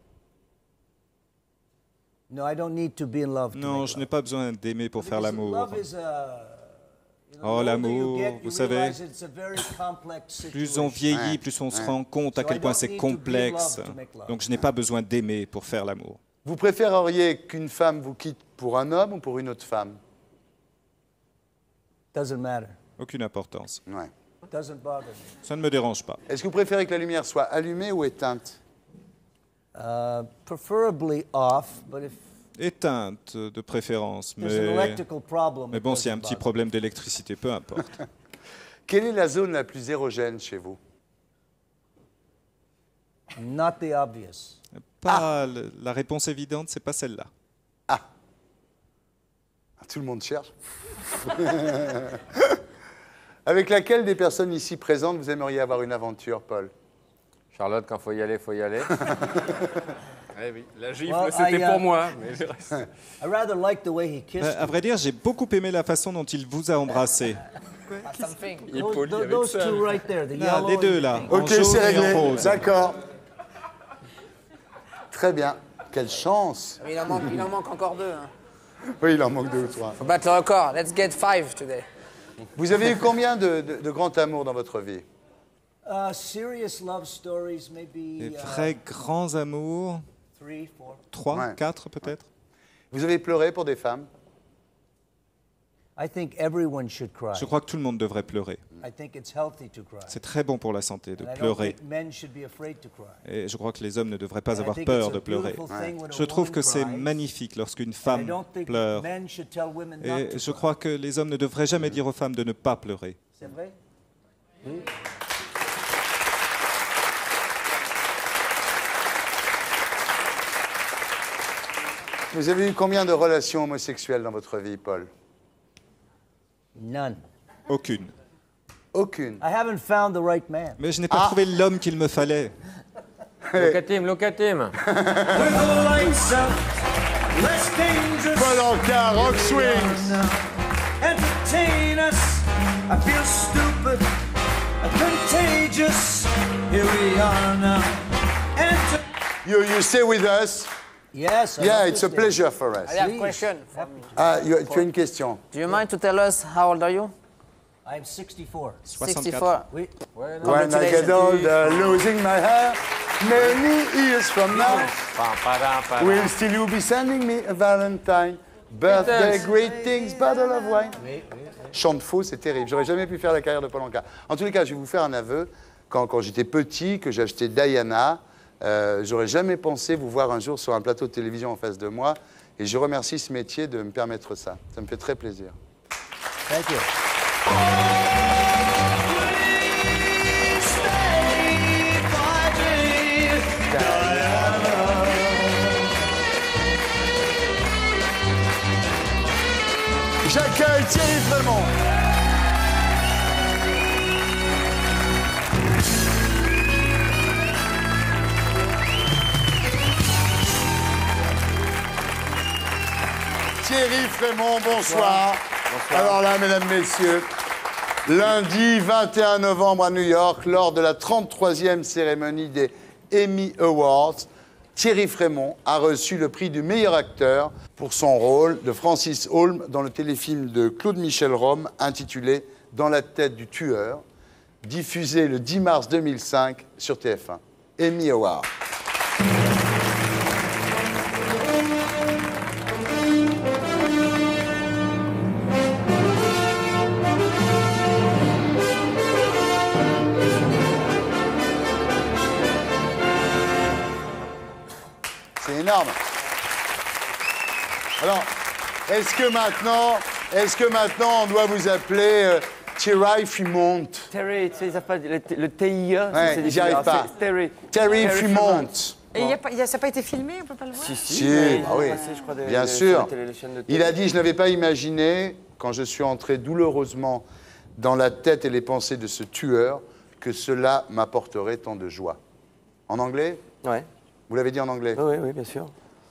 No, I don't need to be in love. to Non, make je love. n'ai pas besoin d'aimer pour faire Because l'amour. love is a- you know, Oh, the older you l'amour, get, vous you savez, realize it's a very complex Plus on situation. vieillit, Ouais, plus on se ouais. rend compte à So quel I point don't c'est need to be in complexe. love to make love. Donc, je n'ai pas besoin d'aimer pour faire l'amour. Vous préféreriez qu'une femme vous quitte pour un homme ou pour une autre femme? Doesn't matter. Aucune importance. Ouais. Doesn't bother me. Ça ne me dérange pas. Est-ce que vous préférez que la lumière soit allumée ou éteinte? Uh, preferably off, but if Éteinte de préférence, there's an mais, electrical problem, mais it bon, s'il y a un doesn't petit bother problème d'électricité, peu importe. Quelle est la zone la plus érogène chez vous? me. Not the obvious. Pas le- la réponse évidente, c'est pas celle-là. Ah, tout le monde cherche. Avec laquelle des personnes ici présentes vous aimeriez avoir une aventure, Paul? Charlotte, quand faut y aller, faut y aller. Eh oui, la gifle, Well, c'était I, uh, pour moi. Mais le reste- I rather like the way he kissed Euh, à vrai dire, j'ai beaucoup aimé la façon dont il vous a embrassé. Something. Il est Those, poli avec those ça. two right there, the Là, yellow les and deux the là, pink. en Ok, jaune c'est et en réglé. rose. D'accord. Très bien. Quelle chance. Mais il en manque, il en manque encore deux. Hein. Oui, il en manque deux ou trois. Faut battre le record. Let's get five today. Vous avez eu combien de, de, de grands amours dans votre vie? Uh, serious love stories, maybe Des uh, vrais grands amours. three, four. Trois, Ouais. quatre peut-être. Vous avez pleuré pour des femmes? I think everyone should cry. Je crois que tout le monde devrait pleurer. I think it's healthy to cry. C'est très bon pour la santé de And I don't pleurer. think men should be afraid to cry. Et je crois que les hommes ne devraient pas And I avoir think peur it's a de pleurer. beautiful thing when a Je trouve que woman c'est cries. magnifique lorsqu'une And I femme don't think pleure. men should tell women not Et to je cry. crois que les hommes ne devraient jamais dire aux femmes de ne pas pleurer. C'est vrai? Oui. Vous avez eu combien de relations homosexuelles dans votre vie, Paul? None. Aucune. Aucune. I haven't found the right man. Mais je n'ai pas Ah. trouvé l'homme qu'il me fallait. Look at him, look at him. Paul Anka, Rock Swings. Entertain us. I feel stupid, contagious. Here we are now. Enter You, you stay with us? Yes. I Yeah, love it's to a stay. pleasure for us. I have a question. Ah, you- tu as une question? Do you mind to tell us how old are you? I'm sixty-four. sixty-four. Oui. When I get older, losing my hair, many years from now, will still you be sending me a Valentine, birthday greetings, bottle of wine? Chante faux, c'est terrible. J'aurais jamais pu faire la carrière de Paul Anka. En tous les cas, je vais vous faire un aveu. Quand, quand j'étais petit, que j'ai acheté Diana, euh, j'aurais jamais pensé vous voir un jour sur un plateau de télévision en face de moi. Et je remercie ce métier de me permettre ça. Ça me fait très plaisir. Thank you. J'accueille Thierry Frémont. Thierry Frémont, bonsoir. Bonsoir. Alors là, mesdames, messieurs, lundi vingt et un novembre à New York, lors de la trente-troisième cérémonie des Emmy Awards, Thierry Frémont a reçu le prix du meilleur acteur pour son rôle de Francis Holm dans le téléfilm de Claude Michel Rome intitulé « Dans la tête du tueur », diffusé le dix mars deux mille cinq sur T F un. Emmy Awards. C'est énorme. Alors, est-ce que maintenant, est-ce que maintenant on doit vous appeler euh, Thierry Frémont? Terry, tu sais, ils savent pas, le, le T I A, Ouais, c'est j'y arrive pas. Terry. Terry Frémont. Et y a pas, y a, ça n'a pas été filmé, on peut pas le voir? Si, si, Si, mais ils ah ont oui, passé, je crois, des- bien des- sûr. sur les chaînes de Il télé. a dit, je n'avais pas imaginé, quand je suis entré douloureusement dans la tête et les pensées de ce tueur, que cela m'apporterait tant de joie. En anglais? Ouais. Vous l'avez dit en anglais? Oui, oui, bien sûr.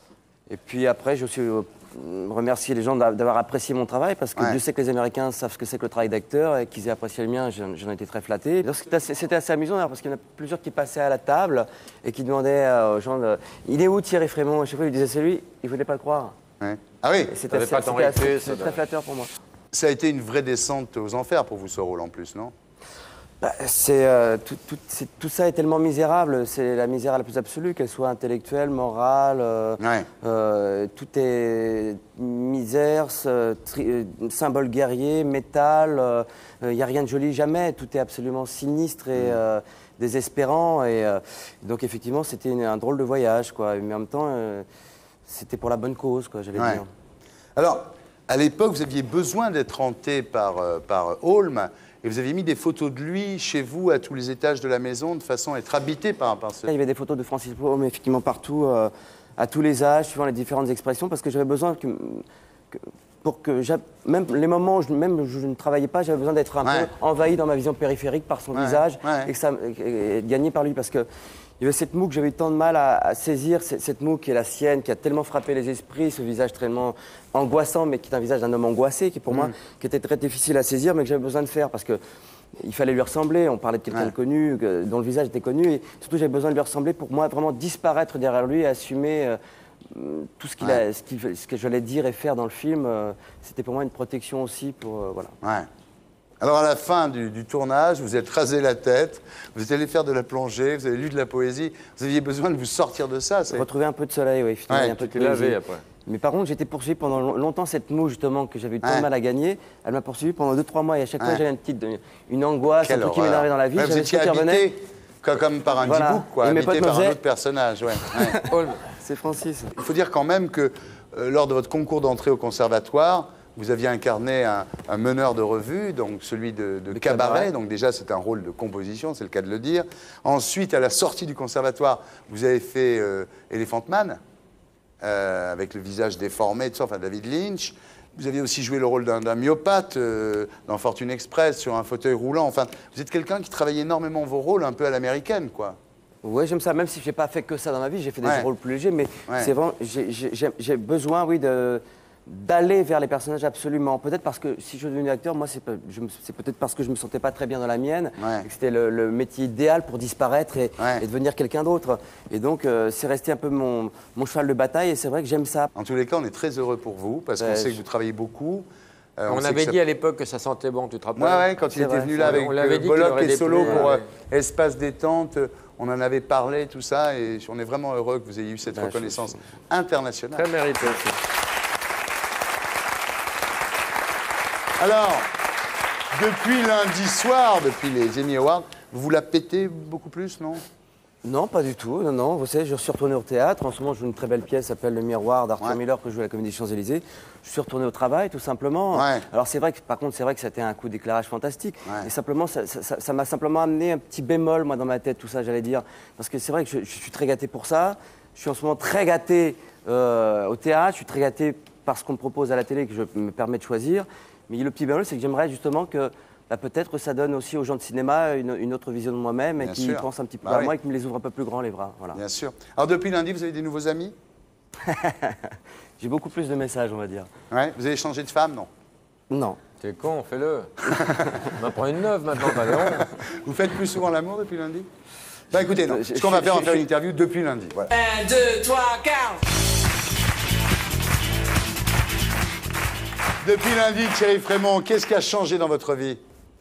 Et puis après, je suis euh, remercier les gens d'a- d'avoir apprécié mon travail, parce que Ouais. Dieu sait que les Américains savent ce que c'est que le travail d'acteur, et qu'ils aient apprécié le mien, j'en j'en ai été très flatté. Donc, C'était assez, c'était assez amusant d'ailleurs, parce qu'il y en a plusieurs qui passaient à la table et qui demandaient euh, aux gens de, il est où Thierry Frémont? À chaque fois, ils disaient c'est lui, ils ne voulaient pas le croire. Ouais. Ah oui? Et C'était assez- c'était assez- c'était très flatteur pour moi. Ça a été une vraie descente aux enfers pour vous, ce rôle en plus, non? Bah, c'est, euh, tout, tout, c'est- tout ça est tellement misérable, c'est la misère la plus absolue, qu'elle soit intellectuelle, morale, euh, euh, tout est misère, ce- tri- euh, symbole guerrier, métal, il n'y a rien de joli jamais, tout est absolument sinistre et euh, désespérant, et euh, donc effectivement c'était une- un drôle de voyage, quoi, mais en même temps euh, c'était pour la bonne cause, quoi, j'allais Ouais. dire. Alors, à l'époque, vous aviez besoin d'être hanté par, euh, par Holm, et vous aviez mis des photos de lui chez vous, à tous les étages de la maison, de façon à être habité par, par ce... Il y avait des photos de Francis Holm effectivement partout, euh, à tous les âges, suivant les différentes expressions, parce que j'avais besoin que, que- pour que j'a- même les moments où je, même où je ne travaillais pas, j'avais besoin d'être un Ouais. peu envahi dans ma vision périphérique par son Ouais, visage ouais. et que ça et, et de gagner par lui, parce que il y avait cette moue que j'avais eu tant de mal à, à saisir, cette, cette moue qui est la sienne, qui a tellement frappé les esprits, ce visage tellement angoissant, mais qui est un visage d'un homme angoissé, qui pour moi, Mm. qui était très difficile à saisir, mais que j'avais besoin de faire, parce que il fallait lui ressembler. On parlait de quelqu'un Ouais. de connu, que- dont le visage était connu, et surtout j'avais besoin de lui ressembler pour moi vraiment disparaître derrière lui et assumer euh, tout ce, qu'il a, ce, qu'il- ce que j'allais dire et faire dans le film. euh, C'était pour moi une protection aussi pour euh, voilà. Ouais. Alors, à la fin du, du tournage, vous êtes rasé la tête, vous êtes allé faire de la plongée, vous avez lu de la poésie, vous aviez besoin de vous sortir de ça. c'est- Retrouver un peu de soleil, oui. finalement, Ouais, un peu de tu l'avais poésie. après. Mais par contre, j'étais poursuivi pendant longtemps, cette moue justement que j'avais eu tant Ouais. de mal à gagner, elle m'a poursuivi pendant deux trois mois et à chaque fois Ouais. j'avais une petite une angoisse, Quelle un truc qui horreur. m'énervait dans la vie. Ouais, vous j'avais étiez ça qui revenait. habité comme, comme par un Voilà. D-book, quoi, Et mes habité potes me par un faisaient- autre personnage. Ouais. Ouais. C'est Francis. Il faut dire quand même que euh, lors de votre concours d'entrée au conservatoire, vous aviez incarné un, un meneur de revue, donc celui de, de cabaret. cabaret. Donc déjà, c'est un rôle de composition, c'est le cas de le dire. Ensuite, à la sortie du conservatoire, vous avez fait euh, Elephant Man, euh, avec le visage déformé, tout ça, enfin David Lynch. Vous aviez aussi joué le rôle d'un d'un myopathe euh, dans Fortune Express, sur un fauteuil roulant. Enfin, vous êtes quelqu'un qui travaille énormément vos rôles, un peu à l'américaine, quoi. Ouais, j'aime ça, même si je n'ai pas fait que ça dans ma vie, j'ai fait des Ouais. rôles plus légers, mais Ouais. c'est vraiment, j'ai- j'ai j'ai- j'ai besoin, oui, de d'aller vers les personnages absolument. Peut-être parce que si je suis devenu acteur, moi, c'est pe- je me- c'est peut-être parce que je me sentais pas très bien dans la mienne, Ouais. et que c'était le, le métier idéal pour disparaître et, et devenir quelqu'un d'autre. Et donc, euh, c'est resté un peu mon, mon cheval de bataille, et c'est vrai que j'aime ça. En tous les cas, on est très heureux pour vous, parce qu'on Ouais, sait que je- vous travaillez beaucoup. Euh, on sait avait que dit ça- à l'époque que ça sentait bon, tu te rappelles? Ouais, ouais, quand il C'est était vrai, venu c'est là vrai. avec on l'avait euh, dit qu'il Bollock aurait et des Solo plaies, pour ouais. euh, Espace Détente, euh, on en avait parlé, tout ça, et on est vraiment heureux que vous ayez eu cette Ouais, reconnaissance internationale. Très mérité. Alors, depuis lundi soir, depuis les Emmy Awards, vous vous la pétez beaucoup plus, non? Non, pas du tout. Non, non. Vous savez, je suis retourné au théâtre. En ce moment, je joue une très belle pièce qui s'appelle Le Miroir d'Arthur Ouais. Miller que je joue à la Comédie des Champs-Élysées. Je suis retourné au travail, tout simplement. Ouais. Alors, c'est vrai que, par contre, c'est vrai que c'était un coup d'éclairage fantastique. Et simplement, ça ça- ça- ça m'a simplement amené un petit bémol, moi, dans ma tête, tout ça, j'allais dire. Parce que c'est vrai que je, je suis très gâté pour ça. Je suis en ce moment très gâté euh, au théâtre. Je suis très gâté par ce qu'on me propose à la télé, que je me permets de choisir. Mais le petit bémol, c'est que j'aimerais justement que bah, peut-être ça donne aussi aux gens de cinéma une, une autre vision de moi-même et Bien qui sûr. pensent un petit peu Bah à oui. moi et qui me les ouvrent un peu plus grand les bras. Voilà. Bien sûr. Alors, depuis lundi, vous avez des nouveaux amis? J'ai beaucoup plus de messages, on va dire. Ouais. Vous avez changé de femme, non? Non. T'es con, fais-le. On en prend une neuve maintenant, pas de honte. Vous faites plus souvent l'amour depuis lundi? Bah écoutez, non. Je- Ce qu'on va je- faire, on je- va faire je- une interview depuis lundi. Voilà. un, deux, trois, quatre. Depuis lundi, Thierry Frémont, qu'est-ce qui a changé dans votre vie?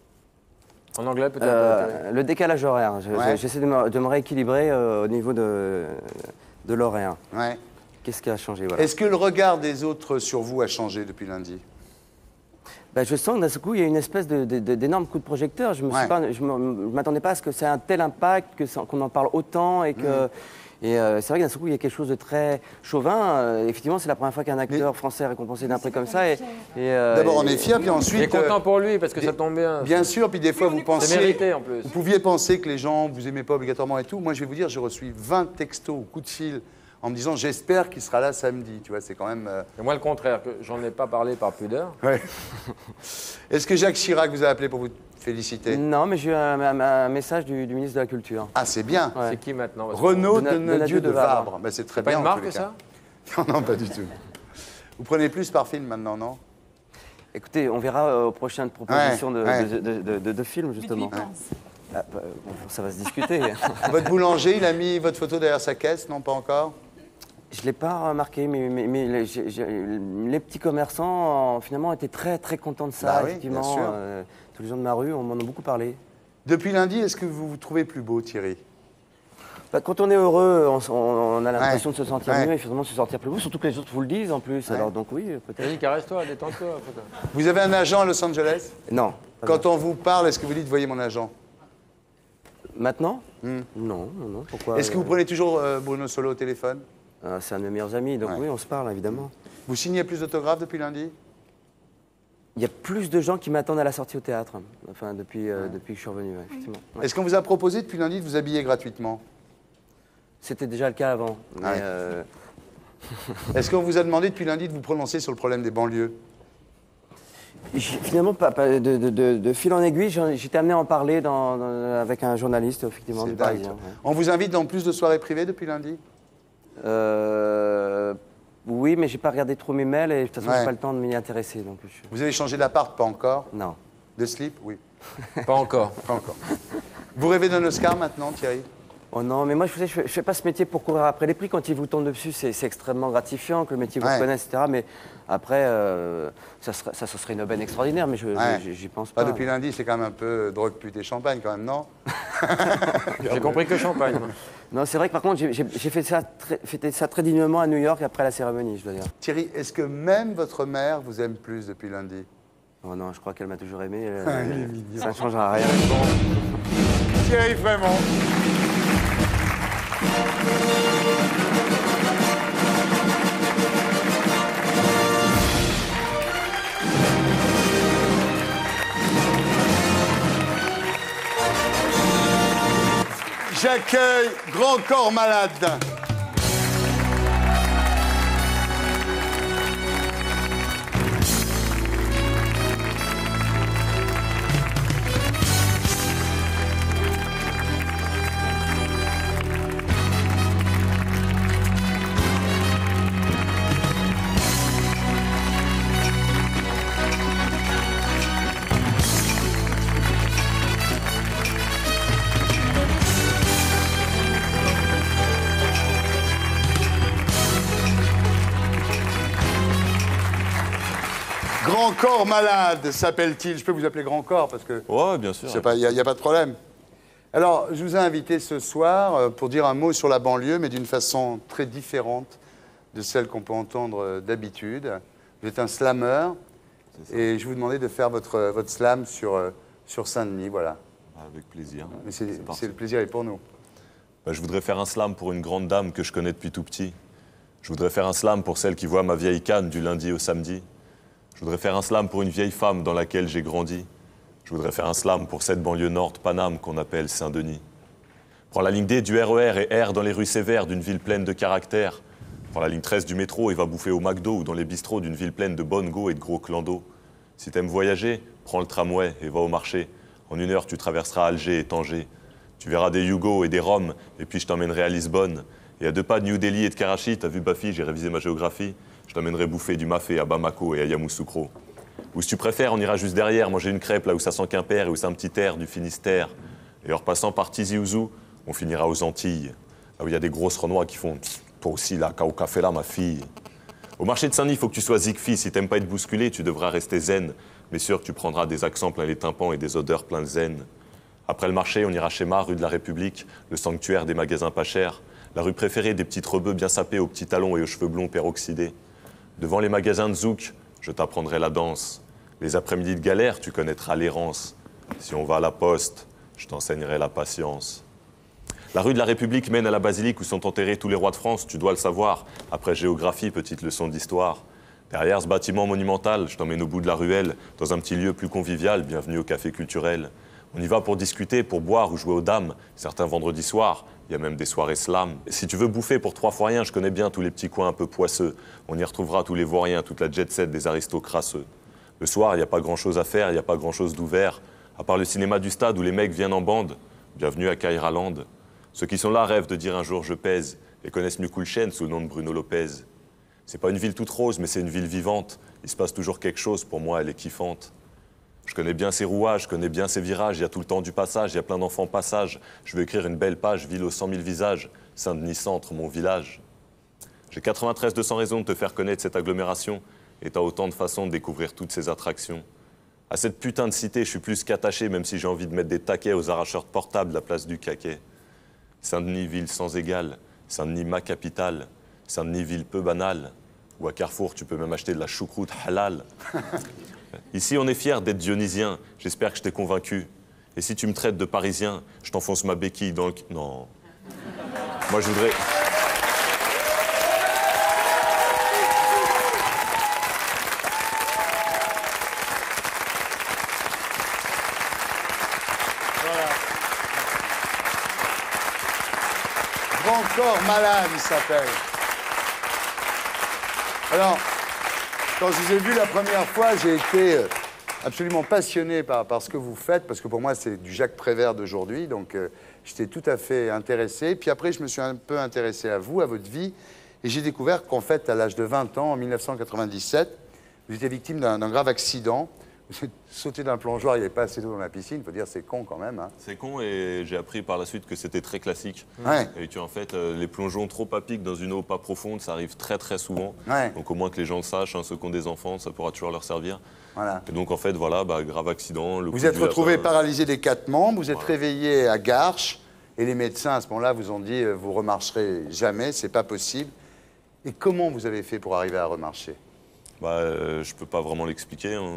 En anglais, peut-être? Euh, le décalage horaire. Je- Ouais. J'essaie de me, de me rééquilibrer euh, au niveau de, de l'horaire. Ouais. Qu'est-ce qui a changé voilà. Est-ce que le regard des autres sur vous a changé depuis lundi? Ben, je sens que d'un seul coup, il y a une espèce de- de- de- d'énorme coup de projecteur. Je ne Ouais. m'attendais pas à ce que ça ait un tel impact, que ça- qu'on en parle autant et que. Mm. Et euh, c'est vrai que d'un seul coup, il y a quelque chose de très chauvin. Euh, effectivement, c'est la première fois qu'un acteur français est récompensé d'un prix comme ça. Et, et, euh, D'abord, on et- est fiers, puis ensuite... Il est content euh, pour lui parce que ça tombe bien. Bien sûr, puis des fois, vous pensiez... C'est mérité en plus. Vous pouviez penser que les gens vous aimaient pas obligatoirement et tout. Moi, je vais vous dire, j'ai reçu vingt textos ou coups de fil en me disant « j'espère qu'il sera là samedi ». Tu vois, c'est quand même... euh, Et moi, le contraire, que j'en ai pas parlé par pudeur. Ouais. Est-ce que Jacques Chirac vous a appelé pour vous féliciter? Non, mais j'ai eu un, un- un message du, du ministre de la Culture. Ah, c'est bien. Ouais. C'est qui maintenant? Renaud Donat- Donadieu Donadieu de de Vabre. Vabre. Ben, c'est très C'est pas bien. une en marque, tous les ça? cas. Non, non, pas du tout. Vous prenez plus par film maintenant, non? Écoutez, on verra euh, aux prochaines propositions Ouais, de, ouais. de, de- de- de- de films, justement. Ah, bah, bon, ça va se discuter. Votre boulanger, il a mis votre photo derrière sa caisse, non, pas encore? Je ne l'ai pas remarqué, mais, mais- mais les, j'ai- j'ai- les petits commerçants, euh, finalement, étaient très, très contents de ça, Bah oui, effectivement. bien sûr. Euh, tous les gens de ma rue, on m'en a beaucoup parlé. Depuis lundi, est-ce que vous vous trouvez plus beau, Thierry? Bah, quand on est heureux, on, s- on- on a l'impression Ouais. de se sentir Ouais. mieux et finalement de se sentir plus beau, surtout que les autres vous le disent en plus. Ouais. Alors donc oui, peut-être. Vas-y, caresse-toi, détends-toi. Vous avez un agent à Los Angeles? Non. Quand on vous parle, est-ce que vous dites « voyez mon agent Maintenant Non, non, non. Pourquoi Hmm. Est-ce que vous euh, prenez toujours euh, Bruno Solo au téléphone? euh, C'est un de mes meilleurs amis, donc Ouais. oui, on se parle évidemment. Vous signez plus d'autographes depuis lundi? Il y a plus de gens qui m'attendent à la sortie au théâtre, enfin depuis, euh, depuis que je suis revenu, ouais, effectivement. Ouais. Est-ce qu'on vous a proposé depuis lundi de vous habiller gratuitement? C'était déjà le cas avant. Mais, Ouais. euh, Est-ce qu'on vous a demandé depuis lundi de vous prononcer sur le problème des banlieues? j'ai- finalement, pas, pas- de, de- de- de fil en aiguille, j'en- j'étais amené à en parler dans- dans- avec un journaliste, effectivement, C'est du dingue. Parisien. ouais. On vous invite dans plus de soirées privées depuis lundi? Euh, oui, mais j'ai pas regardé trop mes mails et de toute façon, Ouais. j'ai pas le temps de m'y intéresser. Donc je- Vous avez changé d'appart? Pas encore? Non. De slip? Oui. Pas encore. Pas encore. Vous rêvez d'un Oscar maintenant, Thierry? Oh non, mais moi, je ne fais, fais pas ce métier pour courir après les prix. Quand ils vous tombent dessus, c'est extrêmement gratifiant que le métier vous ouais. reconnaisse, et cetera. Mais après, euh, ça, serait, ça, ça serait une aubaine extraordinaire, mais je ouais. j'y pense pas. Ah, depuis lundi, c'est quand même un peu drogue, pute et champagne, quand même, non? J'ai compris que champagne. Non, c'est vrai que par contre, j'ai fait ça, très, fait ça très dignement à New York après la cérémonie, je dois dire. Thierry, est-ce que même votre mère vous aime plus depuis lundi? Oh non, je crois qu'elle m'a toujours aimé. Euh, ça ne changera rien. Thierry Frémont. J'accueille Grand Corps Malade. Grand Corps Malade s'appelle-t-il? Je peux vous appeler Grand Corps parce que... Ouais, bien sûr. Il n'y a, a pas de problème. Alors, je vous ai invité ce soir pour dire un mot sur la banlieue, mais d'une façon très différente de celle qu'on peut entendre d'habitude. Vous êtes un slammer et je vous demandais de faire votre, votre slam sur, sur Saint-Denis, voilà. Avec plaisir. Mais c'est le plaisir est pour nous. Bah, je voudrais faire un slam pour une grande dame que je connais depuis tout petit. Je voudrais faire un slam pour celle qui voit ma vieille canne du lundi au samedi. Je voudrais faire un slam pour une vieille femme dans laquelle j'ai grandi. Je voudrais faire un slam pour cette banlieue nord de Paname qu'on appelle Saint-Denis. Prends la ligne D du R E R et erre dans les rues sévères d'une ville pleine de caractère. Prends la ligne treize du métro et va bouffer au McDo ou dans les bistrots d'une ville pleine de bonnes go et de gros clans-d'eau. Si t'aimes voyager, prends le tramway et va au marché. En une heure, tu traverseras Alger et Tanger. Tu verras des Yugo et des Roms, et puis je t'emmènerai à Lisbonne. Et à deux pas de New Delhi et de Karachi, t'as vu Bafi, j'ai révisé ma géographie. Je t'emmènerai bouffer du mafé à Bamako et à Yamoussoukro. Ou si tu préfères, on ira juste derrière, manger une crêpe là où ça sent Quimper et où c'est un petit air du Finistère. Et en repassant par Tizi Ouzou, on finira aux Antilles, là où il y a des grosses renois qui font « Toi aussi, là, au café là, ma fille ». Au marché de Saint-Denis, il faut que tu sois zigfi. Si t'aimes pas être bousculé, tu devras rester zen. Mais sûr que tu prendras des accents plein les tympans et des odeurs plein le zen. Après le marché, on ira chez Ma, rue de la République, le sanctuaire des magasins pas chers, la rue préférée des petits rebeux bien sapés aux petits talons et aux cheveux blonds peroxydés. Devant les magasins de Zouk, je t'apprendrai la danse. Les après-midi de galère, tu connaîtras l'errance. Si on va à la poste, je t'enseignerai la patience. La rue de la République mène à la basilique où sont enterrés tous les rois de France, tu dois le savoir. Après géographie, petite leçon d'histoire. Derrière ce bâtiment monumental, je t'emmène au bout de la ruelle, dans un petit lieu plus convivial, bienvenue au café culturel. On y va pour discuter, pour boire ou jouer aux dames. Certains vendredis soirs, il y a même des soirées slam. Et si tu veux bouffer pour trois fois rien, je connais bien tous les petits coins un peu poisseux. On y retrouvera tous les vauriens, toute la jet set des aristos crasseux. Le soir, il n'y a pas grand-chose à faire, il n'y a pas grand-chose d'ouvert. À part le cinéma du stade où les mecs viennent en bande. Bienvenue à Kairaland. Ceux qui sont là rêvent de dire un jour je pèse et connaissent mieux Kulchen sous le nom de Bruno Lopez. C'est pas une ville toute rose, mais c'est une ville vivante. Il se passe toujours quelque chose, pour moi, elle est kiffante. Je connais bien ses rouages, je connais bien ses virages, il y a tout le temps du passage, il y a plein d'enfants passage. Je veux écrire une belle page, ville aux cent mille visages, Saint-Denis Centre, mon village. J'ai quatre-vingt-treize deux cents raisons de te faire connaître cette agglomération, et t'as autant de façons de découvrir toutes ces attractions. À cette putain de cité, je suis plus qu'attaché, même si j'ai envie de mettre des taquets aux arracheurs de portables à la place du caquet. Saint-Denis, ville sans égale, Saint-Denis, ma capitale, Saint-Denis, ville peu banale, ou à Carrefour, tu peux même acheter de la choucroute halal. Ici, on est fiers d'être dionysien, j'espère que je t'ai convaincu. Et si tu me traites de parisien, je t'enfonce ma béquille dans le... Non. Moi, je voudrais... Grand Corps Malade, il s'appelle. Alors, quand je vous ai vu la première fois, j'ai été absolument passionné par, par ce que vous faites, parce que pour moi, c'est du Jacques Prévert d'aujourd'hui, donc euh, j'étais tout à fait intéressé. Puis après, je me suis un peu intéressé à vous, à votre vie, et j'ai découvert qu'en fait, à l'âge de vingt ans, en mille neuf cent quatre-vingt-dix-sept, vous étiez victime d'un grave accident. sauter d'un plongeoir, il n'y avait pas assez d'eau dans la piscine, il faut dire c'est con quand même. Hein. C'est con et j'ai appris par la suite que c'était très classique. Ouais. Et qu'en fait, euh, les plongeons trop à pic dans une eau pas profonde, ça arrive très très souvent. Ouais. Donc au moins que les gens le sachent, hein, ceux qui ont des enfants, ça pourra toujours leur servir. Voilà. Et donc en fait, voilà, bah, grave accident. Le Vous coup êtes du retrouvé lapin. paralysé des quatre membres, vous êtes Voilà. réveillé à Garches, et les médecins à ce moment-là vous ont dit euh, vous remarcherez jamais, c'est pas possible. Et comment vous avez fait pour arriver à remarcher? Bah, euh, je peux pas vraiment l'expliquer. Hein.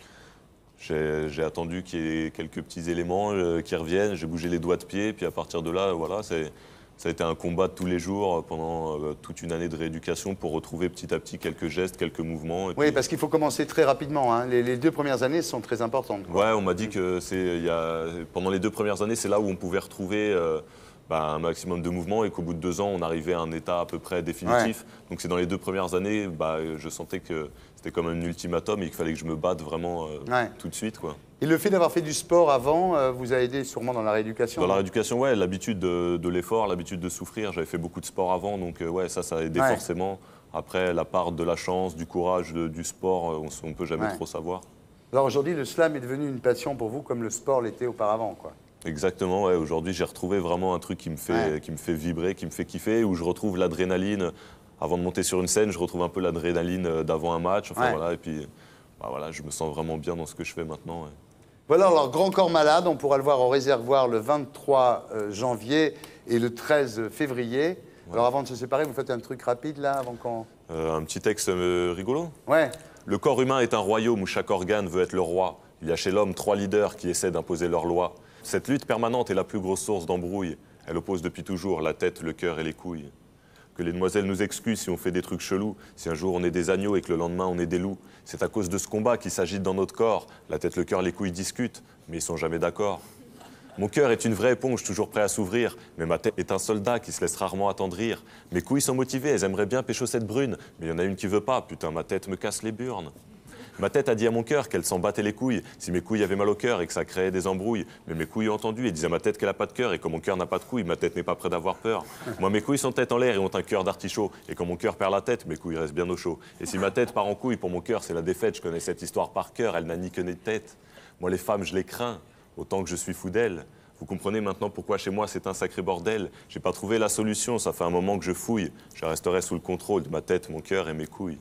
J'ai j'ai attendu qu'il y ait quelques petits éléments euh, qui reviennent, j'ai bougé les doigts de pied, puis à partir de là, voilà, c'est... Ça a été un combat de tous les jours pendant euh, toute une année de rééducation pour retrouver petit à petit quelques gestes, quelques mouvements. Et Oui, puis... parce qu'il faut commencer très rapidement. Hein. Les, les deux premières années sont très importantes. Quoi. Ouais, on m'a dit que c'est, il y a, pendant les deux premières années, c'est là où on pouvait retrouver euh, bah, un maximum de mouvements et qu'au bout de deux ans, on arrivait à un état à peu près définitif. Ouais. Donc c'est dans les deux premières années, bah, je sentais que c'était comme un ultimatum et qu'il fallait que je me batte vraiment euh, ouais. tout de suite, quoi. Et le fait d'avoir fait du sport avant euh, vous a aidé sûrement dans la rééducation? Dans la rééducation, ouais, l'habitude de, de l'effort, l'habitude de souffrir. J'avais fait beaucoup de sport avant, donc euh, ouais, ça, ça a aidé ouais. forcément. Après, la part de la chance, du courage, de, du sport, on ne peut jamais ouais. trop savoir. Alors aujourd'hui, le slam est devenu une passion pour vous comme le sport l'était auparavant, quoi. Exactement, ouais. Aujourd'hui, j'ai retrouvé vraiment un truc qui me, fait, ouais. qui me fait vibrer, qui me fait kiffer, où je retrouve l'adrénaline. Avant de monter sur une scène, je retrouve un peu l'adrénaline d'avant un match. Enfin, ouais. voilà, et puis, bah, voilà, je me sens vraiment bien dans ce que je fais maintenant. Ouais. Voilà, alors Grand Corps Malade, on pourra le voir au Réservoir le vingt-trois janvier et le treize février. Ouais. Alors avant de se séparer, vous faites un truc rapide là, avant qu'on... Euh, un petit texte euh, rigolo. Ouais. Le corps humain est un royaume où chaque organe veut être le roi. Il y a chez l'homme trois leaders qui essaient d'imposer leurs lois. Cette lutte permanente est la plus grosse source d'embrouille. Elle oppose depuis toujours la tête, le cœur et les couilles. Que les demoiselles nous excusent si on fait des trucs chelous, si un jour on est des agneaux et que le lendemain on est des loups. C'est à cause de ce combat qui s'agite dans notre corps. La tête, le cœur, les couilles discutent, mais ils sont jamais d'accord. Mon cœur est une vraie éponge, toujours prêt à s'ouvrir, mais ma tête est un soldat qui se laisse rarement attendrir. Mes couilles sont motivées, elles aimeraient bien pécho cette brune, mais il y en a une qui veut pas, putain, ma tête me casse les burnes. Ma tête a dit à mon cœur qu'elle s'en battait les couilles, si mes couilles avaient mal au cœur et que ça créait des embrouilles. Mais mes couilles ont entendu et disaient à ma tête qu'elle a pas de cœur, et quand mon cœur n'a pas de couilles, ma tête n'est pas près d'avoir peur. Moi, mes couilles sont tête en l'air et ont un cœur d'artichaut, et quand mon cœur perd la tête, mes couilles restent bien au chaud. Et si ma tête part en couille, pour mon cœur, c'est la défaite, je connais cette histoire par cœur, elle n'a ni queue ni tête. Moi, les femmes, je les crains, autant que je suis fou d'elles. Vous comprenez maintenant pourquoi chez moi c'est un sacré bordel. J'ai pas trouvé la solution, ça fait un moment que je fouille. Je resterai sous le contrôle de ma tête, mon cœur et mes couilles.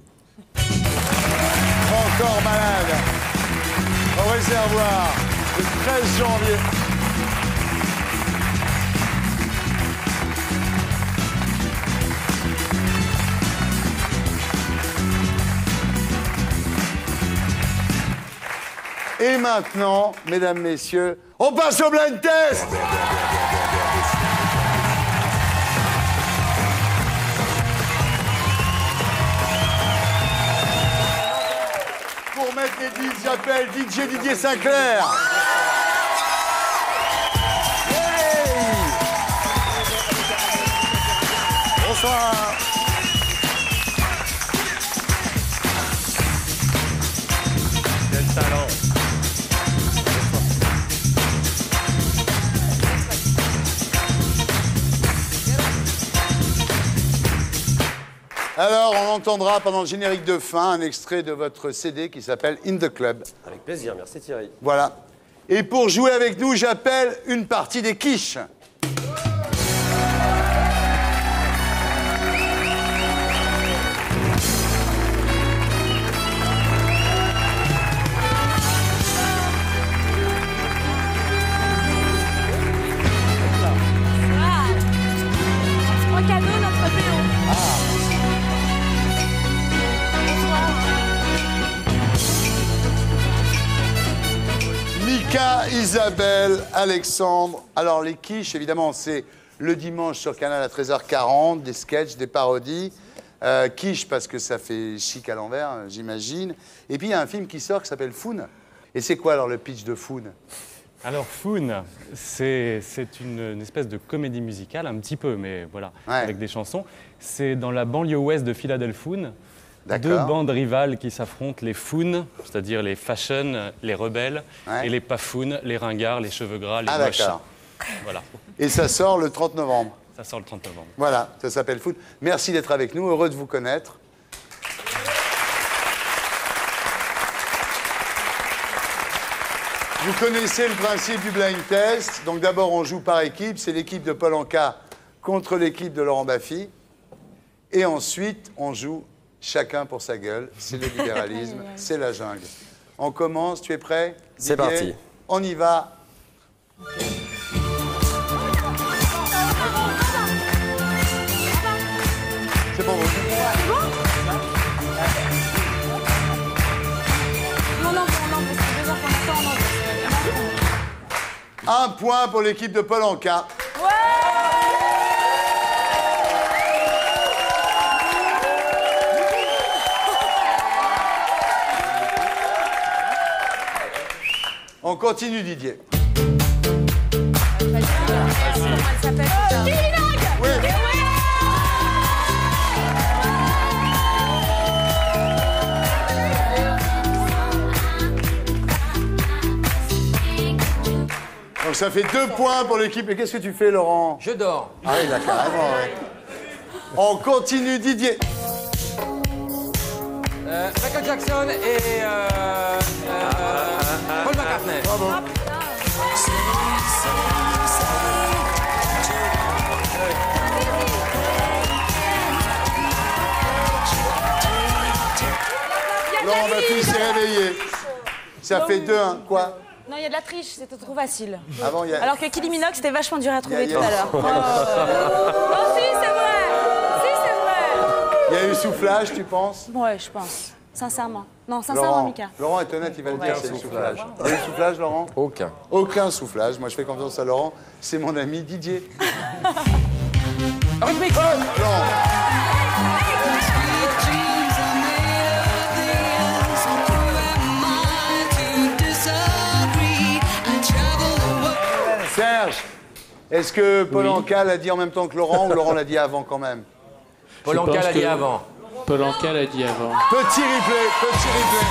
Grand Corps Malade, au Réservoir, le treize janvier. Et maintenant, mesdames, messieurs, on passe au blind test. Pour mettre les dix, j'appelle D J Didier Sinclair. Hey. Bonsoir. Quel talent. Alors, on entendra pendant le générique de fin un extrait de votre C D qui s'appelle In the Club. Avec plaisir, merci Thierry. Voilà. Et pour jouer avec nous, j'appelle une partie des quiches. Un cadeau, notre P O. Mika, Isabelle, Alexandre. Alors, les quiches, évidemment, c'est le dimanche sur Canal à treize heures quarante, des sketchs, des parodies. Euh, quiche parce que ça fait chic à l'envers, j'imagine. Et puis, il y a un film qui sort qui s'appelle Foun. Et c'est quoi, alors, le pitch de Foun? Alors, Foun, c'est une, une espèce de comédie musicale, un petit peu, mais voilà, ouais. avec des chansons. C'est dans la banlieue ouest de Philadelphie. Deux bandes rivales qui s'affrontent, les Foun, c'est-à-dire les fashion, les rebelles, ouais. et les pas Foun, les ringards, les cheveux gras, les ah, moches. Voilà. Et ça sort le trente novembre. Ça sort le trente novembre. Voilà, ça s'appelle Foun. Merci d'être avec nous, heureux de vous connaître. Vous connaissez le principe du blind test. Donc d'abord, on joue par équipe. C'est l'équipe de Paul Anka contre l'équipe de Laurent Baffy. Et ensuite, on joue chacun pour sa gueule. C'est le libéralisme, c'est la jungle. On commence, tu es prêt? C'est parti. On y va. C'est bon. Non, non, non, mais c'est deux heures qu'on attend, non. Un point pour l'équipe de Paul Anka. On continue, Didier. Comment elle s'appelle? Kylie Minogue! Oui. Donc ça fait deux points pour l'équipe. Et qu'est-ce que tu fais, Laurent? Je dors. Ah oui, là, carrément, ouais. On continue, Didier. Euh, Michael Jackson et euh, euh, Paul McCartney. Bravo. Laurent Baffy s'est réveillé. Ça fait deux un. Quoi? Non, il y a de la triche, c'était trop facile. Ah bon, y a... Alors que Kylie Minogue, c'était vachement dur à trouver Y a- y a- tout à l'heure. Oh, oh, si, c'est vrai! Si, c'est vrai! Il y a eu soufflage, tu penses? Ouais, je pense. Sincèrement. Non, sincèrement, Laurent, Mika. Laurent est honnête, il va le dire, c'est le soufflage. Il y a eu soufflage, Laurent? Aucun. Aucun soufflage. Moi, je fais confiance à Laurent. C'est mon ami Didier. Rythmique. Laurent. Serge, est-ce que Paul Anka l'a dit en même temps que Laurent ou Laurent l'a dit avant quand même? Paul Anka l'a dit avant. Paul Anka l'a dit avant. Petit replay, petit replay.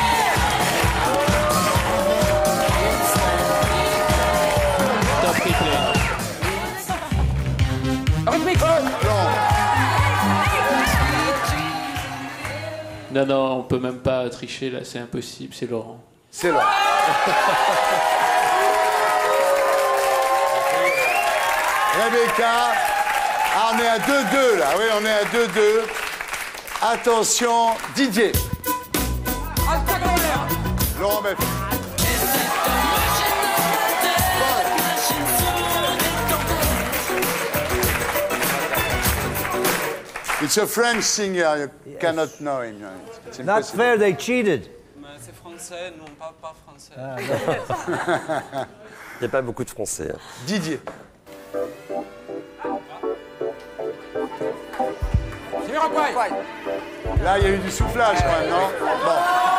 Top replay. Rythmique. Non, non, on peut même pas tricher là, c'est impossible, c'est Laurent. C'est Laurent. Rebecca. Ah, on est à deux deux là. Oui, on est à deux deux. Attention, Didier. Laurent Baffy. It's a French singer. You yes. cannot know him. No, it's Not fair, they cheated. C'est français, nous on parle pas français. Ah, il n'y a pas beaucoup de français. Hein. Didier. Là, il y a eu du soufflage quand même, non? Bon.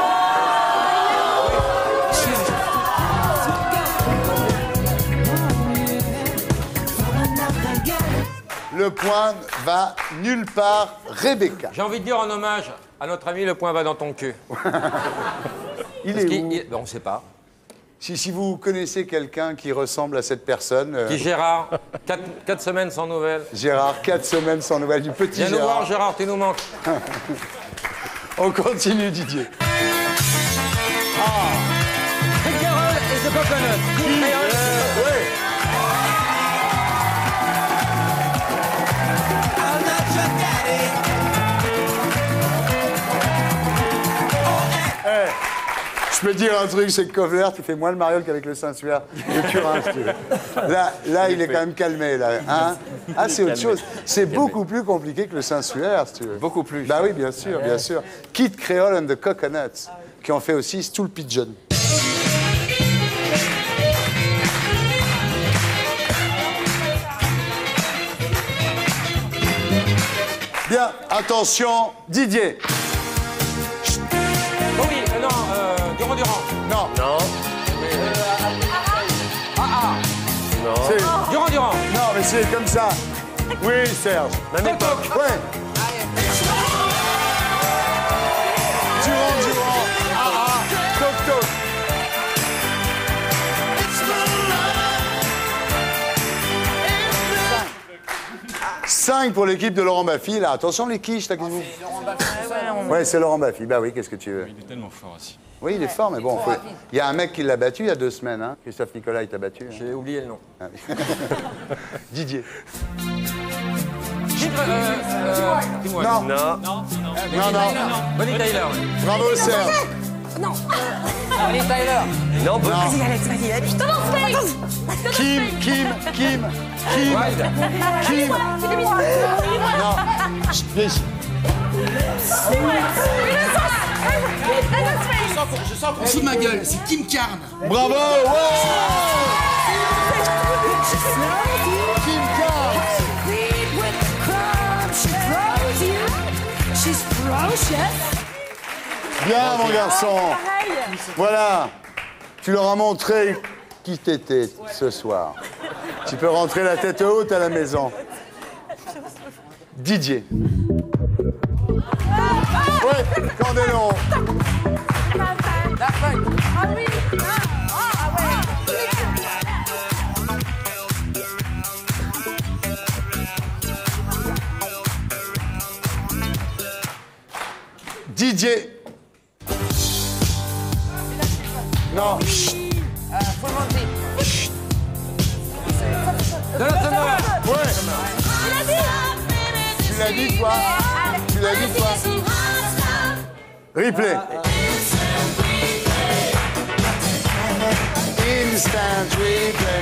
Le point va nulle part, Rebecca. J'ai envie de dire en hommage à notre ami, le point va dans ton cul. Il Parce est qu'il- où il- ben, on ne sait pas. Si, si vous connaissez quelqu'un qui ressemble à cette personne... euh, Qui Gérard, quatre, quatre semaines sans nouvelles. Gérard, quatre semaines sans nouvelles du petit Viens nous Gérard. voir, Gérard, tu nous manques. On continue, Didier. Ah Carole et The Coconut. Carole. Ouais. Eh, je peux te dire un truc, c'est que Kovler, tu fais moins le mariole qu'avec le Saint-Suaire de Turin, si tu veux. Là, là, il est quand même calmé, là. Hein, ah, c'est autre chose. C'est beaucoup plus compliqué que le Saint-Suaire, si tu veux. Beaucoup plus. Bah oui, bien sûr, bien sûr. Kid Creole and the Coconuts, qui ont fait aussi Stool Pigeon. Bien, attention, Didier. Oh oui, euh, non, euh, Durand Durand. Non. Non. Ah ah. Non. C'est- Durand Durand. Non, mais c'est comme ça. Oui, Serge. Même époque. Ouais. Durand, Durand. Ah ah. Toc, toc. cinq pour l'équipe de Laurent Baffy. Là, attention les quiches, t'as qu'est-ce que vous... Ouais, c'est Laurent Baffy. Bah oui, qu'est-ce que tu veux? Il est tellement fort aussi. Oui, il est fort, mais bon, faut- il y a un mec qui l'a battu il y a deux semaines. Hein. Christophe Nicolas, il t'a battu. Hein. J'ai oublié le nom. Ah oui. Didier. Tim, euh, euh, Tim Wilde. Non. Non. Non, Non, non. Bonnie Tyler. Bravo, Serge. Non. Bonnie Tyler. Non, Bonnie. Vas-y, Alex, vas-y, Alex. Thomas Spade. Kim, Kim, Kim, Kim. Wilde. Kim. Non. Chut, viens ici. Je sens qu'on fout de ma gueule, c'est Kim Carn. Bravo, ouais. Kim Carn. Bien, mon garçon. Voilà. Tu leur as montré qui t'étais ce soir. Tu peux rentrer la tête haute à la maison. Didier. Ouais, Candelon. Ah oui. Ah ouais. Didier. Non. Euh, Full Monty. Donna Summer. Ouais. Tu l'as dit, toi. Tu l'as dit, toi. Replay. Instant replay.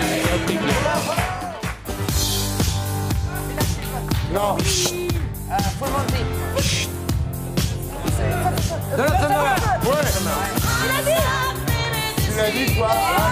Non. Euh, Full Monty. Donna Summer. Ouais. Tu l'as dit, toi.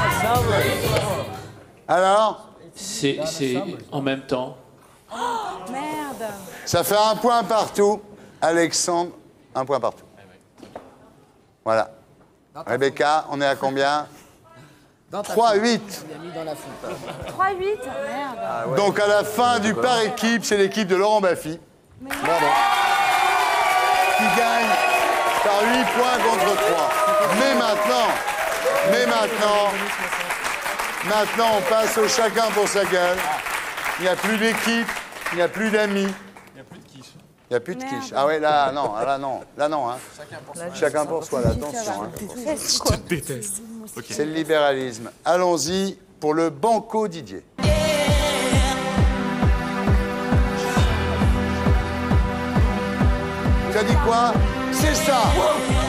Alors, C'est c'est en même temps. Oh, merde. ça fait un point partout. Alexandre, un point partout. Voilà. Rebecca, on est à combien? trois à huit. trois huit, merde. Donc à la fin du par équipe, c'est l'équipe de Laurent Baffy. Bravo. Qui gagne par huit points contre trois. Mais maintenant, mais maintenant, maintenant on passe au chacun pour sa gueule. Il n'y a plus d'équipe, il n'y a plus d'amis. Il n'y a plus de quiche. Il n'y a plus de quiche. Ah ouais, là, non, là, non, là, non. Hein. Chacun pour soi, là, attention. Hein. Je te déteste. Ok. C'est le libéralisme. Allons-y pour le banco Didier. Tu as dit quoi? C'est ça. On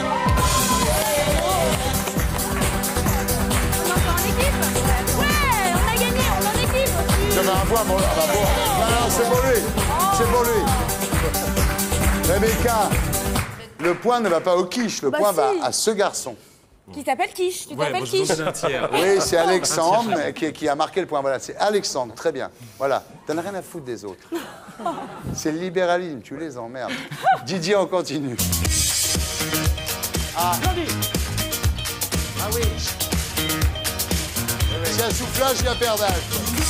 est en équipe. Ouais, on a gagné, on est en équipe. Ça va un point pour... Ah bah bon. Non, non, c'est pour lui. C'est pour lui. Rebecca, le point ne va pas au quiche, le Bah point si. va à ce garçon. Qui s'appelle Quiche. Tu Ouais, t'appelles moi, je Quiche. donne un tiers. Oui, c'est Alexandre Un tiers. qui, qui a marqué le point. Voilà, c'est Alexandre, très bien. Voilà, t'en as rien à foutre des autres. C'est le libéralisme, tu les emmerdes. Didier, on continue. Ah, ah oui. S'il y a soufflage, il y a perdage.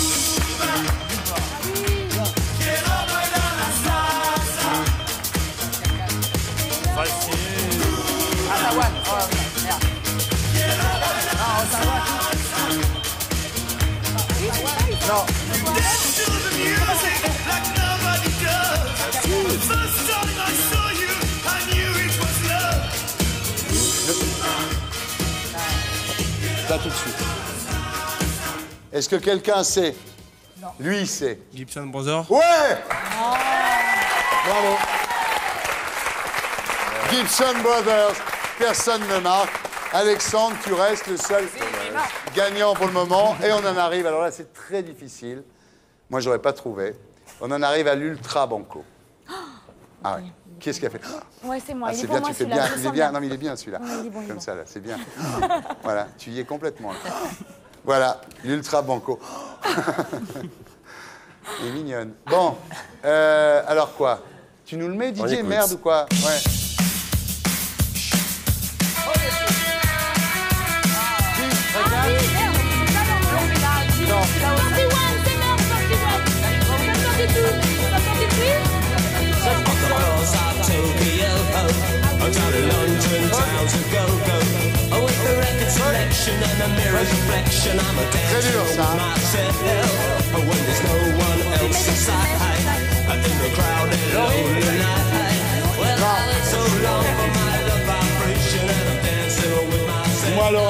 Ottawa. Oh, merde. Non, Ottawa. Non. Pas tout de suite. Est-ce que quelqu'un sait? Non. Lui, il sait. Gibson Brothers. Ouais. Bravo. Gibson Brothers. Personne ne marque. Alexandre, tu restes le seul gagnant pour le moment. Et on en arrive, alors là, c'est très difficile. Moi, j'aurais pas trouvé. On en arrive à l'ultra banco. Ah oui. Qui est-ce qui a fait? Ouais, c'est moi. Ah, Il est c'est pour bien, moi, tu fais celui-là, bien. je Il est sens bien. Non, mais il est bien celui-là. Ouais, il est bon, il est Comme bon. ça, là, c'est bien. Voilà, tu y es complètement. Là. Voilà, l'ultra banco. Elle est mignonne. Bon, euh, alors quoi? Tu nous le mets, Didier, merde ou quoi? Ouais. Très dur ça.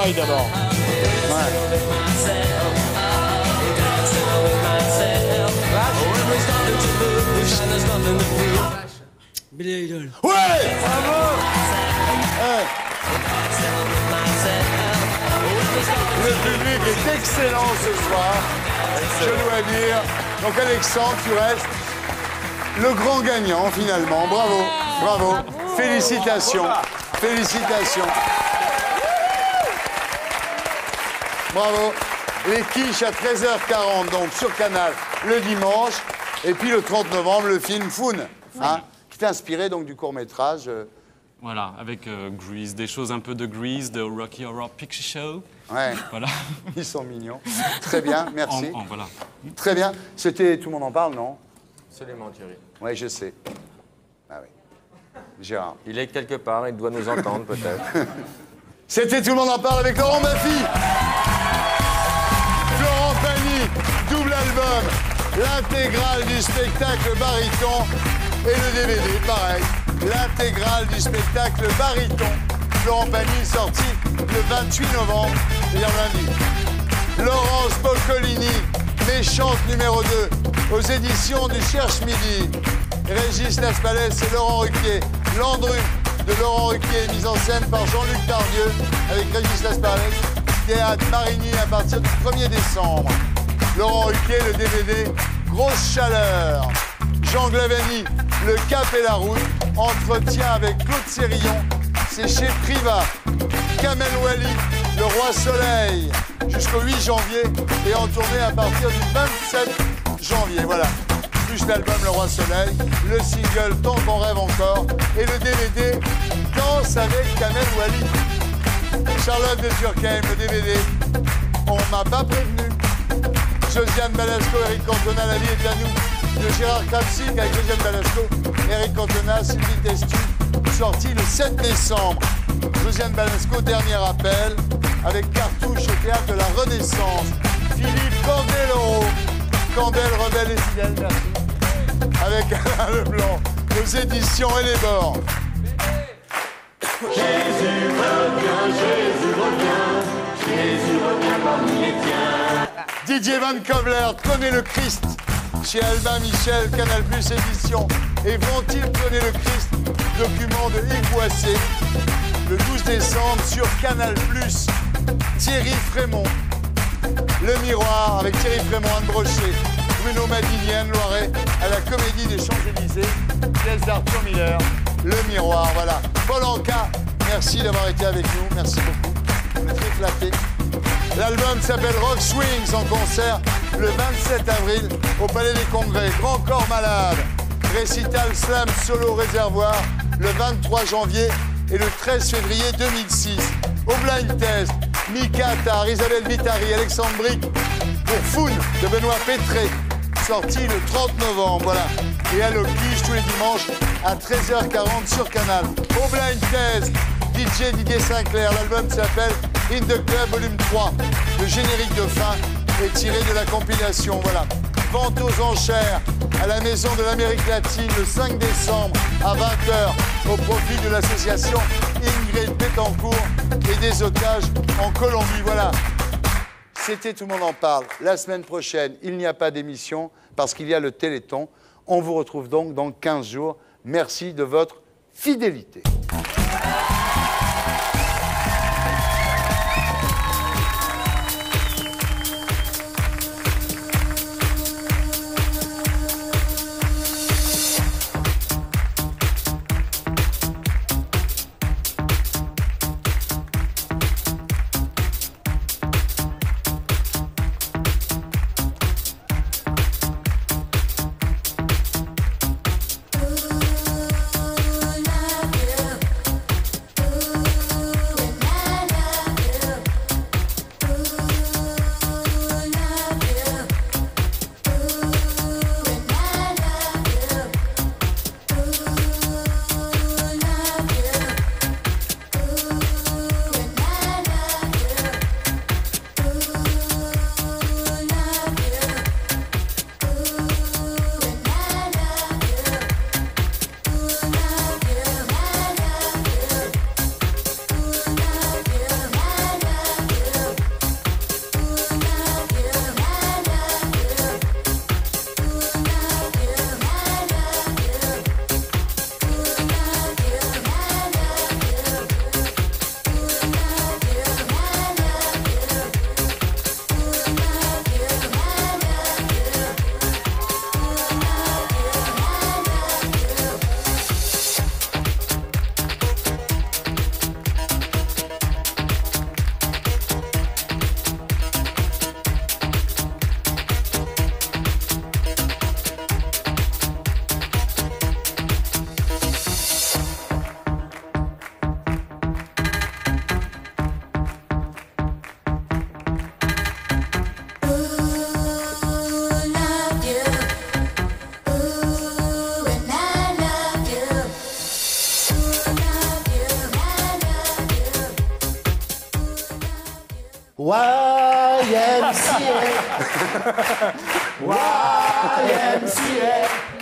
l'oreille d'abord. Ouais. Billy Idol. Ouais. Bravo. Ouais. Le public est excellent ce soir, je dois dire. Donc Alexandre, tu restes le grand gagnant finalement. Bravo, bravo. Félicitations, félicitations. Bravo. Les quiches à treize heures quarante, donc sur Canal, le dimanche. Et puis le trente novembre, le film Foun, hein, qui t'a inspiré donc du court-métrage. Euh... Voilà, avec euh, Grease, des choses un peu de Grease, de Rocky Horror Picture Show. Ouais, voilà. Ils sont mignons. Très bien, merci. En, en, voilà. Très bien. C'était Tout le monde en parle, non? Absolument, Thierry. Oui, je sais. Ah oui. Gérard. Il est quelque part, il doit nous entendre peut-être. C'était Tout le monde en parle avec Laurent Baffy. Florent Pagny, double album, l'intégrale du spectacle Baryton et le D V D, pareil. L'intégrale du spectacle Baryton. Florent Pagny sorti le vingt-huit novembre, c'est-à-dire lundi. Laurence Boccolini, Méchante numéro deux, aux éditions du Cherche Midi. Régis Laspalès et Laurent Ruquier. Landru de Laurent Ruquier, mise en scène par Jean-Luc Tardieu, avec Régis Laspalès. Théâtre Marigny à partir du premier décembre. Laurent Ruquier, le D V D, Grosse Chaleur. Jean Glavani, Le Cap et la Route. Entretien avec Claude Sérillon. C'est chez Priva. Kamel Wally, Le Roi Soleil, jusqu'au huit janvier et en tournée à partir du vingt-sept janvier. Voilà. Plus l'album Le Roi Soleil, le single Tant qu'on rêve encore et le D V D Danse avec Kamel Wally. Charlotte de Turckheim, le D V D. On m'a pas prévenu. Josiane Balasco, Eric Cantona, La vie est à nous. De Gérard Krapsik avec Josiane Balasco, Eric Cantona, Sylvie Testu, sorti le sept décembre. Josiane Balasco, dernier appel, avec Cartouche au Théâtre de la Renaissance. Philippe Candeloro, Candel, Rebelle et Fidèle, merci. Avec Alain Leblanc, aux éditions et les bords. Jésus revient, Jésus revient, Jésus revient parmi les tiens. Didier Van Kovler, Connais le Christ, chez Albin Michel, Canal Plus Édition. Et vont-ils connaître le Christ? Document de Yves Boissé, le douze décembre sur Canal Plus. Thierry Frémont, Le Miroir, avec Thierry Frémont, Anne Brochet, Bruno Madini, Anne Loiret, à la Comédie des Champs-Élysées, pièce d'Arthur Miller, Le Miroir, voilà. Paul Anka, merci d'avoir été avec nous, merci beaucoup. On est très flattés. L'album s'appelle Rock Swings en concert le vingt-sept avril au Palais des Congrès. Grand Corps Malade, récital slam solo réservoir le vingt-trois janvier et le treize février deux mille six. Au Blind Test, Mika Attar, Isabelle Vitari, Alexandre Bric pour Foun de Benoît Pétré, sorti le trente novembre, voilà. Et à l'Octige tous les dimanches à treize heures quarante sur Canal. Au Blind Test, D J Didier Sinclair, l'album s'appelle In the Club Volume trois. Le générique de fin est tiré de la compilation, voilà. Vente aux enchères à la Maison de l'Amérique latine le cinq décembre à vingt heures au profit de l'association Ingrid Betancourt et des otages en Colombie, voilà. C'était Tout le monde en parle. La semaine prochaine, il n'y a pas d'émission parce qu'il y a le Téléthon. On vous retrouve donc dans quinze jours. Merci de votre fidélité. Ooh, love you. Y M C A. Y M C A.